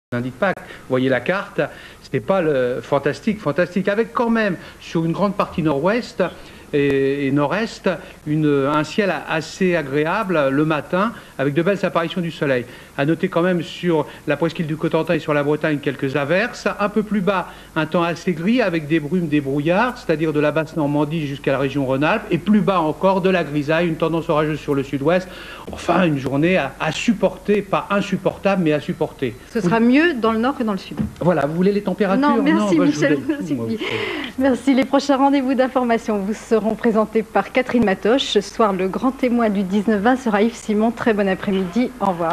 n'indique pas. Vous voyez la carte, c'était pas le fantastique, avec quand même sur une grande partie nord-ouest et nord-est un ciel assez agréable le matin avec de belles apparitions du soleil. À noter quand même sur la presqu'île du Cotentin et sur la Bretagne quelques averses. Un peu plus bas, un temps assez gris avec des brumes, des brouillards, c'est-à-dire de la basse Normandie jusqu'à la région Rhône-Alpes. Et plus bas encore, de la grisaille, une tendance orageuse sur le sud-ouest. Enfin, une journée à supporter, pas insupportable, mais à supporter. Ce sera mieux dans le nord que dans le sud. Voilà, vous voulez les températures? Non, merci Michel. Merci. Merci. Les prochains rendez-vous d'information vous seront présentés par Catherine Matoche. Ce soir, le grand témoin du 19-20 sera Yves Simon. Très bon après-midi. Au revoir.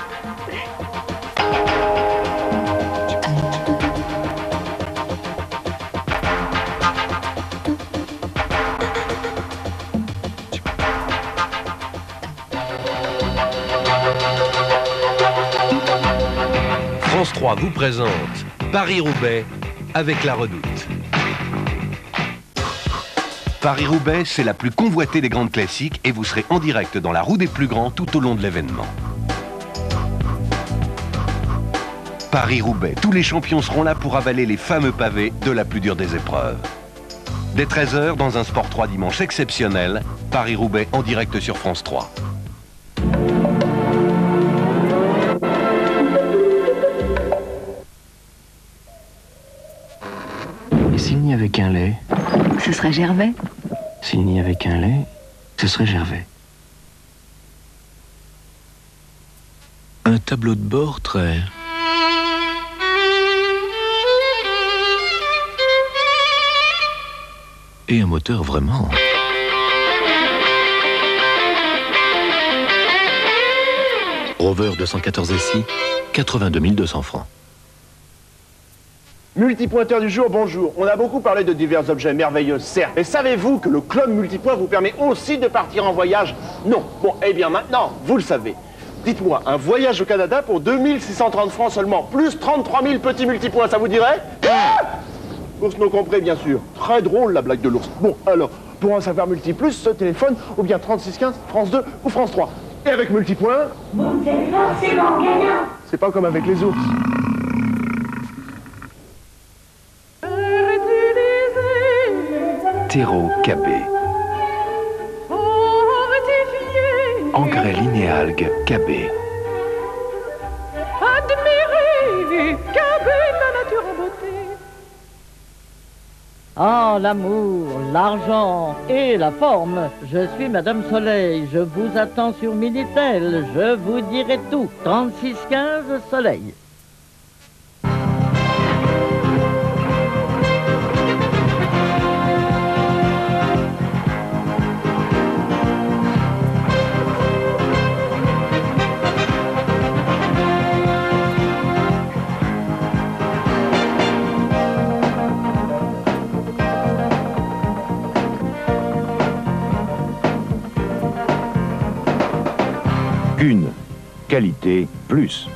France 3 vous présente Paris-Roubaix avec La Redoute. Paris-Roubaix, c'est la plus convoitée des grandes classiques et vous serez en direct dans la roue des plus grands tout au long de l'événement. Paris-Roubaix, tous les champions seront là pour avaler les fameux pavés de la plus dure des épreuves. Dès 13 h, dans un Sport 3 dimanche exceptionnel, Paris-Roubaix en direct sur France 3. Et s'il n'y avait qu'un lait? Ce serait Gervais. S'il n'y avait qu'un lait, ce serait Gervais. Un tableau de bord très... Et un moteur vraiment... Rover 214 SI, 82 200 francs. Multipointeur du jour, bonjour. On a beaucoup parlé de divers objets merveilleux, certes. Mais savez-vous que le club multipoint vous permet aussi de partir en voyage? Non. Bon, eh bien maintenant, vous le savez. Dites-moi, un voyage au Canada pour 2630 francs seulement, plus 33 000 petits multipoints, ça vous dirait? Ours non compris, bien sûr. Très drôle, la blague de l'ours. Bon, alors, pour en savoir multiplus, ce téléphone, ou bien 3615, France 2 ou France 3. Et avec multipoint... Vous êtes forcément gagnant. C'est pas comme avec les ours. Terreau KB. Engrais linéalgue KB. Admirez KB, la nature en beauté. Ah, l'amour, l'argent et la forme. Je suis Madame Soleil, je vous attends sur Minitel, je vous dirai tout. 3615 Soleil. Une qualité plus.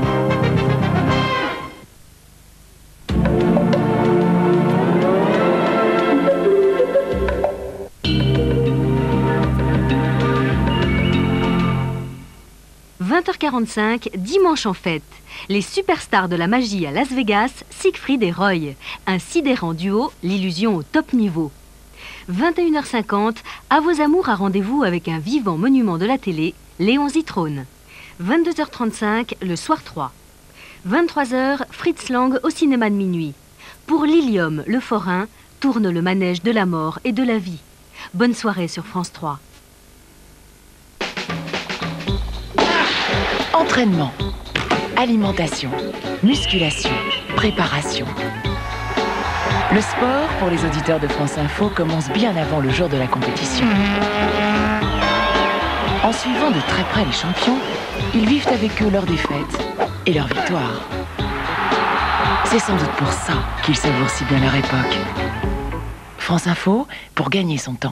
« 20h45, dimanche en fête. Les superstars de la magie à Las Vegas, Siegfried et Roy. Un sidérant duo, l'illusion au top niveau. 21h50, à vos amours à rendez-vous avec un vivant monument de la télé, Léon Zitrone. 22h35, le soir 3. 23h, Fritz Lang au cinéma de minuit. Pour Lilium, le forain, tourne le manège de la mort et de la vie. Bonne soirée sur France 3. Entraînement, alimentation, musculation, préparation. Le sport, pour les auditeurs de France Info, commence bien avant le jour de la compétition. En suivant de très près les champions, ils vivent avec eux leurs défaites et leurs victoires. C'est sans doute pour ça qu'ils savourent si bien leur époque. France Info, pour gagner son temps.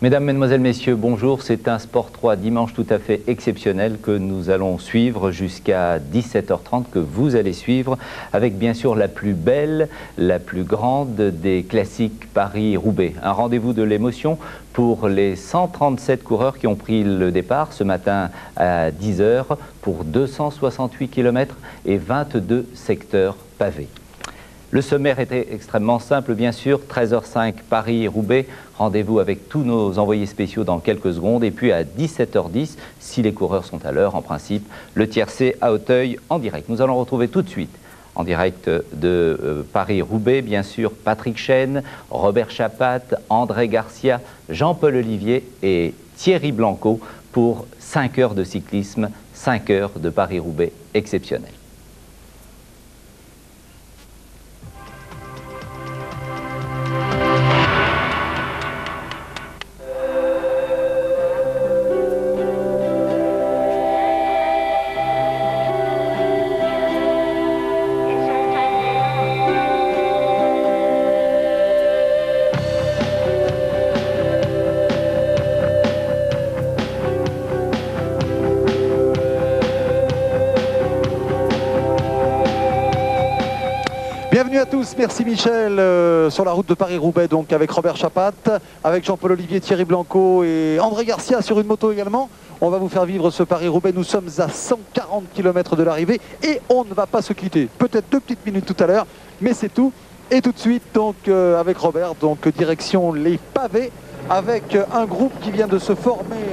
Mesdames, Mesdemoiselles, Messieurs, bonjour. C'est un Sport 3 dimanche tout à fait exceptionnel que nous allons suivre jusqu'à 17h30, que vous allez suivre avec bien sûr la plus belle, la plus grande des classiques Paris-Roubaix. Un rendez-vous de l'émotion pour les 137 coureurs qui ont pris le départ ce matin à 10h pour 268 km et 22 secteurs pavés. Le sommaire était extrêmement simple, bien sûr, 13h05 Paris-Roubaix, rendez-vous avec tous nos envoyés spéciaux dans quelques secondes, et puis à 17h10, si les coureurs sont à l'heure, en principe, le tiercé à Auteuil en direct. Nous allons retrouver tout de suite, en direct de Paris-Roubaix, bien sûr, Patrick Chêne, Robert Chapat, André Garcia, Jean-Paul Olivier et Thierry Blanco pour 5 heures de cyclisme, 5 heures de Paris-Roubaix exceptionnel. Bienvenue à tous, merci Michel, sur la route de Paris-Roubaix, donc avec Robert Chapat, avec Jean-Paul Olivier, Thierry Blanco et André Garcia sur une moto également. On va vous faire vivre ce Paris-Roubaix, nous sommes à 140 km de l'arrivée et on ne va pas se quitter. Peut-être 2 petites minutes tout à l'heure, mais c'est tout. Et tout de suite, donc avec Robert, donc direction les pavés, avec un groupe qui vient de se former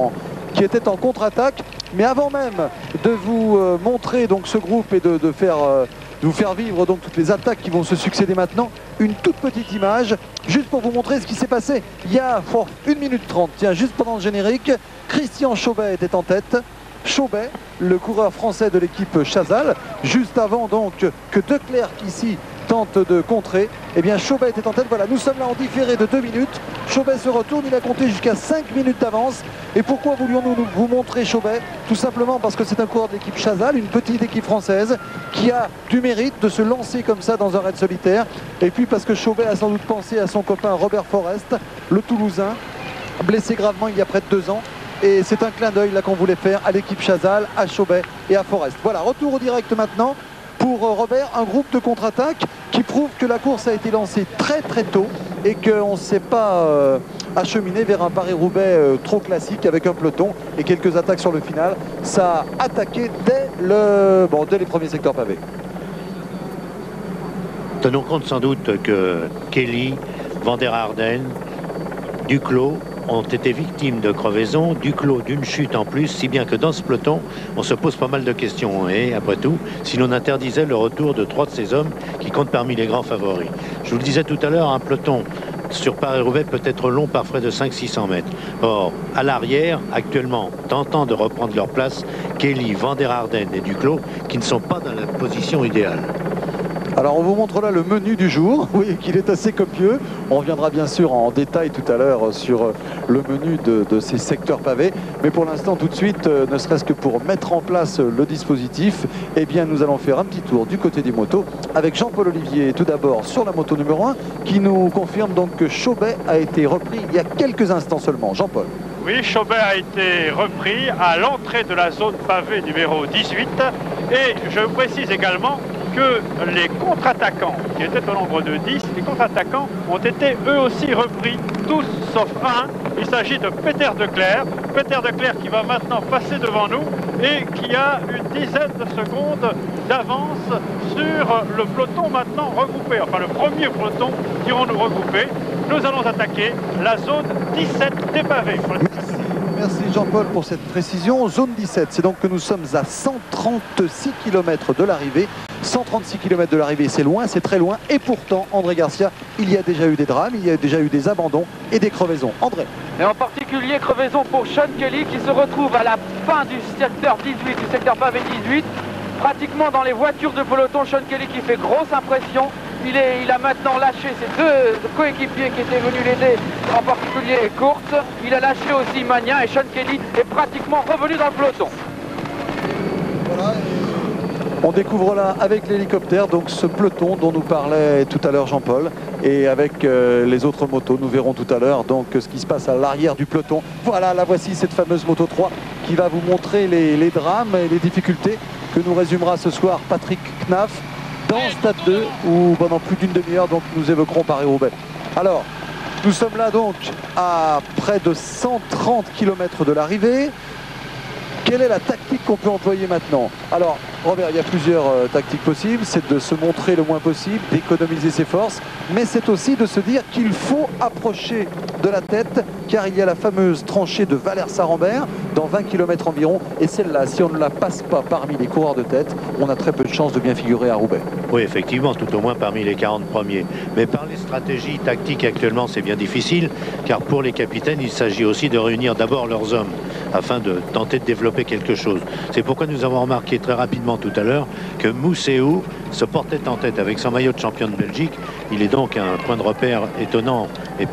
qui était en contre-attaque. Mais avant même de vous montrer donc ce groupe et de vous faire vivre donc toutes les attaques qui vont se succéder maintenant, une toute petite image, juste pour vous montrer ce qui s'est passé il y a 1 minute 30, tiens, juste pendant le générique, Christian Chauvet était en tête. Chauvet, le coureur français de l'équipe Chazal, juste avant donc que Declercq ici tente de contrer, eh bien Chauvet était en tête. Voilà, nous sommes là en différé de 2 minutes. Chauvet se retourne, il a compté jusqu'à 5 minutes d'avance. Et pourquoi voulions-nous vous montrer Chauvet? Tout simplement parce que c'est un coureur de l'équipe Chazal, une petite équipe française qui a du mérite de se lancer comme ça dans un raid solitaire. Et puis parce que Chauvet a sans doute pensé à son copain Robert Forest, le Toulousain, blessé gravement il y a près de 2 ans. Et c'est un clin d'œil là qu'on voulait faire à l'équipe Chazal, à Chauvet et à Forest. Voilà, retour au direct maintenant pour Robert, un groupe de contre-attaque qui prouve que la course a été lancée très très tôt et qu'on ne s'est pas acheminé vers un Paris-Roubaix trop classique avec un peloton et quelques attaques sur le final. Ça a attaqué dès les premiers secteurs pavés. Tenons compte sans doute que Kelly, Van der Arden, Duclos ont été victimes de crevaisons, Duclos d'une chute en plus, si bien que dans ce peloton, on se pose pas mal de questions. Et après tout, si l'on interdisait le retour de 3 de ces hommes qui comptent parmi les grands favoris. Je vous le disais tout à l'heure, un peloton sur Paris-Roubaix peut être long par près de 500-600 mètres. Or, à l'arrière, actuellement, tentant de reprendre leur place, Kelly, Van der Arden et Duclos, qui ne sont pas dans la position idéale. Alors on vous montre là le menu du jour, oui, qu'il est assez copieux. On reviendra bien sûr en détail tout à l'heure sur le menu de ces secteurs pavés. Mais pour l'instant, tout de suite, ne serait-ce que pour mettre en place le dispositif, eh bien nous allons faire un petit tour du côté des motos avec Jean-Paul Olivier, tout d'abord sur la moto numéro 1, qui nous confirme donc que Chauvet a été repris il y a quelques instants seulement. Jean-Paul. Oui, Chauvet a été repris à l'entrée de la zone pavée numéro 18. Et je précise également que les contre-attaquants, qui étaient au nombre de 10, les contre-attaquants ont été eux aussi repris, tous sauf un. Il s'agit de Peter Declercq. Peter Declercq qui va maintenant passer devant nous et qui a une dizaine de secondes d'avance sur le peloton maintenant regroupé. Enfin, le premier peloton, dirons-nous, regroupé. Nous allons attaquer la zone 17 des pavés. Merci Jean-Paul pour cette précision. Zone 17, c'est donc que nous sommes à 136 km de l'arrivée. 136 km de l'arrivée, c'est loin, c'est très loin. Et pourtant, André Garcia, il y a déjà eu des drames, il y a déjà eu des abandons et des crevaisons. André. Et en particulier, crevaison pour Sean Kelly qui se retrouve à la fin du secteur 18, du secteur pavé 18. Pratiquement dans les voitures de peloton, Sean Kelly qui fait grosse impression. Il a maintenant lâché ses 2 coéquipiers qui étaient venus l'aider, en particulier Kurz. Il a lâché aussi Magnin et Sean Kelly est pratiquement revenu dans le peloton. Voilà. On découvre là avec l'hélicoptère donc ce peloton dont nous parlait tout à l'heure Jean-Paul et avec les autres motos. Nous verrons tout à l'heure donc ce qui se passe à l'arrière du peloton. Voilà, la voici, cette fameuse Moto 3 qui va vous montrer les drames et les difficultés que nous résumera ce soir Patrick Knaf dans Stade 2 où pendant plus d'une demi-heure donc nous évoquerons Paris-Roubaix. Alors, nous sommes là donc à près de 130 km de l'arrivée. Quelle est la tactique qu'on peut employer maintenant? Alors, Robert, il y a plusieurs tactiques possibles. C'est de se montrer le moins possible, d'économiser ses forces, mais c'est aussi de se dire qu'il faut approcher de la tête, car il y a la fameuse tranchée de Valère-Sarambert, dans 20 km environ, et celle-là, si on ne la passe pas parmi les coureurs de tête, on a très peu de chances de bien figurer à Roubaix. Oui, effectivement, tout au moins parmi les 40 premiers. Mais par les stratégies tactiques actuellement, c'est bien difficile, car pour les capitaines, il s'agit aussi de réunir d'abord leurs hommes, afin de tenter de développer quelque chose. C'est pourquoi nous avons remarqué très rapidement tout à l'heure que Mousseau se portait en tête avec son maillot de champion de Belgique. Il est donc un point de repère étonnant. Et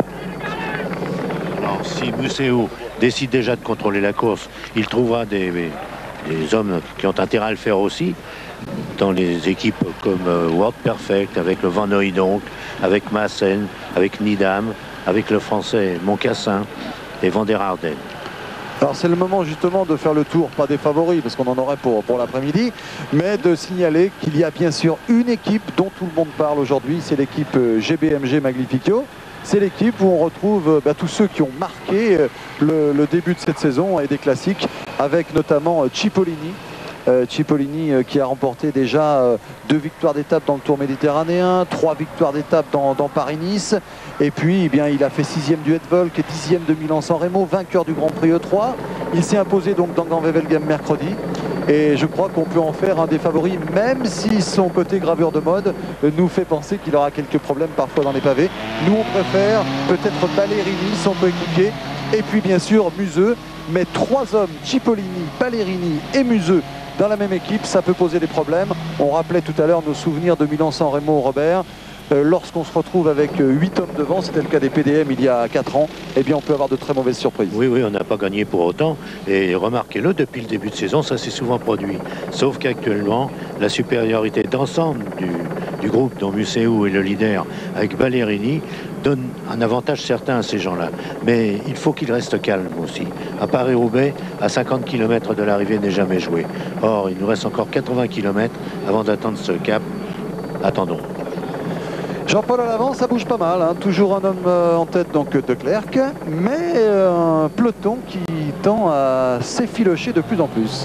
alors, si Mousseau décide déjà de contrôler la course, il trouvera des hommes qui ont intérêt à le faire aussi, dans les équipes comme World Perfect, avec le Van Hooydonk, avec Maassen, avec Nidam, avec le français Moncassin et Van der Arden. Alors c'est le moment justement de faire le tour, pas des favoris parce qu'on en aurait pour l'après-midi, mais de signaler qu'il y a bien sûr une équipe dont tout le monde parle aujourd'hui, c'est l'équipe GBMG Magnificio. C'est l'équipe où on retrouve tous ceux qui ont marqué le début de cette saison et des classiques, avec notamment Cipollini. Cipollini qui a remporté déjà 2 victoires d'étape dans le Tour méditerranéen, 3 victoires d'étape dans Paris-Nice, et puis eh bien, il a fait 6e du Hetvolk et 10e de Milan-San Remo, vainqueur du Grand Prix E3. Il s'est imposé donc dans Ganvevelgem mercredi, et je crois qu'on peut en faire un des favoris, même si son côté gravure de mode nous fait penser qu'il aura quelques problèmes parfois dans les pavés. Nous on préfère peut-être Ballerini, son coéquipier, et puis bien sûr Museux, mais 3 hommes, Cipollini, Ballerini et Museux, dans la même équipe, ça peut poser des problèmes. On rappelait tout à l'heure nos souvenirs de Milan-San Remo, Robert. Lorsqu'on se retrouve avec 8 hommes devant, c'était le cas des PDM il y a 4 ans, eh bien on peut avoir de très mauvaises surprises. Oui, oui, on n'a pas gagné pour autant. Et remarquez-le, depuis le début de saison, ça s'est souvent produit. Sauf qu'actuellement, la supériorité d'ensemble du groupe, dont Museeuw est le leader, avec Ballerini, donne un avantage certain à ces gens-là. Mais il faut qu'ils restent calmes aussi. À Paris-Roubaix, à 50 km de l'arrivée n'est jamais joué. Or, il nous reste encore 80 km avant d'atteindre ce cap. Attendons. Jean-Paul à l'avant, ça bouge pas mal, hein. Toujours un homme en tête, donc de Klerk, mais un peloton qui tend à s'effilocher de plus en plus.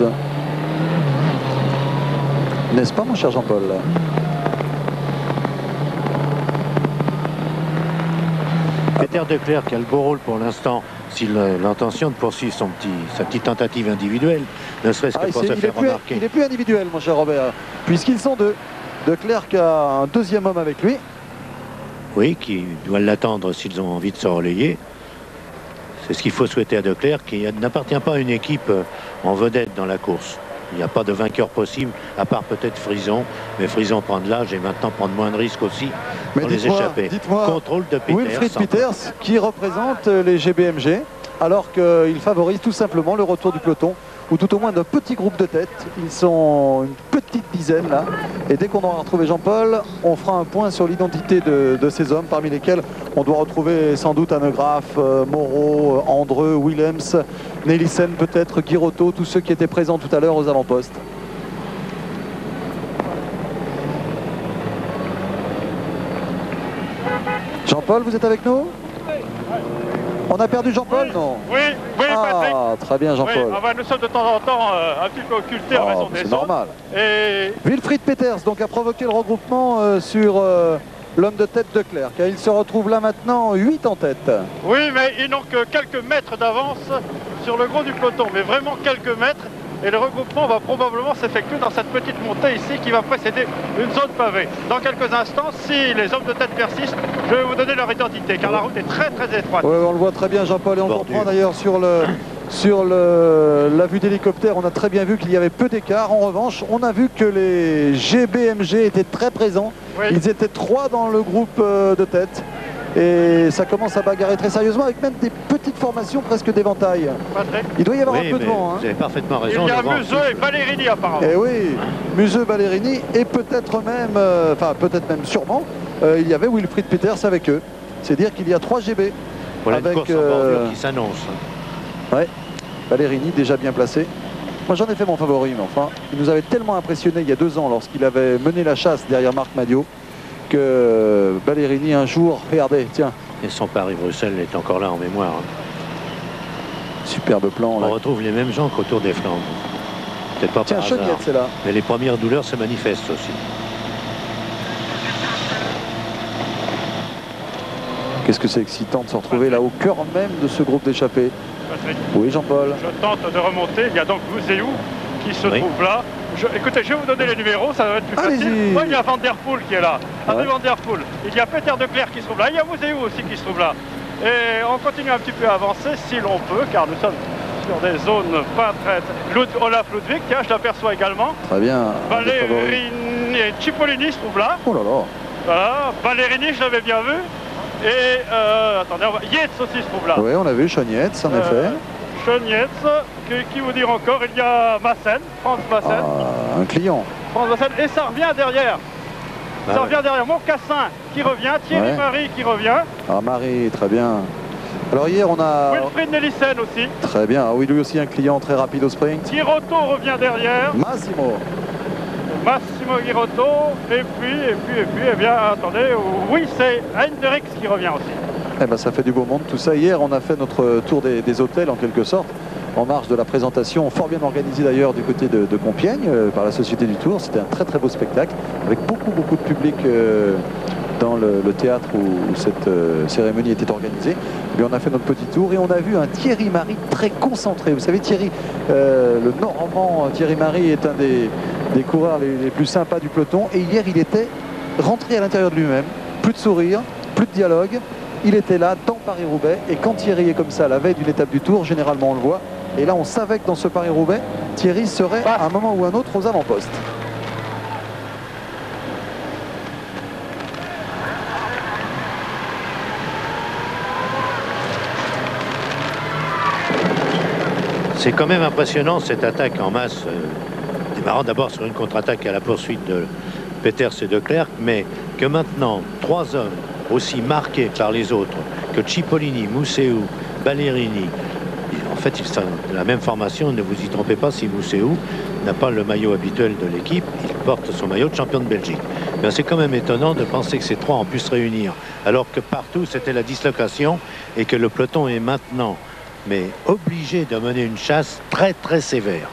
N'est-ce pas, mon cher Jean-Paul? Peter de Klerk a le beau rôle pour l'instant, s'il a l'intention de poursuivre sa petite tentative individuelle, ne serait-ce que pour se faire remarquer. Il n'est plus individuel, mon cher Robert, puisqu'ils sont deux. De Klerk a un 2e homme avec lui. Oui, qui doit l'attendre s'ils ont envie de se relayer. C'est ce qu'il faut souhaiter à De Klerk, qui n'appartient pas à une équipe en vedette dans la course. Il n'y a pas de vainqueur possible, à part peut-être Frison. Mais Frison prend de l'âge et maintenant prend moins de risques aussi pour les échapper. Contrôle de Peters. Wilfried Peters qui représente les GBMG, alors qu'il favorise tout simplement le retour du peloton, ou tout au moins d'un petit groupe de tête. Ils sont une petite dizaine là. Et dès qu'on aura retrouvé Jean-Paul, on fera un point sur l'identité de ces hommes, parmi lesquels on doit retrouver sans doute Hanegraaff, Moreau, Andreu, Willems, Nelissen peut-être, Girotto, tous ceux qui étaient présents tout à l'heure aux avant-postes. Jean-Paul, vous êtes avec nous? On a perdu Jean-Paul, non? Oui, Patrick. Très bien, Jean-Paul. Oui, nous sommes de temps en temps un petit peu occultés en raison des c'est normal. Et... Wilfried Peters donc a provoqué le regroupement sur l'homme de tête de Klerk. Il se retrouve là maintenant 8 en tête. Oui, mais ils n'ont que quelques mètres d'avance sur le gros du peloton, mais vraiment quelques mètres. Et le regroupement va probablement s'effectuer dans cette petite montée ici qui va précéder une zone pavée. Dans quelques instants, si les hommes de tête persistent, je vais vous donner leur identité, car la route est très très étroite. Oui, on le voit très bien, Jean-Paul, et on comprend d'ailleurs sur la vue d'hélicoptère, on a très bien vu qu'il y avait peu d'écart. En revanche, on a vu que les GBMG étaient très présents. Oui. Ils étaient 3 dans le groupe de tête. Et ça commence à bagarrer très sérieusement, avec même des petites formations presque d'éventail. Il doit y avoir un peu de vent. Vous avez parfaitement raison. Il y a Museux et Ballerini apparemment. Et oui, Museux, Ballerini et peut-être même, sûrement, il y avait Wilfried Peters avec eux. C'est dire qu'il y a 3 GB. Voilà avec une course en bordure qui s'annonce. Ouais, Ballerini déjà bien placé. Moi j'en ai fait mon favori, mais enfin, il nous avait tellement impressionné il y a 2 ans lorsqu'il avait mené la chasse derrière Marc Madiot que Ballerini un jour, regardez, tiens. Et son Paris-Bruxelles est encore là en mémoire. Hein. Superbe plan. On retrouve les mêmes gens qu'autour des Flandres. Peut-être pas par hasard. c'est là. Mais les premières douleurs se manifestent aussi. Qu'est-ce que c'est excitant de se retrouver là au cœur même de ce groupe d'échappés. Oui, Jean-Paul. Je tente de remonter. Il y a donc Museeuw qui se trouve là. Écoutez, je vais vous donner les numéros, ça va être plus facile. Oui, il y a Van Der Poel qui est là. Van Der Poel. Il y a Peter de Clercq qui se trouve là. Il y a Museeuw aussi qui se trouve là. Et on continue un petit peu à avancer si l'on peut, car nous sommes sur des zones pas très... Olaf Ludwig, tiens, je l'aperçois également. Très bien. Ballerini et Cipollini se trouvent là. Oh là là. Voilà, Ballerini, je l'avais bien vu. Et, attendez, Yates aussi se trouve là. Oui, on a vu Sean Yates, en effet. Sean Yates, qui vous dire encore, il y a Maassen, Franz Maassen. Un client. Franz Maassen, et ça revient derrière. Ça revient derrière. Mocassin qui revient, Thierry Marie qui revient. Ah, Marie, très bien. Alors hier, on a... Wilfried Nelissen aussi. Très bien. Ah oui, lui aussi un client très rapide au sprint. Girotto revient derrière. Massimo Girotto. Et puis, eh bien, attendez. Oui, c'est Hendrix qui revient aussi. Eh ben, ça fait du beau monde tout ça. Hier, on a fait notre tour des hôtels en quelque sorte, en marge de la présentation, fort bien organisée d'ailleurs du côté de Compiègne par la Société du Tour. C'était un très très beau spectacle avec beaucoup de public dans le théâtre où cette cérémonie était organisée. Et bien, on a fait notre petit tour et on a vu un Thierry Marie très concentré. Vous savez, Thierry, le Normand Thierry Marie est un des coureurs les plus sympas du peloton. Et hier, il était rentré à l'intérieur de lui-même. Plus de sourire, plus de dialogue. Il était là dans Paris-Roubaix. Et quand Thierry est comme ça, la veille d'une étape du Tour, généralement on le voit. Et là, on savait que dans ce Paris-Roubaix, Thierry serait à un moment ou un autre aux avant-postes. C'est quand même impressionnant cette attaque en masse. Démarrant d'abord sur une contre-attaque à la poursuite de Peters et de Clercq, mais que maintenant 3 hommes aussi marqués par les autres que Cipollini, Museeuw, Ballerini. En fait, ils sont de la même formation, ne vous y trompez pas, si Museeuw n'a pas le maillot habituel de l'équipe, il porte son maillot de champion de Belgique. C'est quand même étonnant de penser que ces 3 ont pu se réunir, alors que partout c'était la dislocation et que le peloton est maintenant obligé de mener une chasse très très sévère.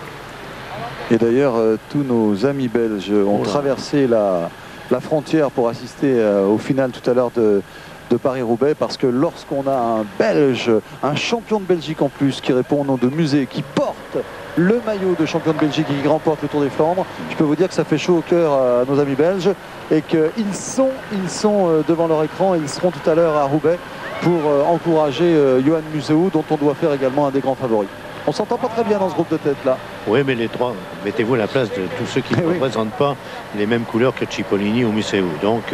Et d'ailleurs, tous nos amis belges ont traversé la frontière pour assister au final tout à l'heure de Paris-Roubaix, parce que lorsqu'on a un Belge, un champion de Belgique en plus, qui répond au nom de Musée, qui porte le maillot de champion de Belgique et qui remporte le Tour des Flandres, je peux vous dire que ça fait chaud au cœur à nos amis belges et qu'ils sont devant leur écran et ils seront tout à l'heure à Roubaix pour encourager Johan Museeuw, dont on doit faire également un des grands favoris. On s'entend pas très bien dans ce groupe de tête là. Oui, mais les 3, mettez-vous à la place de tous ceux qui ne représentent pas les mêmes couleurs que Cipollini ou Museeuw. Donc,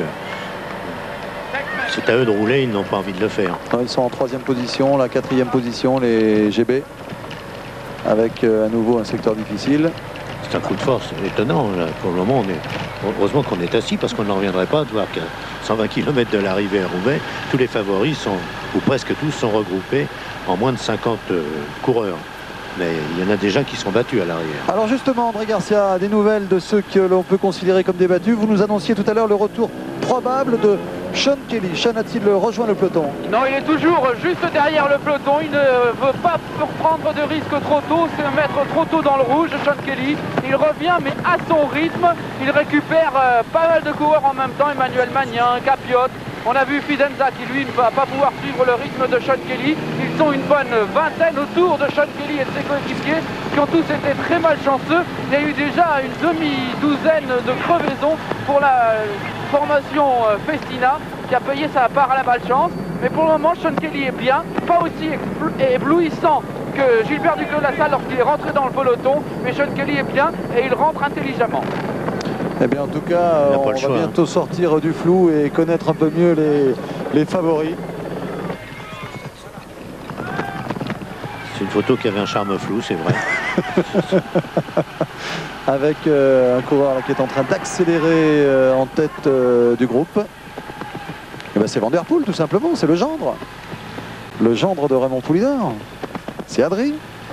c'est à eux de rouler, ils n'ont pas envie de le faire. Non, ils sont en 3e position, la 4e position, les GB, avec à nouveau un secteur difficile. C'est un coup de force étonnant. Là. Pour le moment, heureusement qu'on est assis, parce qu'on n'en reviendrait pas de voir qu'à 120 km de l'arrivée à Roubaix, tous les favoris ou presque tous, sont regroupés en moins de 50 coureurs. Mais il y en a déjà qui sont battus à l'arrière. Alors justement, André Garcia, des nouvelles de ceux que l'on peut considérer comme des battus. Vous nous annonciez tout à l'heure le retour probable de Sean Kelly. Sean a-t-il rejoint le peloton? Non, il est toujours juste derrière le peloton. Il ne veut pas prendre de risque trop tôt, se mettre trop tôt dans le rouge. Sean Kelly, il revient mais à son rythme. Il récupère pas mal de coureurs en même temps. Emmanuel Magnin, Capiot. On a vu Fidenza qui lui ne va pas pouvoir suivre le rythme de Sean Kelly. Ils sont une bonne vingtaine autour de Sean Kelly et de ses coéquipiers qui ont tous été très malchanceux. Il y a eu déjà une demi-douzaine de crevaisons pour la formation Festina qui a payé sa part à la malchance. Mais pour le moment, Sean Kelly est bien, pas aussi éblouissant que Gilbert Duclos-Lassalle lorsqu'il est rentré dans le peloton. Mais Sean Kelly est bien et il rentre intelligemment. Eh bien, en tout cas, on va bientôt sortir du flou et connaître un peu mieux les favoris. C'est une photo qui avait un charme flou, c'est vrai. Avec un coureur là, qui est en train d'accélérer en tête du groupe. ben, c'est Van Der Poel tout simplement, c'est le gendre. Le gendre de Raymond Poulidor. C'est Adri.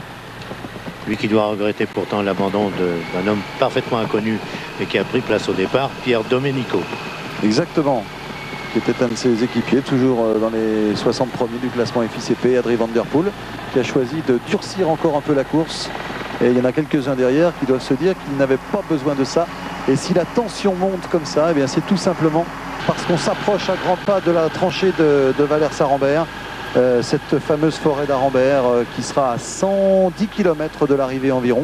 Lui qui doit regretter pourtant l'abandon d'un homme parfaitement inconnu et qui a pris place au départ, Pierre Domenico. Exactement. Qui était un de ses équipiers, toujours dans les 60 premiers du classement FICP, Adri Van Der Poel, qui a choisi de durcir encore un peu la course. Et il y en a quelques-uns derrière qui doivent se dire qu'ils n'avaient pas besoin de ça. Et si la tension monte comme ça, eh bien c'est tout simplement parce qu'on s'approche à grands pas de la tranchée de Valère-Sarambert. Cette fameuse forêt d'Arambert qui sera à 110 km de l'arrivée environ.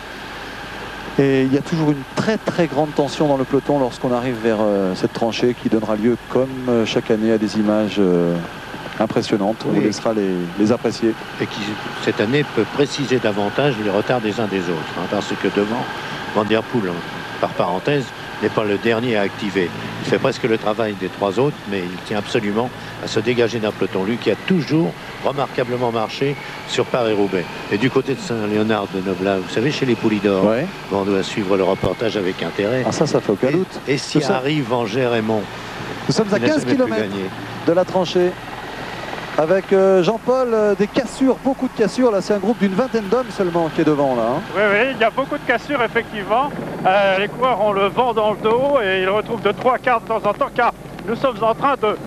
Et il y a toujours une très très grande tension dans le peloton lorsqu'on arrive vers cette tranchée qui donnera lieu comme chaque année à des images impressionnantes. On vous laissera les apprécier. Et qui cette année peut préciser davantage les retards des uns des autres. Hein, parce que devant, Van Der Poel, par parenthèse, n'est pas le dernier à activer. Il fait presque le travail des trois autres, mais il tient absolument à se dégager d'un peloton. Lui qui a toujours remarquablement marché sur Paris-Roubaix. Et du côté de Saint-Léonard de Noblat, vous savez, chez les Poulidor, on doit suivre le reportage avec intérêt. Ah ça fait aucun doute. Et si arrive Angers Raymond, nous sommes à 15 km de la tranchée. Avec Jean-Paul, des cassures, beaucoup de cassures. Là, c'est un groupe d'une vingtaine d'hommes seulement qui est devant, là. Hein. Oui, il y a beaucoup de cassures, effectivement. Les coureurs ont le vent dans le dos et ils retrouvent de 3 quarts de temps en temps, car nous sommes en train de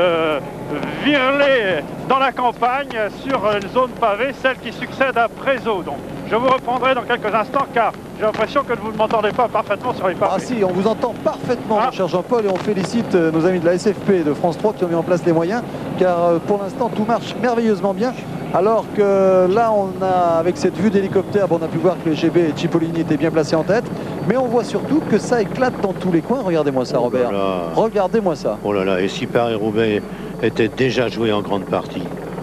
virler dans la campagne sur une zone pavée, celle qui succède à Prézot. Donc, je vous reprendrai dans quelques instants, car j'ai l'impression que vous ne m'entendez pas parfaitement sur les pavés. Ah si, on vous entend parfaitement, mon cher Jean-Paul, et on félicite nos amis de la SFP et de France 3 qui ont mis en place les moyens, car pour l'instant, tout marche merveilleusement bien. Alors que là, on a, avec cette vue d'hélicoptère, on a pu voir que les GB et Cipollini étaient bien placés en tête. Mais on voit surtout que ça éclate dans tous les coins. Regardez-moi ça, Robert. Regardez-moi ça. Oh là là, et si Paris-Roubaix était déjà joué en grande partie?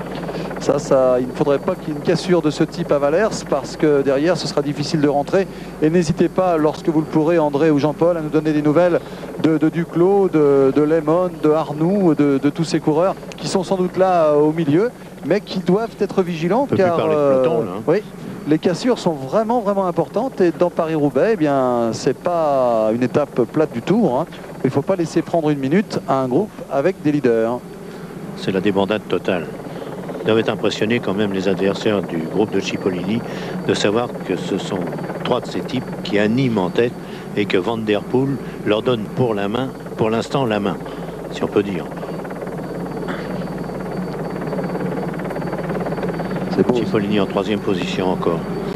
Ça, il ne faudrait pas qu'il y ait une cassure de ce type à Valers, parce que derrière, ce sera difficile de rentrer. Et n'hésitez pas, lorsque vous le pourrez, André ou Jean-Paul, à nous donner des nouvelles de Duclos, de Lemon, de Arnoux, de tous ces coureurs qui sont sans doute là au milieu, mais qui doivent être vigilants, car peloton, là. Oui, les cassures sont vraiment, vraiment importantes. Et dans Paris-Roubaix, eh bien, c'est pas une étape plate du tout. Hein. Il ne faut pas laisser prendre une minute à un groupe avec des leaders. C'est la débandade totale. Doivent être impressionnés quand même les adversaires du groupe de Cipollini de savoir que ce sont trois de ces types qui animent en tête et que Van Der Poel leur donne pour l'instant la main, si on peut dire. C'est beau. Cipollini en 3e position encore.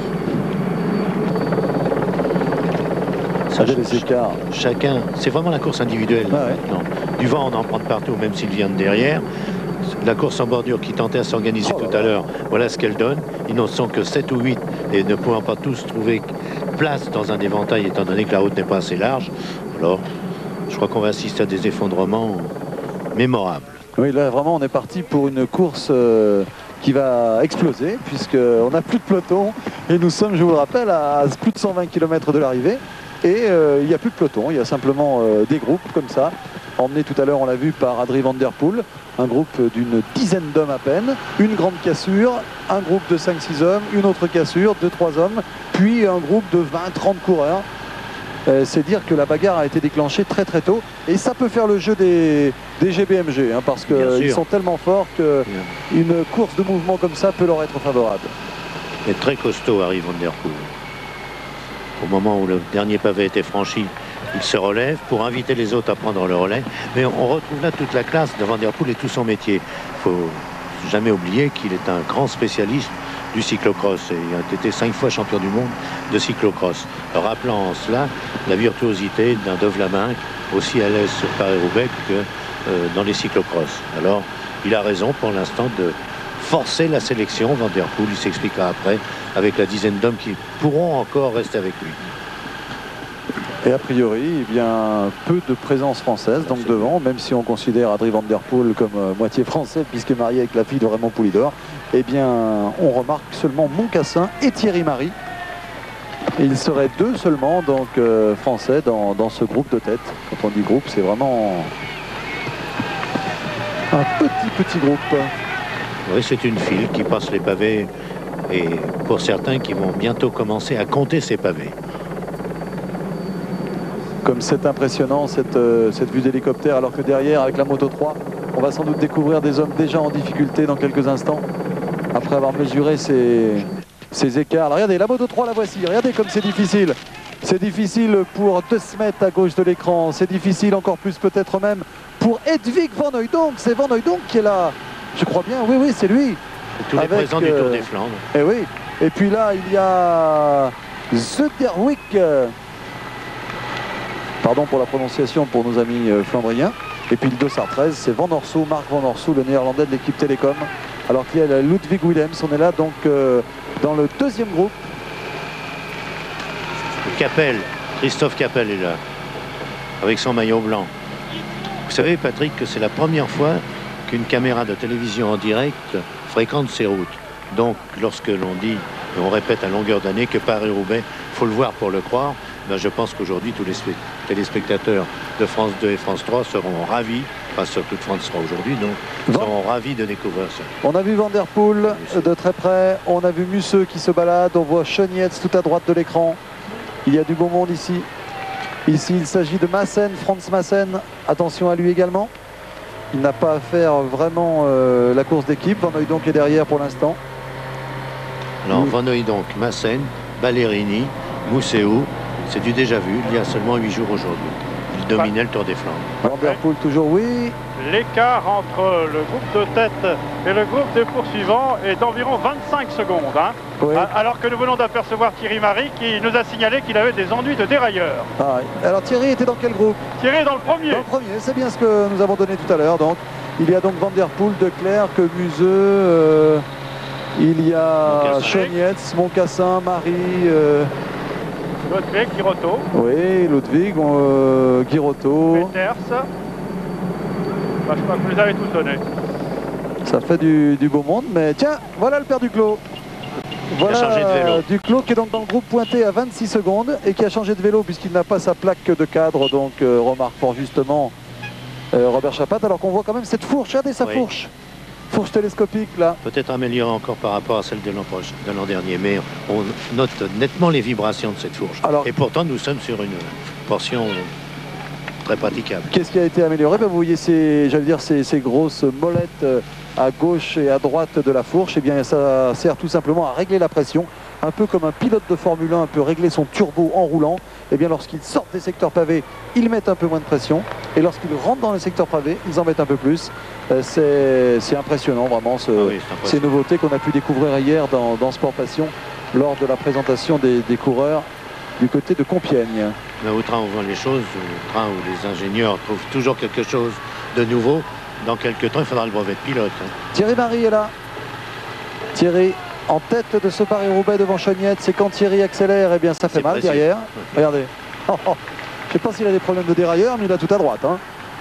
Chacun, c'est vraiment la course individuelle. Ah ouais. Du vent, on en prend de partout, même s'il vient de derrière. La course en bordure qui tentait à s'organiser tout à l'heure, voilà ce qu'elle donne. Ils n'en sont que 7 ou 8 et ne pouvant pas tous trouver place dans un éventail étant donné que la route n'est pas assez large. Alors, je crois qu'on va assister à des effondrements mémorables. Oui, là vraiment on est parti pour une course qui va exploser, puisqu'on n'a plus de peloton et nous sommes, je vous le rappelle, à plus de 120 km de l'arrivée. Et il n'y a plus de peloton, il y a simplement des groupes comme ça, emmenés tout à l'heure, on l'a vu, par Adri Van Der Poel, un groupe d'une dizaine d'hommes à peine, une grande cassure, un groupe de 5-6 hommes, une autre cassure, 2-3 hommes, puis un groupe de 20-30 coureurs. C'est dire que la bagarre a été déclenchée très très tôt, et ça peut faire le jeu des GBMG, hein, parce qu'ils sont tellement forts qu'une course de mouvement comme ça peut leur être favorable. Et très costaud arrive Van Der Poel. Au moment où le dernier pavé était franchi, il se relève pour inviter les autres à prendre le relais. Mais on retrouve là toute la classe de Van Der Poel et tout son métier. Il ne faut jamais oublier qu'il est un grand spécialiste du cyclocross. Et il a été 5 fois champion du monde de cyclocross. Rappelant en cela la virtuosité d'un Dov Laminck, aussi à l'aise sur Paris-Roubaix que dans les cyclocross. Alors, il a raison pour l'instant de forcer la sélection. Van Der Poel, il s'expliquera après, avec la dizaine d'hommes qui pourront encore rester avec lui. Et a priori, eh bien, peu de présence française donc devant, même si on considère Adri Van Der Poel comme moitié français puisqu'il est marié avec la fille de Raymond Poulidor, eh bien, on remarque seulement Moncassin et Thierry Marie. Et il serait 2 seulement donc français dans ce groupe de tête. Quand on dit groupe, c'est vraiment un petit groupe. Oui, c'est une file qui passe les pavés et pour certains qui vont bientôt commencer à compter ces pavés. Comme c'est impressionnant cette vue d'hélicoptère, alors que derrière avec la Moto 3 On va sans doute découvrir des hommes déjà en difficulté dans quelques instants, après avoir mesuré ces écarts. Alors, regardez, la moto 3, la voici. Regardez comme c'est difficile. C'est difficile pour De Smet à gauche de l'écran. C'est difficile encore plus peut-être même pour Hedwig Van Hooydonk. C'est Van Hooydonk qui est là. Je crois bien, oui, c'est lui. Et tous les présents du Tour des Flandres. Et oui. Et puis là, il y a Zuderwijk. Pardon pour la prononciation pour nos amis flandriens. Et puis le dossard 13, c'est Van Orsouw, Marc Van Orsouw, le néerlandais de l'équipe Télécom. Alors qu'il y a Ludwig Willems. On est là donc dans le deuxième groupe. Capel, Christophe Capel est là, avec son maillot blanc. Vous savez, Patrick, que c'est la première fois qu'une caméra de télévision en direct fréquente ces routes. Donc, lorsque l'on dit, et on répète à longueur d'année, que Paris-Roubaix, il faut le voir pour le croire, ben je pense qu'aujourd'hui, tous les téléspectateurs de France 2 et France 3 seront ravis, pas surtout de France 3 aujourd'hui, donc seront ravis de découvrir ça. On a vu Van der Poel de très près, on a vu Musseux qui se balade, on voit Chenietz tout à droite de l'écran. Il y a du beau monde ici. Ici, il s'agit de Maassen, Franz Maassen. Attention à lui également. Il n'a pas à faire vraiment la course d'équipe. Van Hooydonk est derrière pour l'instant. Alors, Van Hooydonk, Maassen, Ballerini, Mousseau, c'est du déjà vu. Il y a seulement 8 jours aujourd'hui. Il dominait le Tour des Flandres. Van der Poel toujours, oui. L'écart entre le groupe de tête et le groupe des poursuivants est d'environ 25 secondes. Hein, oui. Alors que nous venons d'apercevoir Thierry Marie qui nous a signalé qu'il avait des ennuis de dérailleur. Ah, alors Thierry était dans quel groupe? Thierry est dans le premier. Dans le premier, c'est bien ce que nous avons donné tout à l'heure. Donc, il y a donc Van der Poel, De Clercq, Museux, il y a Chenietz, Moncassin, Marie. Ludwig, Girotto. Oui, Ludwig, Girotto. Peters. Bah, je crois que vous les avez tous donnés. Ça fait du beau monde, mais tiens, voilà le père Duclos. Voilà Duclos qui est donc dans le groupe pointé à 26 secondes et qui a changé de vélo puisqu'il n'a pas sa plaque de cadre, donc remarque fort justement Robert Chapat, alors qu'on voit quand même cette fourche, regardez sa fourche télescopique là. Peut-être améliorée encore par rapport à celle de l'an dernier, mais on note nettement les vibrations de cette fourche. Alors, et pourtant nous sommes sur une portion très praticable. Qu'est-ce qui a été amélioré? Vous voyez ces grosses molettes à gauche et à droite de la fourche. Et bien ça sert tout simplement à régler la pression, un peu comme un pilote de Formule 1 peut régler son turbo en roulant. Et bien lorsqu'ils sortent des secteurs pavés, ils mettent un peu moins de pression, et lorsqu'ils rentrent dans les secteurs pavés, ils en mettent un peu plus. C'est impressionnant vraiment ces nouveautés qu'on a pu découvrir hier dans Sport Passion lors de la présentation des coureurs du côté de Compiègne. Mais au train où vont les choses, au train où les ingénieurs trouvent toujours quelque chose de nouveau, dans quelques temps il faudra le brevet de pilote. Hein. Thierry Marie est là. Thierry en tête de ce Paris-Roubaix devant Chenietz, et quand Thierry accélère, eh bien ça fait mal précis. Derrière. Regardez. Je ne sais pas s'il a des problèmes de dérailleur, mais il a tout à droite. Hein.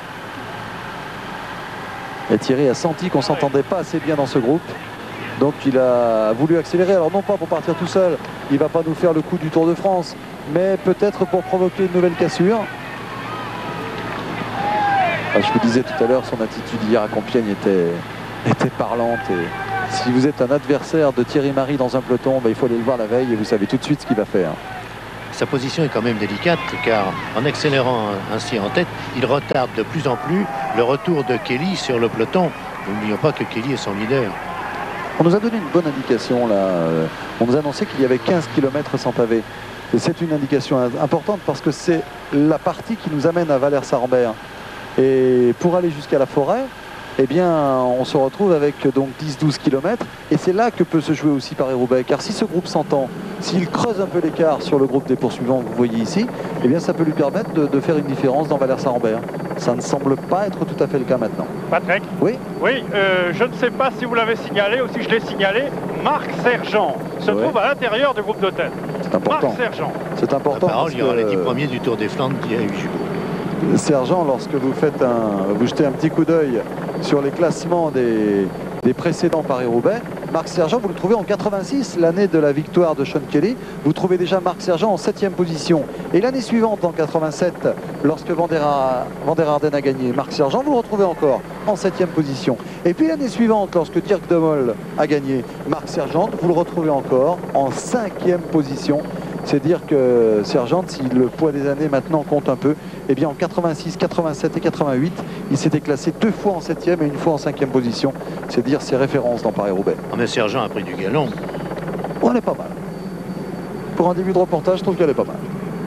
Et Thierry a senti qu'on ne s'entendait pas assez bien dans ce groupe. Donc il a voulu accélérer, alors non pas pour partir tout seul, il ne va pas nous faire le coup du Tour de France, mais peut-être pour provoquer une nouvelle cassure. Je vous disais tout à l'heure, son attitude hier à Compiègne était parlante. Et si vous êtes un adversaire de Thierry Marie dans un peloton, il faut aller le voir la veille et vous savez tout de suite ce qu'il va faire. Sa position est quand même délicate, car en accélérant ainsi en tête, il retarde de plus en plus le retour de Kelly sur le peloton. N'oublions pas que Kelly est son leader. On nous a donné une bonne indication là. On nous a annoncé qu'il y avait 15 km sans pavé. C'est une indication importante parce que c'est la partie qui nous amène à Valère-Sarambert. Et pour aller jusqu'à la forêt, eh bien, on se retrouve avec donc 10-12 km. Et c'est là que peut se jouer aussi Paris-Roubaix. Car si ce groupe s'entend, s'il creuse un peu l'écart sur le groupe des poursuivants que vous voyez ici, eh bien, ça peut lui permettre de faire une différence dans Valère-Sarambert. Ça ne semble pas être tout à fait le cas maintenant. Patrick? Oui. Oui, je ne sais pas si vous l'avez signalé ou si je l'ai signalé. Marc Sergent se trouve à l'intérieur du groupe de tête. C'est important. Marc Sergent. C'est important. Il y aura les 10 premiers du Tour des Flandres qui a eu Jugo. Sergent, lorsque vous jetez un petit coup d'œil sur les classements des précédents Paris-Roubaix, Marc Sergent, vous le trouvez en 86, l'année de la victoire de Sean Kelly. Vous trouvez déjà Marc Sergent en 7e position. Et l'année suivante, en 87, lorsque Van der Arden a gagné, Marc Sergent, vous le retrouvez encore en 7e position. Et puis l'année suivante, lorsque Dirk de Mol a gagné, Marc Sergent, vous le retrouvez encore en 5e position. C'est dire que Sergent, si le poids des années maintenant compte un peu, eh bien en 86, 87 et 88, il s'était classé 2 fois en 7e et 1 fois en 5e position. C'est dire ses références dans Paris-Roubaix. Oh, mais Sergent a pris du galon. Oh, elle est pas mal. Pour un début de reportage, je trouve qu'elle est pas mal.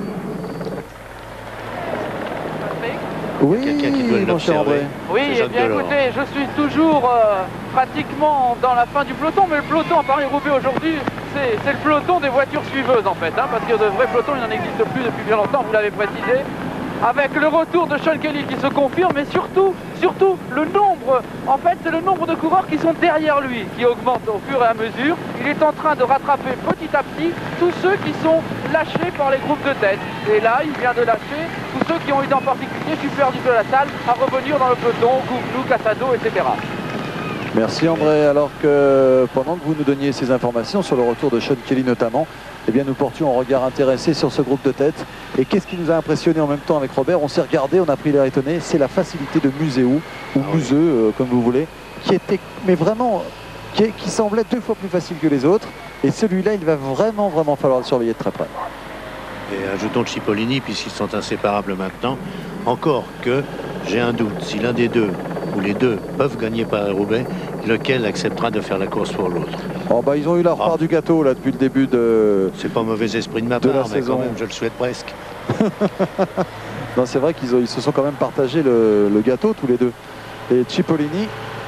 Oui, mon cher André. Oui, eh bien écoutez, je suis toujours pratiquement dans la fin du peloton, mais le peloton à Paris-Roubaix aujourd'hui, c'est le peloton des voitures suiveuses en fait, hein, parce que de vrais pelotons, il n'en existe plus depuis bien longtemps, vous l'avez précisé. Avec le retour de Sean Kelly qui se confirme, mais surtout le nombre, en fait c'est le nombre de coureurs qui sont derrière lui qui augmente au fur et à mesure. Il est en train de rattraper petit à petit tous ceux qui sont lâchés par les groupes de tête. Et là, il vient de lâcher tous ceux qui ont eu en particulier Super du de la Salle à revenir dans le peloton, Gouvenou, Casado, etc. Merci André, alors que pendant que vous nous donniez ces informations sur le retour de Sean Kelly notamment, eh bien nous portions un regard intéressé sur ce groupe de tête. Et qu'est-ce qui nous a impressionné en même temps avec Robert? On s'est regardé, on a pris l'air étonné, c'est la facilité de Muséo, ou Museux, comme vous voulez, qui était, mais vraiment, qui semblait 2 fois plus facile que les autres. Et celui-là, il va vraiment falloir le surveiller de très près. Et ajoutons Cipollini, puisqu'ils sont inséparables maintenant. Encore que j'ai un doute, si l'un des deux ou les deux peuvent gagner Paris-Roubaix, lequel acceptera de faire la course pour l'autre? Oh bah ils ont eu leur part du gâteau là depuis le début de... C'est pas mauvais esprit de ma part, mais quand même, je le souhaite presque. Non, c'est vrai qu'ils se sont quand même partagé le gâteau tous les deux. Et Cipollini,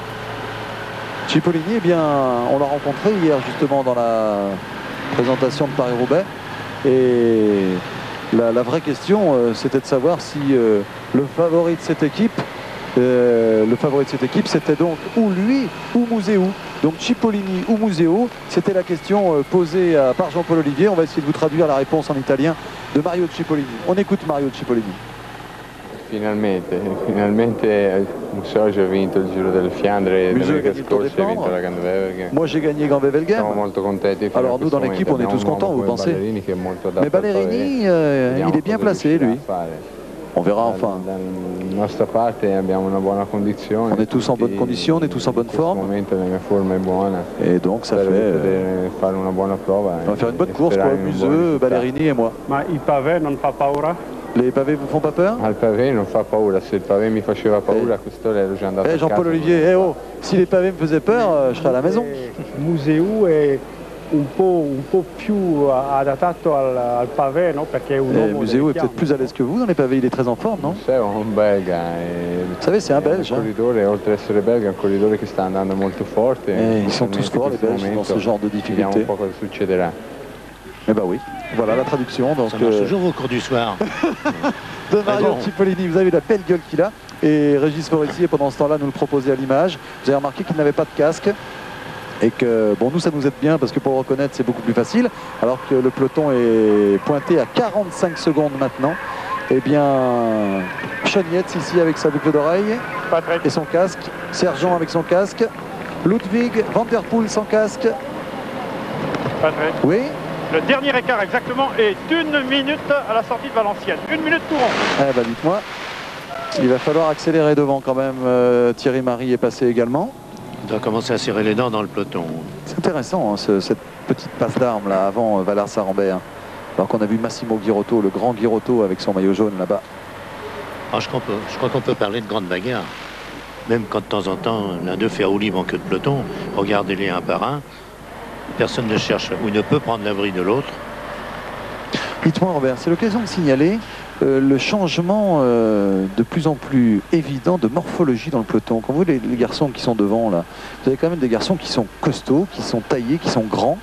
eh bien, on l'a rencontré hier justement dans la présentation de Paris-Roubaix. Et la vraie question, c'était de savoir si le favori de cette équipe, c'était donc ou lui ou Muséo. Donc Cipollini ou Muséo, c'était la question posée par Jean-Paul Olivier. On va essayer de vous traduire la réponse en italien de Mario Cipollini. On écoute Mario Cipollini. Finalmente Museeuw ha vinto il Giro del Fiandre e domenica scorsa ha vinto la Gandwevelgem. Moi j'ai gagné Gandwevelgem. Siamo molto contenti. Alors nous dans l'équipe on est tous contents, vous pensez? Mais Ballerini, il est bien placé lui. On verra enfin. Nostra parte abbiamo una buona condizione. On est tous en bonne condition, on est tous en bonne forme. Et donc ça fait. Fare una buona prova. On va faire une bonne course quoi, Museux, Ballerini et moi. Ma il pavé non fa paura? Les pavés vous font pas peur? Al pavé non fa paura, se il pavé mi faceva paura, questo ero già andato. Jean-Paul Olivier, si les pavés me faisaient peur, je serais à la maison. Muséo est un po' più adattato al pavé, no? Perché un uomo Muséo est peut-être plus à l'aise que vous dans les pavés, il est très en forme, non? C'est un belga. Vous savez, c'est un belge. Un corridore, oltre ad essere belga, è un corridore che sta andando molto forte. Ils sont tous forts les Belges dans ce genre de difficulté. Vediamo un po' cosa succederà. Eh ben oui, voilà la traduction. Donc, ça marche toujours au cours du soir. De Mario Cipollini, vous avez la belle gueule qu'il a. Et Régis Forestier, pendant ce temps-là, nous le proposait à l'image. Vous avez remarqué qu'il n'avait pas de casque. Et que, bon, nous, ça nous aide bien parce que pour le reconnaître, c'est beaucoup plus facile. Alors que le peloton est pointé à 45 secondes maintenant. Eh bien, Chanietz ici avec sa boucle d'oreille et son casque. Sergent avec son casque. Ludwig Van Der Poel sans casque. Patrick. Oui. Le dernier écart exactement est 1 minute à la sortie de Valenciennes. 1 minute tout rond. Eh ben dites-moi, il va falloir accélérer devant quand même. Thierry Marie est passé également. Il doit commencer à serrer les dents dans le peloton. C'est intéressant hein, cette petite passe d'armes là avant Valère Sarambert. Alors qu'on a vu Massimo Ghirotto, le grand Ghirotto avec son maillot jaune là-bas. Ah, je crois qu'on peut parler de grande bagarre. Même quand de temps en temps l'un d'eux fait roue libre en queue de peloton, regardez-les un par un. Personne ne cherche ou ne peut prendre l'abri de l'autre. Dites-moi Robert, c'est l'occasion de signaler le changement de plus en plus évident de morphologie dans le peloton. Quand vous voyez les garçons qui sont devant là, vous avez quand même des garçons qui sont costauds, qui sont taillés, qui sont grands.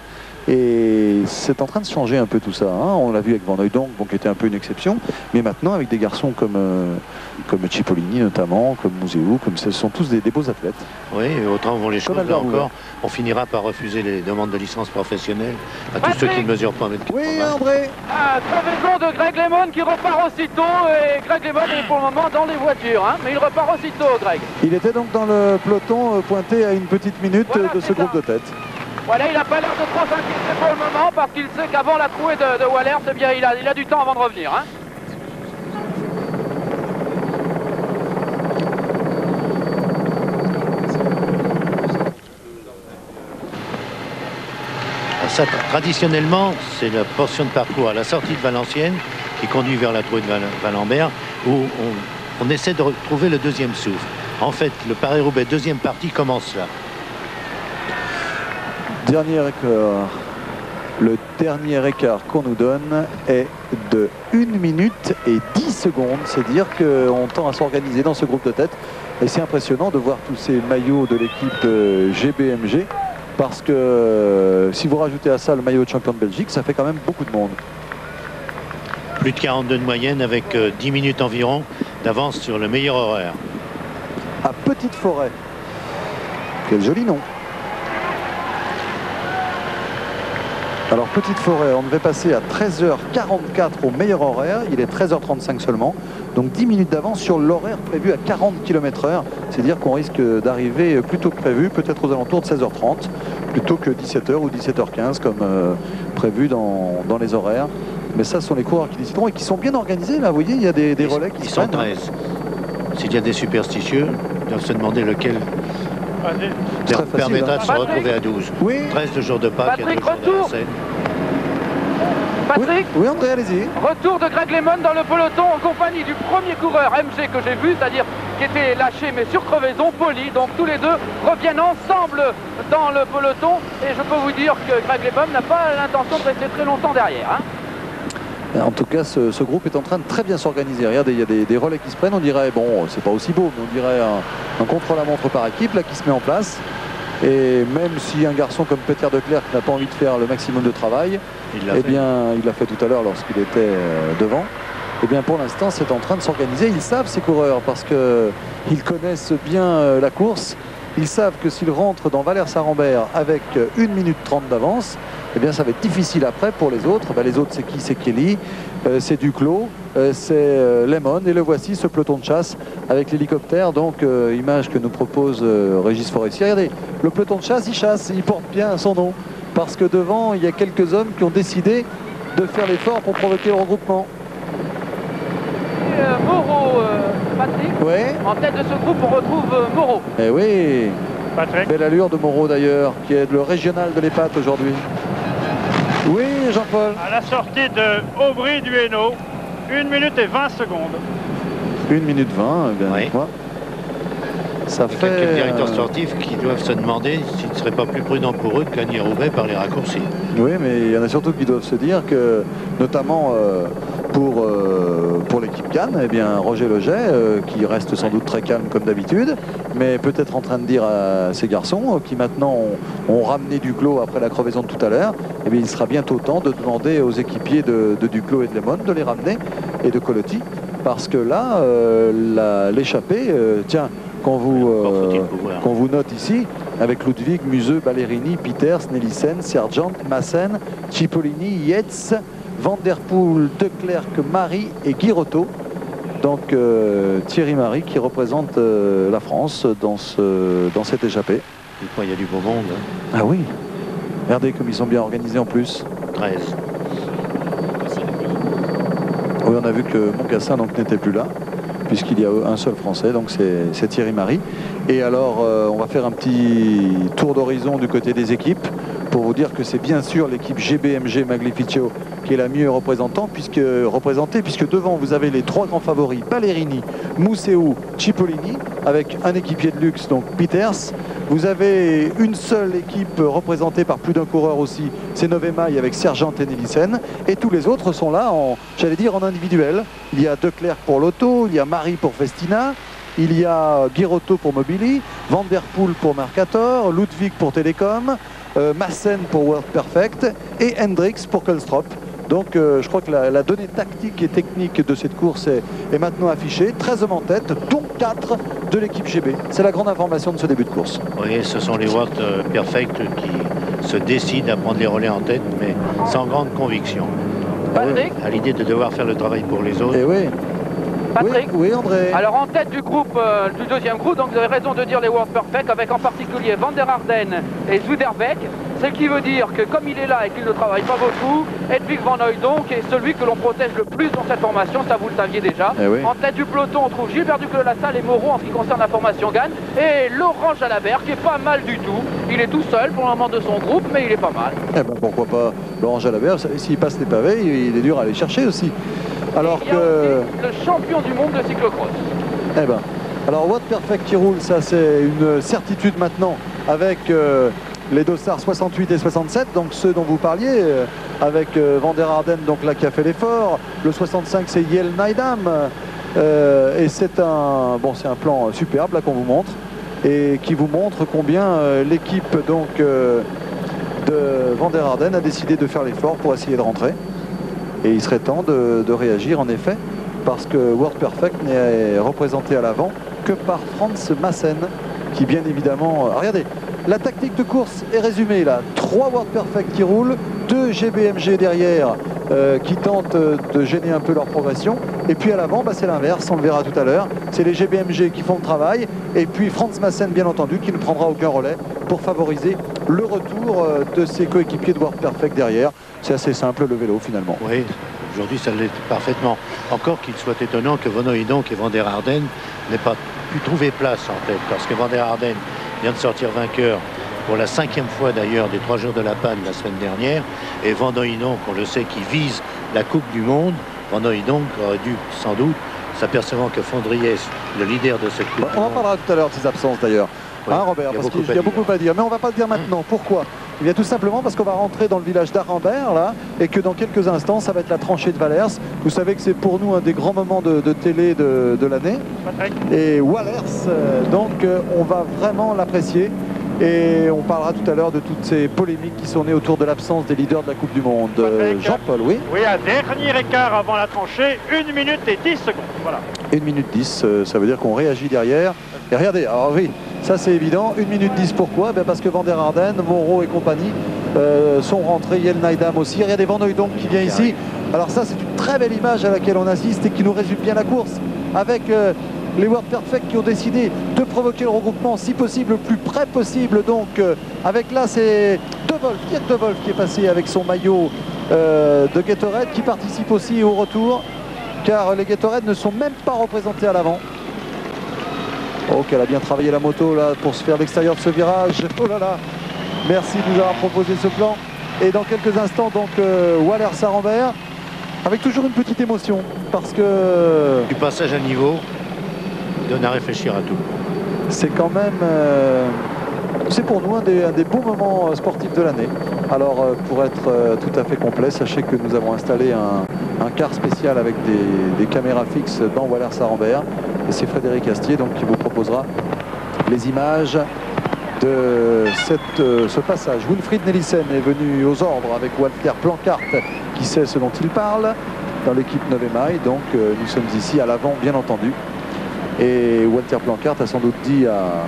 Et c'est en train de changer un peu tout ça. Hein. On l'a vu avec Van Hooydonk, bon, qui était un peu une exception. Mais maintenant, avec des garçons comme Cipollini notamment, comme Muséo, comme ce sont tous des beaux athlètes. Oui, et autant vont les choses, là encore, on finira par refuser les demandes de licence professionnelle à tous ceux qui ne mesurent pas 1 mètre. Oui, André. Crevaison de Greg LeMond qui repart aussitôt. Et Greg LeMond est pour le moment dans les voitures. Hein, mais il repart aussitôt, Greg. Il était donc dans le peloton pointé à une petite minute de ce groupe de tête. Voilà, il n'a pas l'air de trop s'inquiéter pour le moment parce qu'il sait qu'avant la trouée de Wallers, eh bien, il a du temps avant de revenir. Hein. ça, traditionnellement, c'est la portion de parcours à la sortie de Valenciennes qui conduit vers la Trouée de Valambert, où on essaie de retrouver le deuxième souffle. En fait, le Paris-Roubaix deuxième partie commence là. Dernier écart. Le dernier écart qu'on nous donne est de 1 minute et 10 secondes. C'est dire qu'on tend à s'organiser dans ce groupe de tête. Et c'est impressionnant de voir tous ces maillots de l'équipe GBMG. Parce que si vous rajoutez à ça le maillot de champion de Belgique, ça fait quand même beaucoup de monde. Plus de 42 de moyenne avec 10 minutes environ d'avance sur le meilleur horaire. À Petite Forêt. Quel joli nom. Alors Petite Forêt, on devait passer à 13h44 au meilleur horaire. Il est 13h35 seulement. Donc 10 minutes d'avance sur l'horaire prévu à 40 km/h. C'est dire qu'on risque d'arriver plus tôt que prévu, peut-être aux alentours de 16h30, plutôt que 17h ou 17h15 comme prévu dans les horaires. Mais ça, ce sont les coureurs qui décideront et qui sont bien organisés. Là, vous voyez, il y a des relais qui sont 13. S'il y a des superstitieux, ils doivent se demander lequel leur permettra de se retrouver à 12. Oui. 13 le jour de Pâques et 2 jours de la Seine. Patrick, oui, André, allez-y. Retour de Greg LeMond dans le peloton en compagnie du premier coureur MG que j'ai vu, c'est-à-dire qui était lâché mais sur crevaison, Poli. Donc tous les deux reviennent ensemble dans le peloton et je peux vous dire que Greg LeMond n'a pas l'intention de rester très longtemps derrière. En tout cas, ce groupe est en train de très bien s'organiser. Regardez, il y a des relais qui se prennent. On dirait, bon, c'est pas aussi beau, mais on dirait un contre-la-montre par équipe là qui se met en place. Et même si un garçon comme Peter de Klerk n'a pas envie de faire le maximum de travail, eh bien, il l'a fait tout à l'heure lorsqu'il était devant. Eh bien, pour l'instant, c'est en train de s'organiser. Ils savent, ces coureurs, parce qu'ils connaissent bien la course. Ils savent que s'ils rentrent dans Valère-Sarambert avec 1 minute 30 d'avance, eh bien, ça va être difficile après pour les autres. Ben, les autres, c'est qui? C'est Kelly, c'est Duclos, c'est Lemon. Et le voici, ce peloton de chasse avec l'hélicoptère. Donc, image que nous propose Régis Forestier. Regardez, le peloton de chasse, il porte bien son nom. Parce que devant, il y a quelques hommes qui ont décidé de faire l'effort pour provoquer le regroupement. Moreau, Patrick. Ouais. En tête de ce groupe, on retrouve Moreau. Eh oui. Patrick. Belle allure de Moreau d'ailleurs, qui est le régional de l'Épate aujourd'hui. Oui, Jean-Paul. À la sortie de Aubry du Hainaut, 1 minute et 20 secondes. 1 minute 20, eh bien, oui. Ça fait... fait... quelques directeurs sportifs qui doivent se demander s'il ne serait pas plus prudent pour eux de gagner Roubaix par les raccourcis. Oui, mais il y en a surtout qui doivent se dire que, notamment pour l'équipe Cannes, eh bien, Roger Leget, qui reste sans doute très calme comme d'habitude, mais peut-être en train de dire à ces garçons qui maintenant ont ramené Duclos après la crevaison de tout à l'heure, eh bien, il sera bientôt temps de demander aux équipiers de Duclos et de Lemon de les ramener, et de Colotti, parce que là, l'échappée, tiens, qu'on vous note ici, avec Ludwig, Museux, Ballerini, Peters, Nelissen, Sergent, Massen, Cipollini, Yates, Van Der Poel, De Klerk, Marie et Guirotto. Donc Thierry Marie qui représente la France dans cette échappée. Il y a du beau monde. Ah oui. Regardez comme ils sont bien organisés en plus. 13. Oui, on a vu que Moncassin n'était plus là, puisqu'il y a un seul Français, donc c'est Thierry Marie. Et alors, on va faire un petit tour d'horizon du côté des équipes, pour vous dire que c'est bien sûr l'équipe GBMG Maglificio qui est la mieux représentée, puisque devant vous avez les 3 grands favoris, Ballerini, Mousseau, Cipollini, avec un équipier de luxe, donc Peters. Vous avez une seule équipe représentée par plus d'un coureur aussi, c'est Novemaille avec Sergent et Nelissen. Et tous les autres sont là, en individuel. Il y a De Klerk pour l'auto, il y a Marie pour Festina, il y a Guirotto pour Mobili, Van Der Poel pour Mercator, Ludwig pour Télécom, Massen pour World Perfect et Hendricks pour Kulstrop. Donc je crois que la donnée tactique et technique de cette course est maintenant affichée. 13 hommes en tête, dont 4 de l'équipe GB. C'est la grande information de ce début de course. Oui, ce sont les World Perfect qui se décident à prendre les relais en tête, mais sans grande conviction. Patrick, à l'idée de devoir faire le travail pour les autres. Et oui. Patrick, oui, André. Alors en tête du groupe, du deuxième groupe, donc vous avez raison de dire les World Perfect, avec en particulier Van der Arden et Zuderbeek. Ce qui veut dire que comme il est là et qu'il ne travaille pas beaucoup, Hedwig Van Hooijdonk est celui que l'on protège le plus dans cette formation, ça vous le saviez déjà. Oui. En tête du peloton, on trouve Gilbert Duclos-Lassalle et Moreau en ce qui concerne la formation Gagne. Et Laurent Jalabert qui est pas mal du tout. Il est tout seul pour le moment de son groupe, mais il est pas mal. Eh ben pourquoi pas Laurent Jalabert, s'il passe les pavés, il est dur à aller chercher aussi. Alors il y a aussi le champion du monde de cyclocross. Eh ben, alors Watt Perfect qui roule, ça c'est une certitude maintenant avec les dossards 68 et 67, donc ceux dont vous parliez, avec Van der Arden, donc là qui a fait l'effort. Le 65 c'est Jelle Neidam, et c'est un plan superbe là qu'on vous montre, et qui vous montre combien l'équipe donc de Van der Arden a décidé de faire l'effort pour essayer de rentrer. Et il serait temps de réagir en effet, parce que World Perfect n'est représenté à l'avant que par Franz Maassen, qui bien évidemment... regardez, la tactique de course est résumée là. 3 World Perfect qui roulent, 2 GBMG derrière qui tentent de gêner un peu leur progression. Et puis à l'avant, c'est l'inverse, on le verra tout à l'heure. C'est les GBMG qui font le travail. Et puis Franz Maassen, bien entendu, qui ne prendra aucun relais pour favoriser le retour de ses coéquipiers de World Perfect derrière. C'est assez simple le vélo finalement. Oui, aujourd'hui ça l'est parfaitement. Encore qu'il soit étonnant que Van Hooijdonk et Van der Arden n'aient pas pu trouver place en tête. Parce que Van der Arden vient de sortir vainqueur pour la 5e fois d'ailleurs des 3 jours de la panne la semaine dernière. Et Van Hooijdonk, on le sait, qui vise la Coupe du Monde. Van Hooijdonk aurait dû sans doute, s'apercevant que Fondriès, le leader de cette Coupe on en parlera tout à l'heure de ses absences d'ailleurs. Oui, Robert, parce qu'il y a beaucoup à dire. Mais on ne va pas le dire maintenant. Pourquoi ? Eh bien tout simplement parce qu'on va rentrer dans le village d'Arambert là, et que dans quelques instants ça va être la tranchée de Wallers. Vous savez que c'est pour nous un des grands moments de télé de l'année. Et Wallers, donc on va vraiment l'apprécier. Et on parlera tout à l'heure de toutes ces polémiques qui sont nées autour de l'absence des leaders de la Coupe du Monde. Jean-Paul, oui. Oui, un dernier écart avant la tranchée, 1 minute et 10 secondes. Voilà. 1 minute 10, ça veut dire qu'on réagit derrière. Et regardez, alors oui, ça c'est évident. 1 minute 10, pourquoi ? Parce que Van der Arden, Moreau et compagnie sont rentrés. Jelle Neidam aussi. Regardez Van Hooijdonk qui vient ici. Alors ça, c'est une très belle image à laquelle on assiste et qui nous résume bien la course. Avec les World Perfect qui ont décidé de provoquer le regroupement, si possible, le plus près possible. Donc, avec là, c'est De Wolf, Dirk De Wolf qui est passé avec son maillot de Gatorade, qui participe aussi au retour, car les Gatorade ne sont même pas représentés à l'avant. Oh, qu'elle a bien travaillé la moto là pour se faire l'extérieur de ce virage. Oh là là, merci de nous avoir proposé ce plan. Et dans quelques instants, donc, Wallers Arambert, avec toujours une petite émotion, parce que... Du passage à niveau donne à réfléchir à tout. C'est quand même, c'est pour nous un des beaux moments sportifs de l'année. Alors pour être tout à fait complet, sachez que nous avons installé un car spécial avec des caméras fixes dans Wallers Arambert. Et c'est Frédéric Astier donc qui vous proposera les images de ce passage. Wilfried Nelissen est venu aux ordres avec Walter Plancart qui sait ce dont il parle dans l'équipe Novemail. Donc nous sommes ici à l'avant bien entendu. Et Walter Plancart a sans doute dit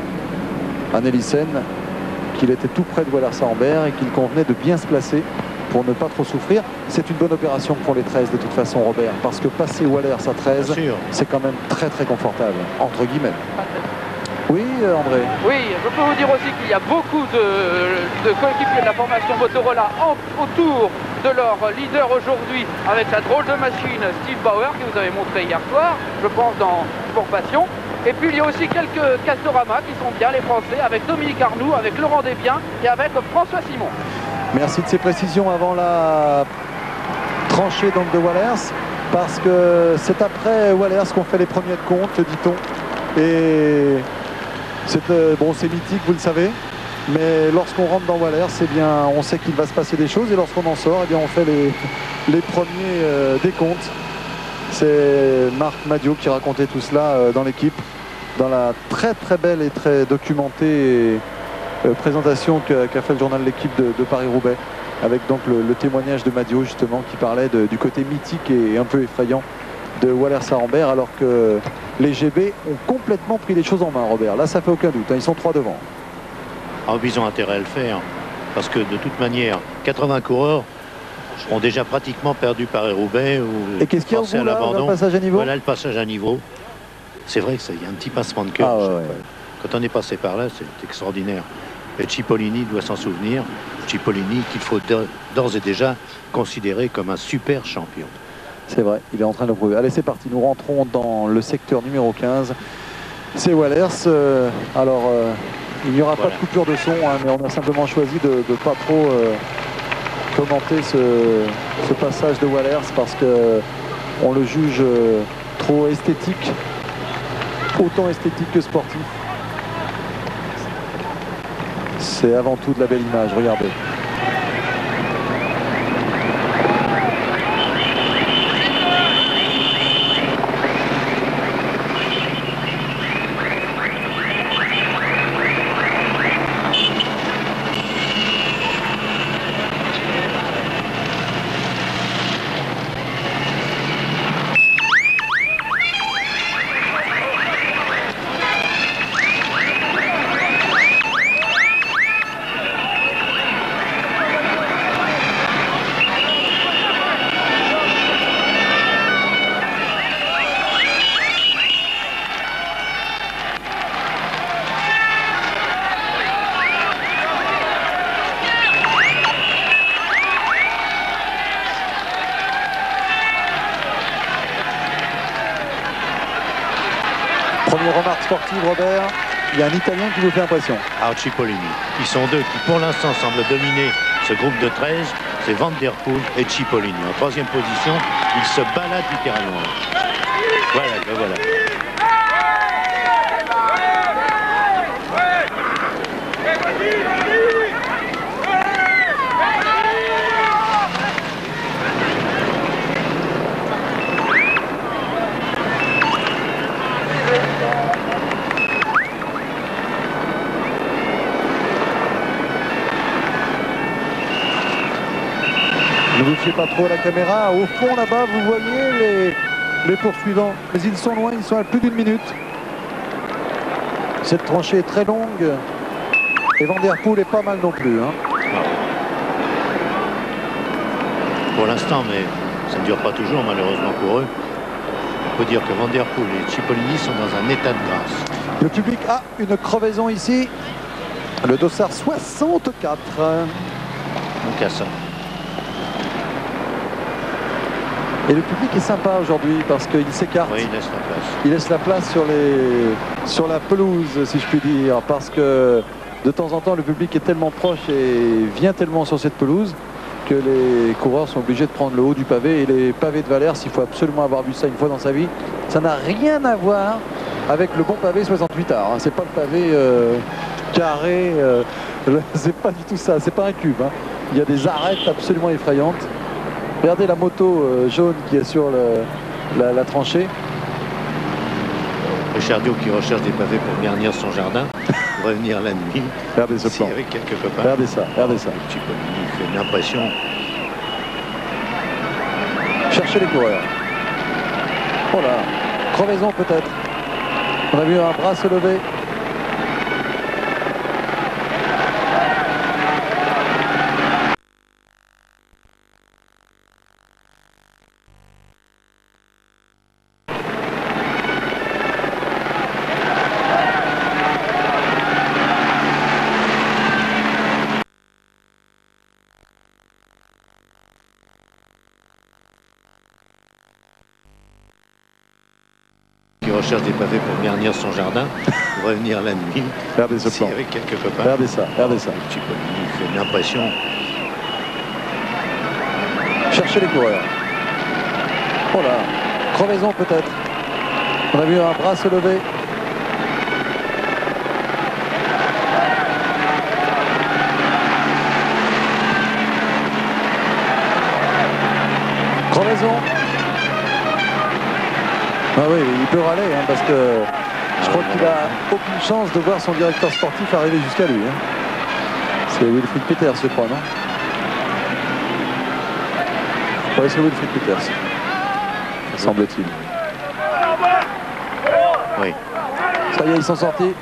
à Nelissen qu'il était tout près de Wallers Arambert et qu'il convenait de bien se placer pour ne pas trop souffrir. C'est une bonne opération pour les 13 de toute façon, Robert, parce que passer Wallers à 13, c'est quand même très très confortable, entre guillemets. Oui, André. Oui, je peux vous dire aussi qu'il y a beaucoup de coéquipiers de la formation Motorola autour de leur leader aujourd'hui, avec la drôle de machine Steve Bauer que vous avez montré hier soir, je pense dans Sport Passion. Et puis il y a aussi quelques Castorama qui sont bien, les Français, avec Dominique Arnoux, avec Laurent Desbiens et avec François Simon. Merci de ces précisions avant la tranchée donc de Wallers, parce que c'est après Wallers qu'on fait les premiers de compte, dit-on. Et c'est bon, c'est mythique, vous le savez. Mais lorsqu'on rentre dans Wallers, eh bien, on sait qu'il va se passer des choses. Et lorsqu'on en sort, eh bien, on fait les premiers décomptes. C'est Marc Madiot qui racontait tout cela dans l'équipe, dans la très très belle et très documentée présentation qu'a fait le journal L'équipe de Paris-Roubaix, avec donc le témoignage de Madiot justement qui parlait du côté mythique et un peu effrayant de Wallers Arambert, alors que les GB ont complètement pris les choses en main, Robert. Là, ça fait aucun doute, hein, ils sont 3 devant. Ah, ils ont intérêt à le faire, parce que de toute manière, 80 coureurs ont déjà pratiquement perdu Paris-Roubaix ou et qu'est-ce qu'il y a au bout, à l'abandon. Le passage à niveau. Voilà le passage à niveau. C'est vrai qu'il y a un petit pincement de cœur. Ah, ouais. Quand on est passé par là, c'est extraordinaire. Et Cipollini doit s'en souvenir. Cipollini qu'il faut d'ores et déjà considérer comme un super champion. C'est vrai, il est en train de le prouver. Allez, c'est parti, nous rentrons dans le secteur numéro 15. C'est Wallers. Il n'y aura pas de coupure de son, hein, mais on a simplement choisi de ne pas trop commenter ce passage de Wallers parce qu'on le juge trop esthétique, autant esthétique que sportif. C'est avant tout de la belle image, regardez. Première remarque sportive, Robert, il y a un Italien qui vous fait impression. Cipollini. Ils sont deux qui pour l'instant semblent dominer ce groupe de 13. C'est Van der Poel et Cipollini. En troisième position, ils se baladent littéralement. Voilà, ben voilà. Ne vous fiez pas trop à la caméra. Au fond, là-bas, vous voyez les poursuivants. Mais ils sont loin, ils sont à plus d'une minute. Cette tranchée est très longue. Et Van der Poel est pas mal non plus. Hein. Pour l'instant, mais ça ne dure pas toujours, malheureusement pour eux. On peut dire que Van der Poel et Cipollini sont dans un état de grâce. Le public a une crevaison ici. Le dossard 64. Donc à ça. Et le public est sympa aujourd'hui parce qu'il s'écarte. Oui, il laisse la place. Il laisse la place sur la pelouse, si je puis dire, parce que de temps en temps, le public est tellement proche et vient tellement sur cette pelouse que les coureurs sont obligés de prendre le haut du pavé. Et les pavés de Wallers, il faut absolument avoir vu ça une fois dans sa vie. Ça n'a rien à voir avec le bon pavé 68 arts. Hein. C'est pas le pavé carré, c'est pas du tout ça, c'est pas un cube. Hein. Il y a des arêtes absolument effrayantes. Regardez la moto jaune qui est sur la tranchée. Ricciardo qui recherche des pavés pour garnir son jardin, pour revenir la nuit. Regardez ce plan. Avec quelques copains. Regardez ça, regardez ça. Il fait une impression. Cherchez les coureurs. Oh là, crevaison peut-être. On a vu un bras se lever. Qui recherche des pavés pour garnir son jardin, pour revenir la nuit. Regardez ce plan. Avec quelques copains. Regardez ça, regardez ça. Il fait une impression. Cherchez les coureurs. Oh là, crevaison peut-être. On a vu un bras se lever. Crevaison. Ah oui, il peut râler hein, parce que je crois qu'il a aucune chance de voir son directeur sportif arriver jusqu'à lui. Hein. C'est Wilfried Peters, je crois, non? Oui, c'est Wilfried Peters, semble-t-il. Oui. Ça y est, ils sont sortis.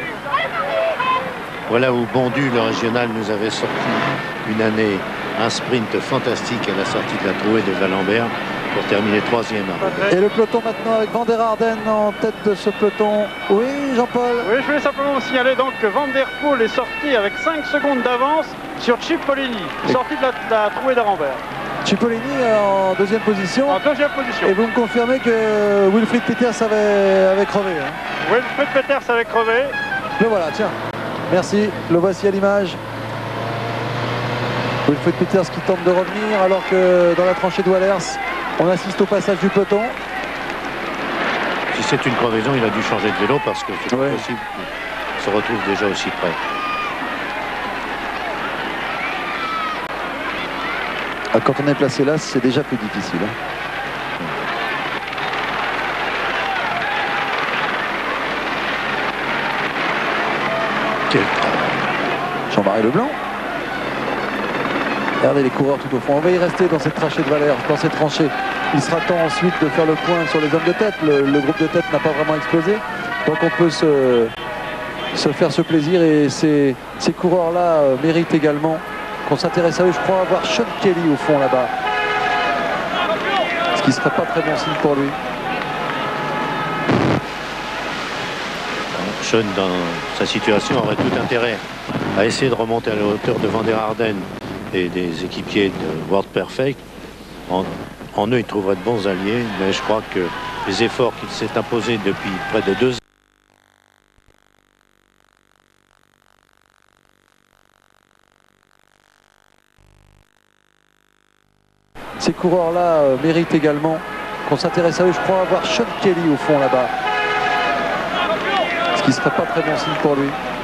Voilà où Bondu, le régional, nous avait sorti une année un sprint fantastique à la sortie de la trouée de Valambert. pour terminer 3e. Et le peloton maintenant avec Van der Arden en tête de ce peloton. Oui, Jean-Paul? Oui, je voulais simplement vous signaler donc que Van der Poel est sorti avec 5 secondes d'avance sur Cipollini, sorti de la trouée d'Arambert. Cipollini en deuxième position. En deuxième position. Et vous me confirmez que Wilfried Peters avait crevé, hein? Wilfried Peters avait crevé. Le voilà, tiens. Merci, le voici à l'image. Wilfried Peters qui tente de revenir alors que dans la tranchée de Wallers, on assiste au passage du peloton. Si c'est une crevaison, il a dû changer de vélo parce que c'est pas possible qu'il se retrouve déjà aussi près. Quand on est placé là, c'est déjà plus difficile. Jean-Marie Leblanc. Regardez les coureurs tout au fond. On va y rester dans cette tranchée de Valère, dans cette tranchée. Il sera temps ensuite de faire le point sur les hommes de tête. Le groupe de tête n'a pas vraiment explosé. Donc on peut se faire ce plaisir. Et ces coureurs-là méritent également qu'on s'intéresse à eux. Je crois avoir Sean Kelly au fond là-bas. Ce qui ne serait pas très bon signe pour lui. Sean, dans sa situation, aurait tout intérêt à essayer de remonter à la hauteur de Van der Arden et des équipiers de World Perfect. En eux, il trouverait de bons alliés, mais je crois que les efforts qu'il s'est imposés depuis près de 2 ans. Ces coureurs-là méritent également qu'on s'intéresse à eux. Je crois avoir Sean Kelly au fond là-bas. Ce qui ne serait pas très bon signe pour lui.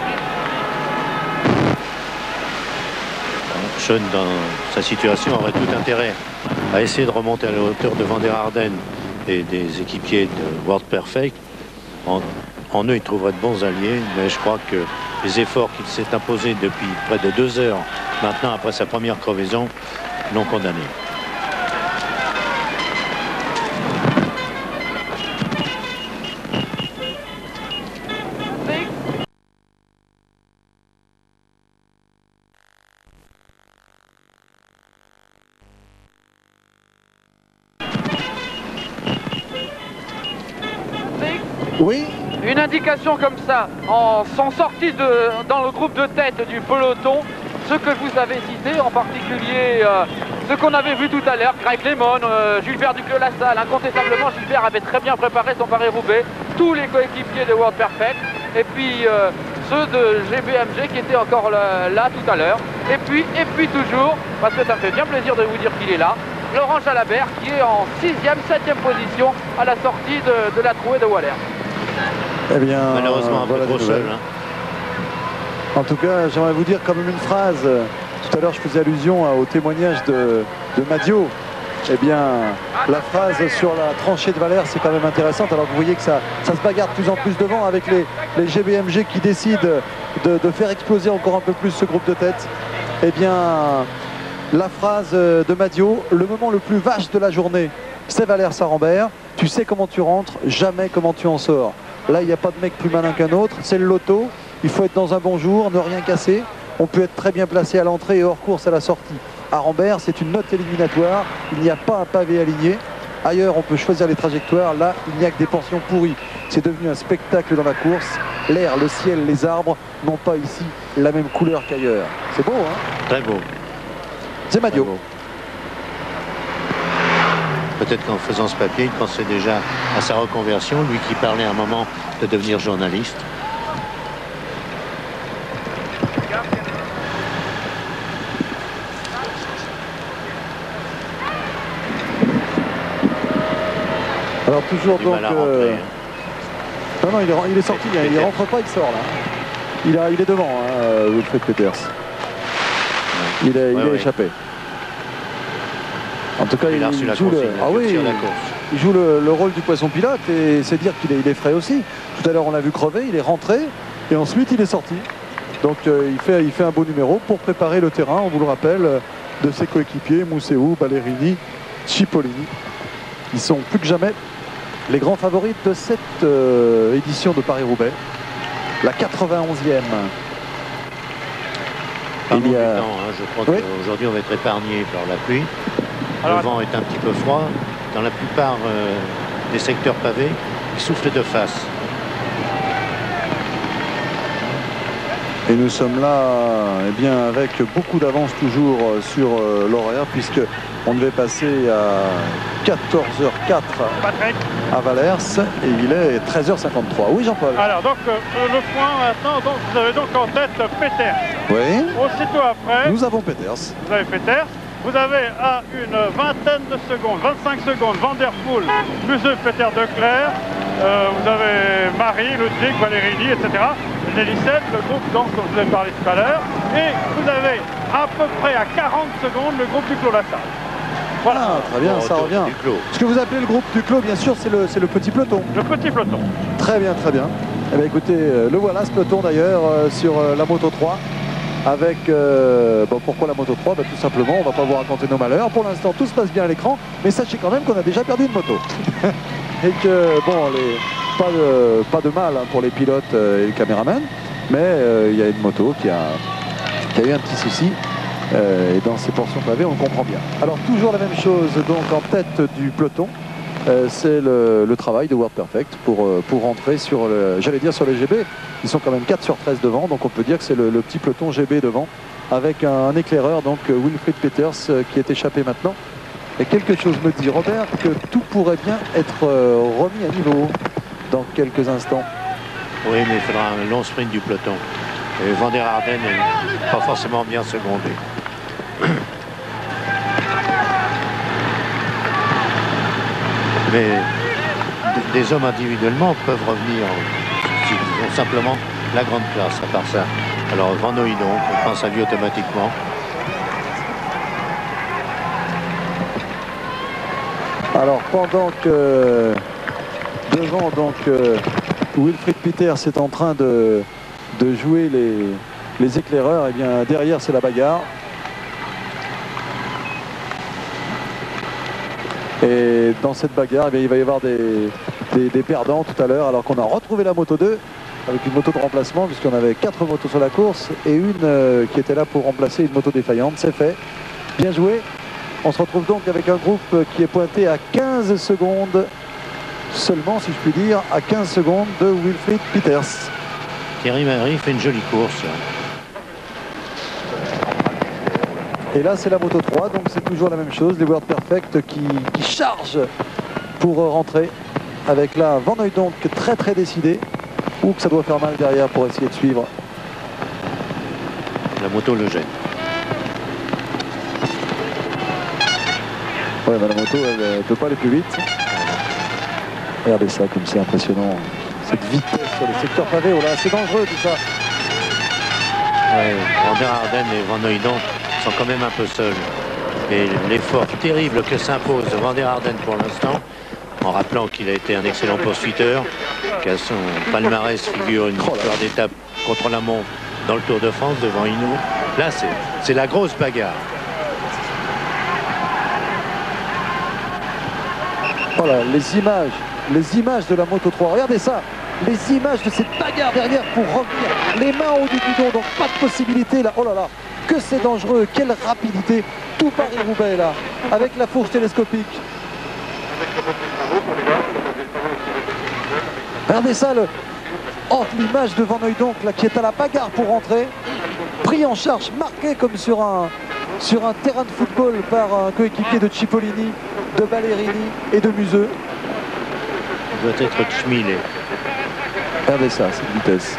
Sean, dans sa situation, aurait tout intérêt à essayer de remonter à la hauteur de Van der Arden et des équipiers de World Perfect. En eux, il trouverait de bons alliés, mais je crois que les efforts qu'il s'est imposés depuis près de 2 heures maintenant, après sa première crevaison, l'ont condamné. Oui. Une indication comme ça, en sont sortis dans le groupe de tête du peloton, ceux que vous avez cités, en particulier ceux qu'on avait vu tout à l'heure, Greg Lemon, Gilbert Duclos-Lassalle. Incontestablement, Gilbert avait très bien préparé son Paris-Roubaix, tous les coéquipiers de World Perfect, et puis ceux de GBMG qui étaient encore là tout à l'heure. Et puis toujours, parce que ça me fait bien plaisir de vous dire qu'il est là, Laurent Jalabert qui est en 6e, 7e position à la sortie de la trouée de Waller. Eh bien, malheureusement un peu trop seul. En tout cas, j'aimerais vous dire quand même une phrase. Tout à l'heure, je faisais allusion au témoignage de Madio. Eh bien, la phrase sur la tranchée de Valère, c'est quand même intéressante. Alors que vous voyez que ça se bagarre de plus en plus devant avec les GBMG qui décident de faire exploser encore un peu plus ce groupe de tête. Eh bien, la phrase de Madio, le moment le plus vache de la journée, c'est Valère Sarambert. Tu sais comment tu rentres, jamais comment tu en sors. Là, il n'y a pas de mec plus malin qu'un autre. C'est le loto. Il faut être dans un bon jour, ne rien casser. On peut être très bien placé à l'entrée et hors course à la sortie. À Rambert, c'est une note éliminatoire. Il n'y a pas un pavé aligné. Ailleurs, on peut choisir les trajectoires. Là, il n'y a que des portions pourries. C'est devenu un spectacle dans la course. L'air, le ciel, les arbres n'ont pas ici la même couleur qu'ailleurs. C'est beau, hein? Très beau. C'est Madio. Peut-être qu'en faisant ce papier, il pensait déjà à sa reconversion, lui qui parlait à un moment de devenir journaliste. Alors toujours donc... Non, il est sorti, il rentre pas, il sort là. Il est devant, hein, Wilfried Peters. Il est échappé. En tout cas, il joue le rôle du poisson pilote et c'est dire qu'il est frais aussi. Tout à l'heure, on l'a vu crever, il est rentré et ensuite il est sorti. Donc il fait un beau numéro pour préparer le terrain, on vous le rappelle, de ses coéquipiers, Mousseau, Ballerini, Cipollini, qui sont plus que jamais les grands favoris de cette édition de Paris-Roubaix, la 91e. Il y a... je crois qu'aujourd'hui on va être épargné par la pluie. Le vent est un petit peu froid. dans la plupart des secteurs pavés, il souffle de face. Et nous sommes là eh bien, avec beaucoup d'avance toujours sur l'horaire, puisque on devait passer à 14h04 à Valers et il est 13h53. Oui, Jean-Paul. Alors, donc, le point maintenant, donc, vous avez donc en tête Peters. Oui. Aussitôt après, nous avons Peters. Vous avez Peters. Vous avez à une vingtaine de secondes, 25 secondes, Van der Poel, Museux, Peter Declercq. Vous avez Marie, Ludwig, Valerini, etc. Nélicette, le groupe donc, dont je vous ai parlé tout à l'heure. Et vous avez à peu près à 40 secondes le groupe Duclos-Lassalle. Voilà. Ah, très bien, ça revient. Ce que vous appelez le groupe Duclos, bien sûr, c'est le petit peloton. Le petit peloton. Très bien, très bien. Eh bien, écoutez, le voilà, ce peloton d'ailleurs, sur la Moto 3. Avec, bon, pourquoi la Moto 3 Tout simplement, on va pas vous raconter nos malheurs. Pour l'instant, tout se passe bien à l'écran, mais sachez quand même qu'on a déjà perdu une moto. Et que, bon, pas de mal hein, pour les pilotes et les caméramans, mais il y a une moto qui a eu un petit souci. Et dans ces portions pavées, on le comprend bien. Alors, toujours la même chose, donc, en tête du peloton. C'est le travail de World Perfect pour rentrer sur le, j'allais dire sur le GB. Ils sont quand même 4 sur 13 devant, donc on peut dire que c'est le petit peloton GB devant, avec un éclaireur, donc Wilfried Peters, qui est échappé maintenant. Et quelque chose me dit, Robert, que tout pourrait bien être remis à niveau dans quelques instants. Oui, mais il faudra un long sprint du peloton. Et Van der Arden n'est pas forcément bien secondé. Mais des hommes individuellement peuvent revenir s'ils ont simplement la grande classe à part ça. Alors Van Hooydonck, on pense à lui automatiquement. Alors pendant que devant donc Wilfried Peters est en train de jouer les éclaireurs, et bien derrière c'est la bagarre. Et dans cette bagarre, eh bien, il va y avoir des perdants tout à l'heure, alors qu'on a retrouvé la moto 2 avec une moto de remplacement, puisqu'on avait 4 motos sur la course et une qui était là pour remplacer une moto défaillante. C'est fait. Bien joué. On se retrouve donc avec un groupe qui est pointé à 15 secondes seulement, si je puis dire, à 15 secondes de Wilfried Peters. Thierry Marie fait une jolie course. Et là, c'est la Moto 3, donc c'est toujours la même chose. Les World Perfect qui chargent pour rentrer. Avec là, Van Hooydonck très très décidé. Ou que ça doit faire mal derrière pour essayer de suivre. La moto le gêne. Ouais, mais la moto, elle ne peut pas aller plus vite. Regardez ça, comme c'est impressionnant. Cette vitesse sur les secteurs pavés, oh là, c'est dangereux tout ça. Ouais, Van der Arden et Van Hooydonck sont quand même un peu seuls. Et l'effort terrible que s'impose Van der Arden pour l'instant, en rappelant qu'il a été un excellent poursuiteur, qu'à son palmarès figure une victoire d'étape contre la montre dans le Tour de France devant Hinault. Là, c'est la grosse bagarre. Voilà, les images de la Moto 3. Regardez ça, les images de cette bagarre derrière pour revenir. Les mains au haut du guidon, donc pas de possibilité là. Oh là là, que c'est dangereux, quelle rapidité. Tout Paris-Roubaix là, avec la fourche télescopique. Regardez ça, l'image de Van Hooydonck là, qui est à la bagarre pour rentrer. Pris en charge, marqué comme sur un terrain de football par un coéquipier de Cipollini, de Valerini et de Museux. Il doit être Schmilé. Regardez ça, cette vitesse.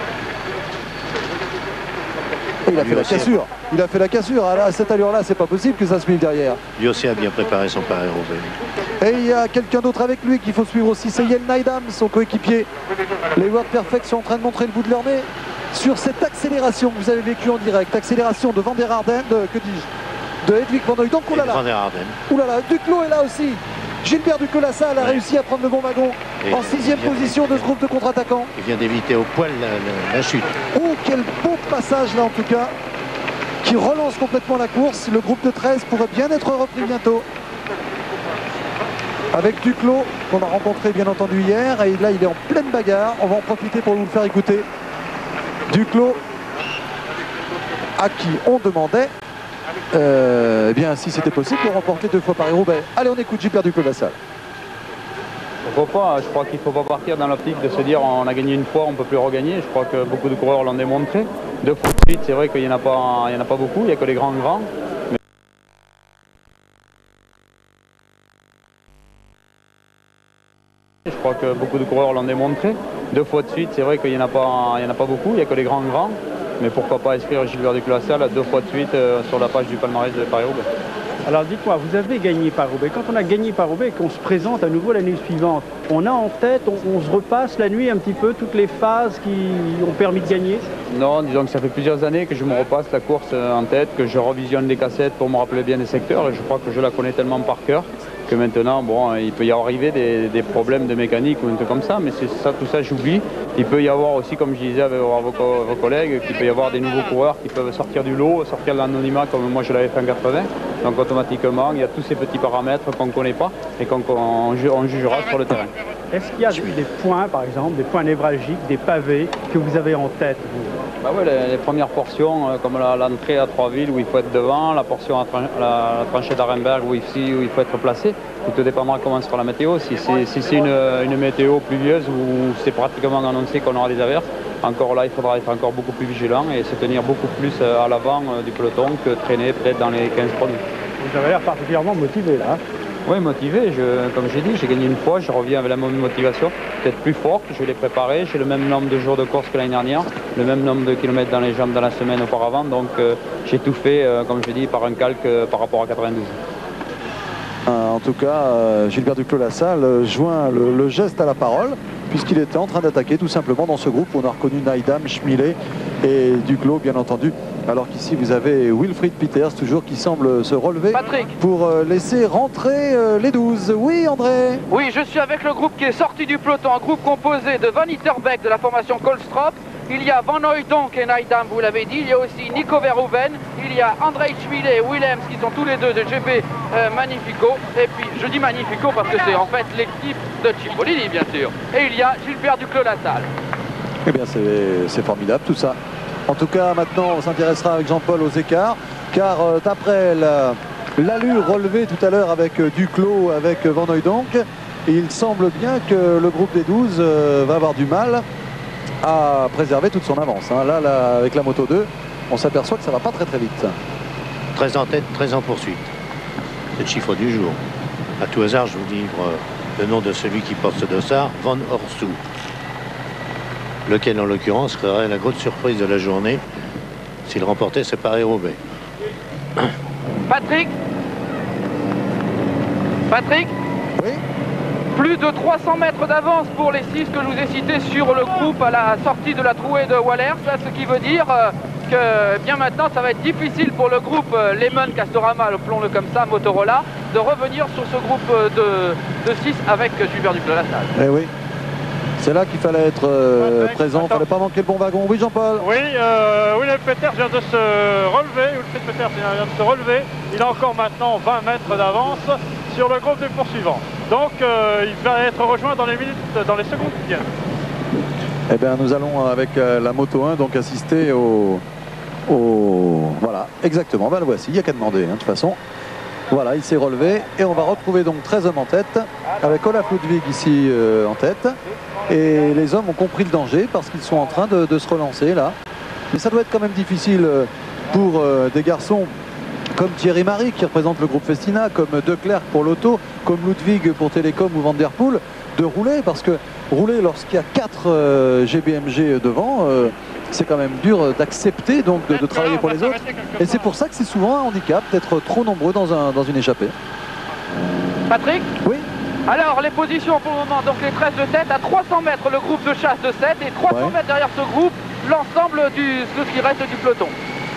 Et il a fait la cassure. Il a fait la cassure. À cette allure-là, c'est pas possible que ça se mette derrière. Lui aussi a bien préparé son Paris-Roubaix. Et il y a quelqu'un d'autre avec lui qu'il faut suivre aussi. C'est Jelle Neidam, son coéquipier. Les World Perfect sont en train de montrer le bout de leur nez sur cette accélération que vous avez vécue en direct. Accélération de Van der Arden, de Hedwig Van Hooydonck. Oh là là. Van der Arden. Oh là là, Duclos est là aussi. Gilbert Duclos-Lassalle a réussi à prendre le bon wagon en 6e position de ce groupe de contre-attaquants. Il vient d'éviter au poil la chute. Oh, quel beau passage là en tout cas, qui relance complètement la course. Le groupe de 13 pourrait bien être repris bientôt. Avec Duclos, qu'on a rencontré bien entendu hier, et là il est en pleine bagarre. On va en profiter pour vous le faire écouter. Duclos, à qui on demandait eh bien, si c'était possible, pour remporter 2 fois Paris-Roubaix. Allez, on écoute Gilbert Duclos-Lassalle. Pourquoi pas? Je crois qu'il ne faut pas partir dans l'optique de se dire on a gagné une fois, on ne peut plus regagner. Je crois que beaucoup de coureurs l'ont démontré. 2 fois de suite, c'est vrai qu'il n'y en a pas beaucoup, il n'y a que les grands. Mais... Je crois que beaucoup de coureurs l'ont démontré. 2 fois de suite, c'est vrai qu'il n'y en a pas beaucoup, il n'y a que les grands. Mais pourquoi pas inscrire Gilbert Duclos-Lassalle 2 fois de suite sur la page du palmarès de Paris-Roubaix. Alors dites-moi, vous avez gagné Paris-Roubaix. Quand on a gagné Paris-Roubaix et qu'on se présente à nouveau l'année suivante, on a en tête, on se repasse la nuit un petit peu toutes les phases qui ont permis de gagner? Non, disons que ça fait plusieurs années que je me repasse la course en tête, que je revisionne les cassettes pour me rappeler bien des secteurs. Et je crois que je la connais tellement par cœur que maintenant, bon, il peut y arriver des problèmes de mécanique ou un truc comme ça, mais c'est ça, tout ça j'oublie. Il peut y avoir aussi, comme je disais avec vos collègues, qu'il peut y avoir des nouveaux coureurs qui peuvent sortir du lot, sortir de l'anonymat comme moi je l'avais fait en 80. Donc automatiquement, il y a tous ces petits paramètres qu'on ne connaît pas et qu'on jugera sur le terrain. Est-ce qu'il y a des points, par exemple, des points névralgiques, des pavés que vous avez en tête, vous? Bah ouais, les premières portions, comme l'entrée à Troisville où il faut être devant, la portion à la tranchée d'Arenberg où il faut être placé. Tout dépendra comment sera la météo. Si c'est une météo pluvieuse où c'est pratiquement annoncé qu'on aura des averses, encore là il faudra être encore beaucoup plus vigilant et se tenir beaucoup plus à l'avant du peloton que traîner peut-être dans les 15 premiers. Vous avez l'air particulièrement motivé là. Oui, motivé, comme j'ai dit, j'ai gagné une fois, je reviens avec la même motivation, peut-être plus forte, je l'ai préparé, j'ai le même nombre de jours de course que l'année dernière, le même nombre de kilomètres dans les jambes dans la semaine auparavant, donc j'ai tout fait, comme je dis, par un calque par rapport à 92. En tout cas, Gilbert Duclos-Lassalle joint le geste à la parole, puisqu'il était en train d'attaquer tout simplement dans ce groupe où on a reconnu Naidam, Schmillet et Duclos, bien entendu. Alors qu'ici, vous avez Wilfried Peters, toujours, qui semble se relever pour laisser rentrer les 12. Oui, André? Oui, je suis avec le groupe qui est sorti du peloton, un groupe composé de Van Itterbeek de la formation Kohlstrop. Il y a Van Hooijdonk et Naidam, vous l'avez dit. Il y a aussi Nico Verhoeven. Il y a André Schmillet et Willems qui sont tous les deux de GB Magnifico. Et puis, je dis Magnifico parce que c'est en fait l'équipe de Cipollini, bien sûr. Et il y a Gilbert Duclos-Lassalle. Eh bien, c'est formidable tout ça. En tout cas, maintenant, on s'intéressera avec Jean-Paul aux écarts, car d'après l'allure relevée tout à l'heure avec Duclos, avec Van Hooijdonk, il semble bien que le groupe des 12 va avoir du mal à préserver toute son avance. Là, avec la moto 2, on s'aperçoit que ça va pas très vite. 13 en tête, 13 en poursuite. C'est le chiffre du jour. À tout hasard, je vous livre le nom de celui qui porte ce dossard, Van Horsou. Lequel, en l'occurrence, serait la grosse surprise de la journée s'il remportait ce Paris-Roubaix. Patrick? Oui. Plus de 300 mètres d'avance pour les 6 que je vous ai cités sur le groupe à la sortie de la trouée de Wallers, ce qui veut dire que bien maintenant ça va être difficile pour le groupe Lehman Castorama, appelons-le comme ça, Motorola, de revenir sur ce groupe de 6 avec Gilbert Duclos-Lassalle. Eh oui. C'est là qu'il fallait être présent, il ne fallait pas manquer le bon wagon. Oui, Jean-Paul? Oui, Wilfried Peters vient de se relever. Il a encore maintenant 20 mètres d'avance sur le groupe des poursuivants. Donc il va être rejoint dans les secondes qui viennent. Eh bien, nous allons avec la moto 1 donc assister au... Voilà, exactement, ben, le voici, il n'y a qu'à demander, de toute façon. Voilà, il s'est relevé et on va retrouver donc 13 hommes en tête, avec Olaf Ludwig ici en tête. Et les hommes ont compris le danger parce qu'ils sont en train de se relancer là. Mais ça doit être quand même difficile pour des garçons comme Thierry Marie qui représente le groupe Festina, comme De Klerk pour l'auto, comme Ludwig pour Télécom ou Van Der Poel, de rouler, parce que rouler lorsqu'il y a 4 GBMG devant, c'est quand même dur d'accepter donc de travailler pour les autres. Et c'est pour ça que c'est souvent un handicap d'être trop nombreux dans une échappée. Patrick? Oui. Alors les positions pour le moment, donc les 13 de tête, à 300 mètres le groupe de chasse de 7 et 300 mètres derrière ce groupe, l'ensemble de ce qui reste du peloton.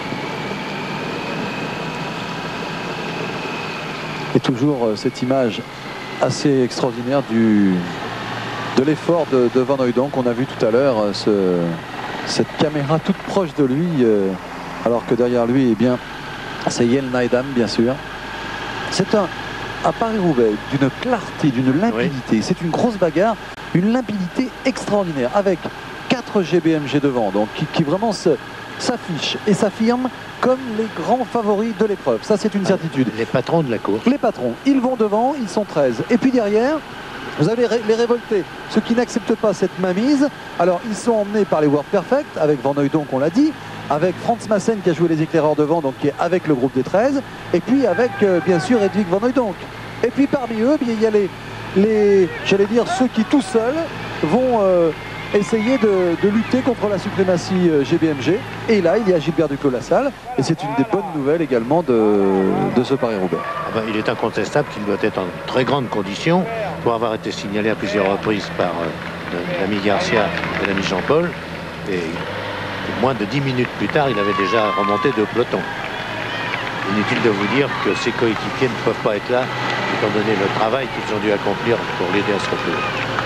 Et toujours cette image assez extraordinaire de l'effort de Van Hooijdonk qu'on a vu tout à l'heure, cette caméra toute proche de lui, alors que derrière lui, eh bien, c'est Jelle Naidam, bien sûr. C'est un Paris-Roubaix d'une clarté, d'une limpidité. Oui. C'est une grosse bagarre, une limpidité extraordinaire, avec 4 GBMG devant, donc qui vraiment s'affichent et s'affirment comme les grands favoris de l'épreuve. Ça, c'est une certitude. Les patrons de la course. Les patrons, ils vont devant, ils sont 13. Et puis derrière, vous avez les révoltés, ceux qui n'acceptent pas cette mainmise. Alors, ils sont emmenés par les World Perfect, avec Van Hooydonk, on l'a dit, avec Frans Maassen qui a joué les éclaireurs devant, donc qui est avec le groupe des 13, et puis avec, bien sûr, Hedwig Van Hooydonk. Et puis parmi eux, bien, il y a j'allais dire, ceux qui tout seuls vont essayer de lutter contre la suprématie GBMG. Et là, il y a Gilbert Duclos-Lassalle, et c'est une des bonnes nouvelles également de ce Paris-Roubaix. Ah ben, il est incontestable qu'il doit être en très grande condition pour avoir été signalé à plusieurs reprises par l'ami Garcia et l'ami Jean-Paul. Et moins de 10 minutes plus tard, il avait déjà remonté 2 pelotons. Inutile de vous dire que ses coéquipiers ne peuvent pas être là, étant donné le travail qu'ils ont dû accomplir pour l'aider à se retour.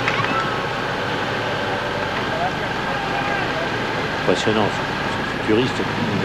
Impressionnant, ce futuriste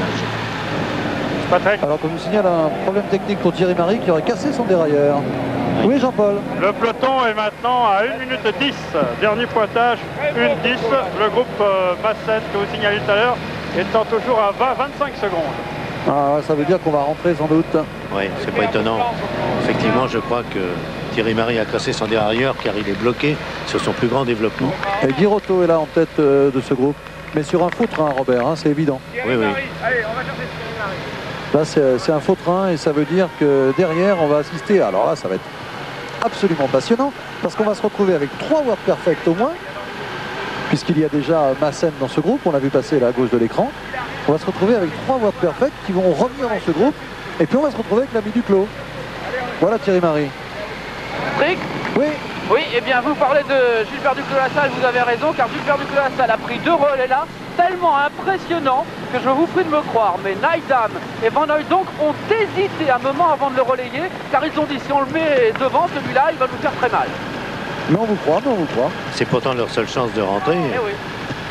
image. Alors qu'on nous signale un problème technique pour Thierry Marie qui aurait cassé son dérailleur. Oui, Jean-Paul. Le peloton est maintenant à 1 minute 10. Dernier pointage, 1:10. Le groupe Maassen que vous signalez tout à l'heure étant toujours à 25 secondes. Ah, ça veut dire qu'on va rentrer sans doute. Oui, c'est pas étonnant. Effectivement, je crois que Thierry Marie a cassé son dérailleur car il est bloqué sur son plus grand développement. Et Guirotto est là en tête de ce groupe. Mais sur un faux train, Robert, hein, c'est évident. Oui, oui. Allez, on va chercher Thierry Là, Marie. c'est un faux train et ça veut dire que derrière, on va assister. Alors là, ça va être absolument passionnant parce qu'on va se retrouver avec 3 World Perfect au moins, puisqu'il y a déjà Maassen dans ce groupe. On l'a vu passer là à gauche de l'écran. On va se retrouver avec 3 World Perfect qui vont revenir dans ce groupe. Et puis on va se retrouver avec l'ami Duclos. Voilà Thierry Marie. Rick ? Oui. Oui, eh bien vous parlez de Gilbert Duclos-Lassalle, vous avez raison, car Gilbert Duclos-Lassalle a pris 2 relais là, tellement impressionnants que je vous prie de me croire. Mais Neidham et Van Hooydonk ont hésité un moment avant de le relayer, car ils ont dit si on le met devant, celui-là, il va nous faire très mal. Mais on vous croit, mais on vous croit. C'est pourtant leur seule chance de rentrer. Eh oui.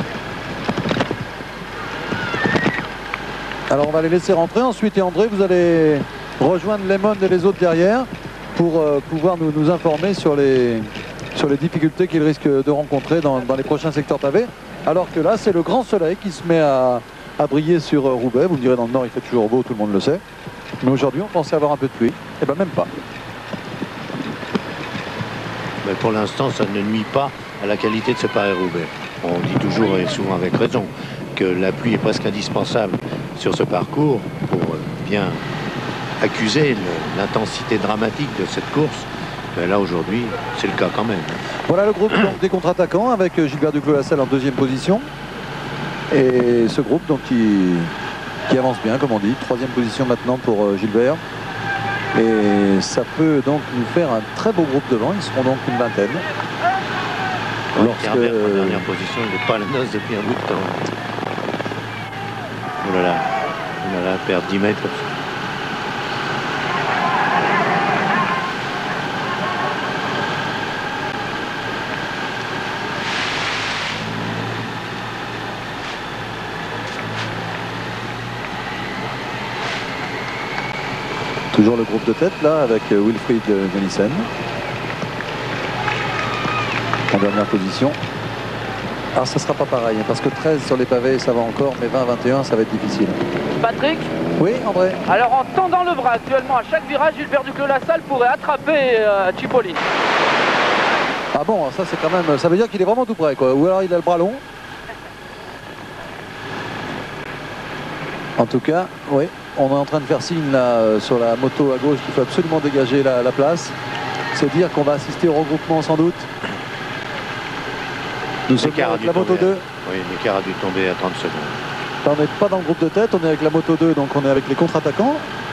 Alors on va les laisser rentrer. Ensuite, et André, vous allez rejoindre Lemon et les autres derrière pour pouvoir nous informer sur les difficultés qu'ils risquent de rencontrer dans les prochains secteurs pavés. Alors que là, c'est le grand soleil qui se met à briller sur Roubaix. Vous me direz, dans le nord, il fait toujours beau, tout le monde le sait. Mais aujourd'hui, on pensait avoir un peu de pluie. Eh bien, même pas. Mais pour l'instant, ça ne nuit pas à la qualité de ce Paris-Roubaix. On dit toujours, et souvent avec raison, que la pluie est presque indispensable sur ce parcours pour bien accuser l'intensité dramatique de cette course. Mais là, aujourd'hui, c'est le cas quand même. Voilà le groupe donc, des contre-attaquants avec Gilbert Duclos-Lassalle en 2e position. Et ce groupe donc, qui avance bien, comme on dit. 3e position maintenant pour Gilbert. Et ça peut donc nous faire un très beau groupe devant. Ils seront donc une vingtaine. Lorsque... en dernière position, il n'est pas à la noce depuis un bout de temps. Oh là là, perdre 10 mètres. Toujours le groupe de tête là avec Wilfried Venissen en dernière position. Alors ça sera pas pareil parce que 13 sur les pavés ça va encore, mais 20-21 ça va être difficile. Patrick ? Oui, André. Alors en tendant le bras actuellement à chaque virage, Gilbert Duclos-Lassalle pourrait attraper Cipollini. Ah bon, ça c'est quand même, ça veut dire qu'il est vraiment tout près quoi, ou alors il a le bras long. En tout cas, oui, on est en train de faire signe là sur la moto à gauche qu'il faut absolument dégager la place. C'est dire qu'on va assister au regroupement sans doute. Nous sommes avec la moto 2. Oui, l'écart a dû tomber à 30 secondes. Là, on n'est pas dans le groupe de tête, on est avec la moto 2, donc on est avec les contre-attaquants.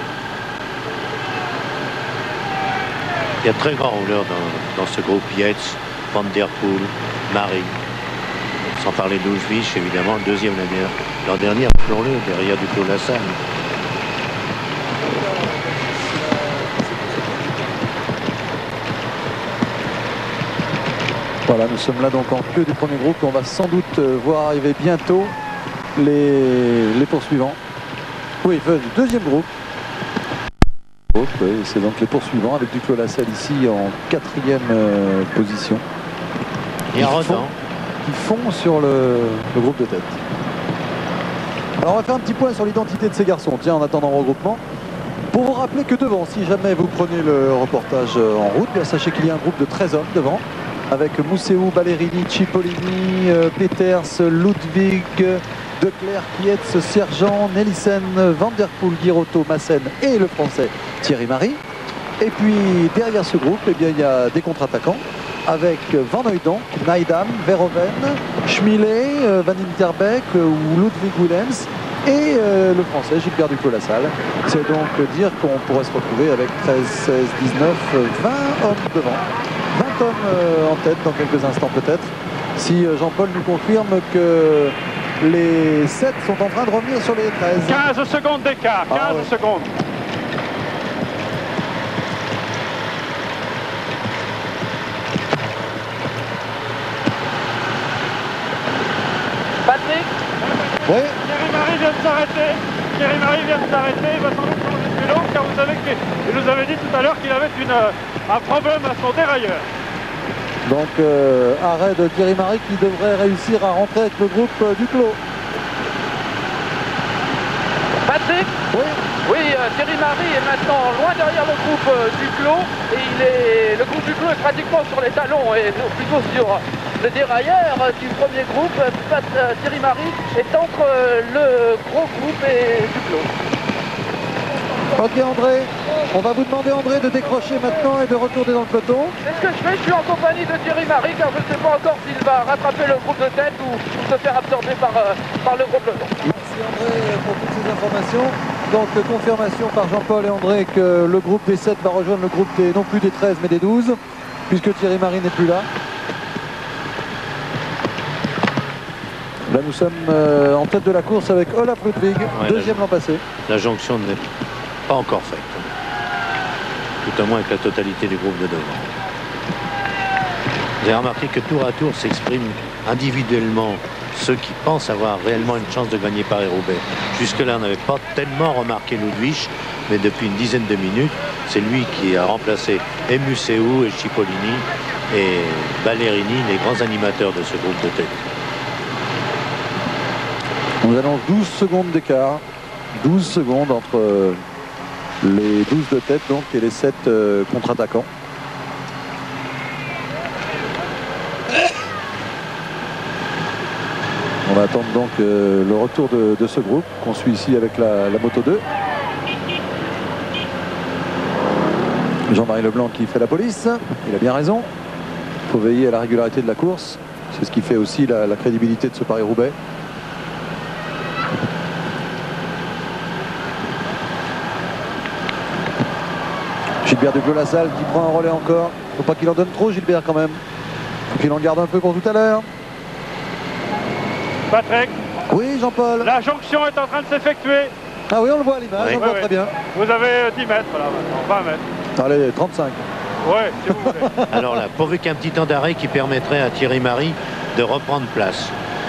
Il y a de très grands rouleurs dans ce groupe. Yates, Van Der Poel, Marie. Sans parler d'Oujvich, évidemment, le deuxième l'an dernier, rappelons-le, derrière Duclos-Lassalle. Voilà, nous sommes là donc en queue du premier groupe. On va sans doute voir arriver bientôt les poursuivants. Oui, du deuxième groupe. C'est donc les poursuivants avec Duclos-Lassalle ici en 4e position. Et en retard. Qui font sur le groupe de tête. Alors on va faire un petit point sur l'identité de ces garçons, tiens, en attendant le regroupement. Pour vous rappeler que devant, si jamais vous prenez le reportage en route, bien, sachez qu'il y a un groupe de 13 hommes devant, avec Mousseau, Ballerini, Cipollini, Peters, Ludwig, Declercq, Kietz, Sergent, Nelissen, Van der Poel, Guirotto, Massen et le français Thierry Marie. Et puis derrière ce groupe, eh bien, il y a des contre-attaquants avec Van Hooijdonk, Neidam, Verhoeven, Schmillet, Van Interbeek ou Ludwig Willems et le français Gilbert Duclos-Lassalle. C'est donc dire qu'on pourrait se retrouver avec 13, 16, 19, 20 hommes devant. 20 hommes en tête dans quelques instants peut-être. Si Jean-Paul nous confirme que les 7 sont en train de revenir sur les 13. 15 secondes d'écart, 15 secondes. Patrick. Oui. Thierry Marie vient de s'arrêter. Thierry Marie vient de s'arrêter. Il va sans doute changer de vélo car vous savez qu'il nous avait dit tout à l'heure qu'il avait un problème à son dérailleur. Donc arrêt de Thierry Marie qui devrait réussir à rentrer avec le groupe Duclos. Patrick. Oui. Oui, Thierry Marie est maintenant loin derrière le groupe Duclos et le groupe Duclos est pratiquement sur les talons et plutôt sur le dérailleur du premier groupe. Thierry Marie est entre le gros groupe et Duclos. Ok André, on va vous demander André de décrocher maintenant et de retourner dans le peloton. C'est ce que je fais, je suis en compagnie de Thierry Marie car je ne sais pas encore s'il va rattraper le groupe de tête ou se faire absorber par le gros peloton. Merci André pour toutes ces informations. Donc confirmation par Jean-Paul et André que le groupe des 7 va rejoindre le groupe des non plus des 13 mais des 12 puisque Thierry Marie n'est plus là. Là nous sommes en tête de la course avec Olaf Ludwig, deuxième l'an passé. La jonction n'est pas encore faite. Tout à moins avec la totalité du groupe de devant. Vous avez remarqué que tour à tour s'expriment individuellement ceux qui pensent avoir réellement une chance de gagner Paris-Roubaix. Jusque-là, on n'avait pas tellement remarqué Ludwig, mais depuis une dizaine de minutes, c'est lui qui a remplacé et Mousseau et Cipollini et Ballerini, les grands animateurs de ce groupe de tête. On annonce 12 secondes d'écart, 12 secondes entre les 12 de tête donc et les 7 contre-attaquants. On va attendre donc le retour de ce groupe qu'on suit ici avec la Moto 2. Jean-Marie Leblanc qui fait la police, il a bien raison. Il faut veiller à la régularité de la course. C'est ce qui fait aussi la crédibilité de ce Paris-Roubaix. Gilbert Duclos-Lassalle qui prend un relais encore. Faut pas qu'il en donne trop Gilbert quand même. Faut qu'il en garde un peu pour tout à l'heure. Patrick. Oui Jean-Paul. La jonction est en train de s'effectuer. Ah oui on le voit à l'image, on le voit très bien. Vous avez 10 mètres là maintenant, 20 mètres. Allez 35. Oui, si vous voulez. Alors là, pourvu qu'un petit temps d'arrêt qui permettrait à Thierry Marie de reprendre place.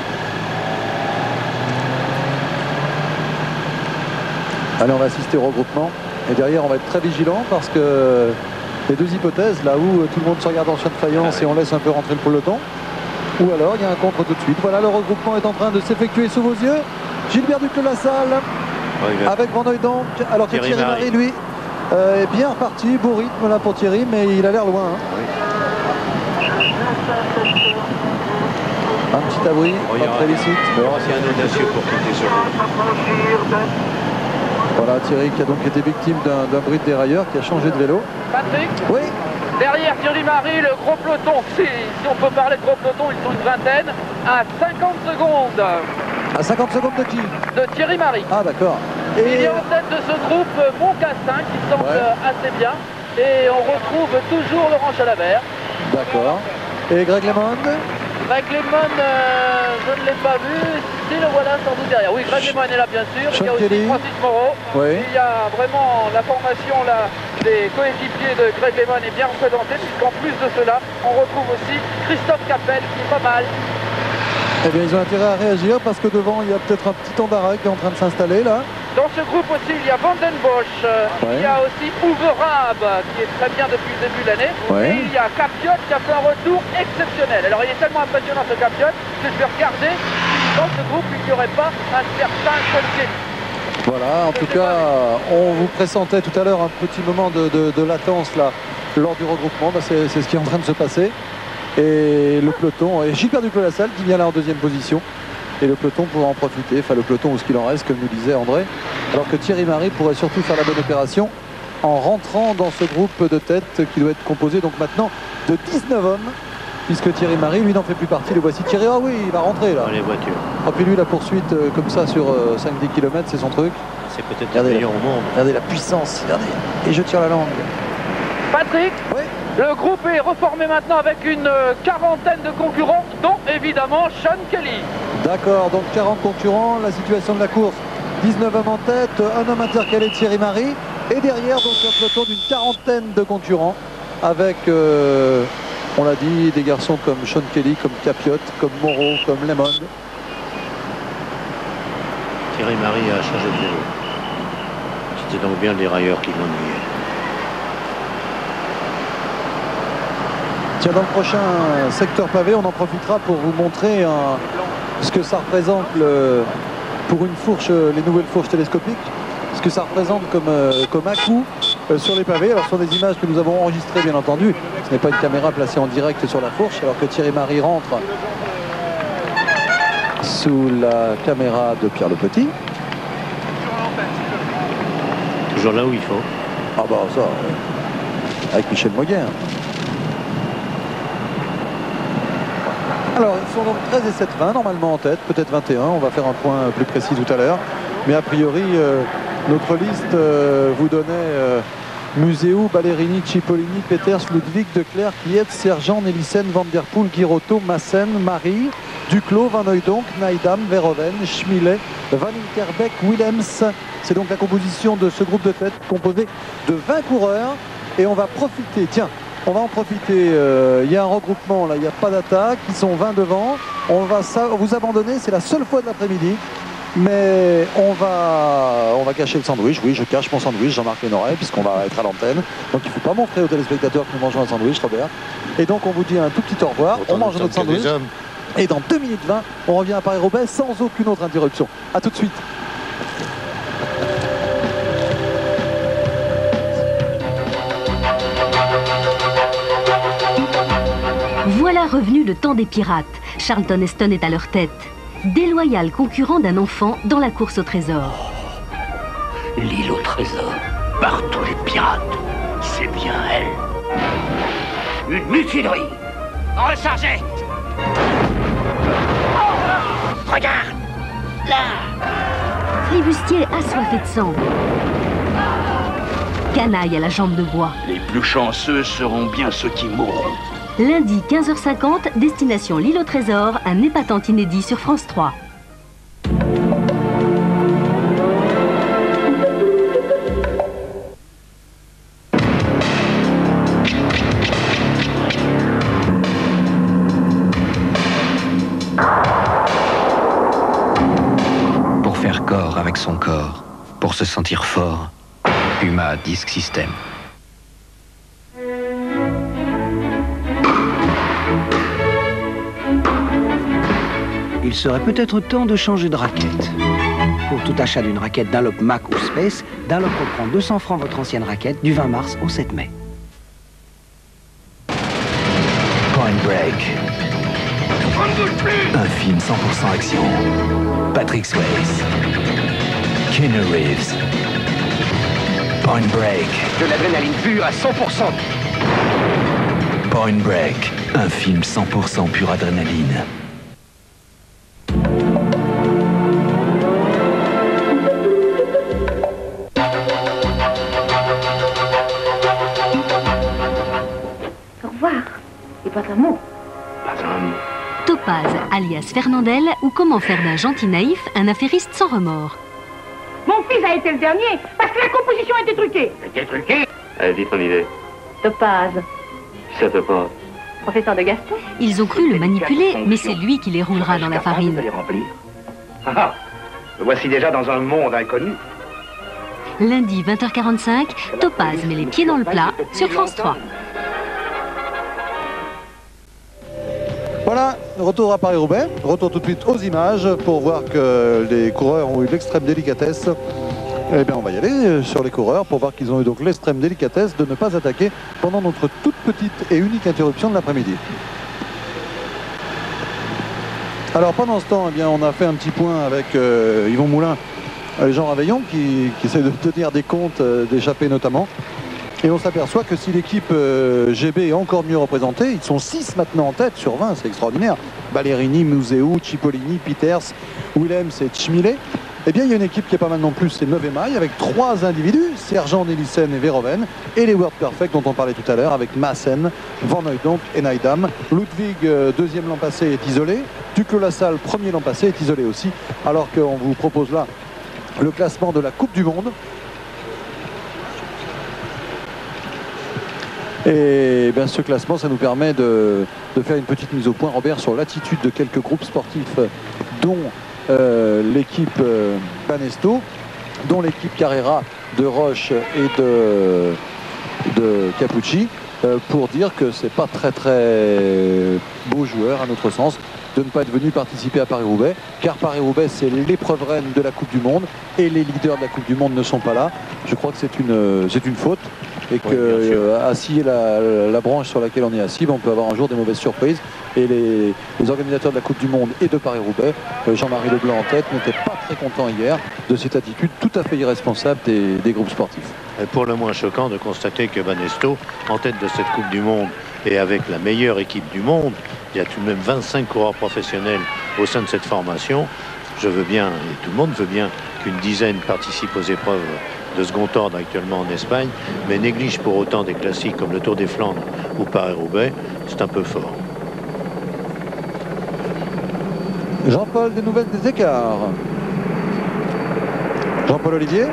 Allez on va assister au regroupement. Et derrière, on va être très vigilant parce que les deux hypothèses, là où tout le monde se regarde en chien de faïence et on laisse un peu rentrer le peloton, ou alors il y a un contre tout de suite. Voilà, le regroupement est en train de s'effectuer sous vos yeux. Gilbert Duclos-Lassalle avec Van Hooijdonk, alors que Thierry Marie, lui, est bien reparti. Beau rythme là pour Thierry, mais il a l'air loin. Hein. Un petit abri, pas très licite. C'est un audacieux pour quitter ce groupe. Voilà Thierry qui a donc été victime d'un bruit de dérailleur qui a changé de vélo. Patrick. Oui. Derrière Thierry Marie, le gros peloton, si on peut parler de gros peloton, ils sont une vingtaine, à 50 secondes. À 50 secondes de qui? De Thierry Marie. Ah d'accord. Il est en tête de ce groupe Moncassin qui semble assez bien. Et on retrouve toujours Laurent Chalabert. D'accord. Et Greg LeMond? Greg LeMond, je ne l'ai pas vu. Si le voilà sans doute derrière. Oui, Greg LeMond est là bien sûr. Il y a aussi Francis Moreau. Oui. Il y a vraiment la formation là, des coéquipiers de Greg LeMond est bien représentée, puisqu'en plus de cela, on retrouve aussi Christophe Capel qui est pas mal. Eh bien, ils ont intérêt à réagir parce que devant, il y a peut-être un petit temps d'arrêt qui est en train de s'installer là. Dans ce groupe aussi, il y a Van den Bosch, il y a aussi Uwe Raab qui est très bien depuis le début de l'année. Et il y a Capiot qui a fait un retour exceptionnel. Alors il est tellement impressionnant ce Capiot que je vais regarder dans ce groupe, il n'y aurait pas un certain Sean Kelly. Voilà, en tout cas, on vous pressentait tout à l'heure un petit moment de latence là, lors du regroupement. Bah, c'est ce qui est en train de se passer. Et le peloton, et Gilbert Duclos-Lassalle qui vient là en deuxième position. Et le peloton pourra en profiter, enfin le peloton ou ce qu'il en reste, comme nous disait André. Alors que Thierry Marry pourrait surtout faire la bonne opération en rentrant dans ce groupe de tête qui doit être composé donc maintenant de 19 hommes. Puisque Thierry Marry, lui, n'en fait plus partie. Le voici Thierry, ah oui, il va rentrer là. Dans les voitures. Et puis lui, la poursuite comme ça sur 5-10 km, c'est son truc. C'est peut-être le meilleur au monde. Regardez la puissance, regardez. Et je tire la langue. Patrick, oui. Le groupe est reformé maintenant avec une quarantaine de concurrents, dont évidemment Sean Kelly. D'accord, donc 40 concurrents, la situation de la course. 19 hommes en tête, un homme intercalé de Thierry Marry. Et derrière, donc un peloton d'une quarantaine de concurrents avec... on l'a dit, des garçons comme Sean Kelly, comme Capiot, comme Moreau, comme Lemond. Thierry Marry a changé de vélo. C'était donc bien le dérailleur qui l'ennuyait. Tiens, dans le prochain secteur pavé, on en profitera pour vous montrer ce que ça représente pour une fourche, les nouvelles fourches télescopiques, ce que ça représente comme à-coup sur les pavés. Alors, ce sont des images que nous avons enregistrées, bien entendu. Ce n'est pas une caméra placée en direct sur la fourche, alors que Thierry Marry rentre sous la caméra de Pierre Le Petit. Toujours là où il faut. Ah bah ça, avec Michel Moguin. Alors, ils sont donc 13 et 7-20, normalement en tête, peut-être 21. On va faire un point plus précis tout à l'heure. Mais a priori, notre liste vous donnait Museu, Ballerini, Cipollini, Peters, Ludwig, Declercq, Yates, Sergent, Nelissen, Van Der Poel, Girotto, Maassen, Marry, Duclos, Van Hooydonk, Naidam, Verhoeven, Schmillet, Van Interbeek, Willems. C'est donc la composition de ce groupe de tête composé de 20 coureurs. Et on va profiter, tiens, on va en profiter. Il y a un regroupement, là, il n'y a pas d'attaque. Ils sont 20 devant. On va vous abandonner, c'est la seule fois de l'après-midi. Mais on va cacher le sandwich. Oui, je cache mon sandwich, Jean-Marc Lénoret, puisqu'on va être à l'antenne. Donc il ne faut pas montrer aux téléspectateurs que nous mangeons un sandwich, Robert. Et donc on vous dit un tout petit au revoir. On mange notre sandwich. Et dans 2 minutes 20, on revient à Paris-Roubaix sans aucune autre interruption. A tout de suite. Voilà revenu le temps des pirates. Charlton Heston est à leur tête. Déloyal concurrent d'un enfant dans la course au trésor. L'île au trésor, par tous les pirates, c'est bien elle. Une mutinerie. Rechargez. Oh, regarde, là. Flibustier assoiffé de sang. Canaille à la jambe de bois. Les plus chanceux seront bien ceux qui mourront. Lundi 15h50, destination l'île au trésor, un épatant inédit sur France 3. Pour faire corps avec son corps, pour se sentir fort, Puma Disc System. Il serait peut-être temps de changer de raquette. Pour tout achat d'une raquette Dunlop Mac ou Space, Dunlop reprend 200 francs votre ancienne raquette du 20 mars au 7 mai. Point Break. Un film 100% action. Patrick Swayze. Keanu Reeves. Point Break. De l'adrénaline pure à 100%. Point Break. Un film 100% pure adrénaline. Au revoir. Et pas un mot. Topaz, alias Fernandel, ou comment faire d'un gentil naïf un affairiste sans remords. Mon fils a été le dernier parce que la composition était truquée. C'était truqué. Allez, vite ton idée. Topaz, Ça te pas. professeur de Gaston. Ils ont cru le manipuler, mais c'est lui qui les roulera dans la farine. Ah, me voici déjà dans un monde inconnu. Lundi 20h45, Topaz met les pieds dans le plat sur France 3. Voilà, retour à Paris-Roubaix. Retour tout de suite aux images pour voir que les coureurs ont eu l'extrême délicatesse. Eh bien, on va y aller sur les coureurs pour voir qu'ils ont eu donc l'extrême délicatesse de ne pas attaquer pendant notre toute petite et unique interruption de l'après-midi. Alors pendant ce temps, eh bien, on a fait un petit point avec Yvon Moulin et Jean Raveillon qui essaie de tenir des comptes d'échappées notamment. Et on s'aperçoit que si l'équipe GB est encore mieux représentée, ils sont 6 maintenant en tête sur 20, c'est extraordinaire. Ballerini, Museu, Cipollini, Peters, Willems et Tchmilé. Eh bien, il y a une équipe qui est pas mal non plus, c'est 9 mailles, avec 3 individus, Sergent, Nelissen et Verhoeven, et les World Perfect dont on parlait tout à l'heure, avec Maassen, Van Hooydonk et Naidam. Ludwig, deuxième l'an passé, est isolé. Duclos-Lassalle, premier l'an passé, est isolé aussi, alors qu'on vous propose là le classement de la Coupe du Monde. Et bien, ce classement, ça nous permet de faire une petite mise au point, Robert, sur l'attitude de quelques groupes sportifs, dont l'équipe Banesto, dont l'équipe Carrera de Roche et de Capucci, pour dire que c'est pas très beau joueur à notre sens de ne pas être venu participer à Paris-Roubaix, car Paris-Roubaix c'est l'épreuve reine de la Coupe du Monde et les leaders de la Coupe du Monde ne sont pas là. Je crois que c'est une faute et que assis la branche sur laquelle on est assis, on peut avoir un jour des mauvaises surprises. Et les organisateurs de la Coupe du Monde et de Paris-Roubaix, Jean-Marie Leblanc en tête, n'étaient pas très contents hier de cette attitude tout à fait irresponsable des groupes sportifs. Et pour le moins choquant de constater que Banesto, en tête de cette Coupe du Monde et avec la meilleure équipe du monde, il y a tout de même 25 coureurs professionnels au sein de cette formation. Je veux bien, et tout le monde veut bien, qu'une dizaine participent aux épreuves de second ordre actuellement en Espagne, mais néglige pour autant des classiques comme le Tour des Flandres ou Paris-Roubaix, c'est un peu fort. Jean-Paul, des nouvelles des écarts. Jean-Paul Olivier.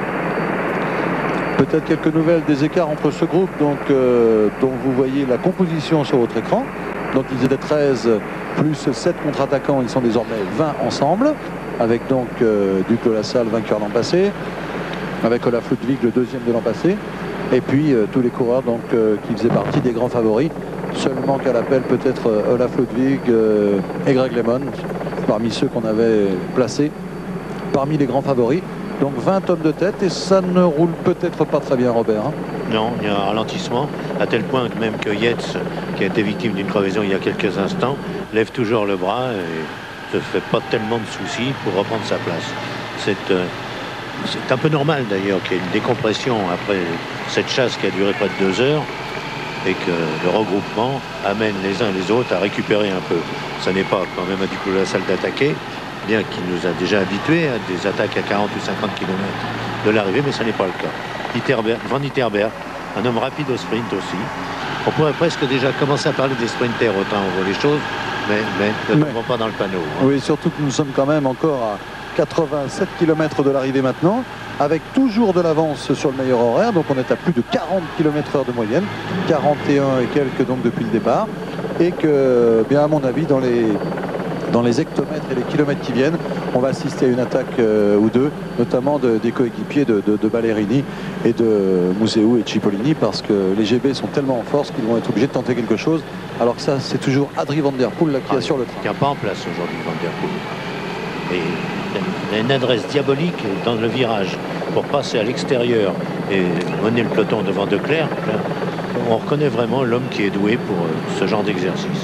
Peut-être quelques nouvelles des écarts entre ce groupe donc, dont vous voyez la composition sur votre écran. Donc ils étaient 13 plus 7 contre-attaquants, ils sont désormais 20 ensemble, avec donc Duclos-Lassalle, vainqueur l'an passé, avec Olaf Ludwig, le deuxième de l'an passé, et puis tous les coureurs donc, qui faisaient partie des grands favoris. Seulement qu'à l'appel peut-être Olaf Ludwig et Greg LeMond, parmi ceux qu'on avait placés, parmi les grands favoris. Donc 20 hommes de tête et ça ne roule peut-être pas très bien, Robert. Hein. Non, il y a un ralentissement, à tel point que même que Yates, qui a été victime d'une crevaison il y a quelques instants, lève toujours le bras et ne se fait pas tellement de soucis pour reprendre sa place. C'est un peu normal d'ailleurs qu'il y ait une décompression après cette chasse qui a duré près de 2 heures et que le regroupement amène les uns les autres à récupérer un peu. Ça n'est pas quand même à Duclos-Lassalle d'attaquer, bien qu'il nous a déjà habitués à des attaques à 40 ou 50 km de l'arrivée, mais ce n'est pas le cas. Van Itterberg, un homme rapide au sprint aussi. On pourrait presque déjà commencer à parler des sprinters, autant on voit les choses, mais ne tombons pas dans le panneau. Hein. Oui, surtout que nous sommes quand même encore à 87 km de l'arrivée maintenant, avec toujours de l'avance sur le meilleur horaire, donc on est à plus de 40 km/h de moyenne, 41 et quelques donc depuis le départ, et que, bien à mon avis, dans les hectomètres et les kilomètres qui viennent, on va assister à une attaque ou deux, notamment des coéquipiers de Ballerini et de Museu et Cipollini, parce que les GB sont tellement en force qu'ils vont être obligés de tenter quelque chose, alors que ça, c'est toujours Adrie Van Der Poel là, qui assure le train. Il n'y a pas en place aujourd'hui Van Der Poel. Et il y a une adresse diabolique dans le virage pour passer à l'extérieur et mener le peloton devant De Clercq. On reconnaît vraiment l'homme qui est doué pour ce genre d'exercice.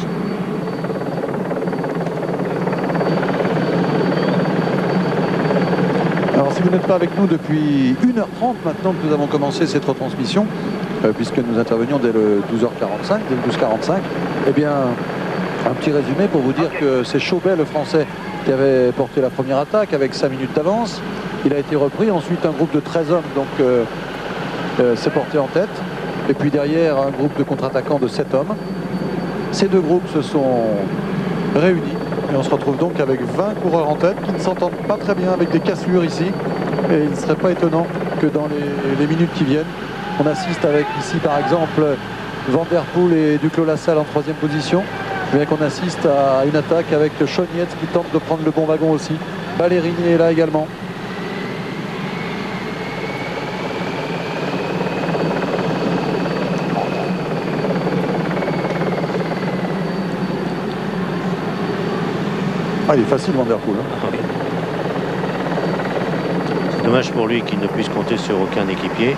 Alors si vous n'êtes pas avec nous depuis 1h30 maintenant que nous avons commencé cette retransmission, puisque nous intervenions dès le 12h45, dès le 12h45, eh bien un petit résumé pour vous dire que c'est Chauvet, le Français, qui avait porté la première attaque avec 5 minutes d'avance. Il a été repris, ensuite un groupe de 13 hommes donc s'est porté en tête, et puis derrière un groupe de contre-attaquants de 7 hommes. Ces deux groupes se sont réunis et on se retrouve donc avec 20 coureurs en tête qui ne s'entendent pas très bien, avec des cassures ici, et il ne serait pas étonnant que dans les minutes qui viennent, on assiste avec ici par exemple Van Der Poel et Duclos-Lassalle en 3e position, bien qu'on assiste à une attaque avec Sean Yates qui tente de prendre le bon wagon aussi. Ballerini est là également. Ah, il est facile, Van Der Poel. Ah, oui. C'est dommage pour lui qu'il ne puisse compter sur aucun équipier.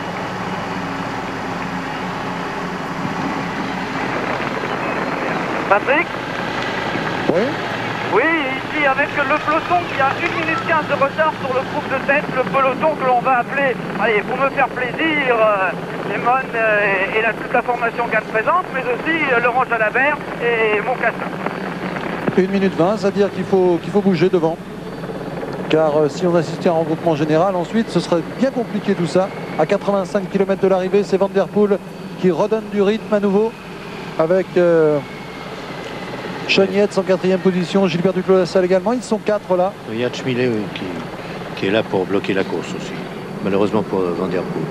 Patrick? Oui. Oui, ici avec le peloton qui a 1 minute 15 de retard sur le groupe de tête, le peloton que l'on va appeler, allez, pour me faire plaisir, Lemon et toute la formation GAN présente, mais aussi Laurent Jalabert et Moncassin. 1 minute 20, c'est-à-dire qu'il faut bouger devant. Car si on assistait à un regroupement général, ensuite ce serait bien compliqué tout ça. À 85 km de l'arrivée, c'est Van Der Poel qui redonne du rythme à nouveau avec Chenietz en 4e position, Gilbert Duclos-Lassalle également. Ils sont 4 là. Il y a Schmilé qui est là pour bloquer la course aussi. Malheureusement pour Van Der Poel.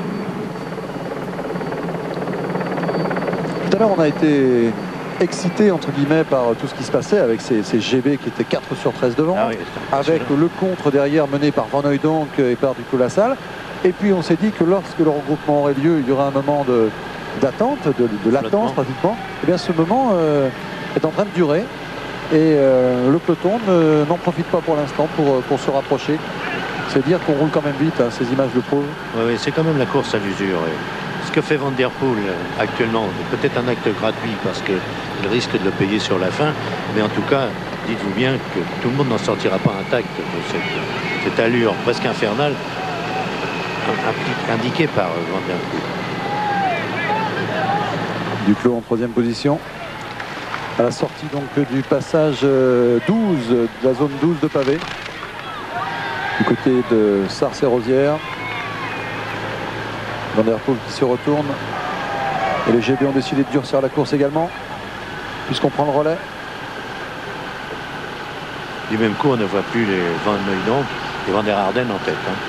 Tout à l'heure, on a été excité entre guillemets par tout ce qui se passait avec ces GB qui étaient 4 sur 13 devant, avec le contre derrière mené par Van Hooijdonk et par Duclos-Lassalle. Et puis on s'est dit que lorsque le regroupement aurait lieu, il y aurait un moment d'attente, de latence pratiquement. Et bien ce moment est en train de durer et le peloton n'en profite pas pour l'instant pour se rapprocher. C'est dire qu'on roule quand même vite, hein, ces images le prouvent. Oui, c'est quand même la course à l'usure. Ce que fait Van Der Poel actuellement, peut-être un acte gratuit parce qu'il risque de le payer sur la fin, mais en tout cas, dites-vous bien que tout le monde n'en sortira pas intact de cette allure presque infernale indiquée par Van Der Poel. Duclos en 3e position. À la sortie donc du passage 12, de la zone 12 de pavé. Du côté de Sars et Rosières. Van Der Poel qui se retourne. Et les GB ont décidé de durcir la course également, puisqu'on prend le relais. Du même coup, on ne voit plus les Van Hooijdonk et Van der Arden en tête. Hein.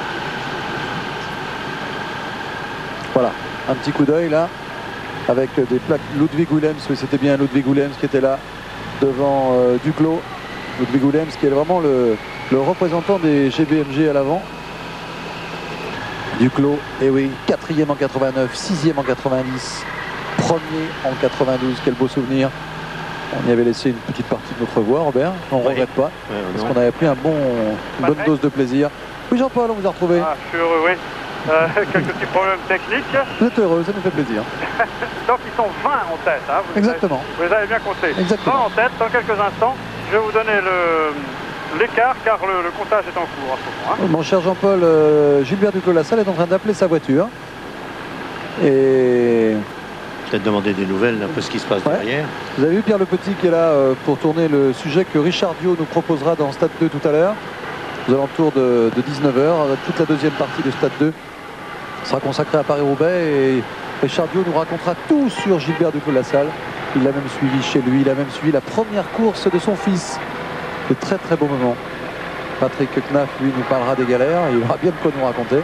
Voilà, un petit coup d'œil là, avec des plaques Ludwig Willems. Oui, c'était bien Ludwig Willems qui était là, devant Duclos. Ludwig Willems qui est vraiment le représentant des GBMG à l'avant. Duclos, et oui, 4e en 89, 6e en 90, 1er en 92, quel beau souvenir. On y avait laissé une petite partie de notre voix, Robert, on ne regrette pas, parce qu'on avait pris une bonne dose de plaisir. Oui, Jean-Paul, on vous a retrouvé. Ah, je suis heureux, oui. Quelques petits problèmes techniques. Vous êtes heureux, ça nous fait plaisir. Donc ils sont 20 en tête. Hein, exactement. Vous les avez bien comptés. Exactement. 20 en tête, dans quelques instants, je vais vous donner l'écart car le comptage est en cours à ce moment. Hein. Mon cher Jean-Paul, Gilbert Duclos-Lassalle est en train d'appeler sa voiture. Et... peut-être demander des nouvelles, un peu ce qui se passe derrière. Vous avez vu Pierre Le Petit qui est là pour tourner le sujet que Richard Dio nous proposera dans Stade 2 tout à l'heure, aux alentours de 19h. Toute la deuxième partie de Stade 2 sera consacrée à Paris-Roubaix et Richard Dio nous racontera tout sur Gilbert Duclos-Lassalle. Il l'a même suivi chez lui, il a même suivi la première course de son fils. De très très beaux moments. Patrick Knaff, lui, nous parlera des galères, il aura bien de quoi nous raconter.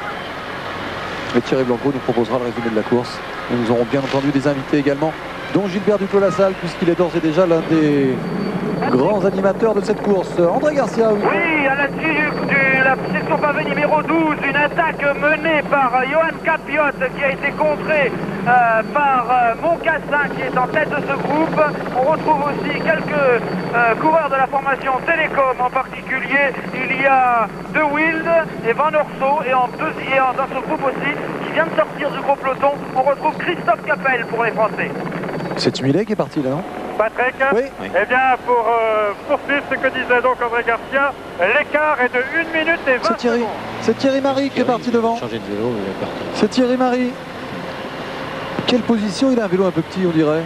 Et Thierry Blanco nous proposera le résumé de la course. Et nous aurons bien entendu des invités également, dont Gilbert Duclos-Lassalle, puisqu'il est d'ores et déjà l'un des grands animateurs de cette course. André Garcia. Oui, à la suite de la section pavé numéro 12, une attaque menée par Johan Capiot qui a été contrée par Moncassin qui est en tête de ce groupe. On retrouve aussi quelques coureurs de la formation Télécom en particulier. Il y a De Wild et Van Orso et dans ce groupe aussi qui vient de sortir du gros peloton, on retrouve Christophe Capel pour les Français. C'est Tumilé qui est parti là, non? Patrick, oui. Eh bien, pour poursuivre ce que disait donc André Garcia, l'écart est de 1 minute et 20 secondes. C'est Thierry Marie qui est parti devant. C'est Thierry Marie. Quelle position? Il a un vélo un peu petit, on dirait.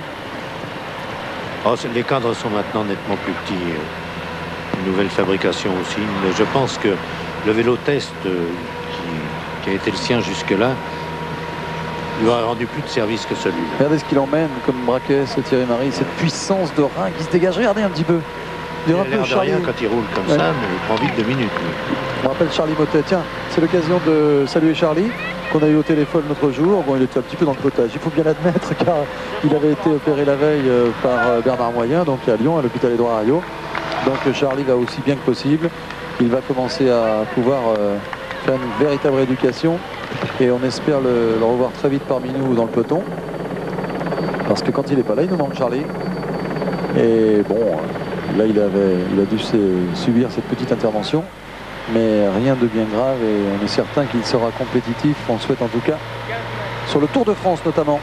Oh, les cadres sont maintenant nettement plus petits. Une nouvelle fabrication aussi. Mais je pense que le vélo test qui a été le sien jusque-là lui aurait rendu plus de service que celui-là. Regardez ce qu'il emmène comme braquet, ce Thierry Marie, cette puissance de rein qui se dégage. Regardez un petit peu. Il a l'air de rien quand il roule comme ça, mais il prend vite 2 minutes. On rappelle Charlie Mottet. Tiens, c'est l'occasion de saluer Charlie, qu'on a eu au téléphone l'autre jour. Bon, il était un petit peu dans le potage, il faut bien l'admettre, car il avait été opéré la veille par Bernard Moyen, donc à Lyon, à l'hôpital Édouard Herriot. Donc Charlie va aussi bien que possible. Il va commencer à pouvoir faire une véritable rééducation. Et on espère le revoir très vite parmi nous dans le peloton. Parce que quand il n'est pas là, il nous manque Charlie. Et bon, Là, il a dû subir cette petite intervention, mais rien de bien grave et on est certain qu'il sera compétitif, on le souhaite en tout cas, sur le Tour de France notamment.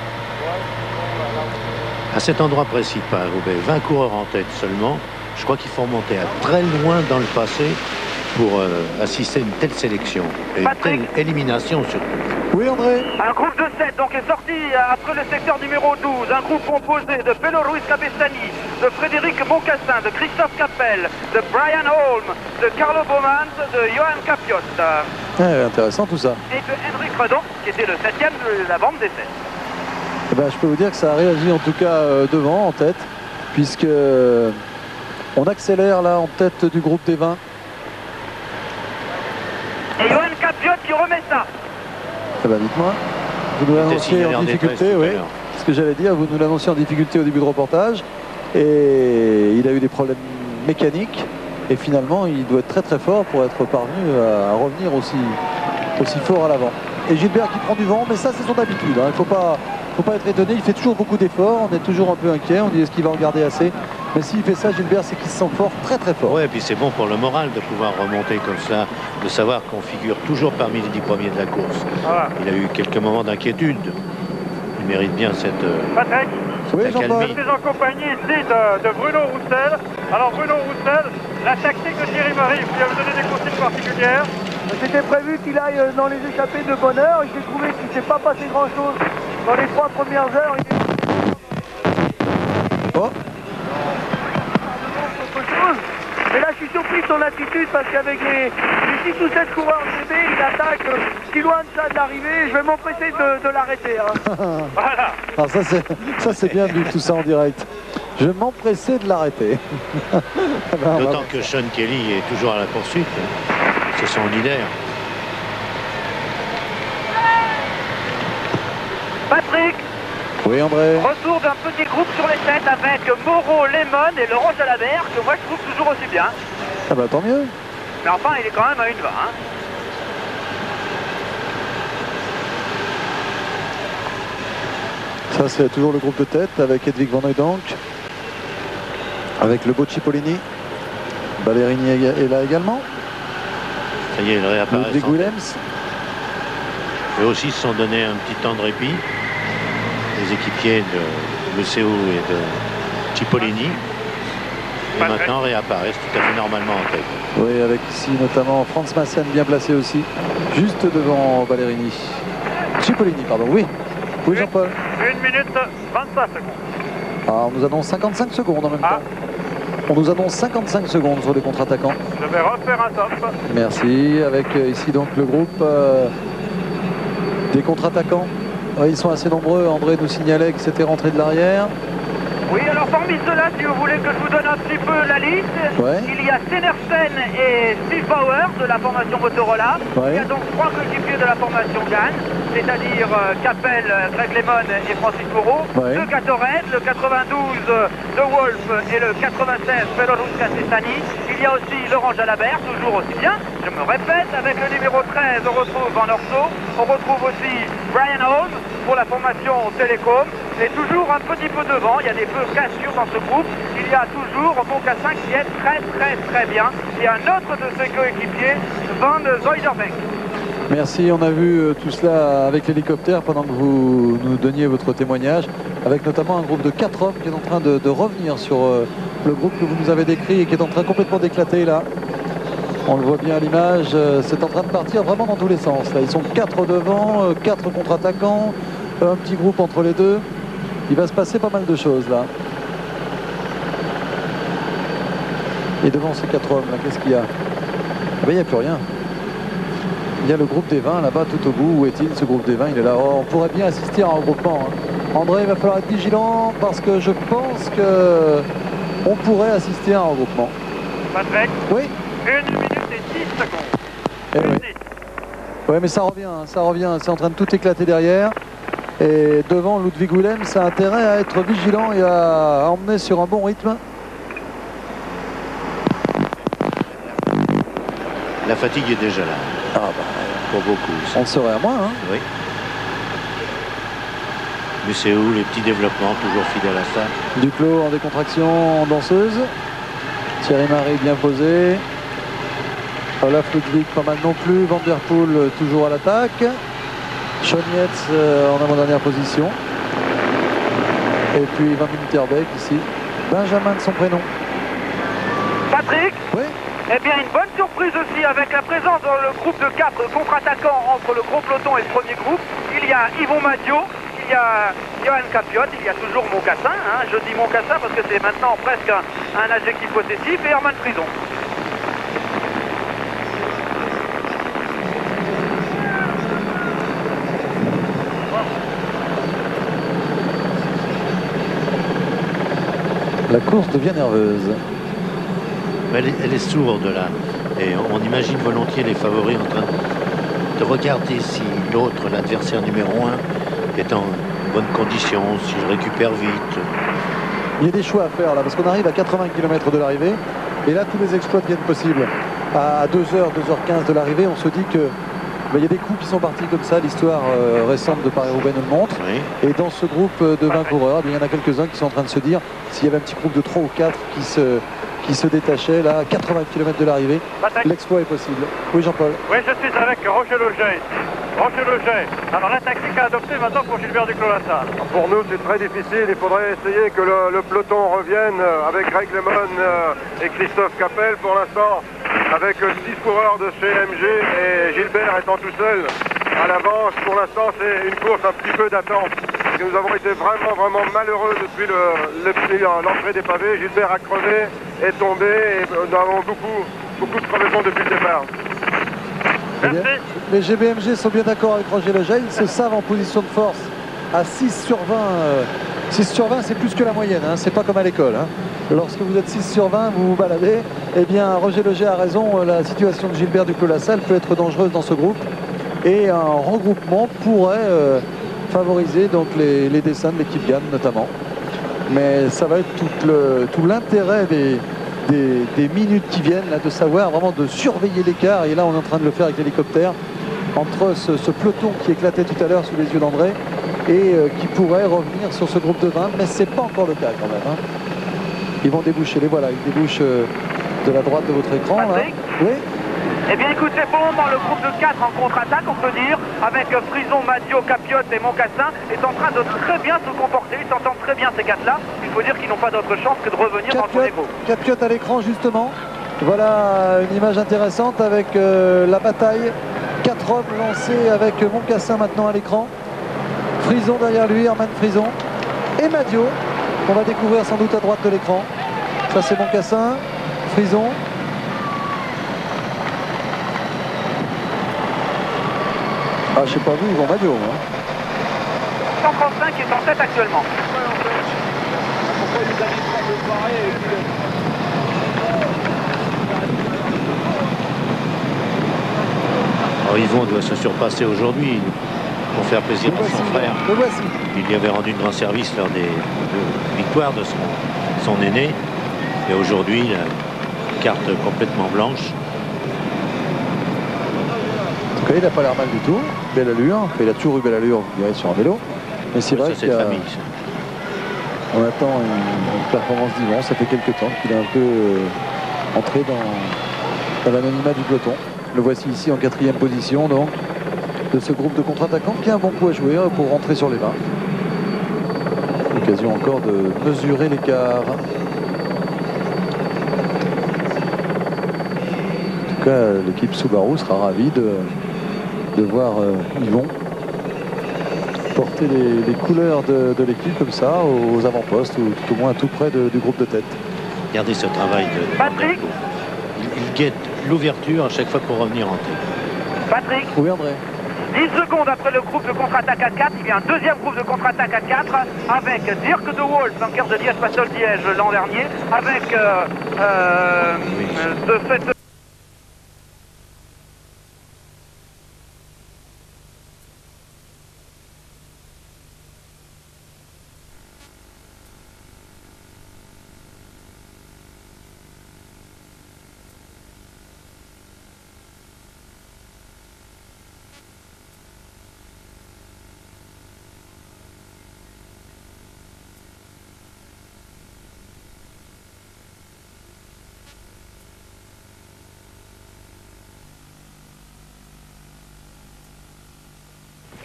À cet endroit précis de Paris-Roubaix, 20 coureurs en tête seulement. Je crois qu'il faut remonter à très loin dans le passé pour assister à une telle sélection et une telle élimination surtout. Oui, André. Un groupe de 7 donc est sorti après le secteur numéro 12. Un groupe composé de Pelo Ruiz Cabestany, de Frédéric Moncassin, de Christophe Capel, de Brian Holm, de Carlo Bowman, de Johan Capiot. Intéressant tout ça. Et de Henrik Redon, qui était le 7e de la bande des 7. Eh ben, je peux vous dire que ça a réagi en tout cas devant, en tête, puisque on accélère là en tête du groupe des 20. Et Johan Capiot qui remet ça. Eh ben, dites-moi, vous nous l'annonciez en difficulté, oui. Ce que j'allais dire, vous nous l'annonciez en difficulté au début de reportage. Et il a eu des problèmes mécaniques. Et finalement, il doit être très très fort pour être parvenu à revenir aussi fort à l'avant. Et Gilbert qui prend du vent, mais ça c'est son habitude. Hein. Il ne faut pas être étonné, il fait toujours beaucoup d'efforts. On est toujours un peu inquiet, on dit est-ce qu'il va en garder assez. Mais s'il fait ça, Gilbert, c'est qu'il se sent fort, très très fort. Oui, et puis c'est bon pour le moral de pouvoir remonter comme ça, de savoir qu'on figure toujours parmi les 10 premiers de la course. Voilà. Il a eu quelques moments d'inquiétude. Il mérite bien cette Patrick, accalmie. je suis en compagnie ici de Bruno Roussel. Alors Bruno Roussel, la tactique de Thierry Marie, vous lui avez donné des consignes particulières? C'était prévu qu'il aille dans les échappées de bonne heure. J'ai trouvé qu'il ne s'est pas passé grand-chose dans les 3 premières heures. Mais là, je suis surpris de son attitude parce qu'avec les 6 ou 7 coureurs CB, il attaque si loin de ça de l'arrivée. Je vais m'empresser de l'arrêter. Hein. Voilà. Alors ça c'est bien vu tout ça en direct. Je vais m'empresser de l'arrêter. D'autant que Sean Kelly est toujours à la poursuite. C'est son leader. Patrick. Oui, André. Retour d'un petit groupe sur les 7 avec Moreau, Lemon et Laurent Jalabert, que moi je trouve toujours aussi bien. Ah bah tant mieux. Mais enfin, il est quand même à 1,20. Hein. Ça c'est toujours le groupe de tête avec Edwig Van Hooydonk, avec le beau Cipollini. Ballerini est là également. Ça y est, il réapparaît. Ludwig Willems. Eux aussi se sont donné un petit temps de répit. Les équipiers de Museo et de Cipollini. Et maintenant réapparaissent tout à fait normalement en tête. Oui, avec ici notamment Franz Massen bien placé aussi, juste devant Ballerini. Cipollini, pardon, oui. Oui, Jean-Paul. 1 minute 25 secondes. Ah, on nous annonce 55 secondes en même temps. On nous annonce 55 secondes sur les contre-attaquants. Je vais refaire un top. Merci, avec ici donc le groupe des contre-attaquants. Ouais, ils sont assez nombreux. André nous signalait que c'était rentré de l'arrière. Oui, alors parmi ceux-là, si vous voulez que je vous donne un petit peu la liste, il y a Senersen et Steve Bauer de la formation Motorola. Il y a donc 3 coéquipiers de la formation GAN, c'est-à-dire Capel, Greg Lemon et Francis Moreau. Le Gatorade, le 92 de Wolf et le 96 Pelorus Cabestany. Il y a aussi Laurent Jalabert, toujours aussi bien. Je me répète, avec le numéro 13, on retrouve Van Orso. On retrouve aussi Brian Holmes pour la formation Télécom. Et toujours un petit peu devant, il y a des peu cassures dans ce groupe. Il y a toujours Moncassin qui est très bien. Et un autre de ses coéquipiers, Van Zoiderbeek. Merci, on a vu tout cela avec l'hélicoptère pendant que vous nous donniez votre témoignage, avec notamment un groupe de 4 hommes qui est en train de revenir sur le groupe que vous nous avez décrit et qui est en train complètement d'éclater là. On le voit bien à l'image, c'est en train de partir vraiment dans tous les sens. Là, ils sont 4 devant, 4 contre-attaquants, un petit groupe entre les deux. Il va se passer pas mal de choses là. Et devant ces 4 hommes là, qu'est-ce qu'il y a? Ah ben, il n'y a plus rien. Il y a le groupe des 20 là-bas tout au bout. Où est-il ce groupe des 20? Il est là. Oh, on pourrait bien assister à un regroupement. Hein. André, il va falloir être vigilant parce que je pense que on pourrait assister à un regroupement. Patrick. Oui. 1 minute et 10 secondes. Eh oui. Ouais, mais ça revient, ça revient. C'est en train de tout éclater derrière. Et devant Ludwig Willems, ça a intérêt à être vigilant et à emmener sur un bon rythme. La fatigue est déjà là. Ah bah, pour beaucoup. On serait à moins. Hein. Oui. Museo, les petits développements, toujours fidèles à ça. Duclos en décontraction, en danseuse. Thierry Marie bien posé. Olaf Ludwig pas mal non plus. Van der Poel toujours à l'attaque. Sean Yates en avant-dernière position. Et puis Van Winterbeek ici. Benjamin de son prénom. Patrick? Oui. Eh bien, une bonne surprise aussi avec la présence dans le groupe de 4 contre-attaquants entre le gros peloton et le premier groupe. Il y a Yvon Madio, il y a Johan Capiot, il y a toujours Moncassin. Hein. Je dis Moncassin parce que c'est maintenant presque un adjectif possessif, et Herman Frison. La course devient nerveuse. Elle est sourde là. Et on imagine volontiers les favoris en train de regarder si l'autre, l'adversaire numéro 1, est en bonne condition, s'il récupère vite. Il y a des choix à faire là, parce qu'on arrive à 80 km de l'arrivée. Et là, tous les exploits deviennent possibles. À 2h, 2h15 de l'arrivée, on se dit que il y a des coups qui sont partis comme ça. L'histoire récente de Paris-Roubaix nous le montre. Oui. Et dans ce groupe de 20 coureurs, il y en a quelques-uns qui sont en train de se dire, s'il y avait un petit groupe de 3 ou 4 qui se détachait là, à 80 km de l'arrivée, l'exploit est possible. Oui, Jean-Paul. Oui, je suis avec Roger Leger. Roger Leger. Alors la tactique à adopter maintenant pour Gilbert Duclos-Lassalle. Pour nous, c'est très difficile. Il faudrait essayer que le peloton revienne avec Greg LeMond et Christophe Capel. Pour l'instant, avec 6 coureurs de chez MG et Gilbert étant tout seul à l'avance. Pour l'instant, c'est une course un petit peu d'attente. Nous avons été vraiment malheureux depuis l'entrée des pavés. Gilbert a crevé, est tombé et nous avons beaucoup de crevaisons depuis le départ. Les GBMG sont bien d'accord avec Roger Leger. Ils se savent en position de force à 6 sur 20. 6 sur 20, c'est plus que la moyenne. Hein. C'est pas comme à l'école. Hein. Lorsque vous êtes 6 sur 20, vous vous baladez. Eh bien, Roger Leger a raison. La situation de Gilbert Duclos-Lassalle peut être dangereuse dans ce groupe. Et un regroupement pourrait favoriser donc les dessins de l'équipe Gann notamment. Mais ça va être tout l'intérêt des minutes qui viennent, là, de savoir vraiment de surveiller l'écart. Et là, on est en train de le faire avec l'hélicoptère entre ce peloton qui éclatait tout à l'heure sous les yeux d'André et qui pourrait revenir sur ce groupe de 20. Mais c'est pas encore le cas quand même. Hein. Ils vont déboucher, les voilà, ils débouchent de la droite de votre écran. Là. Oui. Eh bien écoutez, pour le moment, le groupe de 4 en contre-attaque, on peut dire, avec Frison, Madio, Capiot et Moncassin, est en train de très bien se comporter. Ils s'entendent très bien ces 4-là. Il faut dire qu'ils n'ont pas d'autre chance que de revenir dans le premier groupe. Capiot à l'écran justement. Voilà une image intéressante avec la bataille. 4 hommes lancés avec Moncassin maintenant à l'écran. Frison derrière lui, Herman Frison. Et Madio, qu'on va découvrir sans doute à droite de l'écran. Ça c'est Moncassin, Frison. Ah, je sais pas vu, Yvon Madio. Hein. 135 est en tête actuellement. Alors Yvon doit se surpasser aujourd'hui pour faire plaisir à son frère. Le voici. Il lui avait rendu de grand service lors des victoires de son aîné. Et aujourd'hui, la carte complètement blanche. En tout cas, il n'a pas l'air mal du tout. Belle allure. Enfin, il a toujours eu belle allure, vous direz, sur un vélo. Mais c'est vrai qu'on attend une performance d'Yvon. Ça fait quelques temps qu'il est un peu entré dans l'anonymat du peloton. Le voici ici en 4e position, donc, de ce groupe de contre-attaquants qui a un bon coup à jouer pour rentrer sur les 20. Occasion encore de mesurer l'écart. En tout cas, l'équipe Subaru sera ravie de voir Yvon porter les couleurs de l'équipe comme ça aux avant-postes ou tout au moins tout près du groupe de tête. Regardez ce travail de Patrick. Il guette l'ouverture à chaque fois pour revenir en tête. Patrick. Oui, André. 10 secondes après le groupe de contre-attaque à 4, il y a un deuxième groupe de contre-attaque à 4 avec Dirk de Wolf, vainqueur de Liège-Bastogne-Liège l'an dernier, avec de fait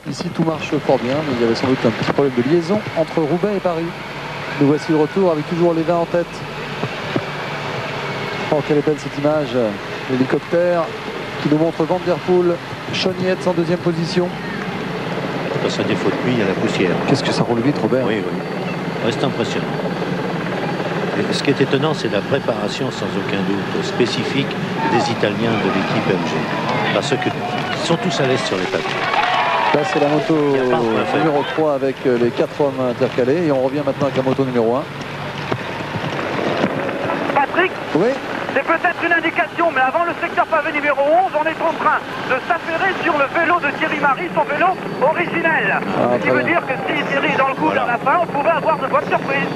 Ici, tout marche fort bien, mais il y avait sans doute un petit problème de liaison entre Roubaix et Paris. Nous voici de retour avec toujours les 20 en tête. Oh, quelle est belle cette image. L'hélicoptère qui nous montre Van Der Poel, Sean Yates en deuxième position. Parce à défaut de pluie, il y a la poussière. Qu'est-ce que ça roule vite, Robert? Oui, oui. Reste impressionnant. Et ce qui est étonnant, c'est la préparation, sans aucun doute, spécifique des Italiens de l'équipe MG. Parce qu'ils sont tous à l'aise sur les papiers. Là, c'est la moto numéro 3 avec les 4 hommes intercalés. Et on revient maintenant avec la moto numéro 1. Patrick? Oui? C'est peut-être une indication, mais avant le secteur pavé numéro 11, on est en train de s'affairer sur le vélo de Thierry Marie, son vélo originel. Ce qui veut dire que si Thierry est dans le coup vers la fin, on pourrait avoir de bonnes surprises.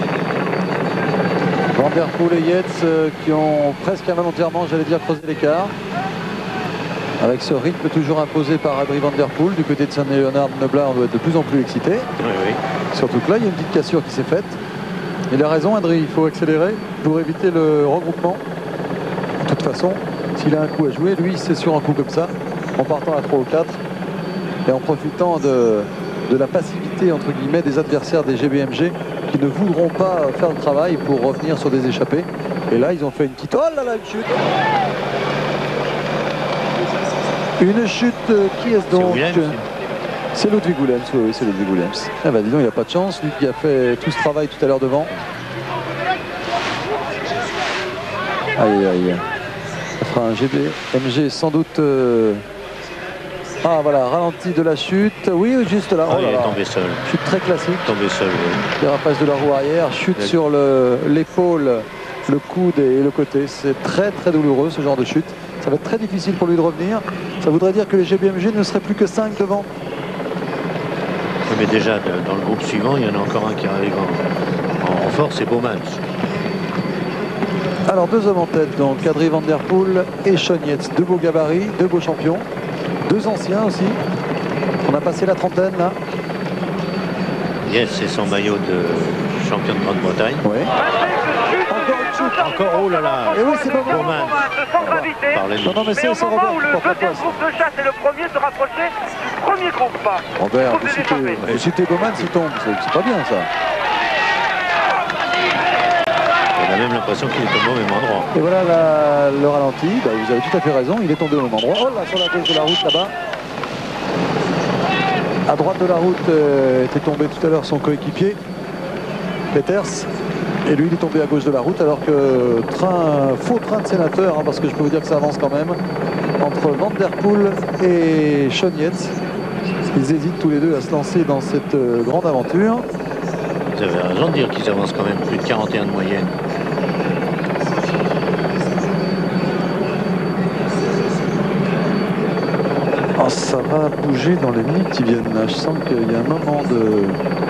Van Der Poel et Yates qui ont presque involontairement, j'allais dire, creusé l'écart. Avec ce rythme toujours imposé par Adrie Van Der Poel, du côté de Saint-Léonard, Noblat, on doit être de plus en plus excité. Oui, oui. Surtout que là, il y a une petite cassure qui s'est faite. Il a raison, Adrie, il faut accélérer pour éviter le regroupement. De toute façon, s'il a un coup à jouer, lui, c'est sur un coup comme ça, en partant à 3 ou 4, et en profitant de la passivité, entre guillemets, des adversaires des GBMG, qui ne voudront pas faire le travail pour revenir sur des échappées. Et là, ils ont fait une petite... Oh là là, une chute! Une chute, qui est-ce donc? C'est Ludwig Willems, oui, c'est Ludwig Willems. Eh ben dis donc, il n'a pas de chance, lui qui a fait tout ce travail tout à l'heure devant. Aïe, aïe. Ça fera un GBMG sans doute... Ah voilà, ralenti de la chute. Oui, juste là. Oh, il est tombé seul. Chute très classique. Tombé seul, oui. Dérapage de la roue arrière, chute sur l'épaule, le coude et le côté. C'est très très douloureux ce genre de chute. Ça va être très difficile pour lui de revenir. Ça voudrait dire que les GBMG ne seraient plus que 5 devant. Mais déjà, dans le groupe suivant, il y en a encore un qui arrive en force, c'est Bowman. Alors, 2 hommes en tête, donc Adrie Van Der Poel et Sean Yates. 2 beaux gabarits, 2 beaux champions. 2 anciens aussi. On a passé la trentaine, là. Yes, c'est son maillot de champion de Grande-Bretagne. Oui. Encore, oh là là. Et oui, c'est Bowman. Sans gravité. Non, mais c'est au moment où le deuxième groupe de chasse et le premier se rapprochaient du premier groupe. Robert, vous citez Bowman s'il tombe, c'est pas bien ça. On a même l'impression qu'il est tombé au même endroit. Et voilà le ralenti, bah, vous avez tout à fait raison, il est tombé au même endroit. Oh là, sur la gauche de la route là-bas. À droite de la route était tombé tout à l'heure son coéquipier, Peters. Et lui, il est tombé à gauche de la route, alors que faux train de sénateur, hein, parce que je peux vous dire que ça avance quand même, entre Van Der Poel et Sean Yates. Ils hésitent tous les deux à se lancer dans cette grande aventure. Vous avez raison de dire qu'ils avancent quand même plus de 41 de moyenne. Oh, ça va bouger dans les minutes qui viennent. Là. Je sens qu'il y a un moment de...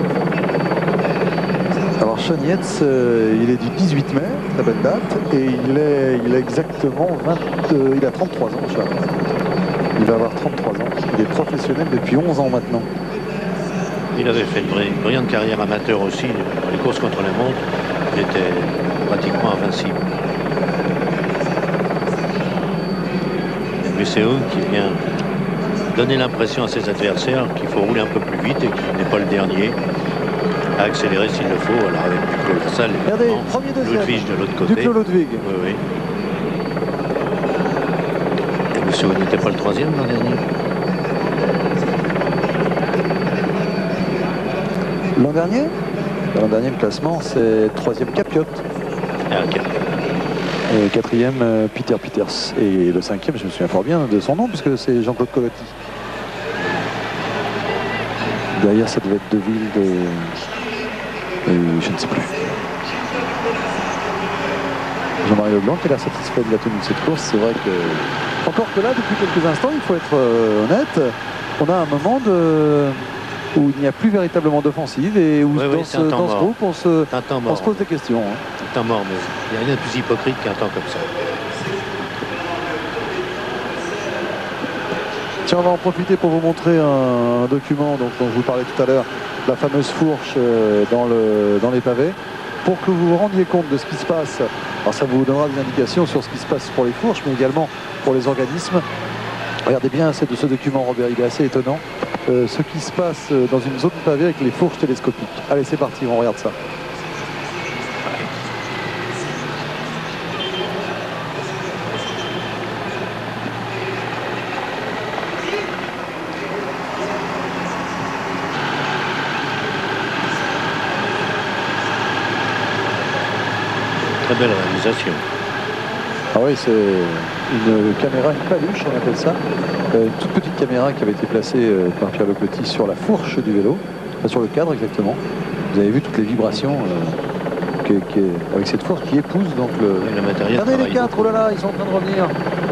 Alors Sean Yates, il est du 18 mai, très belle date, et il a exactement il a 33 ans, Sean. Il va avoir 33 ans. Il est professionnel depuis 11 ans maintenant. Il avait fait une brillante carrière amateur aussi, dans les courses contre la montre. Il était pratiquement invincible. Mais c'est eux qui vient donner l'impression à ses adversaires qu'il faut rouler un peu plus vite et qu'il n'est pas le dernier à accélérer s'il le faut. Alors avec Duclos Lassalle, regardez, premier deuxième, Ludwig de l'autre côté. Duclos Ludwig. Oui, oui. Et monsieur n'était pas le troisième l'an dernier. L'an dernier, le classement, c'est 3e Capiot. Ah, okay. Et 4e, Peter Peters. Et le 5e, je me souviens fort bien de son nom, puisque c'est Jean-Claude Colotti. Derrière, ça devait être Deville je ne sais plus. Jean-Marie Leblanc qui a l'air satisfait de la tenue de cette course. C'est vrai que... Encore que là, depuis quelques instants, il faut être honnête, on a un moment où il n'y a plus véritablement d'offensive et où dans ce groupe, on se pose des questions. Hein. C'est un mort, mais il n'y a rien de plus hypocrite qu'un temps comme ça. Tiens, on va en profiter pour vous montrer un document dont je vous parlais tout à l'heure, la fameuse fourche dans les pavés, pour que vous vous rendiez compte de ce qui se passe. Alors ça vous donnera des indications sur ce qui se passe pour les fourches, mais également pour les organismes. Regardez bien ce document, Robert, il est assez étonnant. ce qui se passe dans une zone pavée avec les fourches télescopiques. Allez, c'est parti, on regarde ça. Très belle réalisation. Ah oui, c'est une caméra, une paluche, on appelle ça. Une toute petite caméra qui avait été placée par Pierre Locoty sur la fourche du vélo, enfin, sur le cadre exactement. Vous avez vu toutes les vibrations avec cette fourche qui épouse donc le matériel. Regardez les 4, oh là là, ils sont en train de revenir.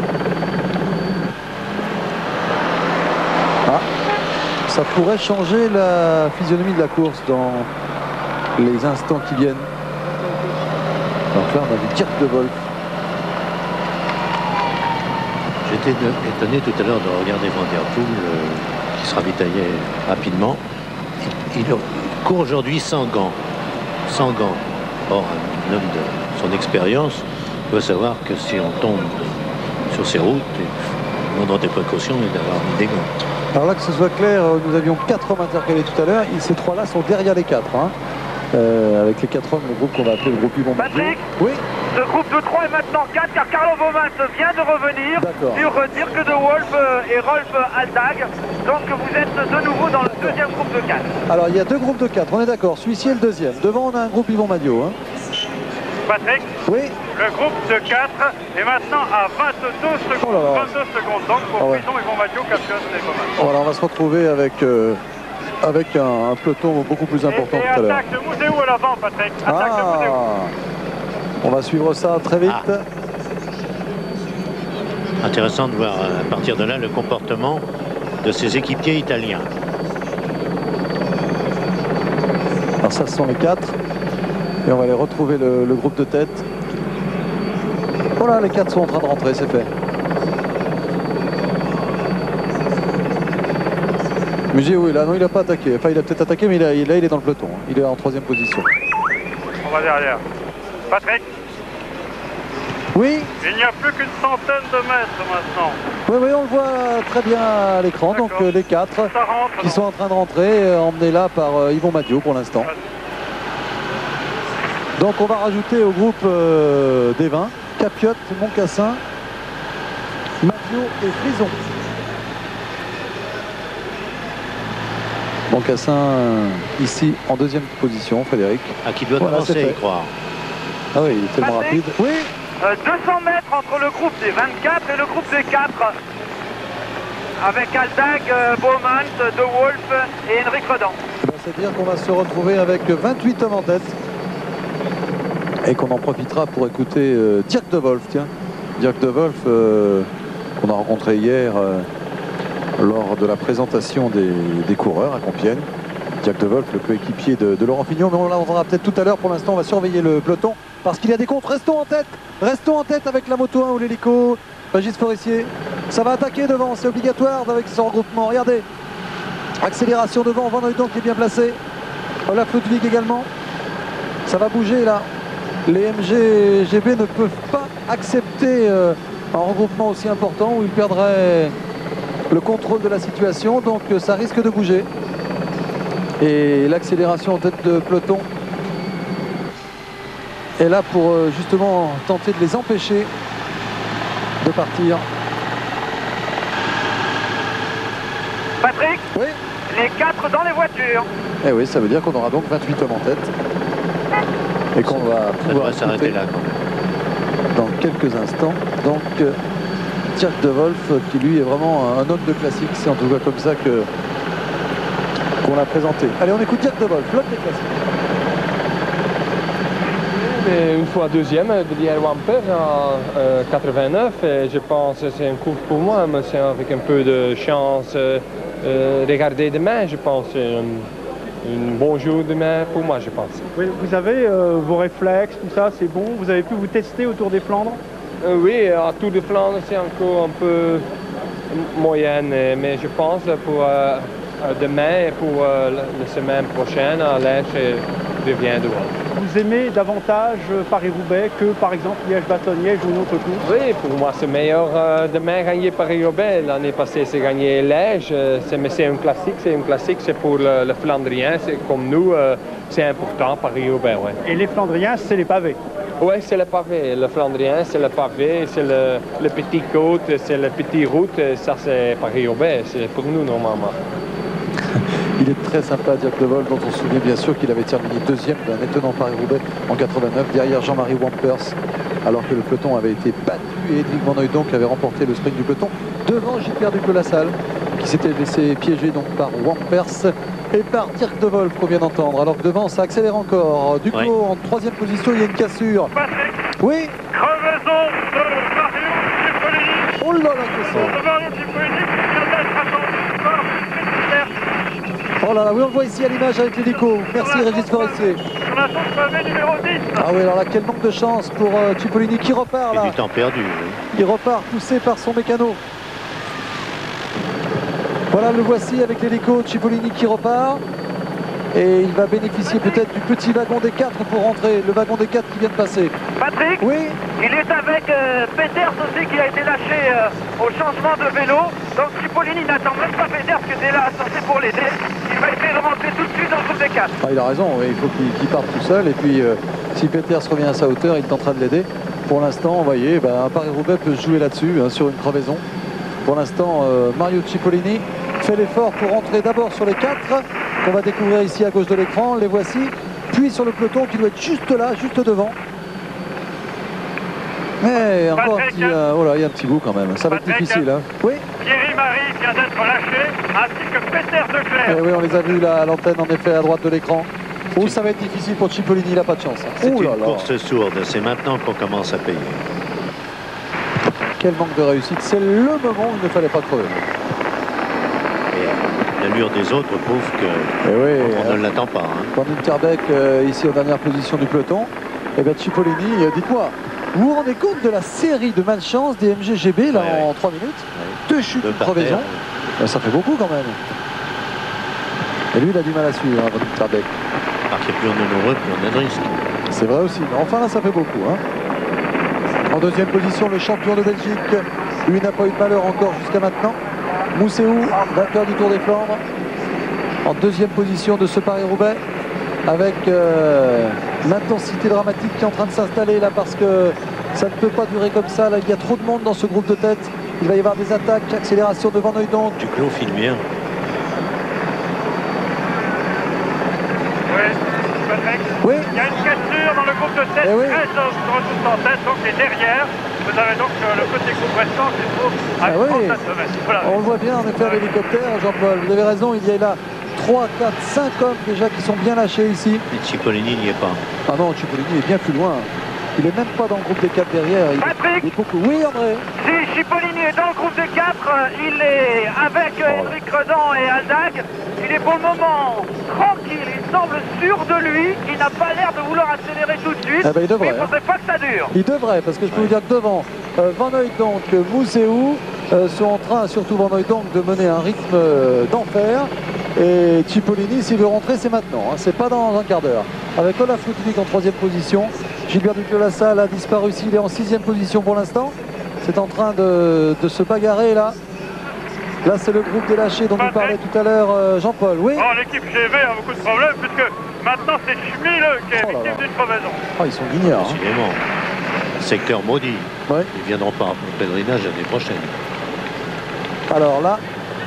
Ah, ça pourrait changer la physionomie de la course dans les instants qui viennent. Donc là, on a vu Dirk De Wolf. J'étais étonné tout à l'heure de regarder Van der Poel qui se ravitaillait rapidement. Il court aujourd'hui sans gants. Sans gants. Or, un homme de son expérience doit savoir que si on tombe sur ces routes, il faudra des précautions et d'avoir des gants. Alors là, que ce soit clair, nous avions 4 hommes intercalés tout à l'heure. Ces 3-là sont derrière les 4. Hein. Avec les 4 hommes, le groupe qu'on va appeler le groupe Yvon Madio. Patrick, oui. Ce groupe de 3 est maintenant 4 car Carlo Bowman vient de revenir sur Dirk De Wolf et Rolf Aldag. Donc vous êtes de nouveau dans le deuxième groupe de 4. Alors il y a 2 groupes de 4, on est d'accord. Celui-ci est le deuxième. Devant on a un groupe Yvon Madio. Hein. Patrick, oui. Le groupe de 4 est maintenant à 22 secondes. Oh là là. 22 secondes donc pour Prison Yvon Madio, Cappione et Bowman. Voilà, on va se retrouver avec un peloton beaucoup plus important et tout à l'heure. attaque de Mouzéou à l'avant, Patrick. Attaque de Mouzéou. On va suivre ça très vite. Intéressant de voir à partir de là le comportement de ses équipiers italiens. Alors ça, ce sont les 4. Et on va aller retrouver le groupe de tête. Voilà, les 4 sont en train de rentrer, c'est fait. Muséo est là, non, il n'a pas attaqué. Enfin, il a peut-être attaqué, mais là, il est dans le peloton. Il est en 3e position. On va derrière. Patrick. Oui. Il n'y a plus qu'une centaine de mètres maintenant. Oui, oui, on le voit très bien à l'écran. Donc les 4 qui sont en train de rentrer, emmenés là par Yvon Madio pour l'instant. Donc on va rajouter au groupe des 20 Capiotte, Moncassin, Madio et Frison. Moncassin ici en 2e position, Frédéric. Ah, qui doit commencer à y croire. Ah oui, il est tellement rapide. Oui. 200 mètres entre le groupe des 24 et le groupe des 4. Avec Aldag, Bowman, De Wolf et Henrik Redan. C'est-à-dire qu'on va se retrouver avec 28 hommes en tête. Et qu'on en profitera pour écouter Dirk De Wolf. Tiens, Dirk De Wolf qu'on a rencontré hier lors de la présentation des coureurs à Compiègne. Dirk De Wolf, le coéquipier de Laurent Fignon, mais on l'entendra peut-être tout à l'heure. Pour l'instant, on va surveiller le peloton parce qu'il y a des comptes. Restons en tête avec la moto 1 ou l'hélico. Régis Forissier, ça va attaquer devant, c'est obligatoire avec ce regroupement. Regardez, accélération devant, Van Hooydonk qui est bien placé. Olaf Ludwig également. Ça va bouger là. Les MGGB ne peuvent pas accepter un regroupement aussi important où ils perdraient le contrôle de la situation, donc ça risque de bouger. Et l'accélération en tête de peloton est là pour justement tenter de les empêcher de partir. Patrick, oui. Les 4 dans les voitures. Eh oui, ça veut dire qu'on aura donc 28 hommes en tête. Et qu'on va pouvoir s'arrêter là quand même. Dans quelques instants. Donc Dirk De Wolf qui lui est vraiment un homme de classique. C'est en tout cas comme ça qu'on l'a présenté. Allez, on écoute Dirk De Wolf, l'homme des classiques. Une fois deuxième derrière Wamper en 89 et je pense que c'est une course pour moi, mais c'est avec un peu de chance. Regardez demain, je pense. Un bon jour demain pour moi, je pense. Oui, vous avez vos réflexes, tout ça, c'est bon. Vous avez pu vous tester au Tour des Flandres? Oui, à Tour des Flandres, c'est encore un peu moyenne, mais je pense pour demain et pour la semaine prochaine, à l'Est, je deviens droit. vous aimez davantage Paris-Roubaix que par exemple Liège-Bastogne-Liège ou une autre course? Oui, pour moi c'est meilleur de même gagner Paris-Roubaix. L'année passée c'est gagné Liège, c'est un classique, c'est pour le Flandrien, c'est comme nous, c'est important Paris-Roubaix. Ouais. Et les Flandriens, c'est les pavés? Oui, c'est le pavé. Le Flandrien, c'est le pavé, c'est le petit côte, c'est le petit route, ça c'est Paris-Roubaix, c'est pour nous normalement. Il est très sympa, Dirk De Wolf, dont on se souvient bien sûr qu'il avait terminé deuxième d'un étonnant Paris-Roubaix en 89, derrière Jean-Marie Wampers, alors que le peloton avait été battu et Edwig Van Hooydonk avait remporté le sprint du peloton devant Gilbert Duclos-Lassalle, qui s'était laissé piéger donc par Wampers et par Dirk De Wolf qu'on vient d'entendre. Alors que devant, ça accélère encore. Duclos en troisième position, il y a une cassure. Oui. Crevaison de Mario Cipollini. Oh là là, que ça. De Mario Cipollini qui vient d'être attendu par Oh là là, oui, on le voit ici à l'image avec l'hélico. Merci Régis Forestier. sur la zone pavée numéro 10. Ah oui, alors là, quel manque de chance pour Cipollini qui repart là. Du temps perdu. Oui. Il repart poussé par son mécano. Voilà, le voici avec l'hélico, Cipollini qui repart. Et il va bénéficier peut-être du petit wagon des 4 pour rentrer. Le wagon des 4 qui vient de passer. Patrick, oui. Il est avec Peters aussi qui a été lâché au changement de vélo. Donc Cipollini n'attend même pas Peters qui était là censé pour l'aider. Il va essayer de rentrer tout de suite dans le groupe des 4. Ah, il a raison, oui, il faut qu'il parte tout seul. Et puis si Peters revient à sa hauteur, il tentera de l'aider. Pour l'instant, vous voyez, un Paris-Roubaix peut se jouer là-dessus, sur une crevaison. Pour l'instant, Mario Cipollini fait l'effort pour rentrer d'abord sur les 4 qu'on va découvrir ici à gauche de l'écran. Les voici, puis sur le peloton qui doit être juste là, juste devant. Mais encore un petit, oh là, il y a un petit bout quand même. Ça va être difficile. Hein. Oui. Thierry-Marie vient d'être lâché, ainsi que Peter Declercq. Oui, on les a vus là à l'antenne, en effet, à droite de l'écran. Oh, ça va être difficile pour Cipollini, il n'a pas de chance. C'est une course sourde, c'est maintenant qu'on commence à payer. Quel manque de réussite, c'est le moment où il ne fallait pas crever. Et l'allure des autres prouve qu'on ne l'attend pas. Hein. Van Winterbeck, ici en dernière position du peloton. Et bien Cipollini, dites-moi, vous vous rendez compte de la série de malchance des MGGB là en 3 minutes 2 chutes, une crevaison. Ça fait beaucoup quand même. Et lui, il a du mal à suivre, Van Winterbeck. Alors qu'il y a plus on est nombreux, plus on a de risques. C'est vrai aussi. Mais enfin là, ça fait beaucoup. Hein. En deuxième position, le champion de Belgique. Lui n'a pas eu de malheur encore jusqu'à maintenant. Mousseau, vainqueur du Tour des Flandres. En deuxième position de ce Paris-Roubaix. Avec l'intensité dramatique qui est en train de s'installer là parce que ça ne peut pas durer comme ça. Là, il y a trop de monde dans ce groupe de tête. Il va y avoir des attaques, accélération de Van Hooydonk. Duclos file bien. Oui. Il y a une cassure dans le groupe de tête, 13 ressources en tête, donc et derrière, vous avez donc le petit groupe restant qui se trouve à 37 mètres. Voilà. On le voit bien en effet à l'hélicoptère, Jean-Paul. Vous avez raison, il y a là 3, 4, 5 hommes déjà qui sont bien lâchés ici. Et Cipollini n'y est pas. Ah non, Cipollini est bien plus loin. Il n'est même pas dans le groupe des 4 derrière. Patrick, il est beaucoup. Oui, André. Si Cipollini est dans le groupe des 4, il est avec Henrik Credan et Aldag. Il est pour le moment tranquille, il semble sûr de lui. Il n'a pas l'air de vouloir accélérer tout de suite. Il devrait. Mais il ne faudrait pas que ça dure. Il devrait, parce que je peux vous dire que devant Van Hooydonk, Mousseau sont en train, surtout Van Hooydonk, de mener un rythme d'enfer. Et Cipollini, s'il veut rentrer, c'est maintenant. Hein. C'est pas dans un quart d'heure. Avec Olaf Ludwig en 3e position. Gilbert Duclos-Lassalle a disparu ici. Il est en 6e position pour l'instant. C'est en train de se bagarrer là. Là, c'est le groupe des lâchés dont nous parlait tout à l'heure Jean-Paul. Oui. Oh, l'équipe GV a beaucoup de problèmes puisque maintenant c'est Schmille qui est victime d'une crevaison. Oh, ils sont guignerds. Décidément. Secteur maudit. Ouais. Ils ne viendront pas au pèlerinage l'année prochaine. Alors là,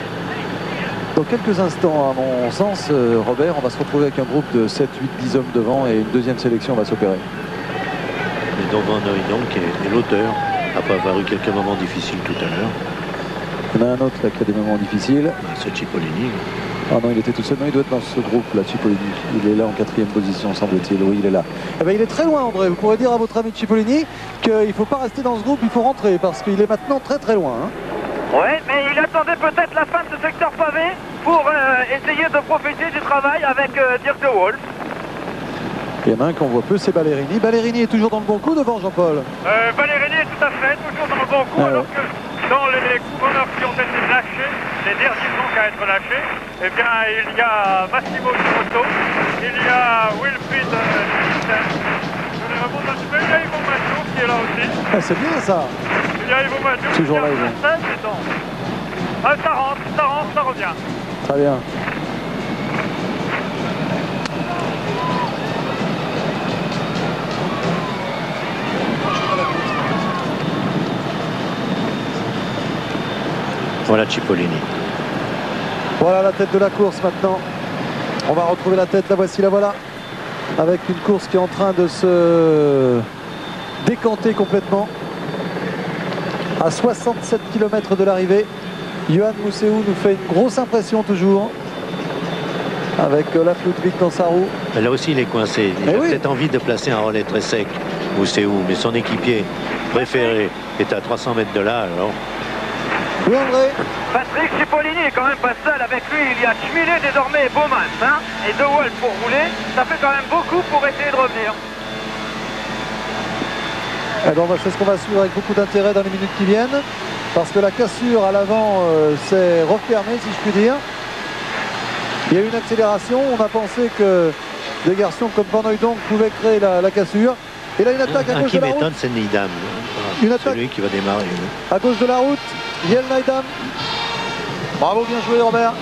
dans quelques instants, à mon sens, Robert, on va se retrouver avec un groupe de 7, 8, 10 hommes devant et une deuxième sélection va s'opérer. Et donc Van Hooydonk est l'auteur, après avoir eu quelques moments difficiles tout à l'heure. Il y en a un autre là, qui a des moments difficiles. C'est Cipollini. Ah non, il était tout seul. Non, il doit être dans ce groupe là, Cipollini. Il est là en 4e position, semble-t-il. Oui, il est là. Eh bien, il est très loin, André. Vous pourrez dire à votre ami Cipollini qu'il ne faut pas rester dans ce groupe, il faut rentrer parce qu'il est maintenant très très loin. Hein. Oui, mais il attendait peut-être la fin de ce secteur pavé pour essayer de profiter du travail avec Dirk De Wolf. Il y en a un qu'on voit peu, c'est Ballerini. Ballerini est toujours dans le bon coup devant Jean-Paul. Ballerini est tout à fait toujours dans le bon coup, alors que dans les coureurs qui ont été lâchés, les derniers donc à être lâchés, eh bien il y a Massimo Dumoto il y a Wilfried Nielsen. Je les remonte un petit peu. Il y a Yvon Madio qui est là aussi. Ah, c'est bien ça. Il y a Yvon Madio qui Toujours là, est Yvon. Ça rentre, ça revient. Très bien. Voilà Cipollini. Voilà la tête de la course maintenant. On va retrouver la tête, la voici, la voilà. Avec une course qui est en train de se décanter complètement. À 67 km de l'arrivée, Johan Mousseau nous fait une grosse impression toujours. Avec la Ludwig dans sa roue. Là aussi il est coincé. Il a peut-être envie de placer un relais très sec, Mousseau, mais son équipier préféré est à 300 mètres de là alors. Oui, André. Patrick Cipollini est quand même pas seul. Avec lui, il y a Schmilet désormais et Bowman, hein, et De Wolf pour rouler. Ça fait quand même beaucoup pour essayer de revenir. Eh ben, c'est ce qu'on va suivre avec beaucoup d'intérêt dans les minutes qui viennent. Parce que la cassure à l'avant s'est refermée, si je puis dire. Il y a eu une accélération. On a pensé que des garçons comme Van Hooydonk pouvaient créer la cassure. Et là, une attaque à gauche de la route. Qui m'étonne, c'est Needham. Une attaque. Celui qui va démarrer. À gauche de la route, Jelle Neidham. Bravo, bien joué Robert.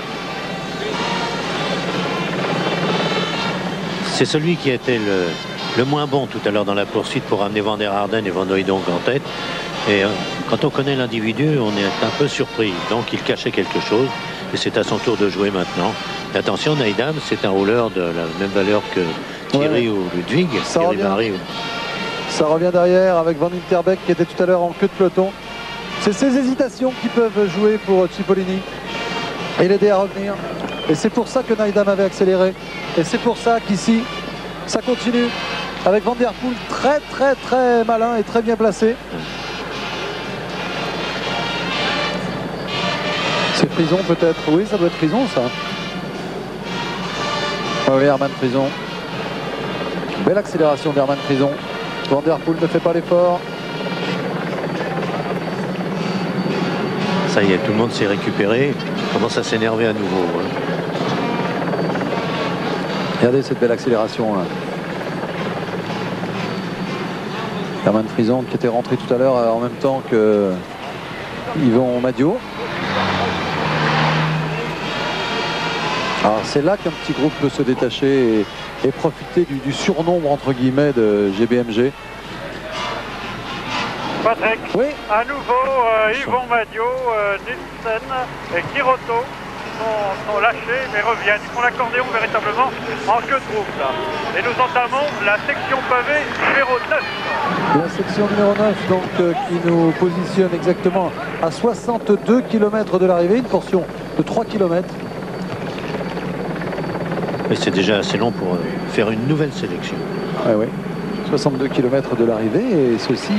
C'est celui qui était le moins bon tout à l'heure dans la poursuite pour amener Van der Harden et Van Hooydonk en tête. Et quand on connaît l'individu, on est un peu surpris. Donc il cachait quelque chose et c'est à son tour de jouer maintenant. Et attention, Neidham, c'est un rouleur de la même valeur que Thierry ou Ludwig. Ça revient derrière avec Van Interbeek qui était tout à l'heure en queue de peloton. C'est ces hésitations qui peuvent jouer pour Cipollini et l'aider à revenir. Et c'est pour ça que Neidham avait accéléré. Et c'est pour ça qu'ici, ça continue avec Van der Poel très malin et très bien placé. C'est Frison peut-être. Oui, ça doit être Frison ça. Oui, Herman Frison. Belle accélération d'Herman Frison. Van der Poel ne fait pas l'effort. Ça y est, tout le monde s'est récupéré. Commence à s'énerver à nouveau. Regardez cette belle accélération là. Herman Frison qui était rentré tout à l'heure en même temps que Yvon Madio. Alors c'est là qu'un petit groupe peut se détacher et profiter du surnombre entre guillemets de GBMG. Patrick, oui. À nouveau Yvon Madio, Nielsen et Kiroto sont lâchés mais reviennent. Ils font l'accordéon véritablement en queue de groupe là. Et nous entamons la section pavée numéro 9. La section numéro 9 donc, qui nous positionne exactement à 62 km de l'arrivée, une portion de 3 km. Et c'est déjà assez long pour faire une nouvelle sélection. Oui. 62 km de l'arrivée et ceci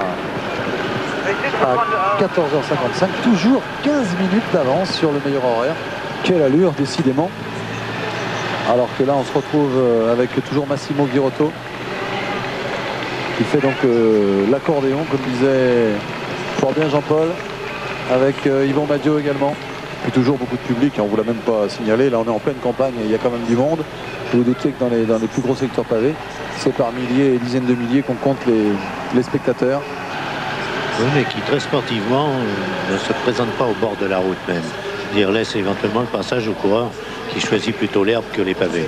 à 14h55, toujours 15 minutes d'avance sur le meilleur horaire. Quelle allure décidément. Alors que là on se retrouve avec toujours Massimo Girotto qui fait donc l'accordéon comme disait fort bien Jean-Paul, avec Yvon Madio également. Et toujours beaucoup de public, on ne vous l'a même pas signalé, là on est en pleine campagne et il y a quand même du monde. Vous vous doutez que dans les plus gros secteurs pavés, c'est par milliers et dizaines de milliers qu'on compte les spectateurs. Oui, mais qui très sportivement ne se présente pas au bord de la route même. Il laisse éventuellement le passage au coureur qui choisit plutôt l'herbe que les pavés.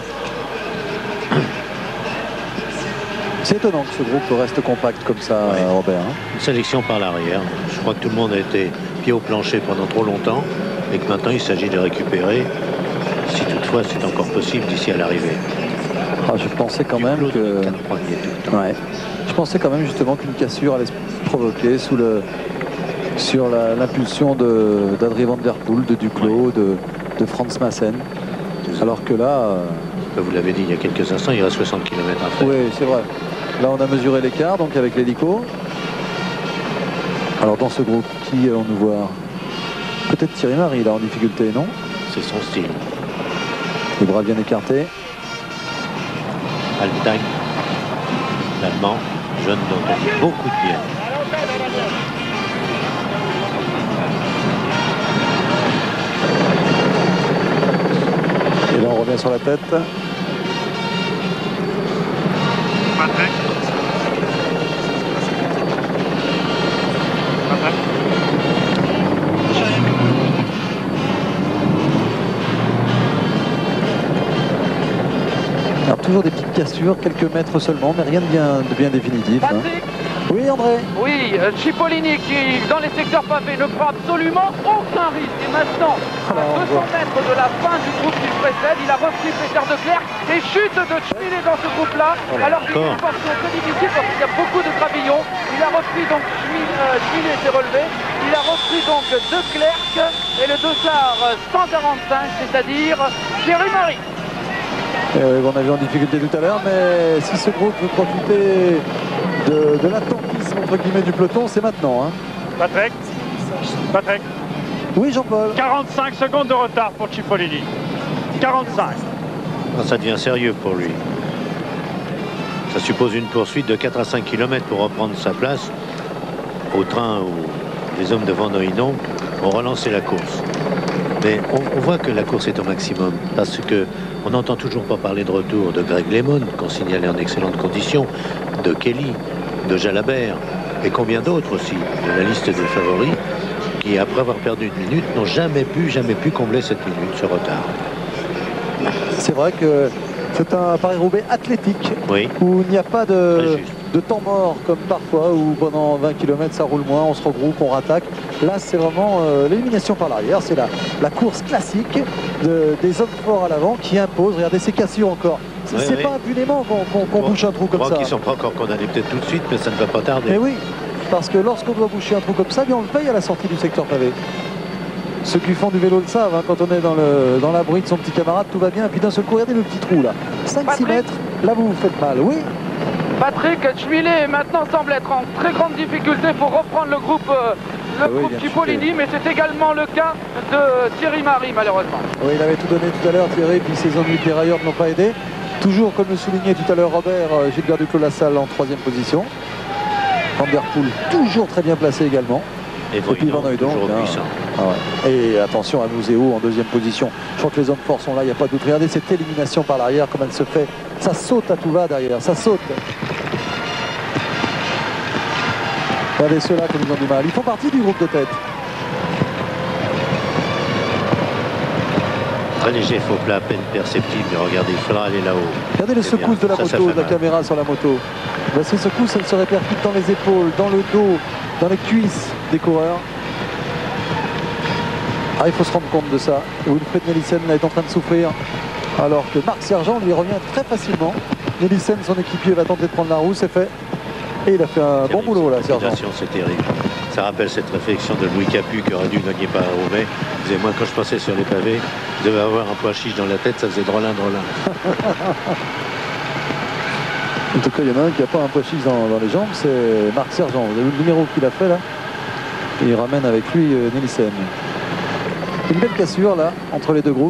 C'est étonnant que ce groupe reste compact comme ça, Robert. Une sélection par l'arrière. Je crois que tout le monde a été pied au plancher pendant trop longtemps et que maintenant il s'agit de récupérer, si toutefois c'est encore possible d'ici à l'arrivée. Je pensais quand même que... Je pensais quand même justement qu'une cassure allait se provoquer sur l'impulsion d'Adrie Van der Poel, de Duclos, de Franz Maassen. Alors que là... Vous l'avez dit il y a quelques instants, il reste 60 km à faire. Oui, c'est vrai. Là on a mesuré l'écart donc avec l'hélico. Alors dans ce groupe, qui allons-nous voir? Peut-être Thierry Marie là en difficulté, non? C'est son style. Les bras bien écartés. Altang, l'Allemand, jeune dont on dit beaucoup de bien. Et là on revient sur la tête. toujours des petites cassures, quelques mètres seulement, mais rien de bien définitif. Hein. Oui, André. Oui, Cipollini qui, dans les secteurs pavés, ne prend absolument aucun risque. Et maintenant, à 200 mètres de la fin du groupe qui précède, il a repris Peter de Klerk et chute de Schmilé dans ce groupe-là. Alors qu'il y a une portion très difficile parce qu'il y a beaucoup de gravillons. Il a repris donc Schmilé s'est relevé. Il a repris donc de Klerk et le dossard 145, c'est-à-dire Thierry Marie. On a vu en difficulté tout à l'heure, mais si ce groupe veut profiter de l'attentisme entre guillemets du peloton, c'est maintenant. Hein. Patrick. Oui, Jean-Paul. 45 secondes de retard pour Cipollini. 45. Ça devient sérieux pour lui. Ça suppose une poursuite de 4 à 5 km pour reprendre sa place au train où les hommes de Van Hooydonk ont relancé la course. Mais on voit que la course est au maximum parce que on n'entend toujours pas parler de retour de Greg LeMond, qu'on signalait en excellentes conditions, de Kelly, de Jalabert et combien d'autres aussi de la liste des favoris qui, après avoir perdu une minute, n'ont jamais pu combler cette minute, ce retard. C'est vrai que c'est un Paris-Roubaix athlétique où il n'y a pas de temps mort comme parfois où pendant 20 km ça roule moins, on se regroupe, on rattaque. Là c'est vraiment l'élimination par l'arrière, c'est la course classique des hommes forts à l'avant qui imposent. Regardez ces cassures encore. C'est pas impunément qu'on bouche un trou comme ça. Qui ne sont pas encore condamnés peut-être tout de suite, mais ça ne va pas tarder. Mais oui, parce que lorsqu'on doit boucher un trou comme ça, bien on le paye à la sortie du secteur pavé. Ceux qui font du vélo le savent, hein, quand on est dans l'abri de son petit camarade, tout va bien. Et puis d'un seul coup, regardez le petit trou là. 5-6 mètres, là vous vous faites mal. Oui. Patrick Schmilé maintenant semble être en très grande difficulté pour reprendre le groupe Cipollini, mais c'est également le cas de Thierry Marie malheureusement. Oui, il avait tout donné tout à l'heure Thierry, puis ses ennuis de dérailleurs ne l'ont pas aidé. Toujours, comme le soulignait tout à l'heure Robert, Gilbert Duclos-Lassalle en 3e position. Van der Poel toujours très bien placé également. Et puis Van Hooydonk, Et attention à Museeuw en 2e position. Je crois que les hommes forts sont là, il n'y a pas de doute. Regardez cette élimination par l'arrière, comme elle se fait. Ça saute à tout va derrière, ça saute. Regardez ceux-là comme ils ont du mal. Ils font partie du groupe de tête. Très léger faux plat, à peine perceptible. Mais regardez, il faudra aller là-haut. Regardez les secousses de la moto, de la caméra sur la moto. Ben, ces secousses, elles se répercutent dans les épaules, dans le dos, dans les cuisses des coureurs. Ah, il faut se rendre compte de ça. Wilfried Nelissen là, est en train de souffrir, alors que Marc Sergent lui revient très facilement. Nelissen, son équipier, va tenter de prendre la roue, c'est fait. Et il a fait un bon boulot là, Sergent. C'est terrible. Ça rappelle cette réflexion de Louis Capu qui aurait dû gagner par Roubaix. Il disait, moi quand je passais sur les pavés, je devais avoir un pois chiche dans la tête, ça faisait drôlin. En tout cas, il y en a un qui n'a pas un pois chiche dans les jambes, c'est Marc Sergent. Vous avez vu le numéro qu'il a fait là? Et il ramène avec lui Nelissen. Une belle cassure là, entre les deux groupes.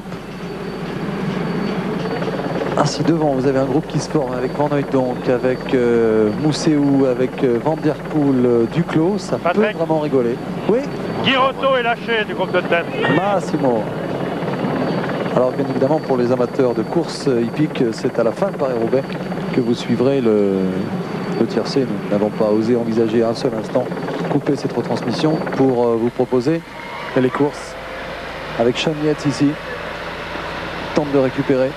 Ainsi devant, vous avez un groupe qui se forme avec Van Hooydonk, avec Museeuw, avec Van der Poel, Duclos. Ça peut vraiment rigoler. Oui. Girotto est lâché du groupe de tête. Massimo. Alors bien évidemment pour les amateurs de course hippique, c'est à la fin de Paris-Roubaix que vous suivrez le tiercé. Nous n'avons pas osé envisager un seul instant couper cette retransmission pour vous proposer les courses avec Sean Yates ici. Tente de récupérer.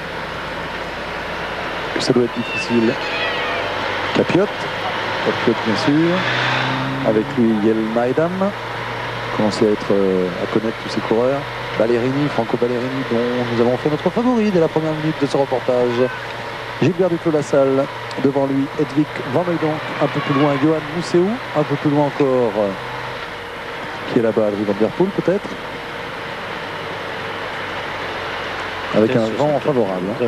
Ça doit être difficile. Capiot bien sûr. Avec lui Yel Maedam. Commencez à connaître tous ces coureurs. Ballerini, Franco Ballerini, dont nous avons fait notre favori dès la première minute de ce reportage. Gilbert Duclos-Lassalle, devant lui Hedvig Van Hooydonk, un peu plus loin Johan Museeuw, un peu plus loin encore qui est là-bas, Van der Poel peut-être, avec un vent favorable. Hein.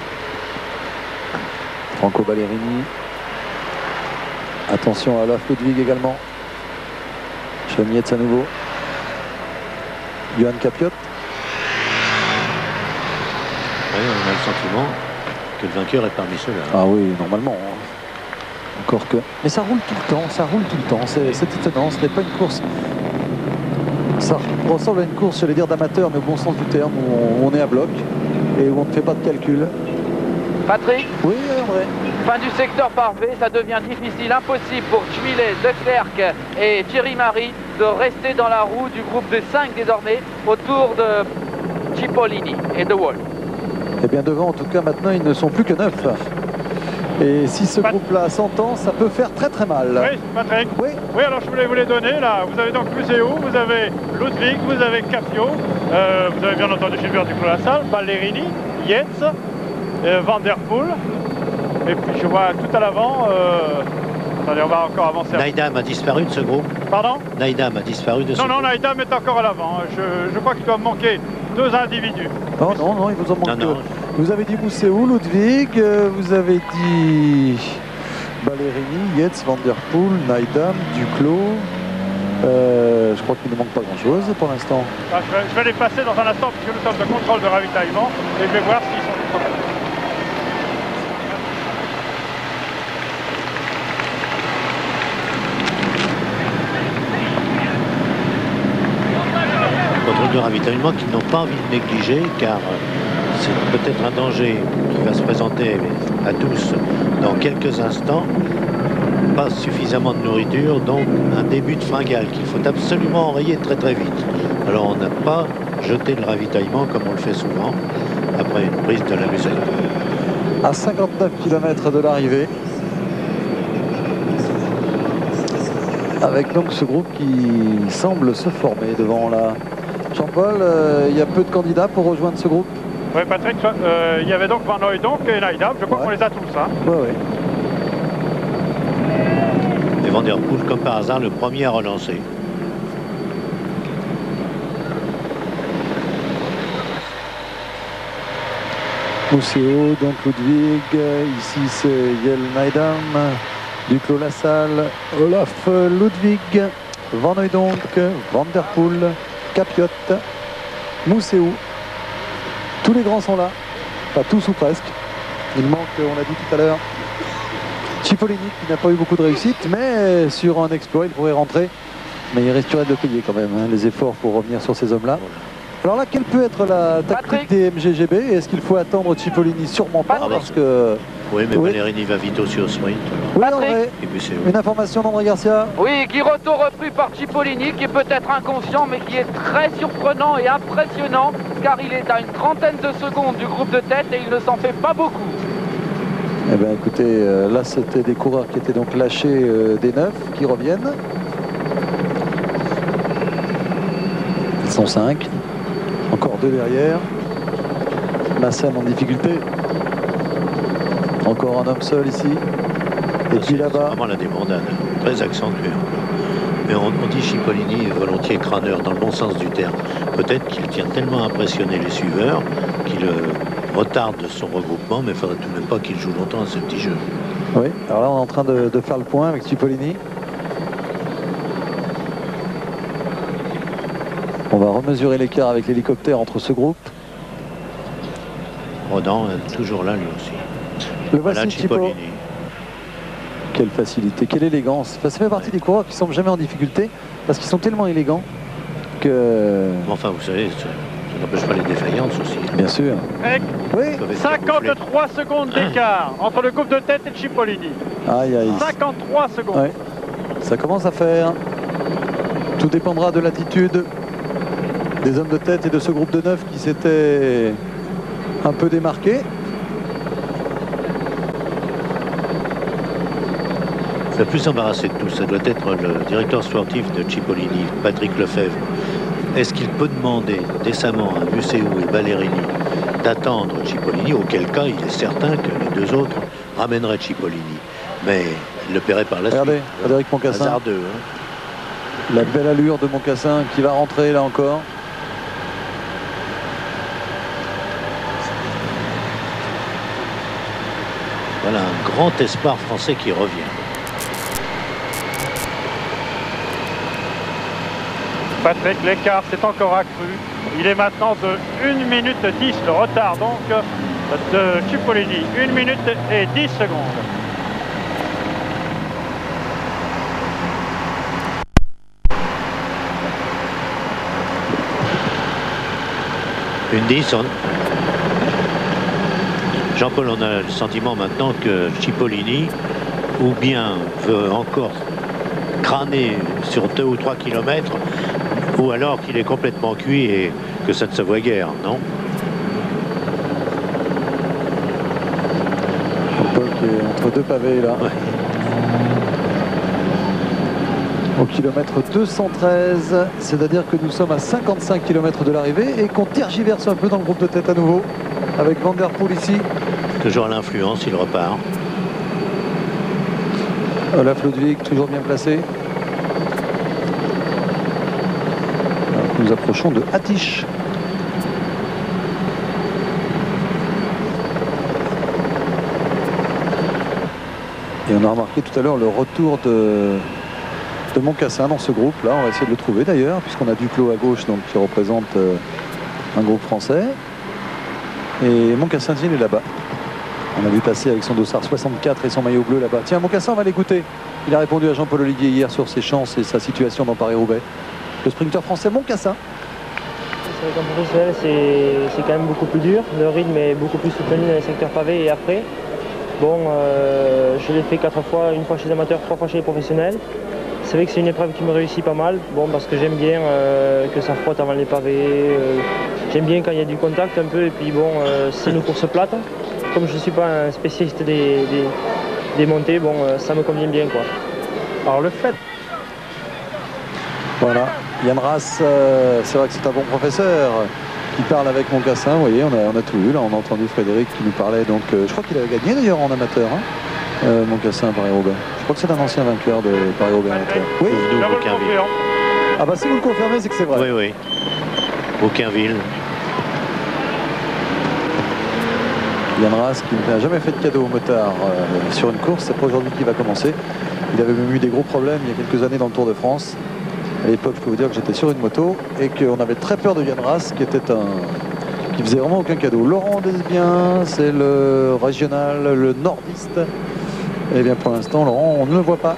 Franco Ballerini, attention à Olaf Ludwig également, Chemietz à nouveau, Johan Capiot. Oui, on a le sentiment que le vainqueur est parmi ceux-là. Ah oui, normalement. Encore que. Mais ça roule tout le temps, ça roule tout le temps. C'est étonnant, ce n'est pas une course. Ça ressemble à une course, j'allais dire d'amateur, mais au bon sens du terme, où on est à bloc et où on ne fait pas de calcul. Patrick? Oui, André. Fin du secteur parvé, ça devient difficile, impossible pour Schmilé, De Klerk et Thierry Marie de rester dans la roue du groupe de 5 désormais autour de Cipollini et de Wolf. Et bien devant, en tout cas, maintenant, ils ne sont plus que 9. Et si ce groupe-là s'entend, ça peut faire très très mal. Oui, Patrick. Oui. Oui, alors je voulais vous les donner. Là, vous avez donc Museo, vous avez Ludwig, vous avez Capio, vous avez bien entendu Gilbert du Clos-la-Salle, Ballerini, Yates, Van Der Poel. Et puis je vois tout à l'avant. Attendez, on va encore avancer. Naïdam a disparu de ce groupe. Pardon? Naïdam a disparu de ce groupe. Non, Naïdam est encore à l'avant. Je crois qu'il doit me manquer 2 individus. Non, il vous en manque 2. Vous avez dit Museu, Ludwig, vous avez dit Ballerini, Yates, Van Der Poel, Naïdam, Duclos. Je crois qu'il ne manque pas grand-chose pour l'instant. Je vais les passer dans un instant puisque nous sommes de contrôle de ravitaillement et je vais voir s'ils sont disponibles. Contrôle de ravitaillement qu'ils n'ont pas envie de négliger car c'est peut-être un danger qui va se présenter à tous dans quelques instants. Pas suffisamment de nourriture, donc un début de fringale qu'il faut absolument enrayer très très vite. Alors on n'a pas jeté le ravitaillement comme on le fait souvent après une prise de la musette. À 59 km de l'arrivée. Avec donc ce groupe qui semble se former devant la... Jean-Paul, il y a peu de candidats pour rejoindre ce groupe. Oui, Patrick, il y avait donc Van Hooydonk et Naïdam, je crois qu'on les a tous. Hein. Oui, oui. Et Van Der Poel, comme par hasard, le premier à relancer. Museo, donc Ludwig, ici c'est Jelle Naïdam, Duclos-la-Salle, Olaf Ludwig, Van Hooydonk, Van Der Poel, Capiot, Museu. Tous les grands sont là, pas tous ou presque. Il manque, on l'a dit tout à l'heure, Cipollini qui n'a pas eu beaucoup de réussite, mais sur un exploit il pourrait rentrer. Mais il resterait de payer quand même hein, les efforts pour revenir sur ces hommes-là. Alors là, quelle peut être la tactique des MGGB? Est-ce qu'il faut attendre Cipollini? Sûrement pas, parce que... Oui, mais Ballerini va vite aussi au sprint. Oui, André, une information d'André Garcia. Oui, Guirotto repris par Cipollini, qui est peut-être inconscient, mais qui est très surprenant et impressionnant, car il est à une trentaine de secondes du groupe de tête et il ne s'en fait pas beaucoup. Eh bien, écoutez, là, c'était des coureurs qui étaient donc lâchés des 9, qui reviennent. Ils sont 5. Encore 2 derrière. Massam en difficulté. Encore un homme seul ici. Et puis là-bas. C'est vraiment la débandade, très accentuée. Mais on dit Cipollini est volontiers crâneur dans le bon sens du terme. Peut-être qu'il tient tellement à impressionner les suiveurs qu'il retarde son regroupement, mais il ne faudrait tout de même pas qu'il joue longtemps à ce petit jeu. Oui, alors là on est en train de faire le point avec Cipollini. On va remesurer l'écart avec l'hélicoptère entre ce groupe. Rodan est toujours là lui aussi. Le voici Cipollini. Quelle facilité, quelle élégance. Enfin, ça fait partie des coureurs qui ne sont jamais en difficulté parce qu'ils sont tellement élégants que... Enfin, vous savez, ça n'empêche pas les défaillances aussi. Bien sûr. Oui. 53 secondes d'écart entre le groupe de tête et Cipollini. Aïe, aïe. 53 secondes. Ouais. Ça commence à faire. Tout dépendra de l'attitude des hommes de tête et de ce groupe de 9 qui s'était un peu démarqué. Le plus embarrassé de tout, ça doit être le directeur sportif de Cipollini, Patrick Lefebvre. Est-ce qu'il peut demander décemment à Museu et Ballerini d'attendre Cipollini, auquel cas il est certain que les deux autres ramèneraient Cipollini. Mais il le paierait par la suite. Regardez, Frédéric Moncassin. Hasardeux, hein. La belle allure de Moncassin qui va rentrer là encore. Voilà un grand espoir français qui revient. Patrick, l'écart s'est encore accru. Il est maintenant de 1 minute 10, le retard donc de Cipollini. 1 minute et 10 secondes. Une 10. Jean-Paul, on a le sentiment maintenant que Cipollini ou bien veut encore crâner sur 2 ou 3 kilomètres, ou alors qu'il est complètement cuit et que ça ne se voit guère, non? entre deux pavés là. Ouais. Au kilomètre 213, c'est-à-dire que nous sommes à 55 km de l'arrivée et qu'on tergiverse un peu dans le groupe de tête à nouveau avec Van Der Poel ici. Toujours à l'influence, il repart. Olaf Ludwig, toujours bien placé. Alors, nous approchons de Attich. Et on a remarqué tout à l'heure le retour de Moncassin dans ce groupe. Là, on va essayer de le trouver d'ailleurs, puisqu'on a Duclos à gauche, donc, qui représente un groupe français. Et Moncassin est là-bas. On a vu passer avec son dossard 64 et son maillot bleu là-bas. Tiens, Moncassin, on va l'écouter. Il a répondu à Jean-Paul Olivier hier sur ses chances et sa situation dans Paris-Roubaix. Le sprinter français Moncassin. C'est vrai qu'en professionnel, c'est quand même beaucoup plus dur. Le rythme est beaucoup plus soutenu dans les secteurs pavés et après. Bon, je l'ai fait 4 fois, une fois chez les amateurs, 3 fois chez les professionnels. C'est vrai que c'est une épreuve qui me réussit pas mal, bon, parce que j'aime bien que ça frotte avant les pavés. J'aime bien quand il y a du contact un peu, et puis bon, c'est une course plate. Comme je ne suis pas un spécialiste des montées, bon, ça me convient bien, quoi. Alors le fait... Voilà, Yann Rass, c'est vrai que c'est un bon professeur qui parle avec Moncassin. Vous voyez, on a tout vu, là, on a entendu Frédéric qui nous parlait, donc je crois qu'il avait gagné d'ailleurs en amateur, hein, Moncassin à Paris-Roubaix. Je crois que c'est un ancien vainqueur de Paris-Roubaix amateur. Oui, ah bah si vous le confirmez, c'est que c'est vrai. Oui, oui. Aucunville. Yann Rass qui n'a jamais fait de cadeau au motard sur une course, c'est pas aujourd'hui qu'il va commencer. Il avait même eu des gros problèmes il y a quelques années dans le Tour de France. À l'époque, je peux vous dire que j'étais sur une moto et qu'on avait très peur de Yann Rass qui faisait vraiment aucun cadeau. Laurent Desbiens, c'est le régional, le nordiste. Et bien pour l'instant, Laurent, on ne le voit pas.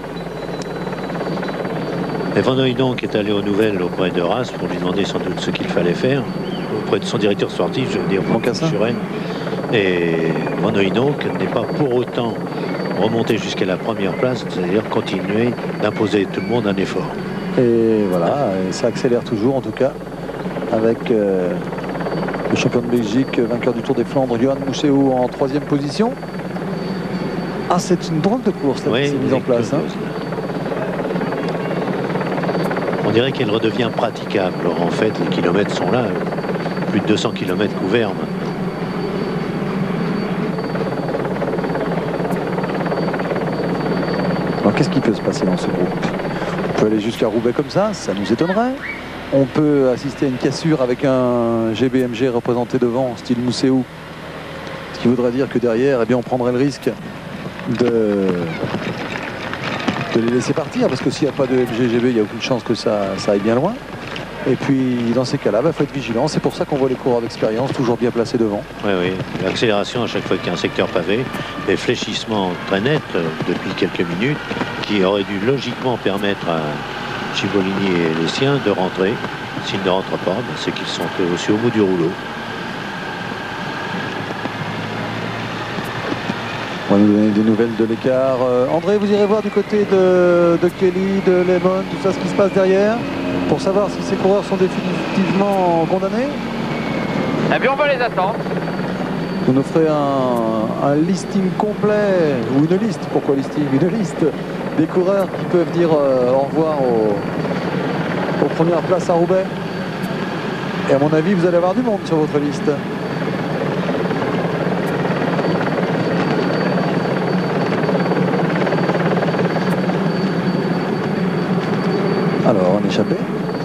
Et Van Hooydonk qui est allé aux nouvelles auprès de Rass pour lui demander sans doute ce qu'il fallait faire, auprès de son directeur sportif, je veux dire, Suren. Et Van Hooydonk n'est pas pour autant remonté jusqu'à la première place, c'est-à-dire continuer d'imposer tout le monde un effort. Et voilà, et ça accélère toujours en tout cas avec le champion de Belgique, vainqueur du Tour des Flandres, Johan Mouchéou en 3e position. Ah, c'est une drôle de course là, qui s'est mise en place. Hein. On dirait qu'elle redevient praticable. Alors, en fait, les kilomètres sont là, plus de 200 km couverts. Alors qu'est-ce qui peut se passer dans ce groupe? On peut aller jusqu'à Roubaix comme ça nous étonnerait. On peut assister à une cassure avec un GBMG représenté devant, style Mousséou. Ce qui voudrait dire que derrière, eh bien, on prendrait le risque de les laisser partir, parce que s'il n'y a pas de MGGB, il n'y a aucune chance que ça aille bien loin. Et puis dans ces cas-là, il faut être vigilant. C'est pour ça qu'on voit les coureurs d'expérience toujours bien placés devant. Oui, oui. L'accélération à chaque fois qu'il y a un secteur pavé, des fléchissements très nets depuis quelques minutes qui auraient dû logiquement permettre à Cipollini et les siens de rentrer. S'ils ne rentrent pas, c'est qu'ils sont aussi au bout du rouleau. On va nous donner des nouvelles de l'écart. André, vous irez voir du côté de Kelly, de Lemon, tout ça, ce qui se passe derrière, pour savoir si ces coureurs sont définitivement condamnés. Eh bien, on va les attendre. Vous nous ferez un listing complet, ou une liste, pourquoi listing? Une liste des coureurs qui peuvent dire au revoir aux premières places à Roubaix. Et à mon avis, vous allez avoir du monde sur votre liste. Alors, on échappé.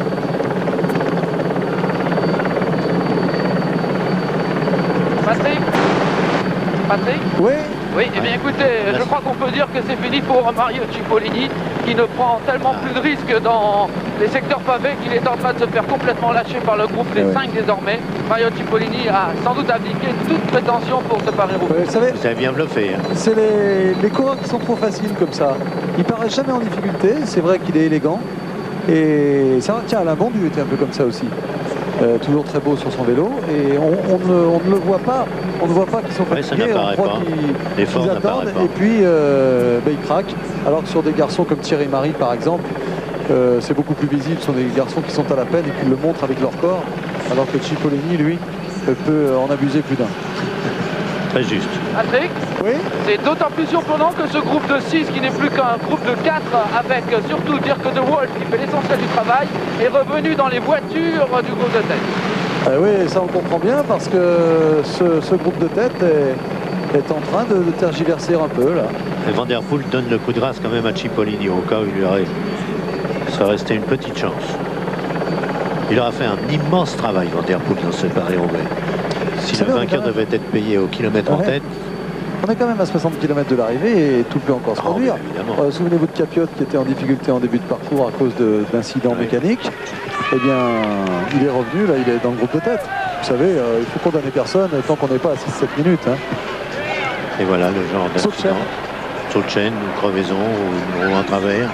Patrick? Oui. Oui, eh bien écoutez, je crois qu'on peut dire que c'est fini pour Mario Cipollini, qui ne prend tellement plus de risques dans les secteurs pavés qu'il est en train de se faire complètement lâcher par le groupe des 5 désormais. Mario Cipollini a sans doute abdiqué toute prétention pour se Paris-Roubaix. Vous avez bien bluffé. Hein. C'est les coureurs qui sont trop faciles comme ça. Il paraît jamais en difficulté, c'est vrai qu'il est élégant. Et ça, tiens, Alain Bondu était un peu comme ça aussi. Toujours très beau sur son vélo. Et on ne le voit pas. On ne voit pas qu'ils sont fatigués. On croit qu'ils attendent. Et puis, ils craquent. Alors que sur des garçons comme Thierry Marie, par exemple, c'est beaucoup plus visible. Ce sont des garçons qui sont à la peine et qui le montrent avec leur corps. Alors que Cipollini, lui, peut en abuser plus d'un. Très juste. Patrick, oui, c'est d'autant plus surprenant que ce groupe de 6, qui n'est plus qu'un groupe de 4, avec surtout Dirk de Wolf, qui fait l'essentiel du travail, est revenu dans les voitures du groupe de tête. Oui, ça on comprend bien, parce que ce groupe de tête est en train de tergiverser un peu, là. Et Van Der Poel donne le coup de grâce quand même à Cipollini, au cas où il serait resté une petite chance. Il aura fait un immense travail, Van Der Poel, dans ce Paris-Roubaix. Si le vainqueur devait être payé au kilomètre en tête. On est quand même à 60 km de l'arrivée et tout peut encore se produire. Souvenez-vous de Capiot qui était en difficulté en début de parcours à cause d'incidents mécaniques. Eh bien, il est revenu, là, il est dans le groupe de tête. Vous savez, il faut condamner personne tant qu'on n'est pas à 6-7 minutes. Hein. Et voilà le genre d'accident. Saut de chaîne, ou crevaison, ou une roue en travers.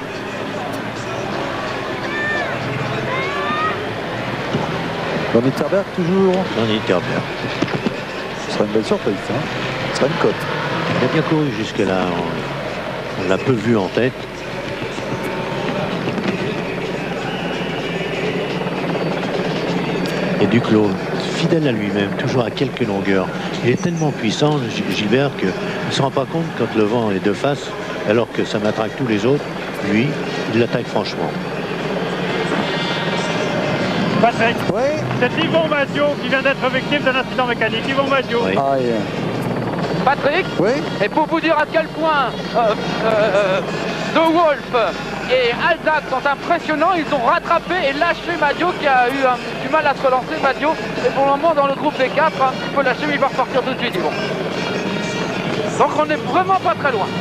Van Nitterberg toujours. Van Nitterberg. Ce serait une belle surprise, hein. Ce serait une cote. Il a bien couru jusque-là. On l'a peu vu en tête. Et Duclos, fidèle à lui-même, toujours à quelques longueurs. Il est tellement puissant, Gilbert, qu'il ne se rend pas compte quand le vent est de face, alors que ça matraque tous les autres. Lui, il l'attaque franchement. Patrick, c'est Yvon Madio qui vient d'être victime d'un incident mécanique. Yvon Madio. Oui. Patrick, et pour vous dire à quel point De Wolf et Aldag sont impressionnants, ils ont rattrapé et lâché Madio qui a eu du mal à se relancer. Madio est pour le moment dans le groupe des 4, un petit peu lâché, mais il va repartir tout de suite, Yvon. Donc on n'est vraiment pas très loin.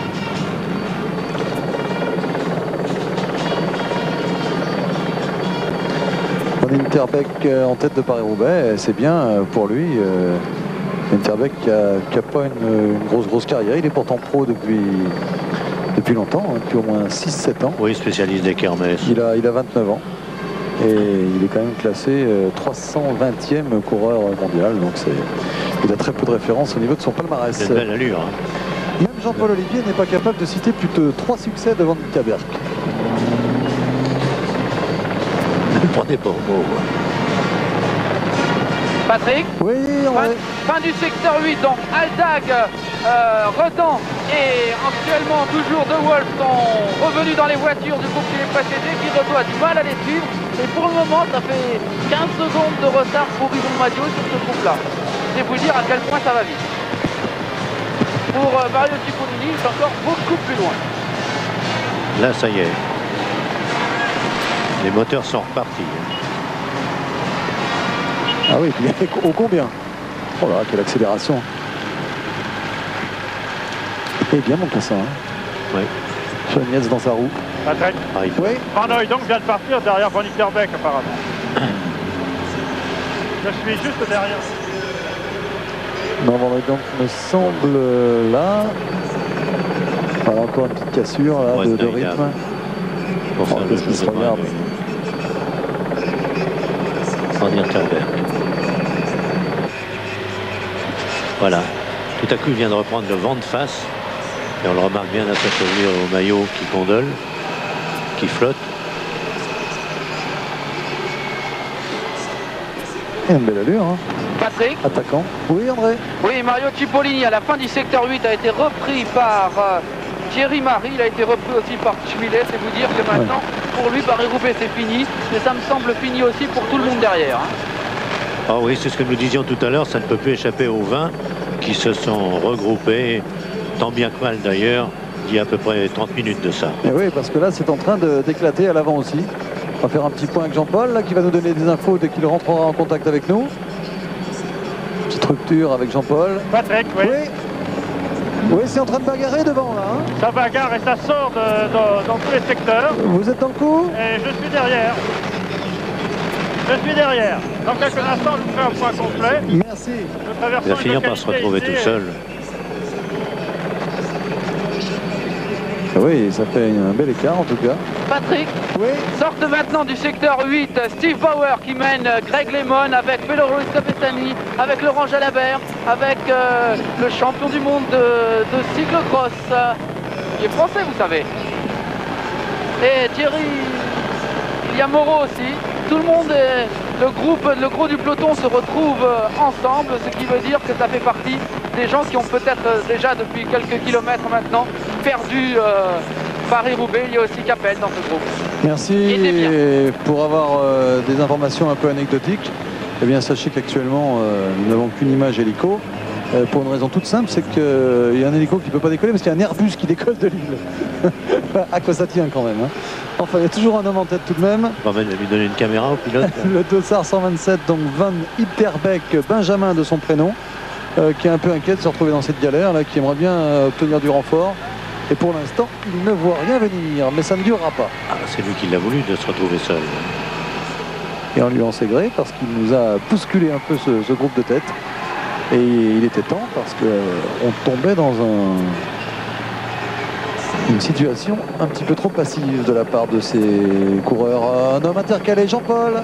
Van Nitterberg en tête de Paris-Roubaix, c'est bien pour lui. Nitterberg qui a pas une grosse carrière, il est pourtant pro depuis longtemps, hein, depuis au moins 6-7 ans. Oui, spécialiste des kermesses. Il a 29 ans et il est quand même classé 320e coureur mondial, donc il a très peu de références au niveau de son palmarès. C'est une belle allure. Hein. Même Jean-Paul Olivier n'est pas capable de citer plus de 3 succès de Van Nitterberg. Ne le prenez pas au mot. Patrick, oui, fin du secteur 8, donc Aldag, Redan et actuellement toujours De Wolf sont revenus dans les voitures du groupe qui les précédait, qui a du mal à les suivre. Et pour le moment, ça fait 15 secondes de retard pour Yvon Madio sur ce groupe-là. C'est vous dire à quel point ça va vite. Pour Mario Cipollini, c'est encore beaucoup plus loin. Là, ça y est. Les moteurs sont repartis. Ah oui, puis au combien? Oh là, quelle accélération. Et bien mon cassin. Hein. Oui. Chonietz dans sa roue. Patrick. Oui. Van Hooy donc vient de partir derrière Van Nitterberg apparemment. Je suis juste derrière. Non, Van Hooy donc me semble là. Voilà, encore une petite cassure là, de rythme. Pour faire le jeu se regarde. Van Nitterberg. Voilà. Tout à coup, il vient de reprendre le vent de face. Et on le remarque bien à cette cheville au maillot qui condole, qui flotte. Et une belle allure. Hein. Patrick. Attaquant. Oui, André. Oui, Mario Cipollini à la fin du secteur 8 a été repris par Thierry Marie. Il a été repris aussi par Schmilet. C'est vous dire que maintenant, pour lui, Paris-Roubaix, c'est fini. Mais ça me semble fini aussi pour tout le monde derrière. Hein. Ah oui, c'est ce que nous disions tout à l'heure. Ça ne peut plus échapper aux 20 qui se sont regroupés. Tant bien que mal d'ailleurs, il y a à peu près 30 minutes de ça. Et oui, parce que là, c'est en train d'éclater à l'avant aussi. On va faire un petit point avec Jean-Paul, là, qui va nous donner des infos dès qu'il rentrera en contact avec nous. Petite rupture avec Jean-Paul. Patrick, oui. Oui, c'est en train de bagarrer devant, là. Hein. Ça bagarre et ça sort dans tous les secteurs. Vous êtes dans le coup? Et je suis derrière. Je suis derrière. Dans quelques instants, je vous ferai un point complet. Merci. Il va finir par se retrouver tout seul. Oui, ça fait un bel écart en tout cas. Patrick, sortent maintenant du secteur 8 Steve Bauer qui mène Greg LeMond avec Pello Ruiz-Capestany, avec Laurent Jalabert, avec le champion du monde de cyclocross, qui est français vous savez. Et Thierry, il y a Moreau aussi. Tout le monde, le gros du peloton se retrouve ensemble, ce qui veut dire que ça fait partie des gens qui ont peut-être déjà depuis quelques kilomètres maintenant perdu Paris-Roubaix. Il y a aussi Capel dans ce groupe. Merci. Et pour avoir des informations un peu anecdotiques, eh bien sachez qu'actuellement nous n'avons qu'une image hélico. Pour une raison toute simple, c'est qu'il y a un hélico qui ne peut pas décoller parce qu'il y a un Airbus qui décolle de l'île. À quoi ça tient quand même, hein. Enfin, il y a toujours un homme en tête tout de même. On va lui donner une caméra au pilote. Le Dossard 127, donc Van Itterbeek, Benjamin de son prénom, qui est un peu inquiet de se retrouver dans cette galère, là, qui aimerait bien obtenir du renfort. Et pour l'instant, il ne voit rien venir, mais ça ne durera pas. Ah, c'est lui qui l'a voulu de se retrouver seul. Et on lui en sait gré parce qu'il nous a bousculé un peu ce groupe de tête. Et il était temps parce qu'on tombait dans une situation un petit peu trop passive de la part de ces coureurs. Un homme intercalé, Jean-Paul.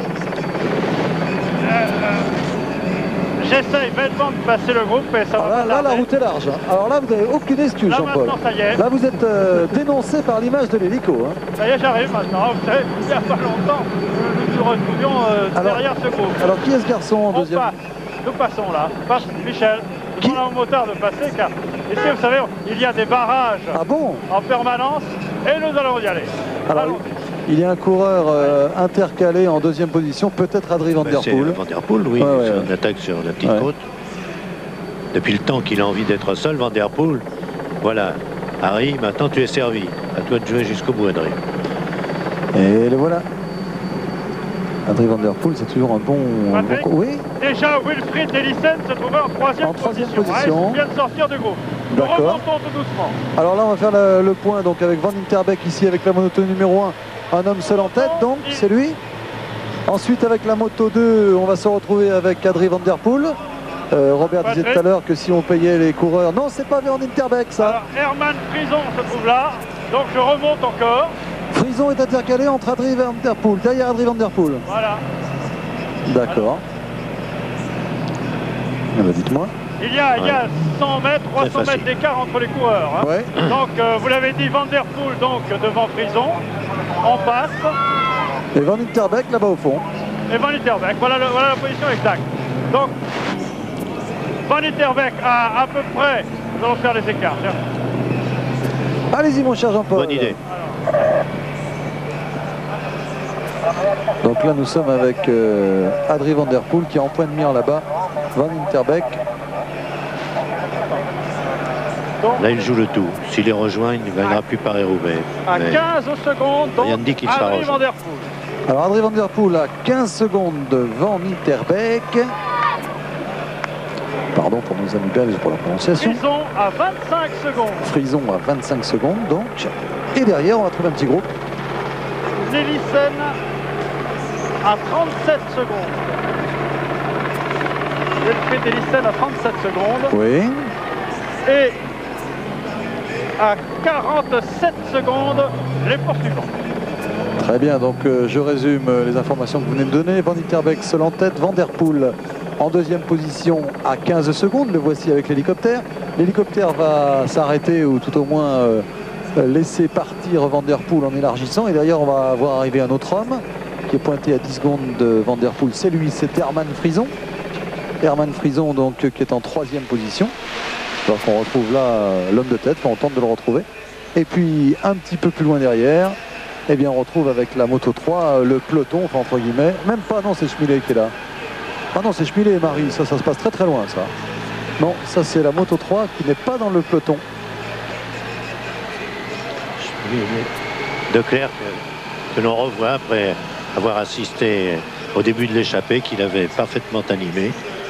J'essaye bêtement de passer le groupe et ça va. Là, la route est large. Alors là, vous n'avez aucune excuse, Jean-Paul. Ça y est. Là, vous êtes dénoncé par l'image de l'hélico. Hein. Ça y est, j'arrive maintenant. Vous savez, il n'y a pas longtemps, nous nous retrouvions derrière ce groupe. Alors, qui est ce garçon en deuxième? Nous passons là. Passe Michel. Nous demandons au moteur de passer car ici, vous savez, il y a des barrages en permanence et nous allons y aller. Alors, il y a un coureur intercalé en deuxième position, peut-être Adrien Van Der Poel. Van Der Poel, oui, on attaque sur la petite côte. Depuis le temps qu'il a envie d'être seul, Van Der Poel. Voilà, Harry, maintenant tu es servi. À toi de jouer jusqu'au bout, Adrien. Et le voilà. Adrien Van Der Poel, c'est toujours un bon... Oui. Déjà, Wilfried Elissen se trouvait en troisième position. Il vient de sortir du groupe. Nous remontons tout doucement. Alors là, on va faire le point donc, avec Van Itterbeek ici, avec la moto numéro 1. Un homme seul en tête, donc, c'est lui. Ensuite, avec la moto 2, on va se retrouver avec Adrien Van Der Poel. Robert disait tout à l'heure que si on payait les coureurs... Non, c'est pas Van Itterbeek, ça. Alors, Herman Frison se trouve là. Donc, je remonte encore. Frison est intercalé entre Adrien Van Der Poel, derrière Adrien Van Der Poel. Voilà. D'accord. Eh ben, dites-moi. Il y a 100 mètres, 300 mètres d'écart entre les coureurs. Hein. Ouais. Donc, vous l'avez dit, Van Der Poel donc devant Frison. On passe. Et Van Itterbeek là-bas au fond. Et Van Itterbeek, voilà la position exacte. Donc, Van Itterbeek à peu près, nous allons faire les écarts. Allez-y mon cher Jean-Paul. Bonne idée. Donc là nous sommes avec Adrien Van Der Poel qui est en point de mire là-bas. Van Itterbeek. Là il joue le tout. S'il les rejoint, il ne gagnera plus Paris-Roubaix. À 15 secondes, donc rien ne dit qu'il sera Adrien Van Der Poel. Alors Adrien Van Der Poel à 15 secondes de Van Itterbeek. Pardon pour nos amis belges pour la prononciation. Frison à 25 secondes. Frison à 25 secondes donc. Et derrière on va trouver un petit groupe. Elissen à 37 secondes. Wilfried Elissen à 37 secondes. Oui. Et à 47 secondes, les poursuivants. Très bien, donc je résume les informations que vous venez de donner. Van Itterbeek seul en tête, Van Der Poel en deuxième position à 15 secondes. Le voici avec l'hélicoptère. L'hélicoptère va s'arrêter ou tout au moins laisser partir Van Der Poel en élargissant. Et derrière, on va voir arriver un autre homme qui est pointé à 10 secondes de Van Der Poel. C'est lui, c'est Herman Frison. Herman Frison, donc, qui est en troisième position. Donc on retrouve là l'homme de tête, on tente de le retrouver. Et puis un petit peu plus loin derrière, eh bien on retrouve avec la moto 3 le peloton, enfin entre guillemets. Même pas, non, c'est Schmillet qui est là. Ah non, c'est Schmillet et Marie, ça se passe très très loin ça. Non, ça c'est la moto 3 qui n'est pas dans le peloton. De Clercq, que l'on revoit après avoir assisté au début de l'échappée, qu'il avait parfaitement animé.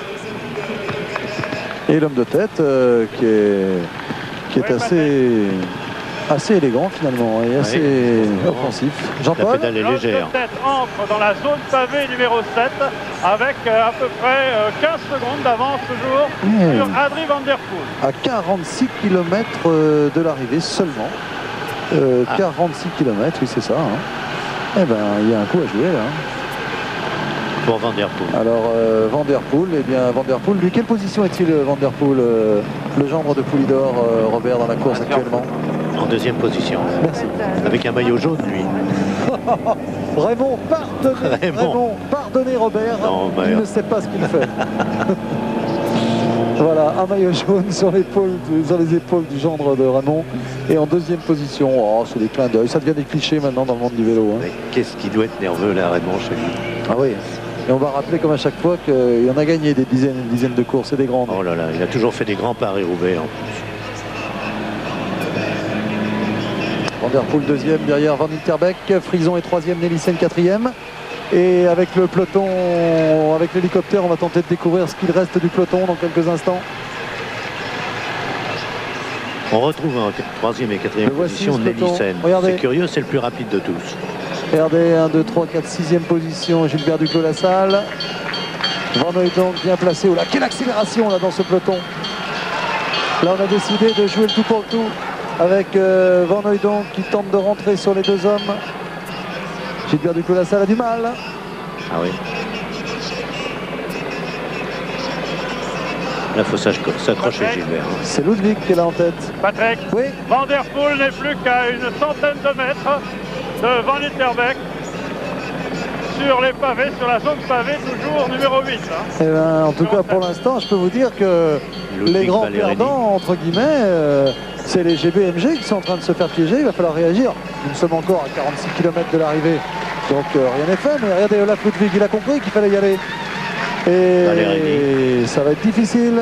Et l'homme de tête qui est assez élégant finalement et assez offensif. Jean-Paul. La pédale est légère. L'homme de tête entre dans la zone pavée numéro 7 avec à peu près 15 secondes d'avance toujours sur Adrien Van Der Poel. À 46 km de l'arrivée seulement. 46 km, oui c'est ça. Hein. Eh ben il y a un coup à jouer là. Pour Van Der Poel. Alors Van Der Poel, eh bien Van Der Poel, lui, quelle position est-il Van Der Poel, le gendre de Poulidor, Robert, dans la course actuellement? En deuxième position. Merci. Avec un maillot jaune, lui. Raymond, pardonnez Robert, non, il ne sait pas ce qu'il fait. Voilà, un maillot jaune sur les épaules du gendre de Raymond. Et en deuxième position, oh, c'est des clins d'œil. Ça devient des clichés maintenant dans le monde du vélo. Hein. Qu'est-ce qui doit être nerveux là, Raymond, chez lui? Ah oui. Et on va rappeler comme à chaque fois qu'il en a gagné des dizaines et des dizaines de courses et des grandes. Oh là là, il a toujours fait des grands Paris-Roubaix en plus. Van der Poel deuxième, derrière Van Interbeek, Frison est troisième, Nelissen quatrième. Et avec le peloton, avec l'hélicoptère, on va tenter de découvrir ce qu'il reste du peloton dans quelques instants. On retrouve en troisième et quatrième position Nelissen. C'est curieux, c'est le plus rapide de tous. Regardez, 1, 2, 3, 4, 6e position, Gilbert Duclos-Lassalle. Van Hooijdonk bien placé. Oh là, quelle accélération là dans ce peloton. Là, on a décidé de jouer le tout pour le tout avec Van Hooijdonk qui tente de rentrer sur les deux hommes. Gilbert Duclos-Lassalle a du mal. Ah oui. Là, il faut s'accrocher, Gilbert. C'est Ludwig qui est là en tête. Patrick, oui. Van der Poel n'est plus qu'à une centaine de mètres de Van Interbeek sur les pavés, sur la zone pavée, toujours numéro 8. Hein. Eh ben, en tout cas, pour l'instant, je peux vous dire que les grands perdants, entre guillemets, c'est les GBMG qui sont en train de se faire piéger. Il va falloir réagir. Nous sommes encore à 46 km de l'arrivée, donc rien n'est fait. Mais regardez, Olaf Ludwig, il a compris qu'il fallait y aller. Et ça va être difficile.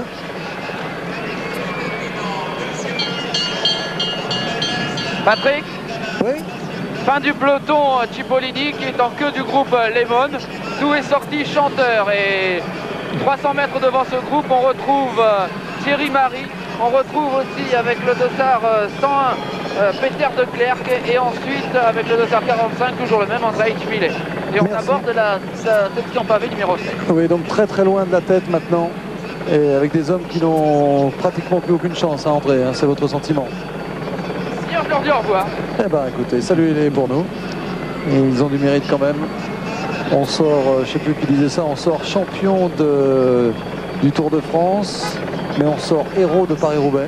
Patrick? Oui. Fin du peloton, Cipollini qui est en queue du groupe Lemon. D'où est sorti Chanteur. Et 300 mètres devant ce groupe, on retrouve Thierry Marie. On retrouve aussi avec le dossard 101 Peter de Klerk. Et ensuite avec le dossard 45, toujours le même, André Hitchfilet. Et on aborde la section pavée numéro 7. Oui, donc très très loin de la tête maintenant. Et avec des hommes qui n'ont pratiquement plus aucune chance, hein, André, hein, c'est votre sentiment. Je leur dis au revoir. Eh ben écoutez, saluez-les pour nous. Et ils ont du mérite quand même. On sort, je ne sais plus qui disait ça, on sort champion du Tour de France, mais on sort héros de Paris-Roubaix.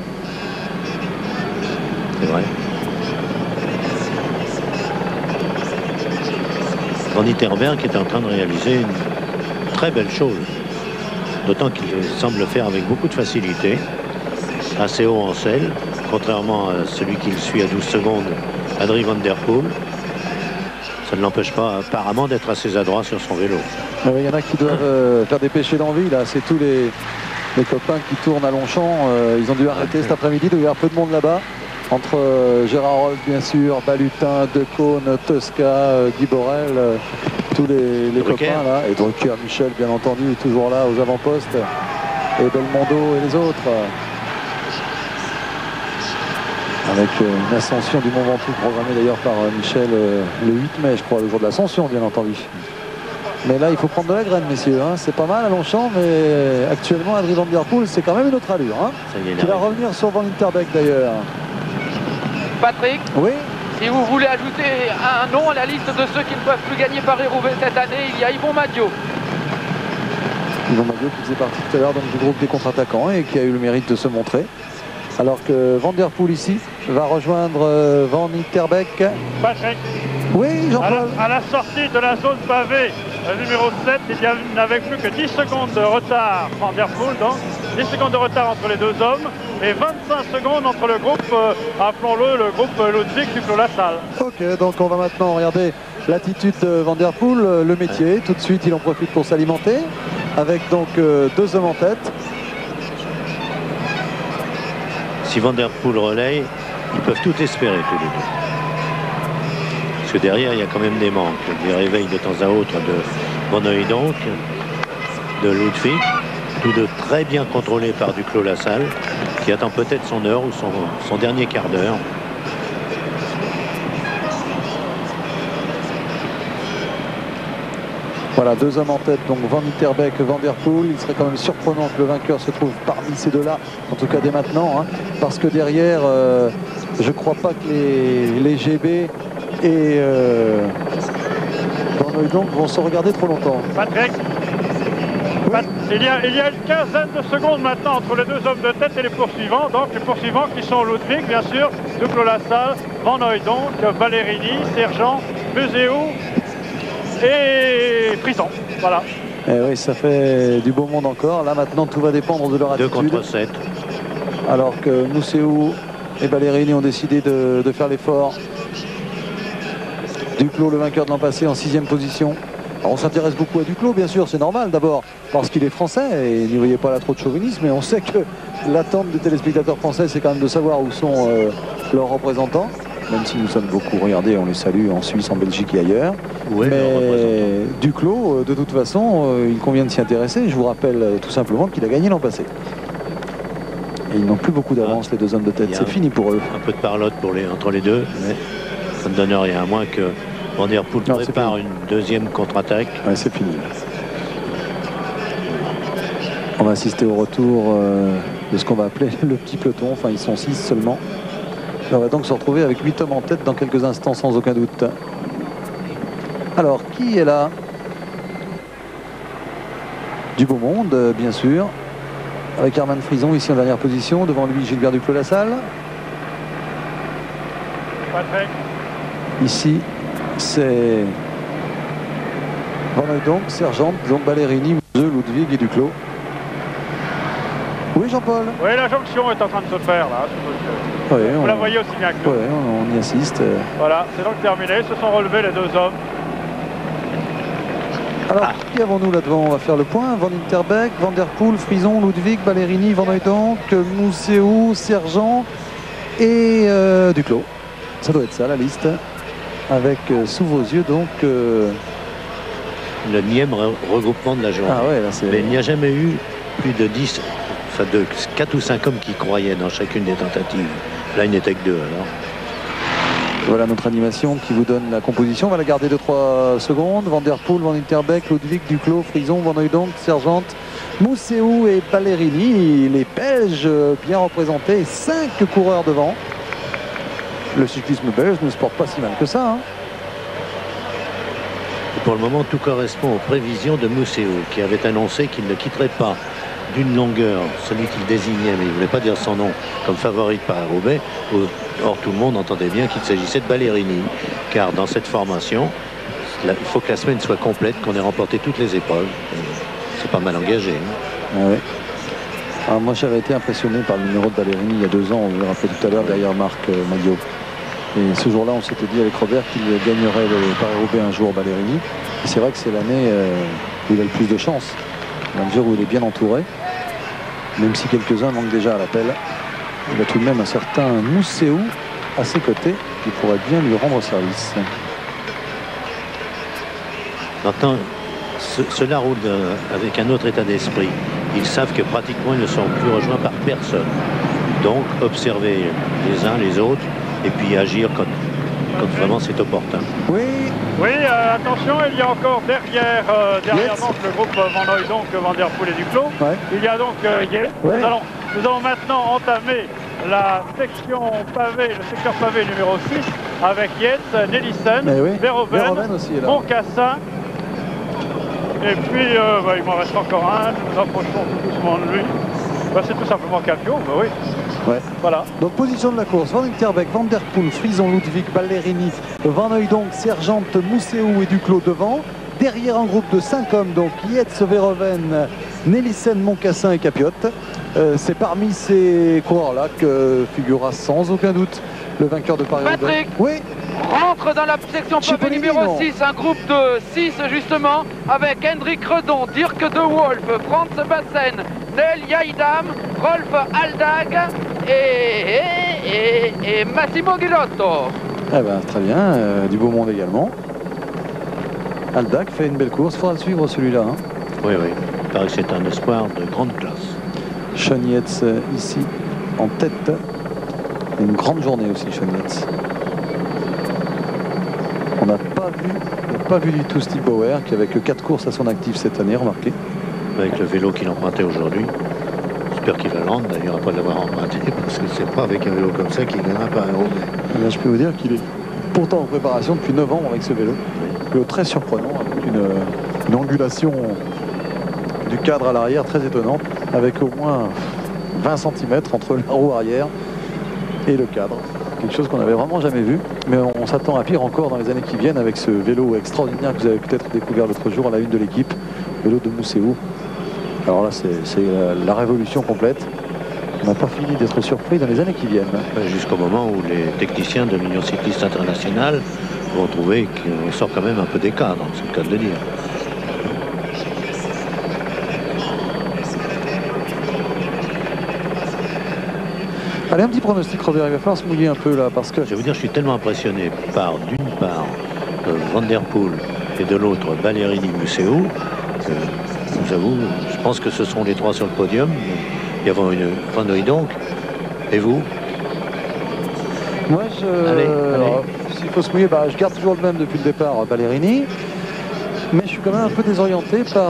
C'est vrai. Van Interbeek est en train de réaliser une très belle chose. D'autant qu'il semble le faire avec beaucoup de facilité. Assez haut en selle. Contrairement à celui qui le suit à 12 secondes, Adrie Van der Poel. Ça ne l'empêche pas apparemment d'être assez adroit sur son vélo. Il y en a qui doivent faire des péchés d'envie là, c'est tous les copains qui tournent à Longchamp. Ils ont dû arrêter cet après-midi, il doit y avoir peu de monde là-bas. Entre Gérard Rolf bien sûr, Balutin, Decaune, Tosca, Guy Borel, tous les copains là. Et Drucker, Michel bien entendu, est toujours là aux avant-postes. Et Belmondo et les autres. Avec une ascension du Mont Ventoux programmée d'ailleurs par Michel le 8 mai, je crois, le jour de l'ascension, bien entendu. Mais là, il faut prendre de la graine, messieurs. Hein. C'est pas mal à Longchamp, mais actuellement, Adrie Van der Poel, c'est quand même une autre allure. Hein. Qui va revenir sur Van Interbeek d'ailleurs. Patrick? Oui. Si vous voulez ajouter un nom à la liste de ceux qui ne peuvent plus gagner Paris-Roubaix cette année, il y a Yvon Madio. Yvon Madio qui faisait partie tout à l'heure du groupe des contre-attaquants et qui a eu le mérite de se montrer. Alors que Van der Poel ici va rejoindre Van Interbeek. Patrick. Oui, Jean-Paul. À la sortie de la zone pavée numéro 7, il n'avait plus que 10 secondes de retard, Van der Poel, donc 10 secondes de retard entre les deux hommes et 25 secondes entre le groupe, appelons-le le groupe Ludwig Duclos-Lassalle. Ok, donc on va maintenant regarder l'attitude de Van der Poel, le métier. Tout de suite, il en profite pour s'alimenter avec donc deux hommes en tête. Si Van der Poel relaye, ils peuvent tout espérer tous les deux. Parce que derrière, il y a quand même des manques. Des réveils de temps à autre de Van Hooijdonk, de Ludwig, tous deux très bien contrôlés par Duclos-Lassalle, qui attend peut-être son heure ou son dernier quart d'heure. Voilà, deux hommes en tête, donc Van Interbeek, Van der Poel. Il serait quand même surprenant que le vainqueur se trouve parmi ces deux-là, en tout cas dès maintenant, hein, parce que derrière, je ne crois pas que les GB et Van Hooijdonk vont se regarder trop longtemps. Patrick, oui. Il y a une quinzaine de secondes maintenant entre les deux hommes de tête et les poursuivants. Donc les poursuivants qui sont Ludwig, bien sûr, Duclos-Lassalle, Van Hooijdonk, Ballerini, Sergent, Muséo et Frison. Voilà. Et oui, ça fait du beau monde encore. Là maintenant tout va dépendre de leur attitude. 2 contre 7. Alors que Mousseau et Ballerini ont décidé de faire l'effort. Duclos, le vainqueur de l'an passé, en 6e position. Alors on s'intéresse beaucoup à Duclos, bien sûr, c'est normal d'abord parce qu'il est français et n'y voyez pas là trop de chauvinisme, mais on sait que l'attente des téléspectateurs français, c'est quand même de savoir où sont leurs représentants, même si nous sommes beaucoup regardés, on les salue en Suisse, en Belgique et ailleurs. Ouais, mais Duclos, de toute façon, il convient de s'y intéresser. Je vous rappelle tout simplement qu'il a gagné l'an passé. Et ils n'ont plus beaucoup d'avance, les deux hommes de tête. C'est fini pour eux. Un peu de parlotte entre les deux, mais ça ne donne rien, à moins que Van der Poel prépare une deuxième contre-attaque. Ouais, c'est fini. On va assister au retour de ce qu'on va appeler le petit peloton. Enfin, ils sont 6 seulement. On va donc se retrouver avec 8 hommes en tête dans quelques instants, sans aucun doute. Alors, qui est là? Du beau monde, bien sûr. Avec Herman Frison ici en dernière position. Devant lui, Gilbert Duclos-Lassalle. Ici, c'est Van Hooydonk, Sergent, donc Ballerini, Mouzeux, Ludwig et Duclos. Oui, Jean-Paul? Oui, la jonction est en train de se faire là. Oui, vous la voyez aussi bien que nous. Oui, on y assiste. Voilà, c'est donc terminé. Se sont relevés les deux hommes. Alors, qui avons-nous là devant? On va faire le point. Van Interbeek, Van der Poel, Frison, Ludwig, Ballerini, Van Hooydonk, Mousseau, Sergent et Duclos. Ça doit être ça, la liste. Avec sous vos yeux, donc... Le 9e regroupement de la journée. Ah ouais, là, mais il n'y a jamais eu plus de 10, enfin de 4 ou 5 hommes qui croyaient dans chacune des tentatives. Là, il n'était que 2 alors. Voilà notre animation qui vous donne la composition. On va la garder 2-3 secondes. Van der Poel, Van Interbeek, Ludwig, Duclos, Frison, Van Hooydonk, Sergent, Mousseau et Ballerini. Les Belges bien représentés. 5 coureurs devant. Le cyclisme belge ne se porte pas si mal que ça. Hein. Pour le moment, tout correspond aux prévisions de Mousseau, qui avait annoncé qu'il ne quitterait pas d'une longueur celui qu'il désignait, mais il ne voulait pas dire son nom, comme favori de Paris-Roubaix. Or, tout le monde entendait bien qu'il s'agissait de Ballerini, car dans cette formation, il faut que la semaine soit complète, qu'on ait remporté toutes les épreuves. C'est pas mal engagé. Hein. Ah ouais. Alors moi, j'avais été impressionné par le numéro de Ballerini il y a 2 ans, on vous le rappelait tout à l'heure, derrière Marc Maillot. Et ce jour-là, on s'était dit avec Robert qu'il gagnerait le Paris-Roubaix un jour, Ballerini. Et c'est vrai que c'est l'année où il a le plus de chance, dans la mesure où il est bien entouré. Même si quelques-uns manquent déjà à l'appel, il a tout de même un certain Mousseau à ses côtés qui pourrait bien lui rendre service. Maintenant, cela roule avec un autre état d'esprit. Ils savent que pratiquement ils ne sont plus rejoints par personne. Donc, observer les uns les autres et puis agir quand vraiment c'est opportun. Oui. Oui, attention, il y a encore derrière donc, le groupe Van Hooydonk, Van der Poel et Duclos. Ouais. Il y a donc Yates. Ouais. Nous allons maintenant entamer la section pavé, le secteur pavé numéro 6 avec Yates, Nelissen, Verhoeven, Moncassin. Et puis il m'en reste encore un, nous nous approchons tout doucement de lui. C'est tout simplement Capio, oui. Ouais. Voilà. Donc position de la course, Van Interbeek, Van der Poel, Frison, Ludwig, Ballerini, Van Hooydonk, Sergent, Mousseau et Duclos devant. Derrière un groupe de 5 hommes, donc Yates, Verhoeven, Nelissen, Moncassin et Capiot. C'est parmi ces coureurs-là que figurera sans aucun doute le vainqueur de Paris-Roubaix. Patrick, oui. Rentre dans la section pavé numéro 6, un groupe de 6 justement, avec Hendrik Redon, Dirk De Wolf, Franz Bassen, Nel Yaidam, Rolf Aldag et Massimo Gilotto. Eh ben, très bien, du beau monde également. Aldag fait une belle course, il faudra le suivre celui-là. Hein. Oui, oui, il paraît que c'est un espoir de grande classe. Sean Yates ici en tête. Une grande journée aussi, Sean Yates. On n'a pas vu du tout Steve Bauer qui avait que 4 courses à son actif cette année, remarquez. Avec le vélo qu'il empruntait aujourd'hui. J'espère qu'il va le rendre d'ailleurs après l'avoir emprunté, parce que c'est pas avec un vélo comme ça qu'il gagnera pas un Roubaix. Là, je peux vous dire qu'il est pourtant en préparation depuis 9 ans avec ce vélo. Un vélo très surprenant, avec une angulation du cadre à l'arrière très étonnante, avec au moins 20 cm entre la roue arrière et le cadre. Quelque chose qu'on n'avait vraiment jamais vu, mais on s'attend à pire encore dans les années qui viennent avec ce vélo extraordinaire que vous avez peut-être découvert l'autre jour à la une de l'équipe, vélo de Mousséou. Alors là, c'est la révolution complète. On n'a pas fini d'être surpris dans les années qui viennent. Jusqu'au moment où les techniciens de l'Union cycliste internationale vont trouver qu'on sort quand même un peu des cadres, c'est le cas de le dire. Allez, un petit pronostic, Robert, il va falloir se mouiller un peu là, parce que... Je vais vous dire, je suis tellement impressionné par, d'une part, Van der Poel et de l'autre, Ballerini Mousséou, que, je vous avoue, je pense que ce seront les trois sur le podium. Il y a une grenouille donc. Et vous? Moi, s'il faut se mouiller, je garde toujours le même depuis le départ, Ballerini. Mais je suis quand même un peu désorienté par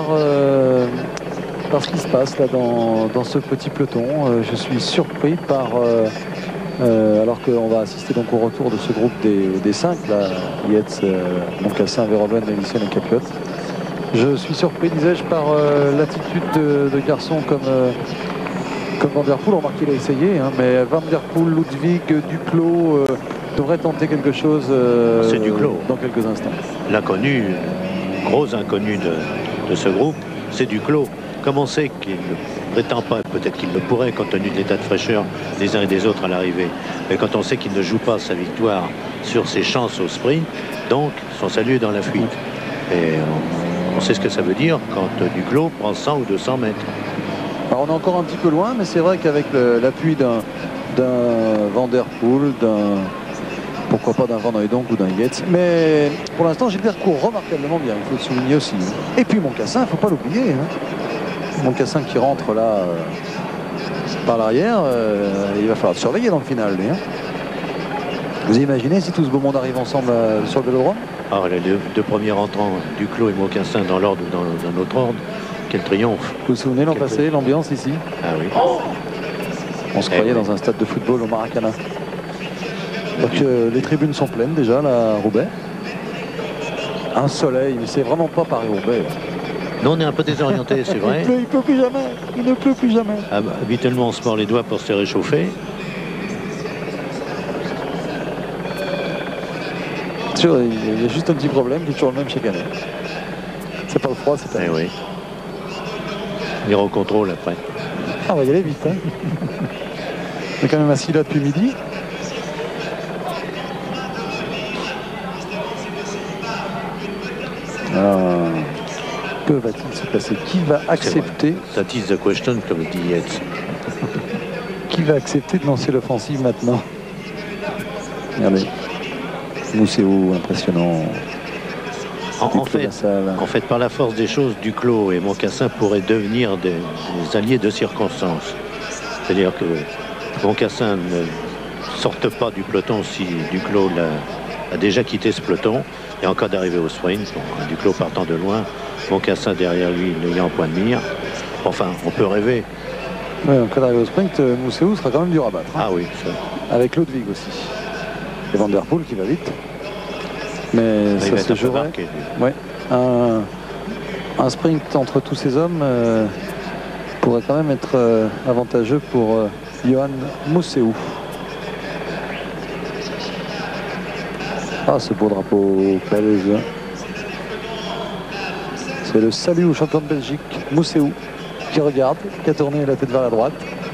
ce qui se passe là dans ce petit peloton. Je suis surpris par... alors qu'on va assister donc au retour de ce groupe des 5, là, Yates, Moncassin, Verhoeven, Nelissen et Capiot. Je suis surpris, disais-je, par l'attitude de garçons comme Van der Poel. On remarque qu'il a essayé, hein, mais Van der Poel, Ludwig, Duclos devraient tenter quelque chose c'est Duclos dans quelques instants. L'inconnu, gros inconnu de ce groupe, c'est Duclos. Comme on sait qu'il ne prétend pas, peut-être qu'il le pourrait compte tenu de l'état de fraîcheur des uns et des autres à l'arrivée, mais quand on sait qu'il ne joue pas sa victoire sur ses chances au sprint, donc son salut est dans la fuite. Et on sait ce que ça veut dire quand Duclos prend 100 ou 200 mètres. Alors on est encore un petit peu loin, mais c'est vrai qu'avec l'appui d'un Van der Poel, pourquoi pas d'un Van Hooijdonk ou d'un Yates. Mais pour l'instant, Gilbert court remarquablement bien, il faut le souligner aussi. Et puis Moncassin, il ne faut pas l'oublier. Moncassin qui rentre là par l'arrière, il va falloir le surveiller dans le final. Lui, hein. Vous imaginez si tout ce beau monde arrive ensemble sur le vélodrome? Alors les deux premiers entrants, Duclos et Moncassin, dans l'ordre ou dans un autre ordre, quel triomphe. Vous vous souvenez l'an passé, l'ambiance ici? Ah oui. On se croyait dans un stade de football au Maracana. Donc les tribunes sont pleines déjà là à Roubaix. Un soleil, mais c'est vraiment pas Paris-Roubaix. Non, on est un peu désorienté, c'est vrai. Il pleut plus jamais, il ne pleut plus jamais. Habituellement, on se mord les doigts pour se réchauffer. Il y a juste un petit problème qui est toujours le même chaque année. C'est pas le froid, c'est pas. Eh oui. On ira au contrôle après. Ah, on va y aller vite. Hein. On est quand même assis là depuis midi. Que va-t-il se passer? Qui va accepter? That is the question, comme dit Yates. Qui va accepter de lancer l'offensive maintenant? Regardez. Mousséou, impressionnant. En fait, par la force des choses, Duclos et Moncassin pourraient devenir des alliés de circonstance. C'est-à-dire que Moncassin ne sorte pas du peloton si Duclos a déjà quitté ce peloton. Et en cas d'arrivée au sprint, Duclos partant de loin, Moncassin derrière lui, l'ayant en point de mire. Enfin, on peut rêver. Oui, en cas d'arrivée au sprint, Mousséou sera quand même dur à battre. Ah oui, ça. Avec Ludwig aussi. Et Van der Poel qui va vite. Mais ça se jouerait. Ouais. Un sprint entre tous ces hommes pourrait quand même être avantageux pour Johan Mousséou. Ah, ce beau drapeau belge. C'est le salut au champion de Belgique, Mousséou, qui regarde, qui a tourné la tête vers la droite.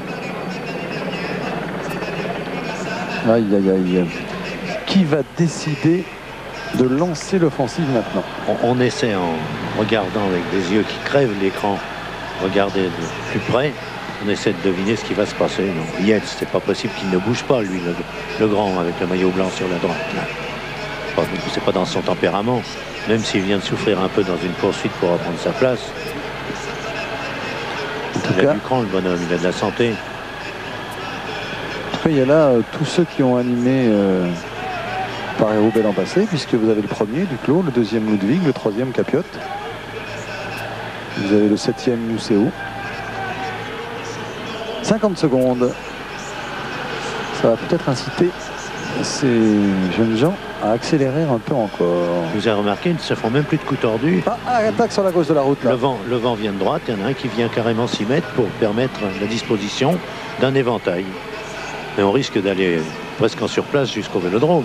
Aïe, aïe, aïe. Qui va décider de lancer l'offensive maintenant? On essaie en regardant avec des yeux qui crèvent l'écran, regarder de plus près, on essaie de deviner ce qui va se passer. Non, Yates, c'est pas possible qu'il ne bouge pas, lui, le grand, avec le maillot blanc sur la droite. C'est pas dans son tempérament, même s'il vient de souffrir un peu dans une poursuite pour reprendre sa place. Il a du cran, le bonhomme, il a de la santé. Après, il y a là tous ceux qui ont animé Paris-Roubaix l'an passé, puisque vous avez le premier, Duclos, le deuxième, Ludwig, le troisième, Capiot. Vous avez le septième, Mousséou. 50 secondes. Ça va peut-être inciter ces jeunes gens à accélérer un peu encore. Vous avez remarqué, ils ne se font même plus de coups tordus. Attaque sur la gauche de la route. Là. Le vent vient de droite, il y en a un qui vient carrément s'y mettre pour permettre la disposition d'un éventail. Et on risque d'aller presque en surplace jusqu'au vélodrome.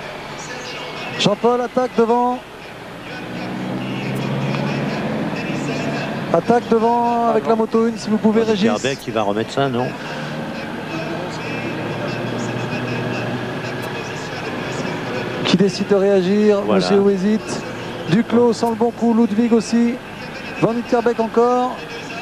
Jean-Paul attaque devant. Attaque devant avec la moto 1, si vous pouvez, Régis. Kerbeck qui va remettre ça, non? Qui décide de réagir, voilà. Mousseau hésite. Duclos sans le bon coup, Ludwig aussi. Van Kerbeck encore.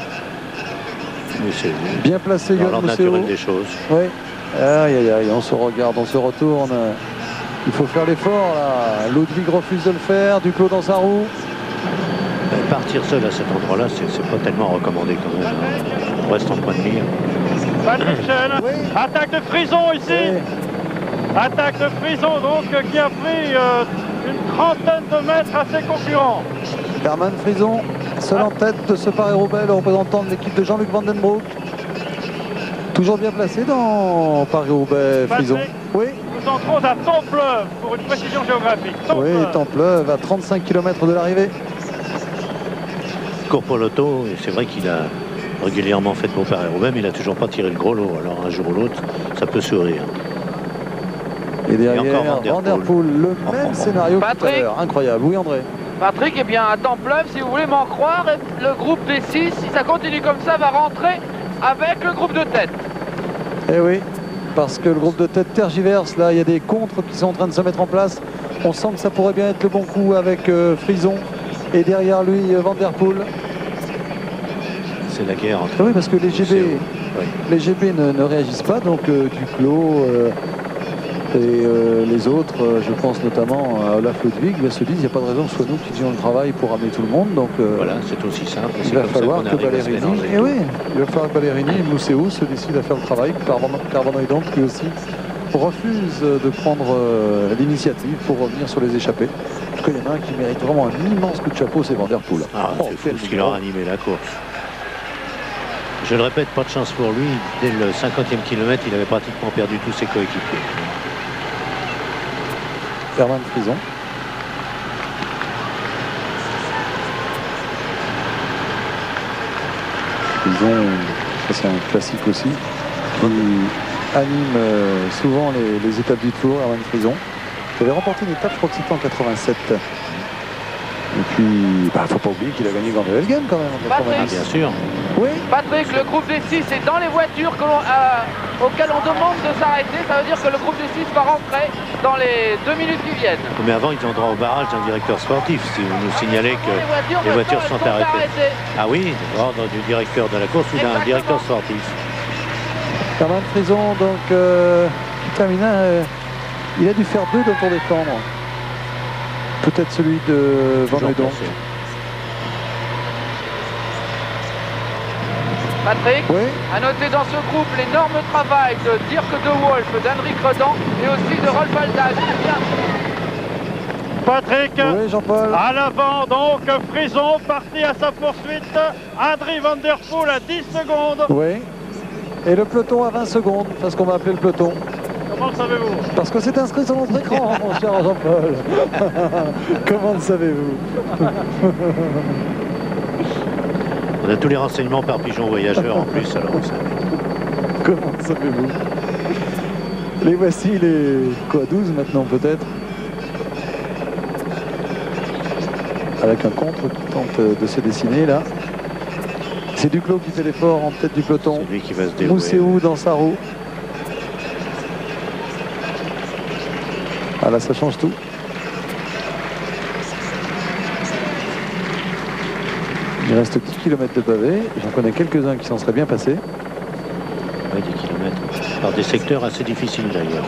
Bien placé, Johan Mousseau. Des choses. Oui. Aïe, aïe, aïe, on se regarde, on se retourne. Il faut faire l'effort là. Ludwig refuse de le faire, Duclos dans sa roue. Partir seul à cet endroit-là, c'est pas tellement recommandé quand même. Hein. On reste en point de mire. Oui. Attaque de Frison ici. Oui. Attaque de Frison donc qui a pris une trentaine de mètres à ses concurrents. Herman Frison, seul en tête de ce Paris-Roubaix, le représentant de l'équipe de Jean-Luc Vandenbroek. Toujours bien placé dans Paris-Roubaix, Frison. Oui. Nous entrons à Templeuve pour une précision géographique. Oui, Templeuve à 35 km de l'arrivée. Court pour l'auto, et c'est vrai qu'il a régulièrement fait pour Paris-Roubaix, mais il n'a toujours pas tiré le gros lot. Alors un jour ou l'autre, ça peut sourire. Et derrière, Van Der Poel, le même scénario que tout à l'heure. Incroyable. Oui, André. Patrick, eh bien, à Templeuve, si vous voulez m'en croire, le groupe des 6, si ça continue comme ça, va rentrer avec le groupe de tête. Eh oui, parce que le groupe de tête tergiverse. Là, il y a des contres qui sont en train de se mettre en place. On sent que ça pourrait bien être le bon coup avec Frison. Et derrière lui, Van Der Poel. C'est la guerre entre... Oui, parce que les GB, les GB ne réagissent pas. Donc Duclos et les autres, je pense notamment à Olaf Ludwig, se disent il n'y a pas de raison que ce soit nous qui faisons le travail pour amener tout le monde. Donc voilà, c'est aussi simple. Il va falloir que Ballerini, et oui, il va falloir que Ballerini et Mousseau se décident à faire le travail. Carbonneau donc lui aussi refuse de prendre l'initiative pour revenir sur les échappées. En tout cas, il y en a un qui mérite vraiment un immense coup de chapeau, c'est Van Der Poel. Ah, c'est fou ce qu'il aura animé la course. Je le répète, pas de chance pour lui. Dès le 50e kilomètre, il avait pratiquement perdu tous ses coéquipiers. Herman Frison. Frison, ça c'est un classique aussi. Il anime souvent les étapes du Tour, Herman Frison. Il avait remporté une étape, je crois que c'était en 87. Et puis, faut pas oublier qu'il a gagné Gand-Wevelgem quand même en 90. Bien sûr. Oui. Patrick, le groupe des 6 est dans les voitures auxquelles on demande de s'arrêter. Ça veut dire que le groupe des 6 va rentrer dans les 2 minutes qui viennent. Mais avant, ils ont droit au barrage d'un directeur sportif. Si vous nous signalez que les voitures sont arrêtées. Ah oui, d'ordre du directeur de la course ou d'un directeur sportif. Herman Frison, donc, terminant, il a dû faire 2 pour défendre. Peut-être celui de Van Hooydonk. Patrick, à noter dans ce groupe l'énorme travail de Dirk de Wolf, d'Henrik Redan et aussi de Rolf Aldag. Patrick, oui, Jean-Paul. À l'avant donc, Frison parti à sa poursuite, Adrie Van Der Poel à 10 secondes. Oui, et le peloton à 20 secondes, c'est ce qu'on va appeler le peloton. Comment le savez-vous? Parce que c'est inscrit sur notre écran, mon cher Jean-Paul. Comment le savez-vous? On a tous les renseignements par pigeon voyageur en plus, alors ça... Comment le savez-vous? Les voici, les 12 maintenant peut-être. Avec un contre qui tente de se dessiner là. C'est Duclos qui fait l'effort en tête du peloton. C'est lui qui va se dérouler. Mousseau dans sa roue. Ah là, ça change tout. Il reste 10 km de pavé. J'en connais quelques-uns qui s'en seraient bien passés. Oui, 10 km. Par des secteurs assez difficiles d'ailleurs.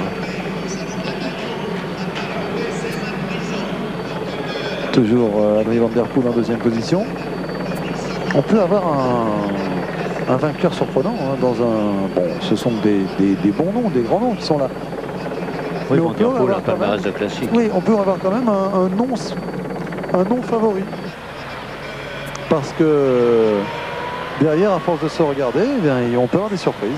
Toujours Adrie Van Der Poel en deuxième position. On peut avoir un vainqueur surprenant dans un... Bon, ce sont des bons noms, des grands noms qui sont là. Oui, Van Der Poel, un palmarès de classique. Oui, on peut avoir quand même un nom favori. Parce que derrière, à force de se regarder, eh bien, on peut avoir des surprises.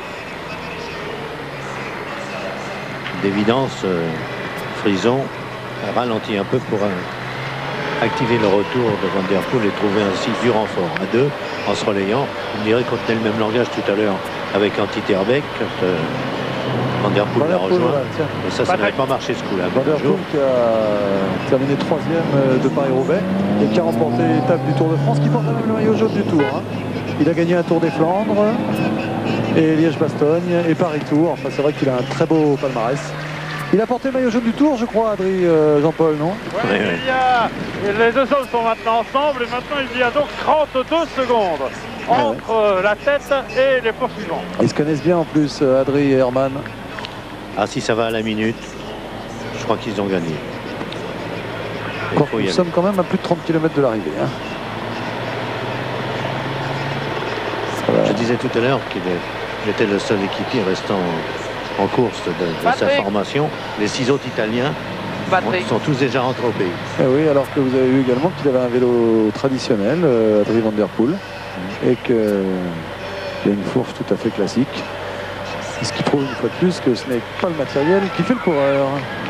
D'évidence, Frison ralentit un peu pour activer le retour de Van Der Poel et trouver ainsi du renfort à 2 en se relayant. On dirait qu'on tenait le même langage tout à l'heure avec Anti Terbeek. Van Der Poel l'a rejoint. Ouais, et ça n'avait pas marché ce coup-là. Van Der Poel qui a terminé 3e de Paris-Roubaix et qui a remporté l'étape du Tour de France, qui porte même le maillot jaune du Tour. Hein. Il a gagné un Tour des Flandres et Liège-Bastogne et Paris-Tour. Enfin, c'est vrai qu'il a un très beau palmarès. Il a porté le maillot jaune du Tour, je crois, Adrien, Jean-Paul, non? Oui, les deux hommes sont maintenant ensemble et maintenant il y a donc 32 secondes entre la tête et les poursuivants. Ils se connaissent bien en plus, Adrien et Herman. Ah, si ça va à la minute, je crois qu'ils ont gagné. Nous sommes quand même à plus de 30 km de l'arrivée. Hein. Je disais tout à l'heure qu'il était le seul équipier restant en course de sa formation. Les 6 autres Italiens sont tous déjà rentrés au pays. Et oui, alors que vous avez vu également qu'il avait un vélo traditionnel, Adrien Van Der Poel, et qu'il a une fourche tout à fait classique. Ce qui prouve une fois de plus que ce n'est pas le matériel qui fait le coureur.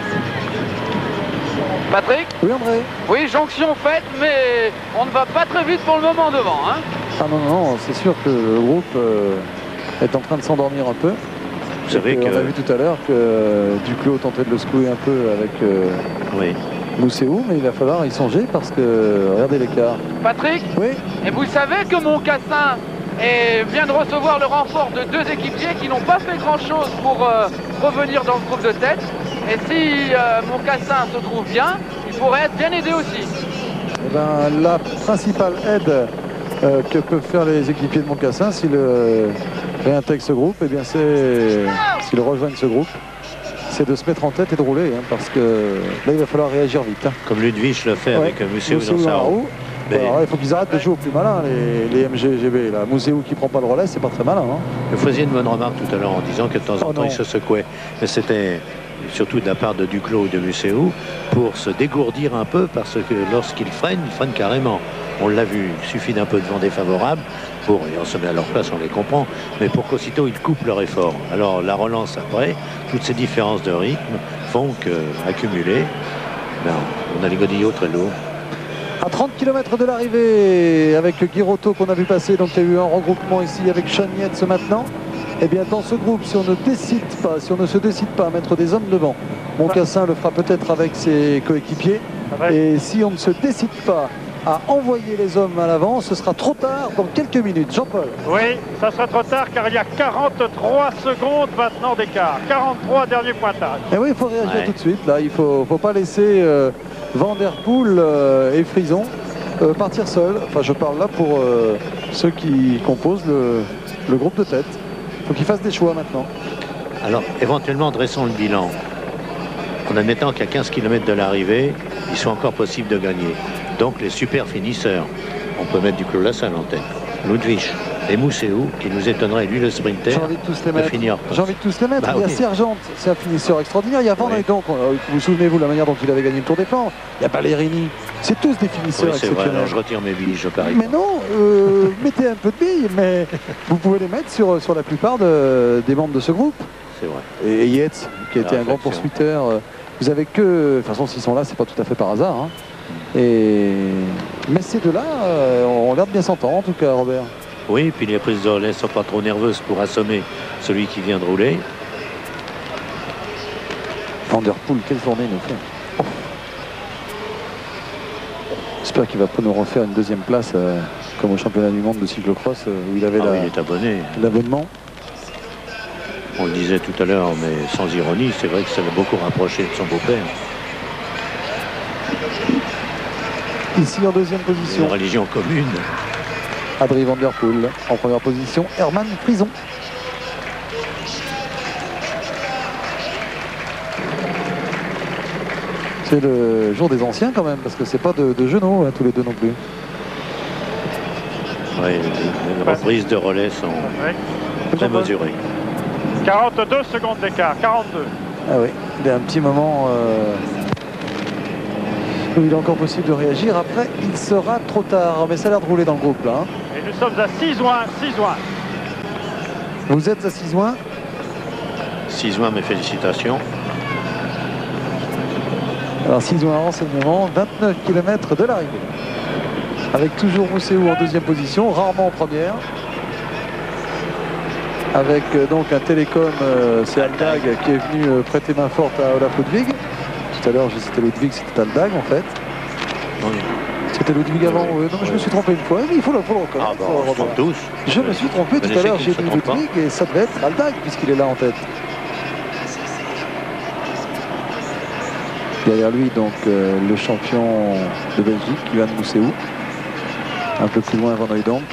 Patrick? Oui, André? Oui, jonction faite, mais on ne va pas très vite pour le moment devant. Hein. Ah non, non, c'est sûr que le groupe est en train de s'endormir un peu. Vous savez on a vu tout à l'heure que Duclos tentait de le secouer un peu avec Mousséou, mais il va falloir y songer parce que regardez l'écart. Patrick? Oui. Et vous savez que Moncassin vient de recevoir le renfort de 2 équipiers qui n'ont pas fait grand-chose pour revenir dans le groupe de tête. Et si Moncassin se trouve bien, il pourrait être bien aidé aussi. Eh ben, la principale aide que peuvent faire les équipiers de Moncassin s'ils réintègrent ce groupe, eh bien c'est s'ils rejoignent ce groupe, c'est de se mettre en tête et de rouler, hein, parce que là il va falloir réagir vite. Hein. Comme Ludwig le fait avec Mousséou dans sa roue. Mais... Alors, il faut qu'ils arrêtent de jouer au plus malin, les MGGB. Là. Mousséou qui prend pas le relais, c'est pas très malin. Hein. Vous faisiez une bonne remarque tout à l'heure en disant que de temps en temps il se secouait. Mais c'était surtout de la part de Duclos ou de Mousséou pour se dégourdir un peu, parce que lorsqu'ils freinent, ils freinent carrément. On l'a vu, il suffit d'un peu de vent défavorable pour, et on se met à leur place, on les comprend, mais pour qu'aussitôt ils coupent leur effort. Alors la relance après, toutes ces différences de rythme font qu'accumuler, on a les godillots très lourds. À 30 km de l'arrivée, avec Guirotto qu'on a vu passer, donc il y a eu un regroupement ici avec Chaniette ce maintenant. Eh bien dans ce groupe, si on ne se décide pas à mettre des hommes devant, Moncassin le fera peut-être avec ses coéquipiers. Et si on ne se décide pas à envoyer les hommes à l'avant, ce sera trop tard dans quelques minutes. Jean-Paul. Oui, ça sera trop tard car il y a 43 secondes maintenant d'écart. 43 derniers pointages. Et oui, il faut réagir tout de suite. Là, il ne faut pas laisser Van Der Poel et Frison partir seuls. Enfin, je parle là pour ceux qui composent le groupe de tête. Il faut qu'ils fassent des choix maintenant. Alors, éventuellement, dressons le bilan. En admettant qu'à 15 km de l'arrivée, il soit encore possible de gagner. Donc, les super finisseurs. On peut mettre Duclos Lassalle en tête. Ludwig et Mousséou, qui nous étonnerait, lui le sprinter, j'ai envie de tous les mettre. Finir. J'ai envie de tous les mettre. Il y a Sergent, c'est un finisseur extraordinaire. Il y a Van donc, vous souvenez-vous la manière dont il avait gagné le Tour des Flandres. Il y a Ballerini. C'est tous des finisseurs exceptionnels. Vrai, alors je retire mes billes, je parie. Mais non, mettez un peu de billes, mais vous pouvez les mettre sur la plupart des membres de ce groupe. C'est vrai. Et Yates, qui a été un grand poursuiteur. Vous avez que, de toute façon, s'ils sont là, c'est pas tout à fait par hasard. Hein. Mais ces deux-là ont l'air de bien s'entendre, en tout cas, Robert. Oui, puis les prises de relais ne sont pas trop nerveuses pour assommer celui qui vient de rouler. Van Der Poel, quelle journée il nous fait. Oh. J'espère qu'il va pas nous refaire une deuxième place comme au championnat du monde de cyclocross où il avait il est abonné. L'abonnement. On le disait tout à l'heure, mais sans ironie, c'est vrai que ça l'a beaucoup rapproché de son beau-père. Ici en deuxième position. Une religion commune. Adrien Van Der Poel en première position. Herman Frison. C'est le jour des anciens quand même, parce que c'est pas de genoux hein, tous les deux non plus. Oui, les reprises de relais sont très mesurées. 42 secondes d'écart, 42. Ah oui, il y a un petit moment où il est encore possible de réagir. Après, il sera trop tard. Mais ça a l'air de rouler dans le groupe là. Hein. Et nous sommes à 6 juin, 6 juin. Vous êtes à 6 juin 6 juin, mes félicitations. Alors 6 juin renseignement, 29 km de l'arrivée. Avec toujours Mousséou en deuxième position, rarement en première. avec donc un télécom, c'est Aldag qui est venu prêter main forte à Olaf Ludwig. Tout à l'heure j'ai cité Ludwig, c'était Aldag en fait. Oui. C'était Ludwig avant, non mais je me suis trompé une fois, mais il faut le reconnaître. Ah bah, on se trompe tous. Je me suis trompé tout à l'heure, j'ai dit Ludwig et ça devait être Aldag puisqu'il est là en tête. Derrière lui donc le champion de Belgique, Johan Mousseau. Un peu plus loin Van Hooijdonk.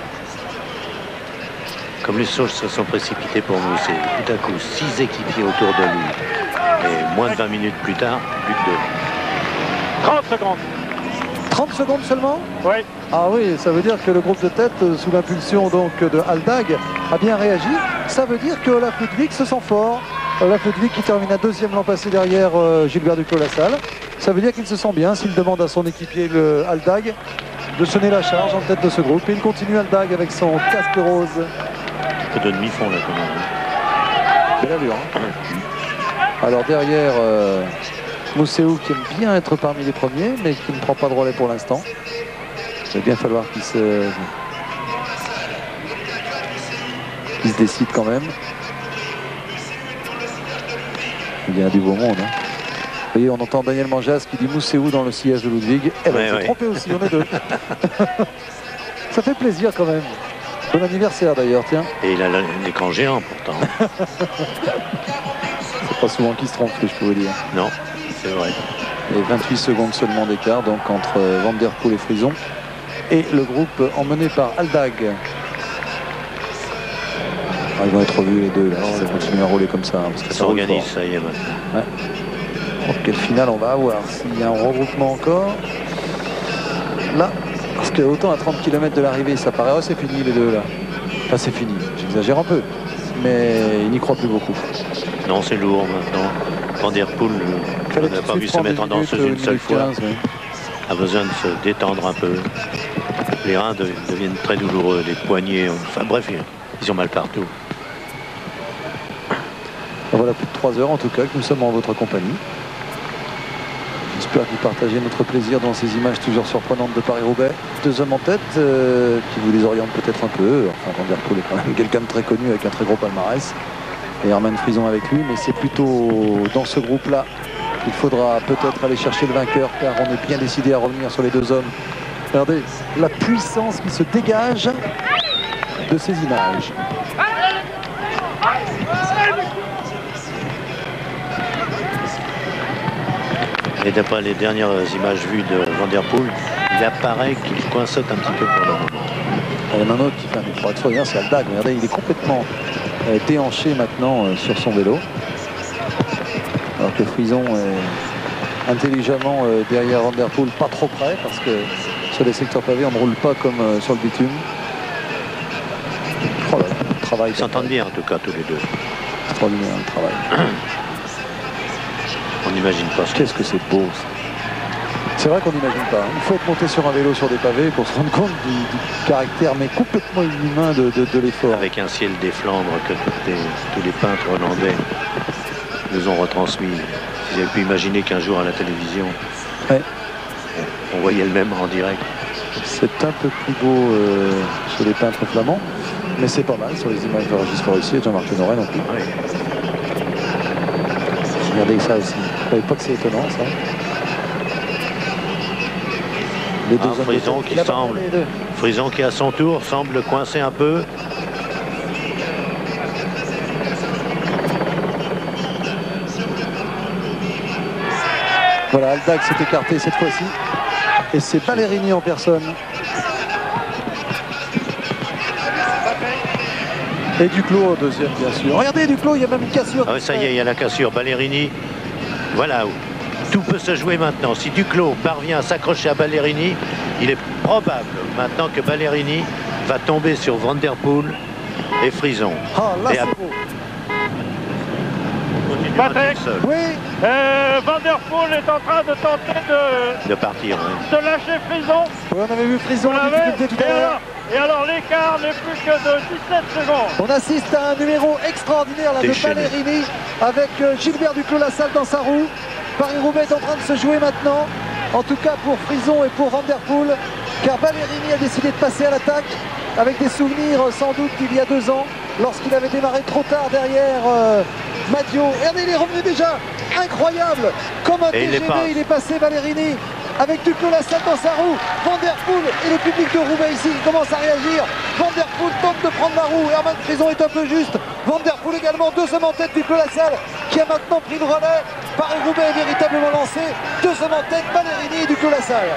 Comme les choses se sont précipitées pour Mousseau, tout à coup 6 équipiers autour de lui. Et moins de 20 minutes plus tard, but de 30 secondes. 30 secondes seulement? Oui. Ah oui, ça veut dire que le groupe de tête, sous l'impulsion donc de Aldag, a bien réagi. Ça veut dire que Olaf Ludwig se sent fort. Olaf Ludwig qui termine à deuxième l'an passé derrière Gilbert Duclos-Lassalle. Ça veut dire qu'il se sent bien s'il demande à son équipier le Aldag de sonner la charge en tête de ce groupe. Et il continue Aldag avec son casque rose. Un peu de demi-fond là quand même. Belle allure. Hein. Alors derrière Mousseau qui aime bien être parmi les premiers mais qui ne prend pas de relais pour l'instant. Il va bien falloir qu'il se décide quand même. Il y a du beau monde. Hein. Vous voyez, on entend Daniel Manjas qui dit Mousseau dans le sillage de Ludwig. Eh ben, il s'est trompé aussi, on est deux. Ça fait plaisir quand même. Bon anniversaire d'ailleurs, tiens. Et il a l'écran géant pourtant. C'est pas souvent qu'il se trompe, ce que je peux vous dire. Non, c'est vrai. Et 28 secondes seulement d'écart donc entre Van der Poel et Frison. Et le groupe emmené par Aldag. Ah, ils vont être revus les deux là, si ça continue à rouler comme ça. Hein, parce que ça s'organise, ça y est maintenant. Ouais. Donc, quelle finale on va avoir? S'il y a un regroupement encore. Là, parce que autant à 30 km de l'arrivée, ça paraît, oh, c'est fini les deux là. Enfin, c'est fini, j'exagère un peu. Mais il n'y croit plus beaucoup. Non, c'est lourd maintenant. Van der Poel, on n'a pas vu se mettre en danseuse une seule fois. 15, oui. A besoin de se détendre un peu. Les reins deviennent très douloureux, les poignets, enfin bref, ils ont mal partout. Voilà plus de 3 heures en tout cas que nous sommes en votre compagnie. J'espère que vous partagez notre plaisir dans ces images toujours surprenantes de Paris-Roubaix. 2 hommes en tête qui vous désorientent peut-être un peu. Enfin, Van der Poel est quand même quelqu'un de très connu avec un très gros palmarès. Et Herman Frison avec lui, mais c'est plutôt dans ce groupe-là qu'il faudra peut-être aller chercher le vainqueur car on est bien décidé à revenir sur les 2 hommes. Regardez la puissance qui se dégage de ces images. Et d'après les dernières images vues de Van der Poel, il apparaît qu'il coinçote un petit peu pour le moment. Il y en a un autre qui fait un effort extraordinaire, c'est Aldag. Regardez, il est complètement déhanché maintenant sur son vélo. Alors que Frison est intelligemment derrière Van der Poel, pas trop près, parce que sur les secteurs pavés, on ne roule pas comme sur le bitume. Oh là là, le travail. Ils s'entendent bien en tout cas tous les deux. Extraordinaire le travail. On n'imagine pas. Qu'est-ce que c'est beau ça. C'est vrai qu'on n'imagine pas. Il faut être monté sur un vélo sur des pavés pour se rendre compte du caractère mais complètement inhumain de l'effort. Avec un ciel des Flandres que tous les peintres hollandais nous ont retransmis. Ils avaient pu imaginer qu'un jour à la télévision, ouais, on voyait le même en direct. C'est un peu plus beau chez les peintres flamands, mais c'est pas mal sur les images de Régis Forissier et Jean-Marc Lenoret non plus. Ouais. Regardez ça aussi. Vous savez pas que c'est étonnant ça. Les deux Frison qui semble, Frison qui à son tour semble coincer un peu. Voilà, Aldag s'est écarté cette fois-ci. Et c'est Ballerini en personne. Et Duclos au deuxième, bien sûr. Regardez, Duclos, il y a même une cassure. Ah oui, ça y est, il y a la cassure. Ballerini, voilà où tout peut se jouer maintenant. Si Duclos parvient à s'accrocher à Ballerini, il est probable maintenant que Ballerini va tomber sur Van der Poel et Frison. Ah, là, c'est beau. Patrick, oui. Van der Poel est en train de tenter de partir. De lâcher Frison. Oui, on avait vu Frison en difficulté tout à l'heure. Et alors l'écart n'est plus que de 17 secondes. On assiste à un numéro extraordinaire là, de Ballerini avec Gilbert Duclos-Lassalle dans sa roue. Paris-Roubaix est en train de se jouer maintenant. En tout cas pour Frison et pour Van der Poel. Car Ballerini a décidé de passer à l'attaque. avec des souvenirs sans doute d'il y a 2 ans, lorsqu'il avait démarré trop tard derrière Maggio. Regardez, il est revenu déjà, incroyable, comme un TGV, il est passé Ballerini, avec Duclos-Lassalle dans sa roue. Van der Poel et le public de Roubaix ici qui commence à réagir. Van der Poel tente de prendre la roue, Herman Frison est un peu juste. Van der Poel également, 2e en tête, Duclos-Lassalle qui a maintenant pris le relais. Paris-Roubaix est véritablement lancé, 2e en tête, Ballerini et Duclos-Lassalle.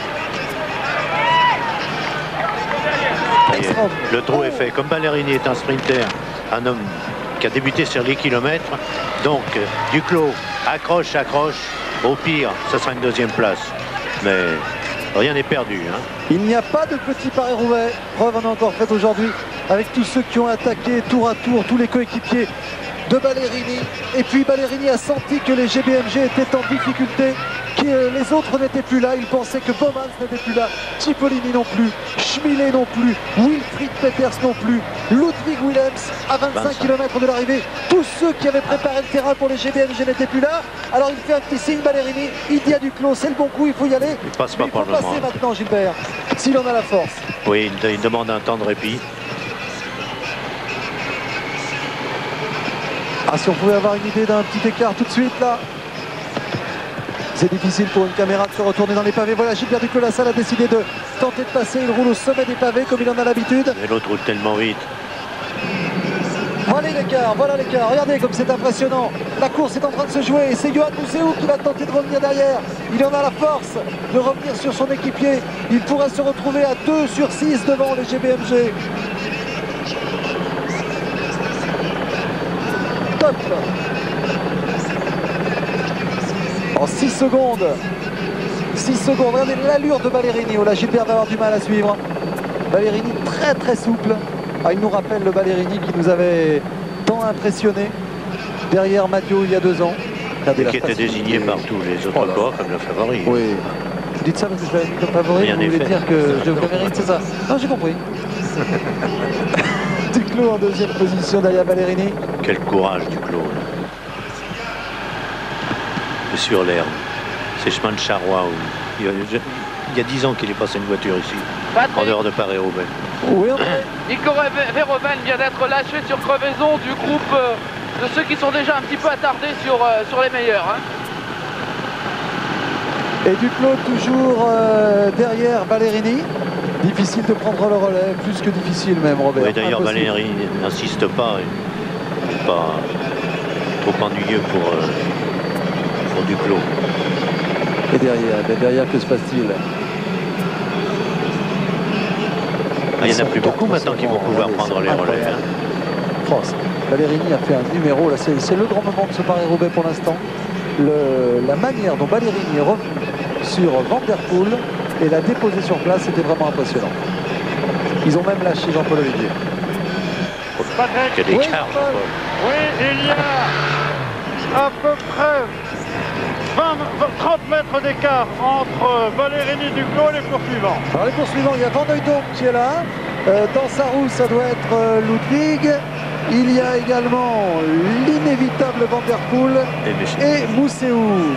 Le trou est fait. Comme Ballerini est un sprinter, un homme qui a débuté sur les kilomètres, donc Duclos accroche. Au pire, ce sera une 2e place. Mais rien n'est perdu. Hein. Il n'y a pas de petit Paris-Roubaix. Preuve en a encore faite aujourd'hui avec tous ceux qui ont attaqué tour à tour, tous les coéquipiers de Ballerini. Et puis Ballerini a senti que les GBMG étaient en difficulté, que les autres n'étaient plus là. Il pensait que Bowmans n'était plus là, Cipollini non plus, Schmillet non plus, Wilfried Peters non plus, Ludwig Willems à 25 km de l'arrivée. Tous ceux qui avaient préparé le terrain pour les GBMG n'étaient plus là. Alors il fait un petit signe, Ballerini, il dit à Duclos, c'est le bon coup, il faut y aller. Il passe pas pour le moment. Il faut passer maintenant, Gilbert, s'il en a la force. Oui, il demande un temps de répit. Ah, si on pouvait avoir une idée d'un petit écart tout de suite là. C'est difficile pour une caméra de se retourner dans les pavés. Voilà, Gilbert Duclos-Lassalle a décidé de tenter de passer. Il roule au sommet des pavés comme il en a l'habitude. Et l'autre roule tellement vite. Voilà l'écart, voilà l'écart. Regardez comme c'est impressionnant. La course est en train de se jouer. C'est Johan Museeuw qui va tenter de revenir derrière. Il en a la force de revenir sur son équipier. Il pourrait se retrouver à 2 sur 6 devant les GBMG. Top. En 6 secondes. 6 secondes. Regardez l'allure de Ballerini. Oh là, Gilbert va avoir du mal à suivre. Ballerini très souple. Ah, il nous rappelle le Ballerini qui nous avait tant impressionné derrière Maggio il y a 2 ans. Et qui était désigné par tous les autres corps comme le favori. Oui. Vous dites ça parce que je l'avais mis comme favori. Vous voulez dire que je le mérite, c'est ça? Non, j'ai compris. Duclos en 2e position derrière Ballerini. Quel courage Duclos. Sur l'herbe. C'est chemin de Charrois. Il y a 10 ans qu'il est passé une voiture ici, en dehors de Paris-Roubaix. Oui, Nico Verhoeven vient d'être lâché sur crevaison du groupe de ceux qui sont déjà un petit peu attardés sur les meilleurs. Hein. Et Duclos toujours derrière Ballerini. Difficile de prendre le relais, plus que difficile même, Robert. Oui, d'ailleurs, Ballerini n'insiste pas. Il n'est pas trop ennuyeux pour Duclos. Et derrière, que se passe-t-il? Il n'y en a plus beaucoup maintenant qui vont pouvoir prendre les relais. Hein. Ballerini a fait un numéro, là c'est le grand moment de ce Paris-Roubaix pour l'instant. La manière dont Ballerini est revenu sur Van der Poel et l'a déposé sur place, c'était vraiment impressionnant. Ils ont même lâché Jean-Paul Olivier. Quel écart, Jean-Paul. Oui, il y a à peu près 30 mètres d'écart entre Ballerini, Duclos et les poursuivants. Alors les poursuivants, il y a Van Hooydonk qui est là. Dans sa roue, ça doit être Ludwig. Il y a également l'inévitable Van der Poel et Museeuw.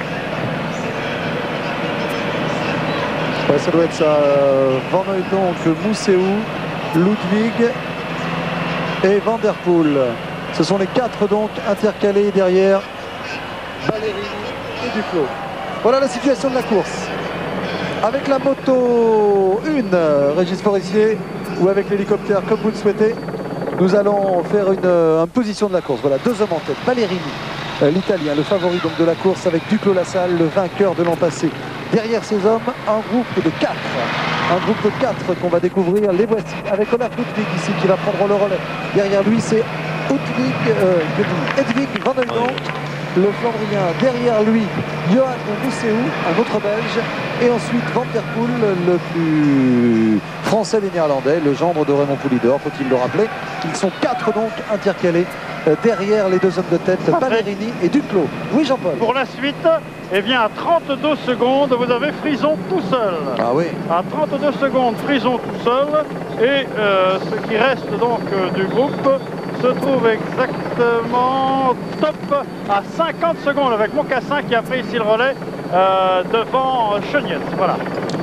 Ouais, ça doit être ça. Van Hooydonk, Museeuw, Ludwig et Van der Poel. Ce sont les 4 donc intercalés derrière Ballerini et Duclos. Voilà la situation de la course. Avec la moto 1, Régis Forestier, ou avec l'hélicoptère, comme vous le souhaitez, nous allons faire une position de la course. Voilà, 2 hommes en tête. Ballerini, l'Italien, le favori donc de la course, avec Duclos-Lassalle, le vainqueur de l'an passé. Derrière ces hommes, un groupe de 4. Un groupe de 4 qu'on va découvrir. Les voici, avec Olaf Ludwig ici, qui va prendre le relais. Derrière lui, c'est Hedwig Van Hooydonk, le Flandrien. Derrière lui, Johan Museeuw, un autre Belge. Et ensuite, Van der Poel, le plus français des Néerlandais, le gendre de Raymond Poulidor, faut-il le rappeler. Ils sont 4 donc intercalés derrière les 2 hommes de tête, Ballerini et Duclos. Oui, Jean-Paul. Pour la suite, eh bien, à 32 secondes, vous avez Frison tout seul. Ah oui. À 32 secondes, Frison tout seul. Et ce qui reste donc du groupe se trouve exactement top à 50 secondes avec Mocassin qui a pris ici le relais devant Cheniette. Voilà.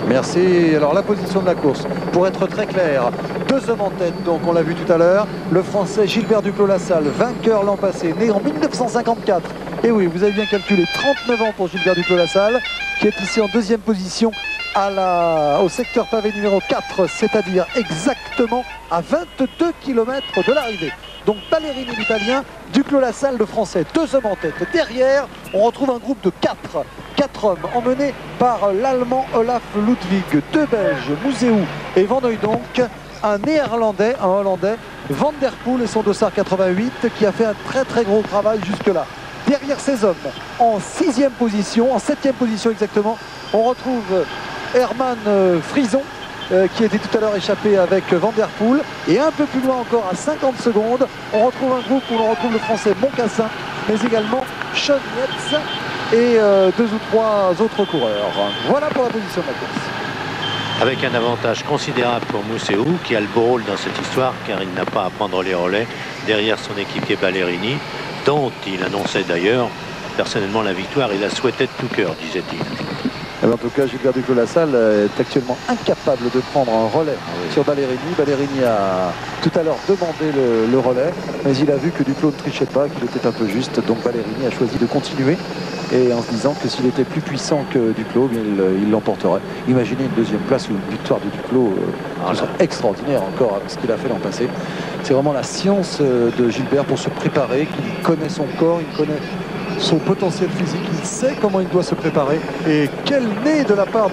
Merci. Alors la position de la course, pour être très clair, 2 hommes en tête, donc on l'a vu tout à l'heure. Le Français Gilbert Duclos-Lassalle, vainqueur l'an passé, né en 1954. Et oui, vous avez bien calculé, 39 ans pour Gilbert Duclos-Lassalle, qui est ici en 2e position au secteur pavé numéro 4, c'est-à-dire exactement à 22 km de l'arrivée. Donc Ballerini l'italien, Duclos-Lassalle le français, 2 hommes en tête. Derrière, on retrouve un groupe de 4 hommes emmenés par l'allemand Olaf Ludwig, 2 Belges, Mouzeou et Van Hooijdonk, un néerlandais, un hollandais, Van der Poel et son dossard 88 qui a fait un très gros travail jusque-là. Derrière ces hommes, en 6e position, en 7e position exactement, on retrouve Herman Frison, qui était tout à l'heure échappé avec Van der Poel. Et un peu plus loin encore, à 50 secondes, on retrouve un groupe où l'on retrouve le français Moncassin, mais également Sean Yates et 2 ou 3 autres coureurs. Voilà pour la position de la course. Avec un avantage considérable pour Mouzeou, qui a le beau rôle dans cette histoire, car il n'a pas à prendre les relais derrière son équipier Ballerini, dont il annonçait d'ailleurs personnellement la victoire. Il la souhaitait de tout cœur, disait-il. En tout cas, Gilbert Duclos-Lassalle est actuellement incapable de prendre un relais sur Ballerini. Ballerini a tout à l'heure demandé le relais, mais il a vu que Duclos ne trichait pas, qu'il était un peu juste. Donc Ballerini a choisi de continuer, et en se disant que s'il était plus puissant que Duclos, il l'emporterait. Imaginez une 2e place ou une victoire de Duclos, ce serait extraordinaire encore avec ce qu'il a fait l'an passé. C'est vraiment la science de Gilbert pour se préparer, qu'il connaît son corps, il connaît son potentiel physique, il sait comment il doit se préparer. Et quel nez de la part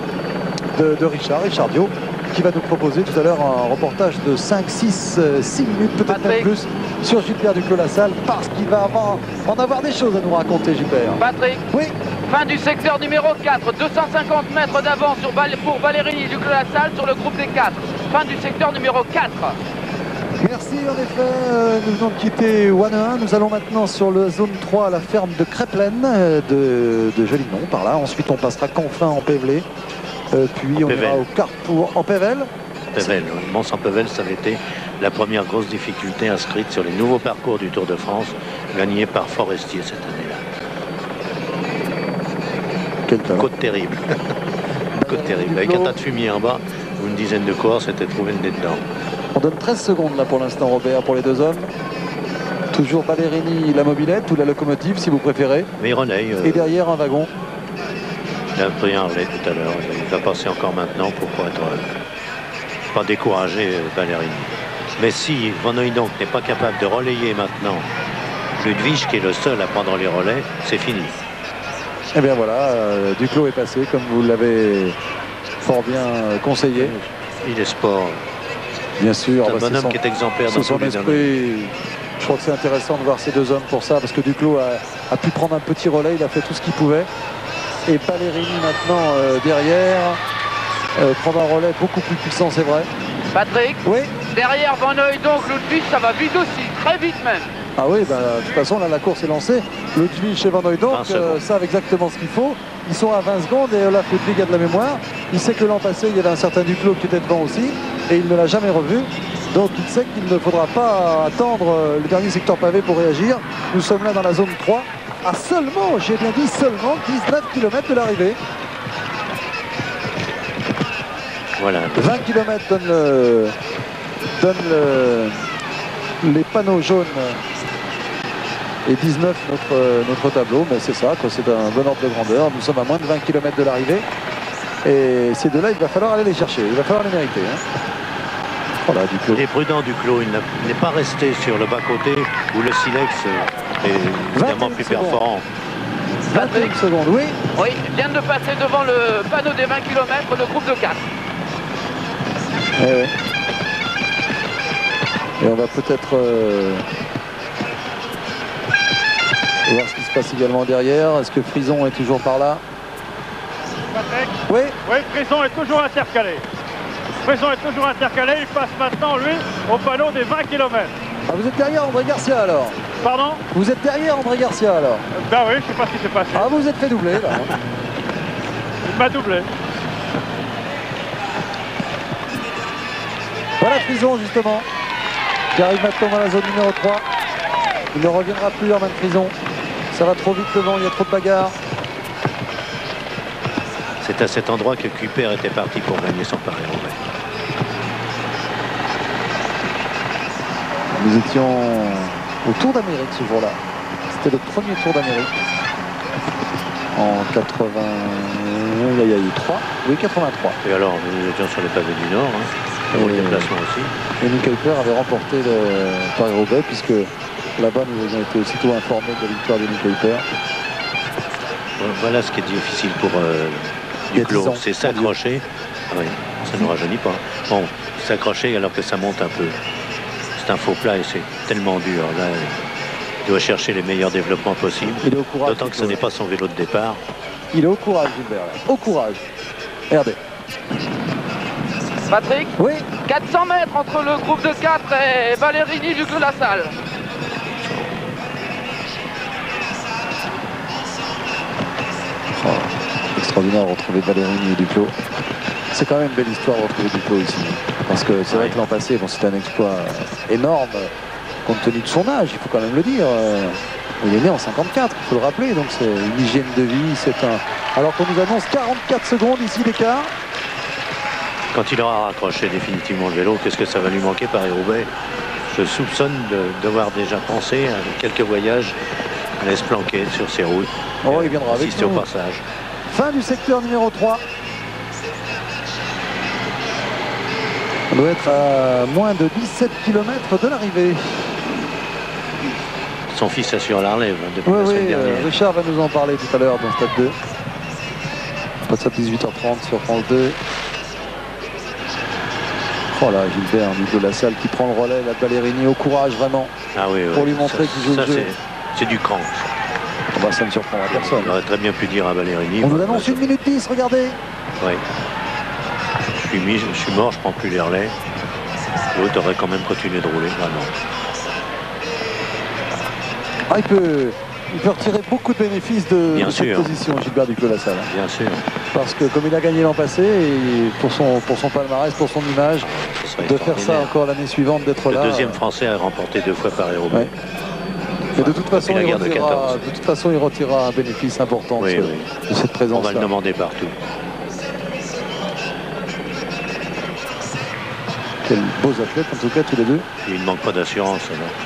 de Richard Dio, qui va nous proposer tout à l'heure un reportage de 5, 6 minutes, peut-être même plus, sur Gilbert Duclos-Lassalle, parce qu'il va en avoir des choses à nous raconter, Gilbert. Patrick, oui. Fin du secteur numéro 4, 250 mètres d'avance pour Ballerini et Duclos-Lassalle sur le groupe des 4. Fin du secteur numéro 4. Merci, en effet, nous venons de quitter One. Nous allons maintenant sur la zone 3 à la ferme de Créplen, de Jolinon, par là. Ensuite, on passera Conflin en Pévelé, puis on ira au Carrefour en Pével. Pével, Mons-en-Pével, ça avait été la première grosse difficulté inscrite sur les nouveaux parcours du Tour de France, gagné par Forestier cette année-là. Côte terrible. Côte terrible, avec un tas de fumier en bas, où une dizaine de coureurs s'étaient trouvés le nez dedans. On donne 13 secondes là pour l'instant, Robert, pour les 2 hommes. Toujours Ballerini, la mobilette ou la locomotive si vous préférez. Mais il relaye. Et derrière un wagon. Il a pris un relais tout à l'heure. Il va passer encore maintenant pour être pas décourager Ballerini. Mais si Van Hooijdonk n'est pas capable de relayer maintenant Ludwig, qui est le seul à prendre les relais, c'est fini. Et bien voilà, Duclos est passé comme vous l'avez fort bien conseillé. Il est sport. Bien sûr, c'est un bonhomme qui est exemplaire dans son esprit. Je crois que c'est intéressant de voir ces 2 hommes pour ça, parce que Duclos a pu prendre un petit relais, il a fait tout ce qu'il pouvait. Et Ballerini maintenant derrière, prendre un relais beaucoup plus puissant, c'est vrai. Patrick, oui. Derrière Van Hooijdonk, Ludwig, ça va vite aussi, très vite même. Ah oui, de toute façon, là, la course est lancée. Ludwig et Van Hooijdonk savent exactement ce qu'il faut. Ils sont à 20 secondes et Olaf Ludwig a de la mémoire. Il sait que l'an passé, il y avait un certain Duclos qui était devant aussi et il ne l'a jamais revu. Donc il sait qu'il ne faudra pas attendre le dernier secteur pavé pour réagir. Nous sommes là dans la zone 3, à seulement, j'ai bien dit seulement, 19 km de l'arrivée. Voilà. 20 km donne les panneaux jaunes et 19 notre tableau, mais c'est ça, c'est un bon ordre de grandeur. Nous sommes à moins de 20 km de l'arrivée et ces 2-là, il va falloir aller les chercher, il va falloir les mériter. Voilà, Duclos. Il est prudent, Duclos, il n'est pas resté sur le bas-côté où le silex est évidemment plus perforant. 21 secondes, oui. Oui, il vient de passer devant le panneau des 20 km, le groupe de 4. Et on va peut-être voir ce qui se passe également derrière. Est-ce que Frison est toujours par là? Patrick? Oui. Oui, Frison est toujours intercalé. Frison est toujours intercalé. Il passe maintenant, lui, au panneau des 20 km. Ah, vous êtes derrière André Garcia alors? Pardon? Vous êtes derrière André Garcia alors? Ben oui, je sais pas ce qui s'est passé. Ah, vous vous êtes fait doubler là. Il m'a doublé. Voilà Frison justement, qui arrive maintenant dans la zone numéro 3. Il ne reviendra plus Herman Frison. Ça va trop vite devant, il y a trop de bagarres. C'est à cet endroit que Kuiper était parti pour gagner son Paris-Roubaix. Nous étions au Tour d'Amérique ce jour-là. C'était le premier Tour d'Amérique. En 83. Oui, 83. Et alors, nous étions sur les pavés du Nord. Hein. Le déplacement aussi. Et Nick Kuiper avait remporté le Paris-Roubaix puisque là-bas nous avons été aussitôt informés de la victoire de Nick Kuiper. Voilà ce qui est difficile pour Duclos, c'est s'accrocher. Ah oui, ça ne rajeunit pas. Bon, s'accrocher alors que ça monte un peu. C'est un faux plat et c'est tellement dur. Là, il doit chercher les meilleurs développements possibles. D'autant que ce n'est pas son vélo de départ. Il est au courage, Gilbert. Au courage. Regardez. Patrick, oui. 400 mètres entre le groupe de 4 et Ballerini du Clos-la-Salle. Oh, extraordinaire de retrouver Ballerini et Duclos. C'est quand même une belle histoire de retrouver Duclos ici. Parce que c'est vrai que l'an passé, bon, c'était un exploit énorme compte tenu de son âge, il faut quand même le dire. Il est né en 54, il faut le rappeler, donc c'est une hygiène de vie, c'est un... Alors qu'on nous annonce 44 secondes ici d'écart. Quand il aura raccroché définitivement le vélo, qu'est-ce que ça va lui manquer Paris-Roubaix? Je soupçonne de devoir déjà penser à quelques voyages à laisse planquer sur ces routes. Oh, il viendra avec nous. Au passage. Fin du secteur numéro 3. On doit être à moins de 17 km de l'arrivée. Son fils assure la relève depuis la semaine dernière. Richard va nous en parler tout à l'heure dans Stade 2. WhatsApp 18h30 sur France 2. Oh là, Gilbert, Nico Lassalle qui prend le relais, la Ballerini au courage vraiment. Ah oui, pour lui montrer qu'il joue le jeu. C'est du cran. Oh bah, ça ne surprendra personne. On aurait très bien pu dire à Ballerini. On nous annonce 1 minute 10, regardez. Oui. Je suis mort, je prends plus les relais. L'autre aurait quand même continué de rouler, vraiment. Ah, il peut retirer beaucoup de bénéfices de cette position, Gilbert Duclos-Lassalle. Bien sûr. Parce que comme il a gagné l'an passé, et pour son palmarès, pour son image, de faire ça encore l'année suivante, d'être là. Le deuxième Français a remporté 2 fois Paris-Roubaix. Ouais. Mais de toute façon, il retirera un bénéfice important de cette présence-là. On va le demander partout. Quels beaux athlètes, en tout cas, tous les deux. Il ne manque pas d'assurance.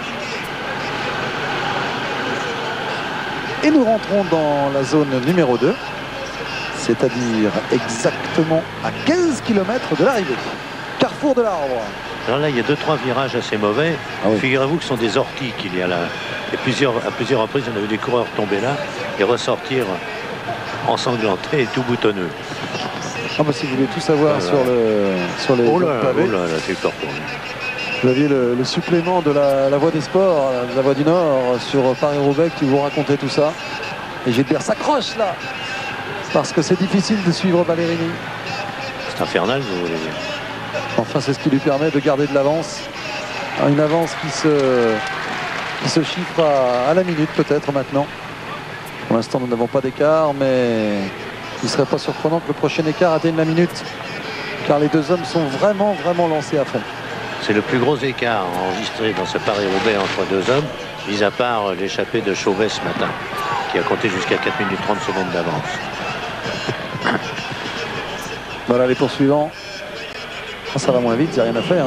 Et nous rentrons dans la zone numéro 2, c'est-à-dire exactement à 15 km de l'arrivée. Carrefour de l'Arbre. Alors là, il y a 2-3 virages assez mauvais. Ah oui. Figurez-vous que ce sont des orties qu'il y a là. Et à plusieurs reprises, on a vu des coureurs tomber là et ressortir ensanglantés et tout boutonneux. Ah bah si vous voulez tout savoir sur les pavés, c'est fort pour lui. Vous aviez le supplément de la Voix des Sports, de la Voix du Nord, sur Paris-Roubaix qui vous racontait tout ça. Et Gilbert s'accroche là, parce que c'est difficile de suivre Ballerini. C'est infernal, vous voulez dire. Enfin, c'est ce qui lui permet de garder de l'avance. Une avance qui se chiffre à la minute peut-être maintenant. Pour l'instant, nous n'avons pas d'écart, mais il ne serait pas surprenant que le prochain écart atteigne la minute, car les deux hommes sont vraiment lancés à fond. C'est le plus gros écart enregistré dans ce Paris-Roubaix entre deux hommes, mis à part l'échappée de Chauvet ce matin, qui a compté jusqu'à 4 minutes 30 secondes d'avance. Voilà les poursuivants. Ça va moins vite, il n'y a rien à faire.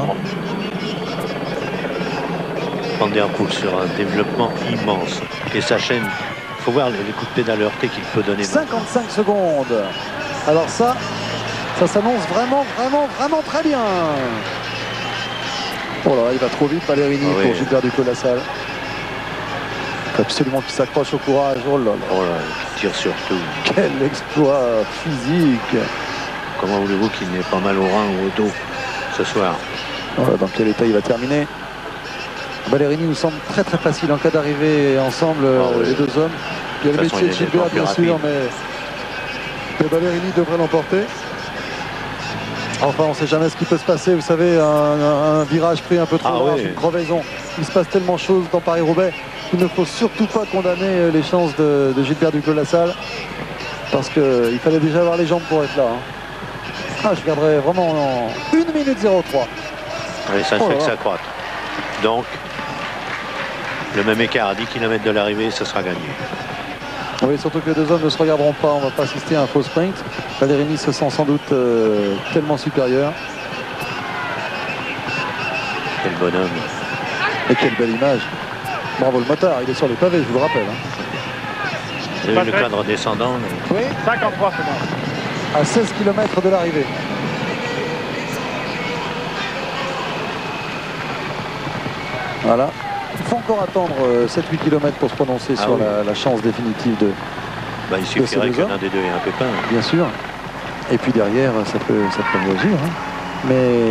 Van der Poel sur un développement immense. Et sa chaîne, il faut voir les coups de pédale heurtés qu'il peut donner. 55 secondes. Alors ça s'annonce vraiment très bien. Oh là, il va trop vite, Ballerini, pour Gilbert Duclos-Lassalle. Il faut absolument qu'il s'accroche au courage. Oh là là. Oh là, il tire surtout. Quel exploit physique. Comment voulez-vous qu'il n'ait pas mal au rein ou au dos ce soir? Voilà, dans quel état il va terminer? Ballerini nous semble très facile en cas d'arrivée ensemble, les deux hommes. Il y a le métier de Gilbert, bien sûr, mais Ballerini devrait l'emporter. Enfin, on ne sait jamais ce qui peut se passer. Vous savez, un virage pris un peu trop large, une crevaison. Il se passe tellement de choses dans Paris-Roubaix qu'il ne faut surtout pas condamner les chances de Gilbert Duclos-Lassalle, parce qu'il fallait déjà avoir les jambes pour être là. Je viendrai vraiment en 1 minute 03. Oui, ça ne fait que s'accroître. Donc, le même écart à 10 km de l'arrivée, ce sera gagné. Oui, surtout que les deux hommes ne se regarderont pas. On ne va pas assister à un faux sprint. Ballerini se sent sans doute tellement supérieur. Quel bonhomme. Et quelle belle image. Bravo le motard, il est sur les pavés, je vous le rappelle. Vous avez vu le cadre descendant. Oui. 53 secondes. À 16 km de l'arrivée. Voilà. Il faut encore attendre 7-8 km pour se prononcer sur la chance définitive de. Bah, il suffirait que l'un des deux ait un pépin. Bien sûr. Et puis derrière, ça peut réagir. Hein. Mais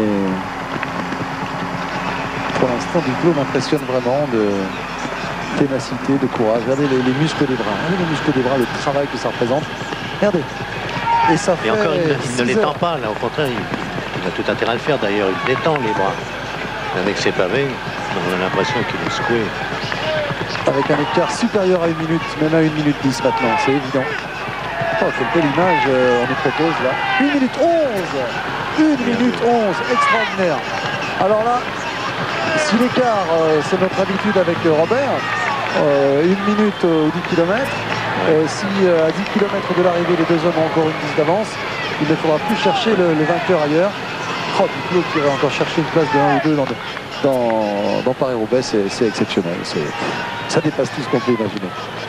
pour l'instant, Duclos m'impressionne vraiment de ténacité, de courage. Regardez les muscles des bras. Regardez les muscles des bras, le travail que ça représente. Regardez. Et ça fait. Et encore, il ne l'étend pas, là, au contraire, il a tout intérêt à le faire d'ailleurs. Il détend les bras. Avec ses pavés, on a l'impression qu'il est secoué. Avec un écart supérieur à 1 minute, même à 1 minute 10 maintenant, c'est évident. Oh, quelle belle image on nous propose là. 1 minute 11 1 minute 11, extraordinaire. Alors là, si l'écart, c'est notre habitude avec Robert, 1 minute ou 10 km, si à 10 km de l'arrivée, les deux hommes ont encore une 10 d'avance, il ne faudra plus chercher le vainqueur ailleurs. Oh, Duclos qui irait encore chercher une place de 1 ou 2 dans Paris-Roubaix, c'est exceptionnel. Ça dépasse tout ce qu'on peut imaginer.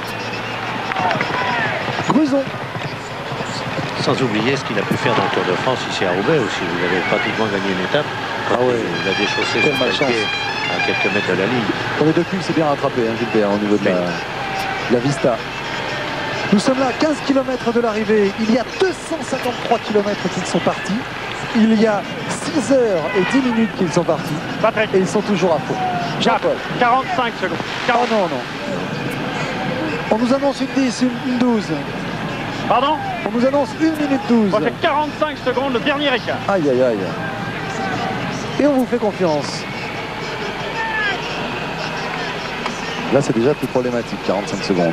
Gruson. Sans oublier ce qu'il a pu faire dans le Tour de France ici à Roubaix aussi. Vous avez pratiquement gagné une étape. Quand il a déchaussé son pied à quelques mètres de la ligne. Pour les deux culs, c'est bien rattrapé, hein, Gilbert, au niveau de la Vista. Nous sommes là à 15 km de l'arrivée. Il y a 253 km qu'ils sont partis. Il y a 6 heures et 10 minutes qu'ils sont partis. Patrick. Et ils sont toujours à fond. Jean-Paul. 45 secondes. 40. Oh non, non. On nous annonce une 10, une 12. Pardon? On nous annonce 1 minute 12. Moi, j'ai 45 secondes, le dernier écart. Aïe, aïe, aïe. Et on vous fait confiance. Là, c'est déjà plus problématique, 45 secondes.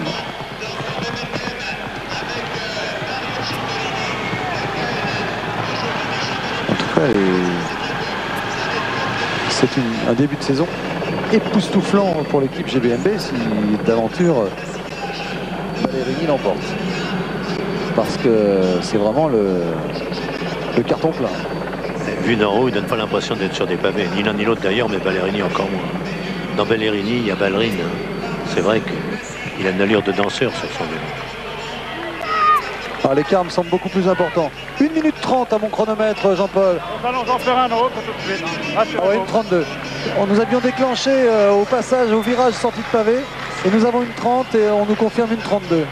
C'est un début de saison époustouflant pour l'équipe GBMB si d'aventure Ballerini l'emporte. Parce que c'est vraiment le carton plein. Vu d'en haut, il ne donne pas l'impression d'être sur des pavés. Ni l'un ni l'autre d'ailleurs, mais Ballerini encore moins. Dans Ballerini, il y a ballerine. C'est vrai qu'il a une allure de danseur sur son vélo. Ah, l'écart me semble beaucoup plus important. 1 minute 30 à mon chronomètre, Jean-Paul. Nous allons en faire un autre tout de suite. Ah ouais, une 32. Nous avions déclenché au passage, au virage sorti de pavé. Et nous avons une 30 et on nous confirme une 32.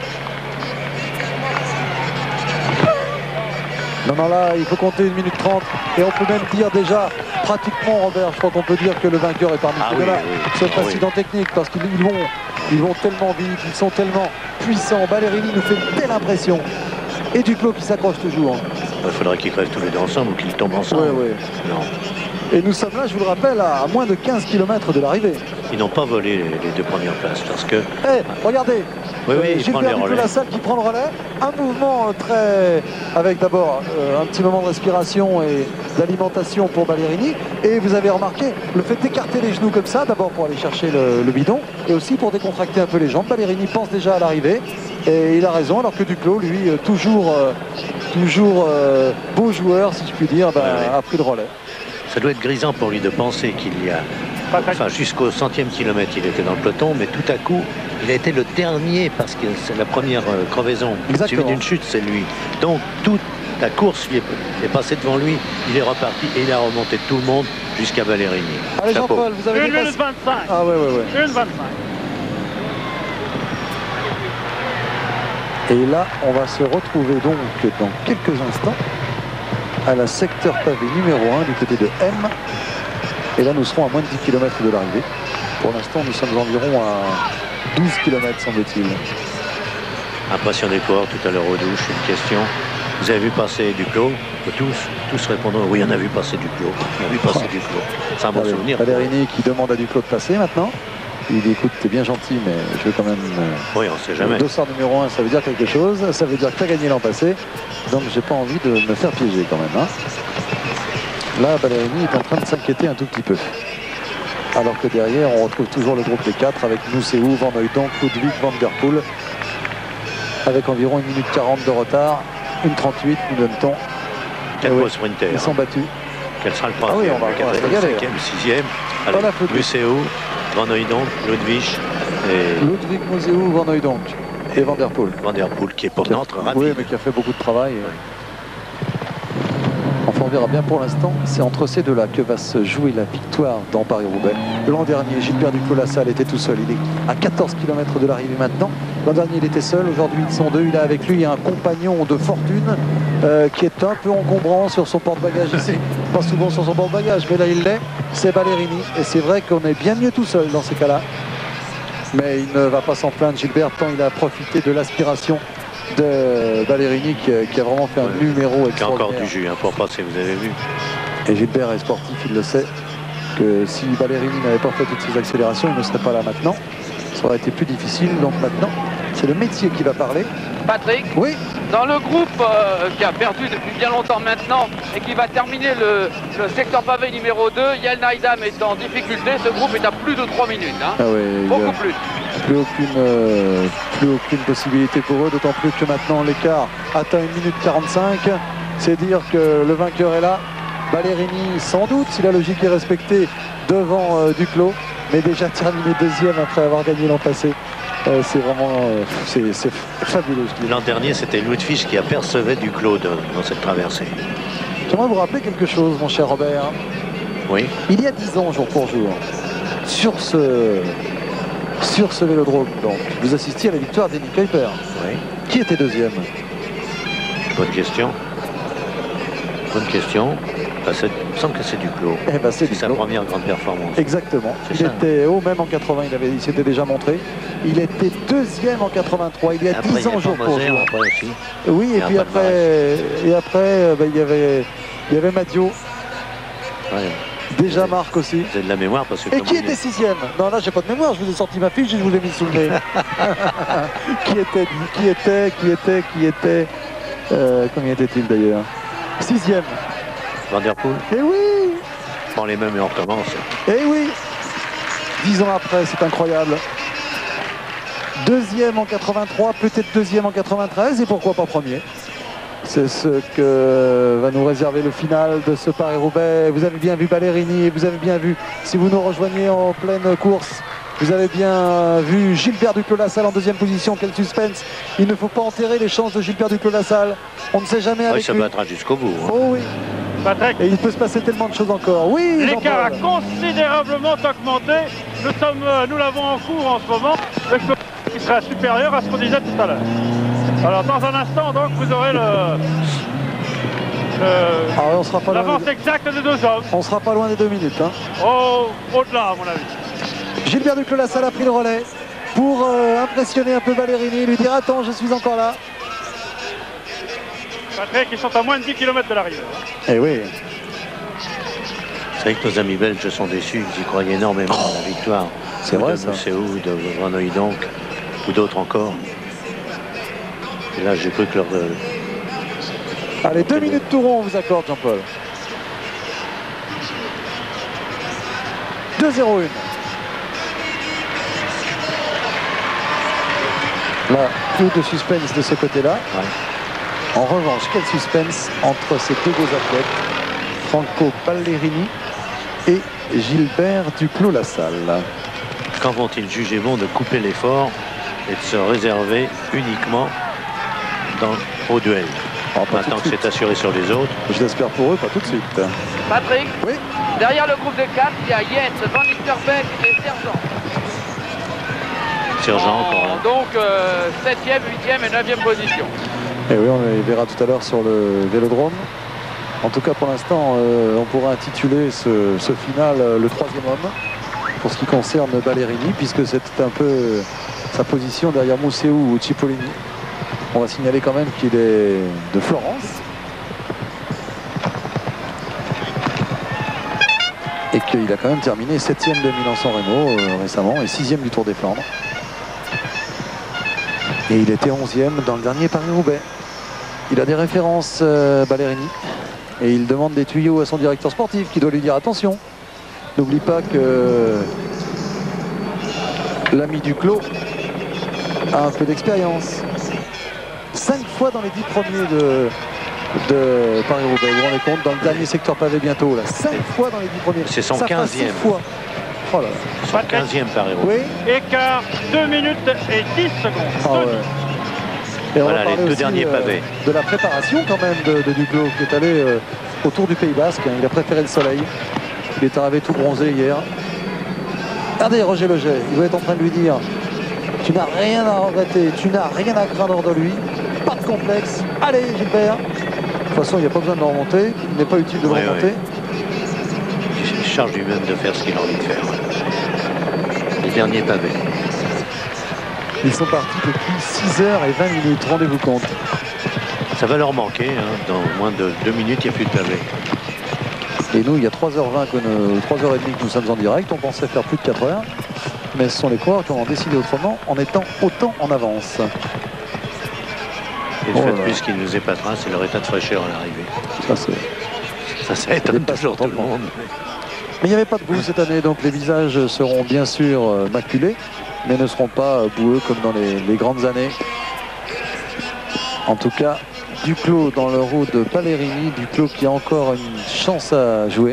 Non, non, là, il faut compter 1 minute 30. Et on peut même dire déjà, pratiquement, Robert, je crois qu'on peut dire que le vainqueur est parmi ces deux-là. Sauf incident technique, parce qu'ils vont tellement vite, ils sont tellement puissants. Ballerini nous fait une telle impression. Et Duclos qui s'accroche toujours. Il faudrait qu'ils crèvent tous les deux ensemble ou qu'ils tombent ensemble. Oui, oui. Non. Et nous sommes là, je vous le rappelle, à moins de 15 km de l'arrivée. Ils n'ont pas volé les deux premières places parce que... Regardez. Oui, oui, ils prennent les relais. La salle qui prend le relais. Un mouvement très... avec d'abord un petit moment de respiration et d'alimentation pour Ballerini. Et vous avez remarqué le fait d'écarter les genoux comme ça, d'abord pour aller chercher le bidon, et aussi pour décontracter un peu les jambes. Ballerini pense déjà à l'arrivée. Et il a raison, alors que Duclos, lui, toujours beau joueur, si je puis dire, a pris le relais. Ça doit être grisant pour lui de penser qu'il y a... Enfin, jusqu'au 100e kilomètre, il était dans le peloton, mais tout à coup, il a été le dernier parce que c'est la première crevaison. Suivi d'une chute, c'est lui. Donc, toute la course est passée devant lui, il est reparti et il a remonté tout le monde jusqu'à Ballerini. Allez, Jean-Paul, vous avez 1 minute 25. Ah ouais, ouais, ouais. 1 25. Et là, on va se retrouver donc dans quelques instants à la secteur pavé numéro 1 du côté de M. Et là, nous serons à moins de 10 km de l'arrivée. Pour l'instant, nous sommes environ à 12 km, semble-t-il. Impression des coureurs tout à l'heure aux douches, une question. Vous avez vu passer Duclos? Tous répondront oui, on a vu passer Duclos. On a vu passer Duclos. C'est un bon souvenir. Ballerini qui demande à Duclos de passer maintenant. Il dit écoute, t'es bien gentil, mais je veux quand même... oui, on sait jamais. Le dossard numéro 1, ça veut dire quelque chose. Ça veut dire que tu as gagné l'an passé. Donc j'ai pas envie de me faire piéger quand même. Hein. Là, Ballerini est en train de s'inquiéter un tout petit peu. Alors que derrière, on retrouve toujours le groupe des 4 avec Mousseau, Van Hooydonk, Ludwig, Van Der Poel. avec environ 1 minute 40 de retard. 1:38, nous donne-t-on. 4 sprinters. Ils sont battus. Quel sera le Ah oui, premier? on va le se regarder. 5e, 6e. Alors, Museeuw, Van Hooijdonk, Ludwig et... Ludwig Museeuw, Van Hooijdonk et Van der Poel. Van der Poel qui est pour Nantes rapide. Oui, mais qui a fait beaucoup de travail. Enfin, on verra bien pour l'instant. C'est entre ces deux-là que va se jouer la victoire dans Paris-Roubaix. L'an dernier, Gilbert Duclos-Lassalle était tout seul. Il est à 14 km de l'arrivée maintenant. L'an dernier, il était seul. Aujourd'hui, ils sont deux. Il a avec lui un compagnon de fortune qui est un peu encombrant sur son porte-bagages ici. Pas souvent sur son porte-bagages, mais là, il l'est. C'est Ballerini. Et c'est vrai qu'on est bien mieux tout seul dans ces cas-là. Mais il ne va pas s'en plaindre, Gilbert, tant il a profité de l'aspiration de Ballerini qui a vraiment fait un numéro extraordinaire. Il y a encore du jus pour passer, vous avez vu. Et Gilbert est sportif, il le sait, que si Ballerini n'avait pas fait toutes ces accélérations, il ne serait pas là maintenant. Ça aurait été plus difficile, donc maintenant, c'est le métier qui va parler. Patrick, oui. Dans le groupe qui a perdu depuis bien longtemps maintenant et qui va terminer le secteur pavé numéro 2, Jelle Neidam est en difficulté. Ce groupe est à plus de 3 minutes. Hein. Ah oui, beaucoup plus. Plus aucune possibilité pour eux, d'autant plus que maintenant l'écart atteint 1 minute 45. C'est dire que le vainqueur est là. Ballerini, sans doute, si la logique est respectée, devant Duclos, mais déjà terminé deuxième après avoir gagné l'an passé. C'est vraiment c'est fabuleux. L'an dernier, c'était Ludwig qui apercevait Duclos dans cette traversée. J'aimerais vous rappeler quelque chose, mon cher Robert. Oui. Il y a 10 ans, jour pour jour, sur ce vélodrome, donc, vous assistiez à la victoire d'Eddie Kuiper. Oui. Qui était deuxième? Bonne question. Bonne question. Il me semble que c'est Duclos. Eh ben, c'est sa première grande performance. Exactement. Il était haut, même en 80, il s'était déjà montré. Il était deuxième en 83. Il y a après, 10 ans jour pour jour. Aussi. Oui, et puis après, il y avait Madio. Ouais. Déjà Marc aussi. Vous avez de la mémoire parce que. Et qui était sixième? Non, là j'ai pas de mémoire, je vous ai sorti ma fiche et je vous l'ai mis sous le nez. Qui était combien était-il d'ailleurs? Sixième. Van der Poel. Eh oui. Prends les mêmes et on recommence. Eh oui. 10 ans après, c'est incroyable. Deuxième en 83, peut-être deuxième en 93 et pourquoi pas premier. C'est ce que va nous réserver le final de ce Paris-Roubaix. Vous avez bien vu Ballerini et vous avez bien vu, si vous nous rejoignez en pleine course, vous avez bien vu Gilbert Duclos-Lassalle en deuxième position. Quel suspense. Il ne faut pas enterrer les chances de Gilbert Duclos-Lassalle. On ne sait jamais avec lui. Il se battra jusqu'au bout. Hein. Oh oui. Patrick. Et il peut se passer tellement de choses encore. Oui. L'écart a considérablement augmenté. Nous l'avons en cours en ce moment. Qui sera supérieur à ce qu'on disait tout à l'heure. Alors dans un instant, donc, vous aurez l'avance exacte des deux hommes. On sera pas loin des 2 minutes. Hein. Au-delà, à mon avis. Gilbert Duclos-Lassalle a pris le relais pour impressionner un peu Ballerini, lui dire attends, je suis encore là. Patrick, ils sont à moins de 10 km de l'arrivée. Eh oui. C'est vrai que nos amis belges sont déçus, ils y croyaient énormément à la victoire. C'est vrai ça. De Museeuw, de Van Hooijdonk ou d'autres encore. Et là, j'ai cru que leur... Allez, 2 minutes tout rond, on vous accorde, Jean-Paul. 2-0-1. Là, plus de suspense de ce côté-là. Ouais. En revanche, quel suspense entre ces deux beaux athlètes, Franco Ballerini et Gilbert Duclos-Lassalle. Quand vont-ils juger bon de couper l'effort et de se réserver uniquement au duel? Maintenant que c'est assuré sur les autres. Je l'espère pour eux, pas tout de suite. Patrick, oui. Derrière le groupe de 4, il y a Jens, Van Nistelrooy et Sergent. Sergent encore. Donc 7e, 8e et 9e position. Et oui, on les verra tout à l'heure sur le vélodrome. En tout cas, pour l'instant, on pourra intituler ce final le 3e homme pour ce qui concerne Ballerini, puisque c'est un peu sa position derrière Museeuw ou Cipollini. On va signaler quand même qu'il est de Florence et qu'il a quand même terminé 7e de Milan-San Remo récemment et 6e du Tour des Flandres. Et il était 11e dans le dernier Paris-Roubaix. Il a des références, Ballerini, et il demande des tuyaux à son directeur sportif qui doit lui dire attention, n'oublie pas que l'ami Duclos a un peu d'expérience. 5 fois dans les 10 premiers de Paris-Roubaix. Vous vous rendez compte, dans le dernier secteur pavé bientôt, là. 5 fois dans les 10 premiers. C'est son 15e. Fois. Oh là là. Son 15e Paris-Roubaix. Oui. Écart 2 minutes et 10 secondes. Ah ouais. Et voilà les deux derniers pavés. De la préparation quand même de Duclos qui est allé autour du Pays Basque. Il a préféré le soleil. Il est arrivé tout bronzé hier. Regardez Roger Leget, il doit être en train de lui dire: tu n'as rien à regretter, tu n'as rien à craindre de lui, pas de complexe. Allez Gilbert. De toute façon, il n'y a pas besoin de le remonter, il n'est pas utile de le remonter. Il charge lui-même de faire ce qu'il a envie de faire. Les derniers pavés. Ils sont partis depuis 6h20, rendez-vous compte. Ça va leur manquer, hein. Dans moins de 2 minutes, il n'y a plus de pavés. Et nous, il y a 3h20, 3h30 que nous sommes en direct. On pensait faire plus de 4 heures. Mais ce sont les coureurs qui ont décidé autrement en étant autant en avance. Et le fait de plus qui nous épatera, c'est leur état de fraîcheur à l'arrivée. Ça étonne toujours tout le monde. Mais il n'y avait pas de boue cette année, donc les visages seront bien sûr maculés, mais ne seront pas boueux comme dans les grandes années. En tout cas, Duclos dans le roue de Ballerini, Duclos qui a encore une chance à jouer.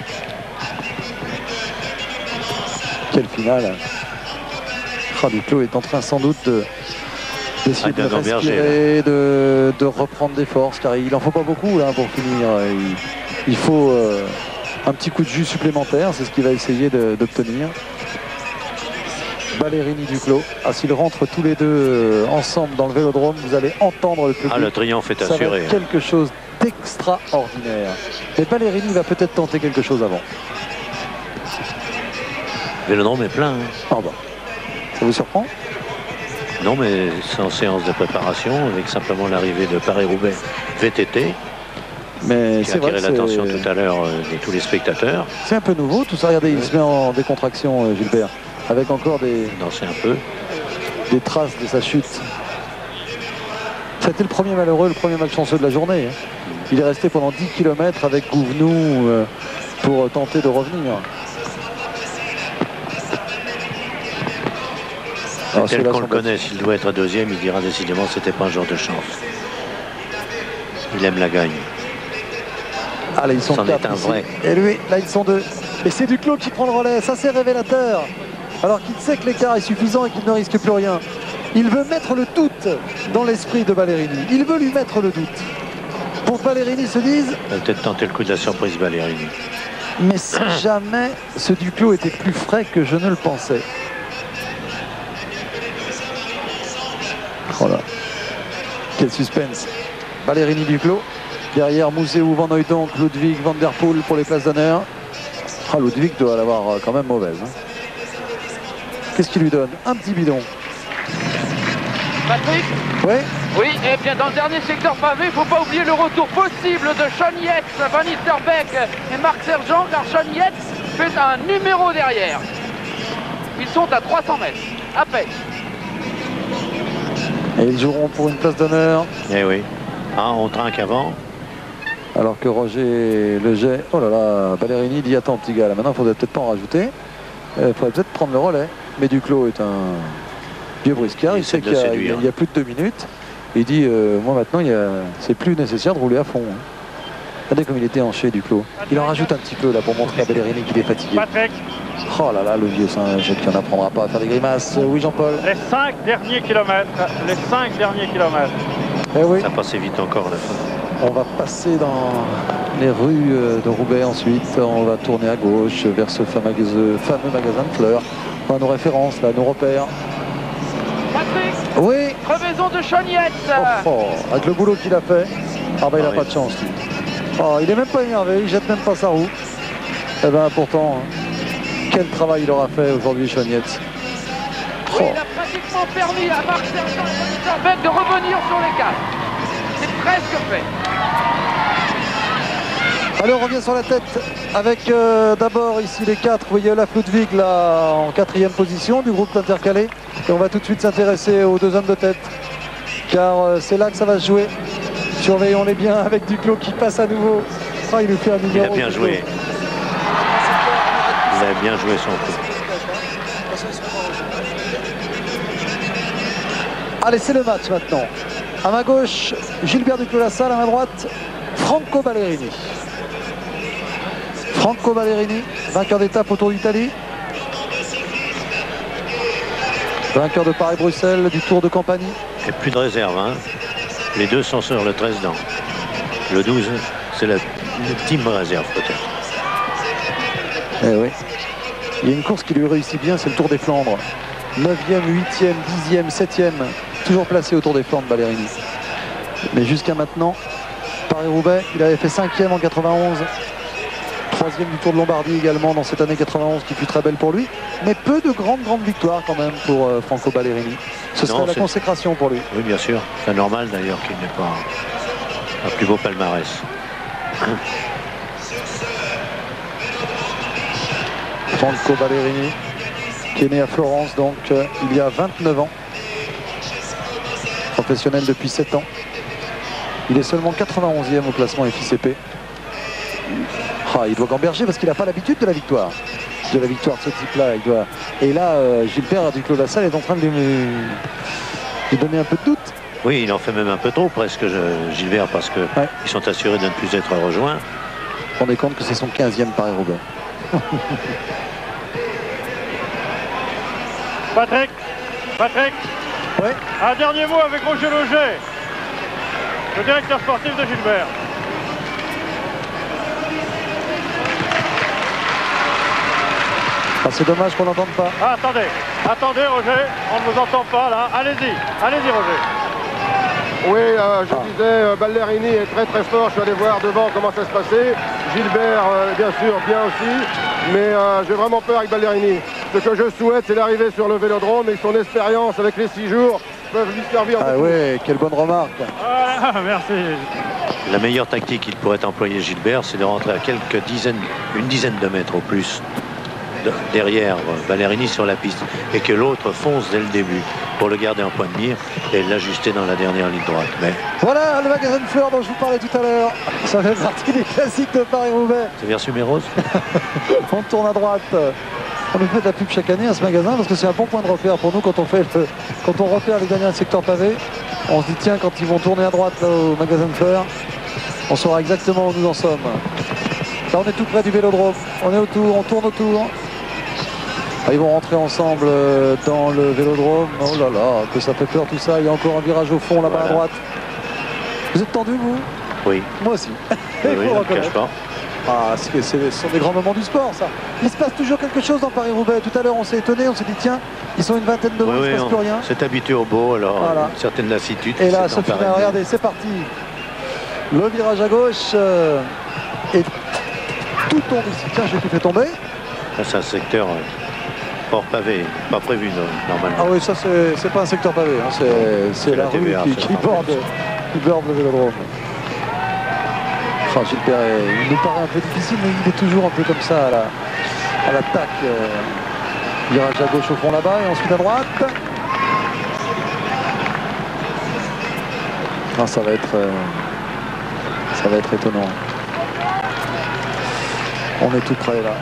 Quelle finale! Duclos est en train sans doute d'essayer de respirer, de reprendre des forces, car il n'en faut pas beaucoup là pour finir. Il faut un petit coup de jus supplémentaire, c'est ce qu'il va essayer d'obtenir. Ballerini Duclos. Ah, s'ils rentrent tous les deux ensemble dans le Vélodrome, vous allez entendre le public. Ah, le triomphe est assuré. Ça va être quelque chose d'extraordinaire. Mais Ballerini va peut-être tenter quelque chose avant. Le Vélodrome est plein. Hein. Ah bah. Ça vous surprend? Non, mais c'est en séance de préparation avec simplement l'arrivée de Paris-Roubaix VTT. Mais qui a attiré l'attention tout à l'heure de tous les spectateurs. C'est un peu nouveau tout ça. Regardez, il se met en décontraction, Gilbert, avec encore des traces de sa chute. C'était le premier malheureux, le premier malchanceux de la journée. Hein. Il est resté pendant 10 km avec Gouvenou pour tenter de revenir. Tel qu'on le connaît, s'il doit être deuxième, il dira décidément que c'était pas un genre de chance. Il aime la gagne. Ah là, ils sont 4 un vrai. Et lui, là ils sont 2. Et c'est Duclos qui prend le relais, ça c'est révélateur. Alors qu'il sait que l'écart est suffisant et qu'il ne risque plus rien. Il veut mettre le doute dans l'esprit de Ballerini. Il veut lui mettre le doute. Pour que Ballerini se dise... Il va peut-être tenter le coup de la surprise Ballerini. Mais si jamais ce Duclos était plus frais que je ne le pensais. Voilà. Quel suspense. Ballerini Duclos. Derrière Mousseau, Van Hooydonk, Ludwig, Van der Poel pour les places d'honneur. Ah, Ludwig doit l'avoir quand même mauvaise. Hein. Qu'est-ce qu'il lui donne? Un petit bidon. Patrick? Oui. Oui, et bien dans le dernier secteur pavé, il ne faut pas oublier le retour possible de Sean Yates, Van Nistelrooy et Marc Sergent, car Sean Yates fait un numéro derrière. Ils sont à 300 mètres, à peine. Et ils joueront pour une place d'honneur. Eh oui. Ah, on trinque avant. Alors que Roger Leget, oh là là, Ballerini dit attends petit gars, là maintenant il faudrait peut-être pas en rajouter. Il faudrait peut-être prendre le relais. Mais Duclos est un vieux briscard, il sait qu'il y a plus de 2 minutes. Il dit moi maintenant c'est plus nécessaire de rouler à fond. Hein. Regardez comme il était hanché Duclos. Il en rajoute un petit peu là pour montrer à Ballerini qu'il est fatigué. Patrick. Oh là là, le vieux singe qui n'apprendra pas à faire des grimaces. Oui Jean-Paul. Les 5 derniers kilomètres. Les 5 derniers kilomètres. Eh oui. Ça passait vite encore à la fin. On va passer dans les rues de Roubaix ensuite. On va tourner à gauche vers ce fameux magasin de fleurs. On a nos références, là, nos repères. Patrick. Oui. Crevaison de Sean Yates. Oh, avec le boulot qu'il a fait. Ah bah il n'a pas de chance. Lui. Oh, il est même pas énervé, il jette même pas sa roue. Eh ben pourtant, quel travail il aura fait aujourd'hui Sean Yates. Oh. Oui, il a pratiquement permis à Marc Sergent et Van Nistelrooy de revenir sur les 4. C'est presque fait. Allez, on revient sur la tête avec d'abord ici les 4. Vous voyez Olaf Ludwig là en 4e position du groupe intercalé. Et on va tout de suite s'intéresser aux 2 hommes de tête. Car c'est là que ça va se jouer. Surveillons-les bien avec Duclos qui passe à nouveau. Oh, il nous fait un numéro. Il a bien joué. Il a bien joué son coup. Allez, c'est le match maintenant. À ma gauche, Gilbert Duclos-Lassalle, à ma droite, Franco Ballerini. Franco Ballerini, vainqueur d'étape au Tour d'Italie. Vainqueur de Paris-Bruxelles, du Tour de Campanie. Et plus de réserve, hein. Les deux sont sur le 13 dents. Le 12, c'est la team réserve peut-être. Eh oui. Il y a une course qui lui réussit bien, c'est le Tour des Flandres. 9e, 8e, 10e, 7e, toujours placé au Tour des Flandres, Ballerini. Mais jusqu'à maintenant, Paris-Roubaix, il avait fait 5e en 91. 3e du Tour de Lombardie également dans cette année 91 qui fut très belle pour lui. Mais peu de grandes victoires quand même pour Franco Ballerini. Ce serait la consécration pour lui. Oui, bien sûr. C'est normal d'ailleurs qu'il n'ait pas un plus beau palmarès. Franco Ballerini, qui est né à Florence donc il y a 29 ans. Professionnel depuis 7 ans. Il est seulement 91e au classement FICP. Ah, il doit gamberger parce qu'il n'a pas l'habitude de la victoire. De la victoire de ce type-là. Et là, Gilbert Duclos-Lassalle est en train de lui donner un peu de doute. Oui, il en fait même un peu trop presque, Gilbert, parce qu'ils sont assurés de ne plus être rejoints. Vous vous rendez compte que c'est son 15e Paris-Roubaix. Patrick, oui. Un dernier mot avec Roger Loger, le directeur sportif de Gilbert. Ah, c'est dommage qu'on n'entende pas. Ah, attendez Roger, on ne vous entend pas là. Allez-y Roger. Oui, je disais, Ballerini est très fort. Je suis allé voir devant comment ça se passait. Gilbert, bien sûr, bien aussi. Mais j'ai vraiment peur avec Ballerini. Ce que je souhaite, c'est d'arriver sur le Vélodrome et son expérience avec les 6 jours peuvent lui servir. Ah oui, quelle bonne remarque. Voilà, merci. La meilleure tactique qu'il pourrait employer Gilbert, c'est de rentrer à une dizaine de mètres au plus derrière Ballerini sur la piste et que l'autre fonce dès le début pour le garder en point de mire et l'ajuster dans la dernière ligne droite. Mais... Voilà le magasin de fleurs dont je vous parlais tout à l'heure. Ça fait partie des classiques de Paris-Roubaix. C'est vers Sumérose. On tourne à droite. On nous fait de la pub chaque année à ce magasin parce que c'est un bon point de repère pour nous quand on repère les derniers secteurs pavés. On se dit tiens, quand ils vont tourner à droite là, au magasin de fleurs, on saura exactement où nous en sommes. Là on est tout près du Vélodrome. On est autour, on tourne autour. Ah, ils vont rentrer ensemble dans le Vélodrome. Oh là là, que ça fait peur tout ça. Il y a encore un virage au fond là-bas à droite. Vous êtes tendu vous? Oui. Moi aussi. Oui, je ne cache pas. Ah, ce sont des grands moments du sport, ça. Il se passe toujours quelque chose dans Paris-Roubaix. Tout à l'heure, on s'est étonné, on s'est dit, tiens, ils sont une vingtaine de il ne se passe plus rien. C'est habitué au beau, alors voilà. Une certaine lassitude. Et là, Sophie, regardez, c'est parti. Le virage à gauche et tout tombe ici. Tiens, j'ai tout fait tomber. Là, c'est un secteur hors pavé, pas prévu normalement. Ah oui, ça, c'est pas un secteur pavé, hein. C'est la rue qui borde le Vélodrome. Enfin, Gilbert, il nous paraît un peu difficile, mais il est toujours un peu comme ça à l'attaque. Virage à gauche au fond là-bas et ensuite à droite. Ah, ça va être étonnant. On est tout près là.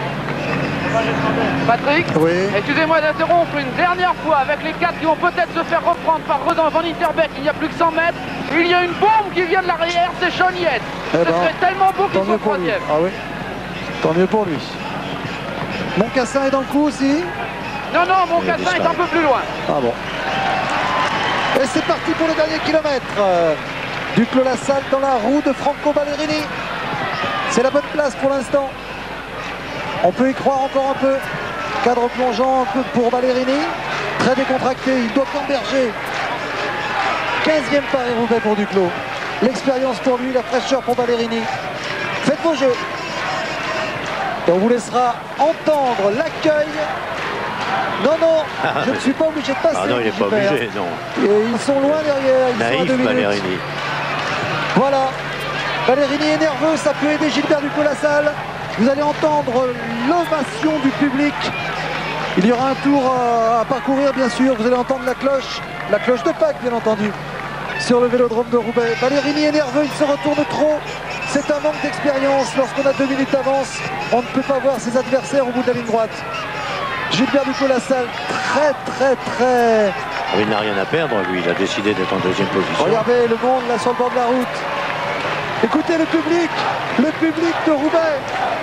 Patrick, oui. Excusez-moi d'interrompre une dernière fois avec les 4 qui vont peut-être se faire reprendre par Redon Van Interbeek. Il n'y a plus que 100 mètres. Il y a une bombe qui vient de l'arrière, c'est Sean Yates. Ce serait tellement beau qu'il soit 3e. Ah oui, tant mieux pour lui. Moncassin est dans le coup aussi? Non, Moncassin est un peu plus loin. Ah bon. Et c'est parti pour le dernier kilomètre. Duclos-Lassalle dans la roue de Franco Ballerini. C'est la bonne place pour l'instant. On peut y croire encore un peu. Cadre plongeant un peu pour Ballerini. Très décontracté, il doit gamberger. 15e Paris-Roubaix pour Duclos. L'expérience pour lui, la fraîcheur pour Ballerini. Faites vos jeux. Et on vous laissera entendre l'accueil. Non, je ne suis pas obligé de passer. Ah non, il n'est pas obligé, non. Et ils sont loin derrière. Naïf, Ballerini. Voilà. Ballerini est nerveux, ça peut aider Gilbert Duclos-Lassalle. Vous allez entendre l'ovation du public. Il y aura un tour à parcourir, bien sûr. Vous allez entendre la cloche de Pâques, bien entendu, sur le Vélodrome de Roubaix. Ballerini est nerveux, il se retourne trop. C'est un manque d'expérience. Lorsqu'on a 2 minutes d'avance, on ne peut pas voir ses adversaires au bout de la ligne droite. Gilbert Duclos-Lassalle, très Il n'a rien à perdre, lui. Il a décidé d'être en deuxième position. Regardez le monde là sur le bord de la route. Écoutez le public de Roubaix.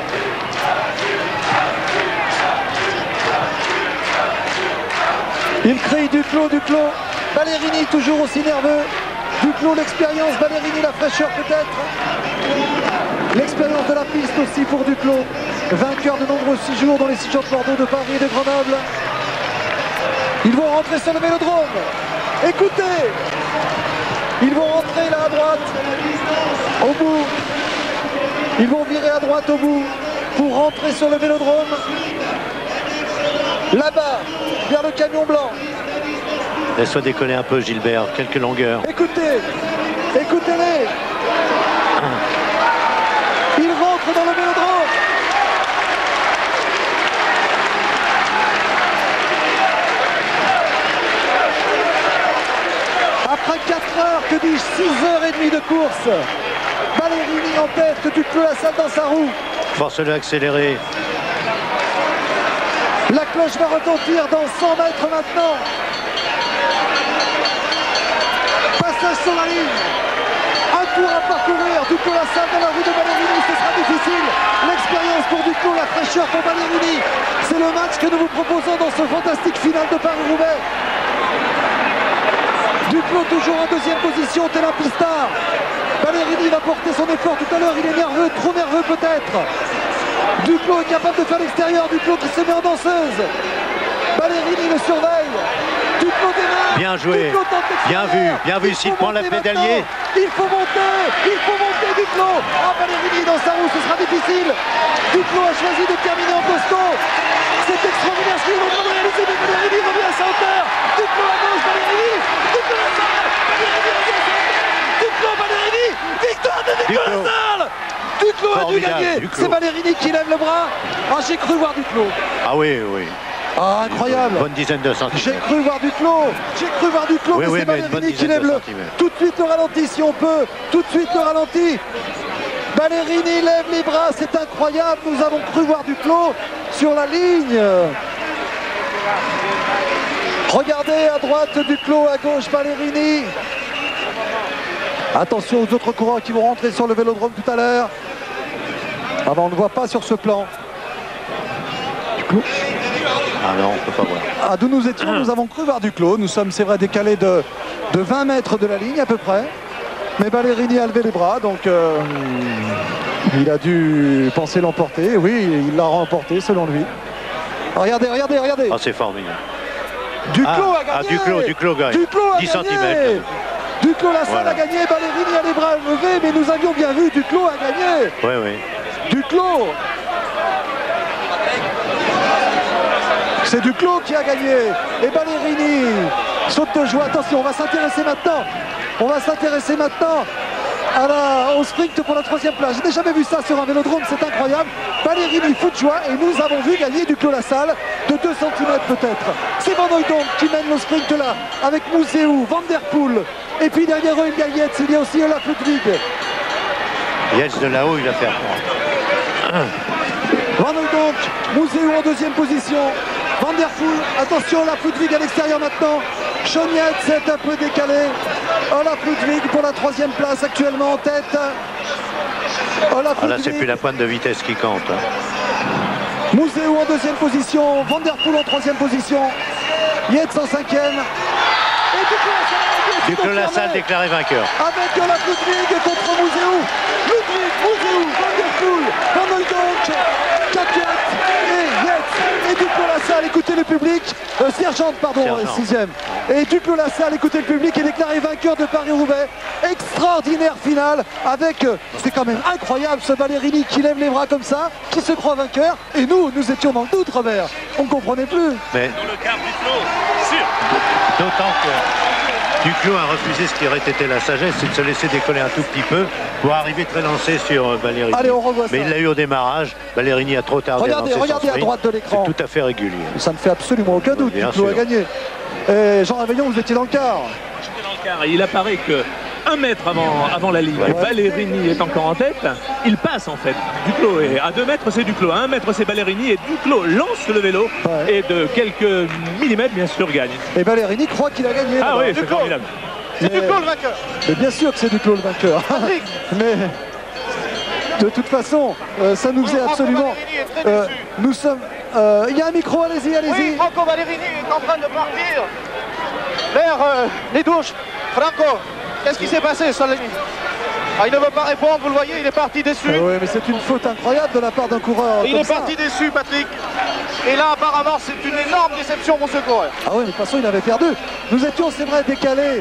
Il crie Duclos, Duclos. Ballerini toujours aussi nerveux. Duclos l'expérience, Ballerini la fraîcheur peut-être. L'expérience de la piste aussi pour Duclos. Vainqueur de nombreux séjours dans les séjours de Bordeaux, de Paris et de Grenoble. Ils vont rentrer sur le vélodrome. Écoutez. Ils vont rentrer là à droite. Au bout. Ils vont virer à droite au bout pour rentrer sur le vélodrome. Là-bas, vers le camion blanc. Laisse-toi décoller un peu, Gilbert. Quelques longueurs. Écoutez. Écoutez-les. Ils rentrent dans le vélodrome. Après 4 heures, que dis-je, 6h30 de course. Ballerini en tête, Duclos la salle dans sa roue. Force-le à accélérer. La cloche va retentir dans 100 mètres maintenant. Passage sur la ligne. Un tour à parcourir. Duclos la salle dans la roue de Ballerini, ce sera difficile. L'expérience pour Duclos, la fraîcheur pour Ballerini. C'est le match que nous vous proposons dans ce fantastique final de Paris-Roubaix. Duclos toujours en deuxième position, tel un pistard. Ballerini va porter son effort tout à l'heure, il est nerveux, trop nerveux peut-être. Duclos est capable de faire l'extérieur, Duclos qui se met en danseuse. Ballerini le surveille. Duclos démarre. Bien joué, bien vu, s'il prend la pédalier. Il faut monter Duclos. Ah, Ballerini dans sa roue, ce sera difficile. Duclos a choisi de terminer en costaud. C'est extraordinaire ce qu'il est en train de réaliser, mais Ballerini revient à sa hauteur. Duclos à gauche, Ballerini. Duclos à sa Duclos, Ballerini. Victoire de Duclos la salle. Duclos a dû gagner. C'est Ballerini qui lève le bras. Ah, j'ai cru voir Duclos. Ah oui. Ah, incroyable. Une bonne dizaine de centimètres. J'ai cru voir Duclos, oui, mais c'est Ballerini qui lève tout de suite le ralenti si on peut. Tout de suite le ralenti. Ballerini lève les bras, c'est incroyable. Nous avons cru voir Duclos sur la ligne. Regardez à droite Duclos, à gauche Ballerini. Attention aux autres coureurs qui vont rentrer sur le vélodrome tout à l'heure. Ah ben on ne voit pas sur ce plan. Duclos. Ah non, on ne peut pas voir. Ah, d'où nous étions, nous avons cru voir Duclos. Nous sommes, c'est vrai, décalés de 20 mètres de la ligne à peu près. Mais Ballerini a levé les bras, donc il a dû penser l'emporter. Oui, il l'a remporté selon lui. Regardez. Ah, c'est formidable. Duclos a gagné. Duclos gagne. Duclos a 10 gagné. cm. Duclos la salle a gagné, Ballerini a les bras levés, mais nous avions bien vu, Duclos a gagné. Oui. Duclos. C'est Duclos qui a gagné. Et Ballerini saute de joie. Attention, on va s'intéresser maintenant. Au sprint pour la 3e place. Je n'ai jamais vu ça sur un vélodrome, c'est incroyable. Ballerini fout de joie et nous avons vu gagner Duclos la salle de 2 cm peut-être. C'est Van Hooydonk qui mène le sprint là, avec Mousseau, Van der Poel. Et puis derrière eux, il y a Yates, il y a aussi Olaf Ludwig. Yates de là-haut, il va faire quoi? Van Hooydonk, Mousseau en 2e position. Van der Poel, attention, Olaf Ludwig à l'extérieur maintenant. Sean Yates est un peu décalé. Olaf Ludwig pour la 3e place actuellement en tête. Olaf Ludwig. Là, c'est plus la pointe de vitesse qui compte. Mousseau en 2e position. Van der Poel en 3e position. Yates en 5e. Et Duclos la salle déclaré vainqueur. Avec Olaf Ludwig contre Mousseau. Mousseau, Van der Poel, Van Hooydonk, Capiat et Yates. Et Duclos la salle, écoutez le public. Sergent, 6e. Et Duclos la salle, écoutez le public, est déclaré vainqueur de Paris-Roubaix. Extraordinaire finale avec, c'est quand même incroyable, ce Ballerini qui lève les bras comme ça, qui se croit vainqueur. Et nous étions dans le doute, Robert. On ne comprenait plus. Mais dans le cas Duclos, sûr. D'autant que Duclos a refusé ce qui aurait été la sagesse, c'est de se laisser décoller un tout petit peu pour arriver très lancé sur Ballerini. Allez, on revoit ça. Mais il l'a eu au démarrage. Ballerini a trop tardé à lancer son Regardez à droite de l'écran. C'est tout à fait régulier. Ça ne fait absolument aucun doute. Duclos a gagné. Et Jean Réveillon, vous étiez dans le quart. J'étais dans le quart et il apparaît que 1 mètre avant la ligne. Ballerini est encore en tête. Il passe en fait. Duclos est à 2 mètres, c'est Duclos. À 1 mètre, c'est Ballerini. Et Duclos lance le vélo et de quelques millimètres, bien sûr, gagne. Et Ballerini croit qu'il a gagné. Ah oui, c'est formidable. C'est Duclos le vainqueur. Mais bien sûr que c'est Duclos le vainqueur. Mais de toute façon, ça nous est absolument... nous sommes... Il y a un micro, allez-y, allez-y. Oui, Franco Ballerini est en train de partir vers les douches. Franco, qu'est-ce qui s'est passé sur la ligne? Il ne veut pas répondre, vous le voyez, il est parti déçu. Oui, mais c'est une faute incroyable de la part d'un coureur. Il est parti déçu, Patrick. Et là, apparemment, c'est une énorme déception pour ce coureur. Ah oui, mais de toute façon, il avait perdu. Nous étions, c'est vrai, décalés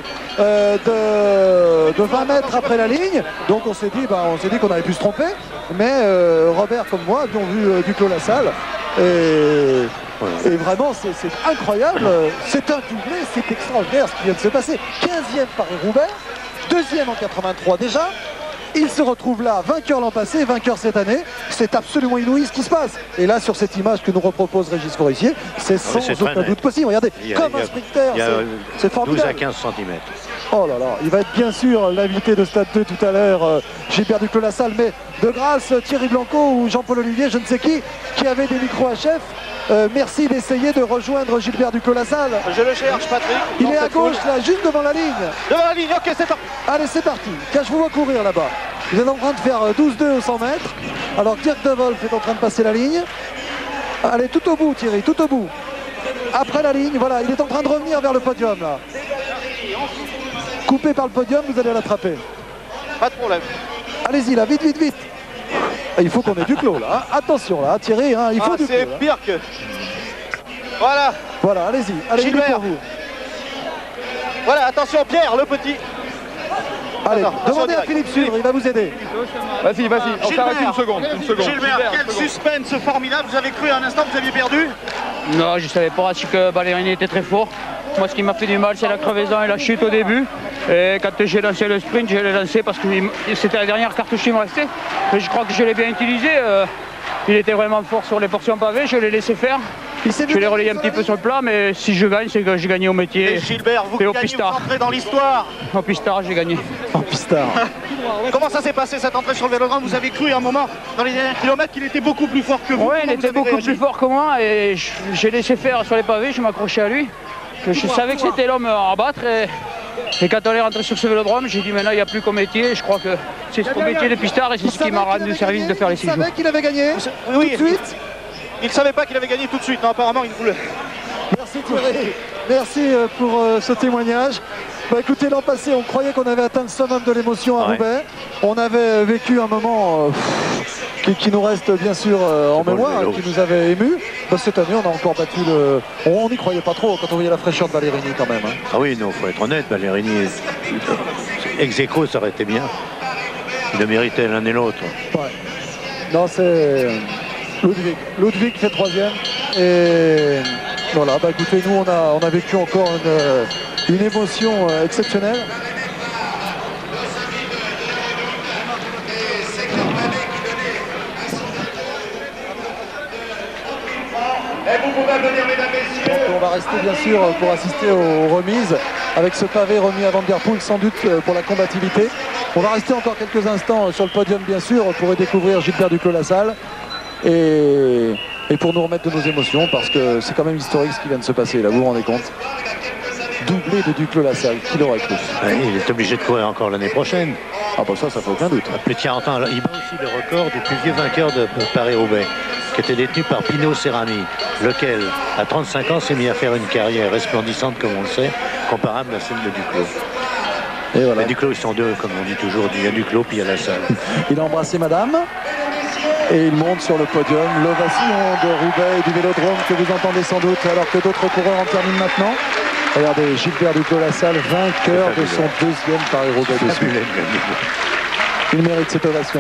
de 20 mètres après la ligne. Donc on s'est dit qu'on avait pu se tromper. Mais Robert, comme moi, avions vu Duclos-Lassalle. Et vraiment, c'est incroyable. C'est un doublé, c'est extraordinaire ce qui vient de se passer. 15e Paris-Roubaix, 2e en 83 déjà. Il se retrouve là, vainqueur l'an passé, vainqueur cette année. C'est absolument inouï ce qui se passe. Et là, sur cette image que nous repropose Régis Forissier, c'est sans aucun doute possible. Regardez, comme un sprinter, c'est formidable. 12 à 15 cm. Oh là là, il va être bien sûr l'invité de Stade 2 tout à l'heure, Gilbert Duclos-Lassalle, mais de grâce, Thierry Blanco ou Jean-Paul Olivier, je ne sais qui avait des micros HF. Merci d'essayer de rejoindre Gilbert Duclos-Lassalle. Je le cherche, Patrick. Il est à gauche, là, juste devant la ligne. Devant la ligne, ok, c'est parti. Allez, c'est parti. Car je vous vois courir là-bas. Vous êtes en train de faire 12-2 au 100 mètres. Alors, Dirk De Wolf est en train de passer la ligne. Allez, tout au bout, Thierry, tout au bout. Après la ligne, voilà, il est en train de revenir vers le podium, là. Coupé par le podium, vous allez l'attraper. Pas de problème. Allez-y, là, vite, vite, vite. Il faut qu'on ait Duclos, là. Attention, là, Thierry, hein, il faut Duclos. C'est pire que... Voilà. Voilà, allez-y. Allez, Gilbert. pour vous. Voilà, attention, Pierre, le petit. Allez, demandez à Philippe Sûr, il va vous aider. Vas-y, on s'arrête une seconde. Gilbert, quel suspense formidable. Vous avez cru un instant que vous aviez perdu? Non, je savais pas que Ballerini était très fort. Moi, ce qui m'a fait du mal, c'est la crevaison et la chute au début. Et quand j'ai lancé le sprint, je l'ai lancé parce que c'était la dernière cartouche qui me restait. Et je crois que je l'ai bien utilisé. Il était vraiment fort sur les portions pavées, je l'ai laissé faire. Je l'ai relayé un petit peu sur le plat, mais si je gagne, c'est que j'ai gagné au métier. Et Gilbert, vous gagnez, vous entrez dans l'histoire. Au pistard, j'ai gagné. En pistard. Comment ça s'est passé cette entrée sur le vélodrome? Vous avez cru à un moment, dans les derniers kilomètres, qu'il était beaucoup plus fort que vous? Oui, il était beaucoup plus fort que moi et j'ai laissé faire sur les pavés, je m'accrochais à lui. Je savais que c'était l'homme à battre et quand on est rentré sur ce vélodrome, j'ai dit maintenant il n'y a plus qu'au métier. Je crois que c'est ce métier de pistard et c'est ce qui m'a rendu service de faire les 6 jours. Il savait qu'il avait gagné oui, tout de suite. Il ne savait pas qu'il avait gagné tout de suite, non, apparemment il voulait. Merci Thierry, merci pour ce témoignage. Bah, écoutez, l'an passé, on croyait qu'on avait atteint le summum de l'émotion à Roubaix. On avait vécu un moment qui nous reste bien sûr en mémoire, qui nous avait ému. Bah, cette année, on a encore battu le... On n'y croyait pas trop quand on voyait la fraîcheur de Ballerini quand même. Hein. Ah oui, non, faut être honnête, Ballerini, ex aequo, ça aurait été bien. Il le méritait l'un et l'autre. Ouais. Non, c'est Ludwig fait 3e. Et voilà, bah écoutez, nous on a vécu encore une émotion exceptionnelle. Donc on va rester bien sûr pour assister aux remises avec ce pavé remis à Van Der Poel sans doute pour la combativité. On va rester encore quelques instants sur le podium bien sûr pour y découvrir Gilbert Duclos-Lassalle et pour nous remettre de nos émotions parce que c'est quand même historique ce qui vient de se passer là, vous vous rendez compte? Doublé de Duclos-Lassalle, qui l'aurait cru? Il est obligé de courir encore l'année prochaine. Ah bah ça fait aucun doute. Plus de 40 ans. Il bat aussi le record du plus vieux vainqueur de Paris-Roubaix, qui était détenu par Pino Cerami, lequel, à 35 ans, s'est mis à faire une carrière resplendissante, comme on le sait, comparable à celle de Duclos. Et voilà. Mais Duclos, ils sont deux, comme on dit toujours. Il y a Duclos, puis il y a Lassalle. Il a embrassé madame. Et il monte sur le podium. L'ovation de Roubaix et du Vélodrome que vous entendez sans doute, alors que d'autres coureurs en terminent maintenant. Regardez, Gilbert Duclos-Lassalle, vainqueur de son 2e Paris-Roubaix de suite. Il mérite cette ovation.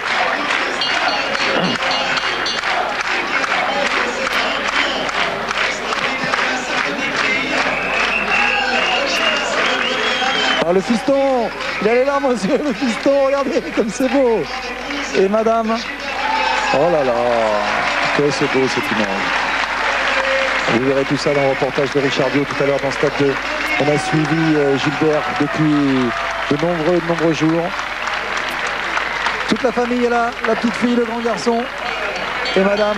Ah, le fiston, il a les larmes aux yeux, le fiston, regardez comme c'est beau. Et madame, oh là là, que c'est beau cette image. Vous verrez tout ça dans le reportage de Richard Dio tout à l'heure dans Stade 2. On a suivi Gilbert de nombreux jours. Toute la famille est là, la petite fille, le grand garçon et madame.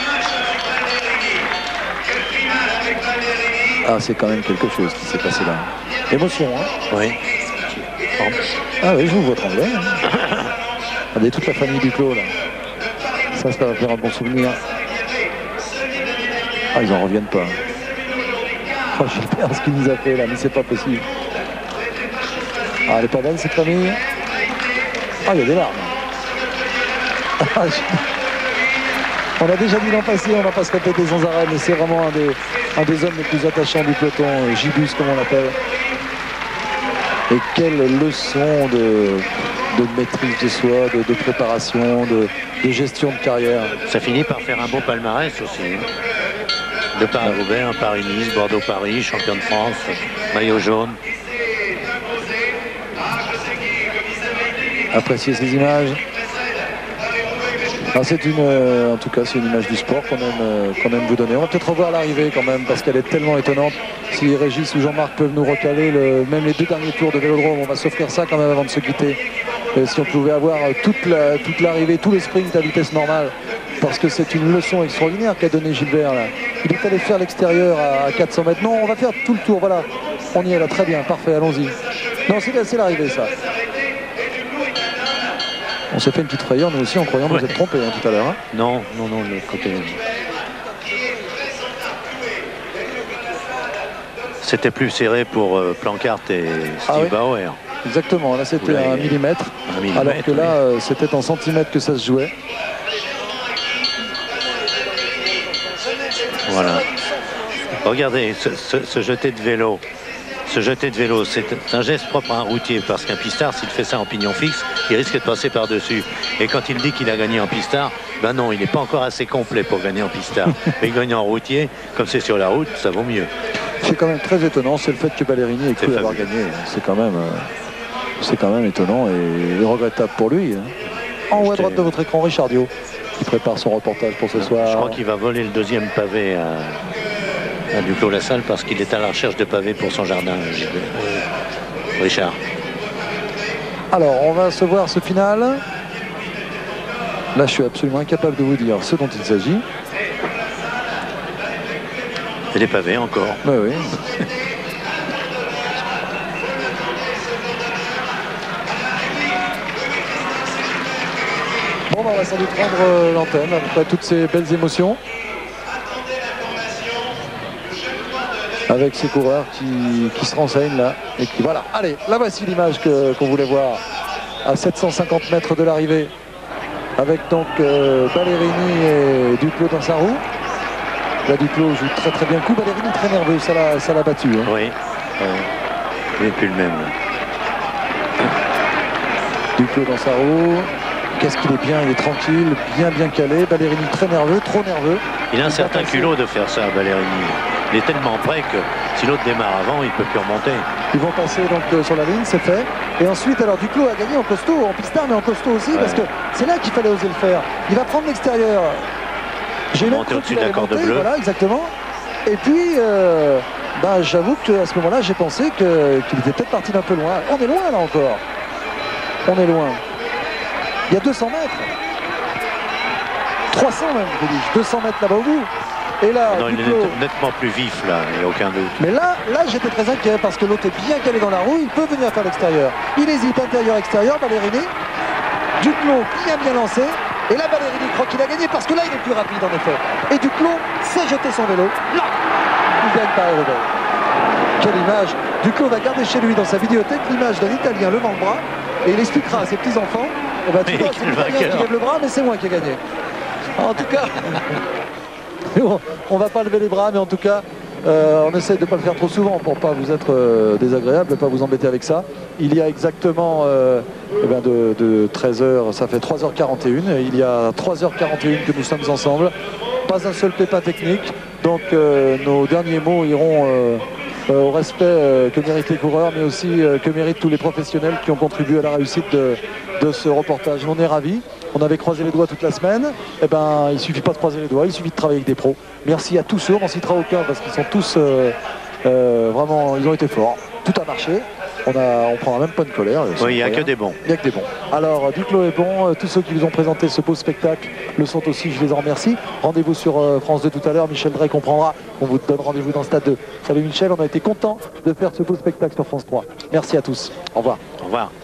Ah, c'est quand même quelque chose qui s'est passé là. Émotion, hein? Oui. Ah oui, je vous vois trembler. Hein. Regardez toute la famille du clos là. Ça va faire un bon souvenir. Ah, ils en reviennent pas. Oh, j'ai peur ce qu'il nous a fait là, mais c'est pas possible. Ah, elle est pas belle cette famille. Ah, il y a des larmes. Ah, on a déjà dit l'an passé, on va pas se répéter sans arrêt, mais c'est vraiment un des hommes les plus attachants du peloton, Gibus comme on l'appelle. Et quelle leçon de maîtrise de soi, de préparation, de gestion de carrière. Ça finit par faire un bon palmarès aussi. Hein. De Paris-Roubaix, Paris-Nice, Bordeaux-Paris, champion de France, maillot jaune. Appréciez ces images. Ah, en tout cas, c'est une image du sport qu'on aime vous donner. On va peut-être revoir l'arrivée quand même parce qu'elle est tellement étonnante. Si Régis ou Jean-Marc peuvent nous recaler même les 2 derniers tours de Vélodrome, on va s'offrir ça quand même avant de se quitter. Si on pouvait avoir toute l'arrivée, tous les sprints à vitesse normale, parce que c'est une leçon extraordinaire qu'a donné Gilbert là. Il est allé faire l'extérieur à 400 mètres. Non, on va faire tout le tour, voilà. On y est là, très bien, parfait, allons-y. Non, c'est l'arrivée ça. On s'est fait une petite frayeur nous aussi en croyant nous être trompés hein, tout à l'heure. Hein. Non, le côté. C'était plus serré pour Plancart et Steve Bauer. Exactement, là c'était un millimètre, alors que là c'était en centimètres que ça se jouait. Voilà. Regardez, ce jeté de vélo. Se jeter de vélo, c'est un geste propre à un routier, parce qu'un pistard, s'il fait ça en pignon fixe, il risque de passer par-dessus. Et quand il dit qu'il a gagné en pistard, ben non, il n'est pas encore assez complet pour gagner en pistard. Mais il gagne en routier, comme c'est sur la route, ça vaut mieux. C'est quand même très étonnant, c'est le fait que Ballerini ait cru avoir gagné. C'est quand même étonnant et regrettable pour lui. Hein. En haut à droite de votre écran, Richard Dio, qui prépare son reportage pour ce soir. Je crois qu'il va voler le 2e pavé à Duclos-Lassalle parce qu'il est à la recherche de pavés pour son jardin, Richard. Alors, on va se voir ce final. Là, je suis absolument incapable de vous dire ce dont il s'agit. Et des pavés encore. Oui. Bon, on va sans doute prendre l'antenne après toutes ces belles émotions. Avec ces coureurs qui se renseignent là et qui voilà. Allez, là voici l'image qu'on voulait voir à 750 mètres de l'arrivée avec donc Ballerini et Duclos dans sa roue. Là Duclos joue très bien le coup. Ballerini très nerveux, ça l'a battu. Hein. Oui, il n'est plus le même. Duclos dans sa roue. Qu'est-ce qu'il est bien, il est tranquille, bien calé. Ballerini très nerveux, trop nerveux. Il a un certain culot de faire ça, Ballerini. Il est tellement près que si l'autre démarre avant, il ne peut plus remonter. Ils vont passer donc sur la ligne, c'est fait. Et ensuite, alors Duclos a gagné en costaud, en pistard, mais en costaud aussi, parce que c'est là qu'il fallait oser le faire. Il va prendre l'extérieur. J'ai monté au-dessus de la corde bleue. Voilà, exactement. Et puis, j'avoue qu'à ce moment-là, j'ai pensé qu'il était peut-être parti d'un peu loin. On est loin là encore. On est loin. Il y a 200 mètres. 300 même, je dis. 200 mètres là-bas au bout. Et là, non, Duclos, il est nettement plus vif là, il n'y a aucun doute. Mais là j'étais très inquiet parce que l'autre est bien calé dans la roue, il peut venir faire l'extérieur. Il hésite, intérieur-extérieur, Ballerini. Duclos bien lancé. Et là, Ballerini croit qu'il a gagné parce que là, il est plus rapide en effet. Et Duclos sait jeter son vélo. Là, il gagne Paris-Roubaix. Quelle image. Duclos va garder chez lui dans sa vidéothèque l'image d'un Italien levant le bras et il expliquera à ses petits-enfants tu vois, c'est l'Italien qui lève le bras, mais c'est moi qui ai gagné. En tout cas... on va pas lever les bras, mais en tout cas, on essaie de ne pas le faire trop souvent pour pas vous être désagréable, ne pas vous embêter avec ça. Il y a exactement de 13h, ça fait 3h41. Il y a 3h41 que nous sommes ensemble. Pas un seul pépin technique. Donc nos derniers mots iront au respect que méritent les coureurs, mais aussi que méritent tous les professionnels qui ont contribué à la réussite de ce reportage. On est ravis. On avait croisé les doigts toute la semaine. Eh ben, il suffit pas de croiser les doigts, il suffit de travailler avec des pros. Merci à tous ceux, on n'en citera aucun parce qu'ils sont tous vraiment, ils ont été forts. Tout a marché. On prendra même pas de colère. Oui, il n'y a que des bons. Il n'y a que des bons. Alors, Duclos est bon. Tous ceux qui nous ont présenté ce beau spectacle le sont aussi. Je les en remercie. Rendez-vous sur France 2 tout à l'heure. Michel Drey comprendra. On vous donne rendez-vous dans Stade 2. Salut Michel, on a été content de faire ce beau spectacle sur France 3. Merci à tous. Au revoir. Au revoir.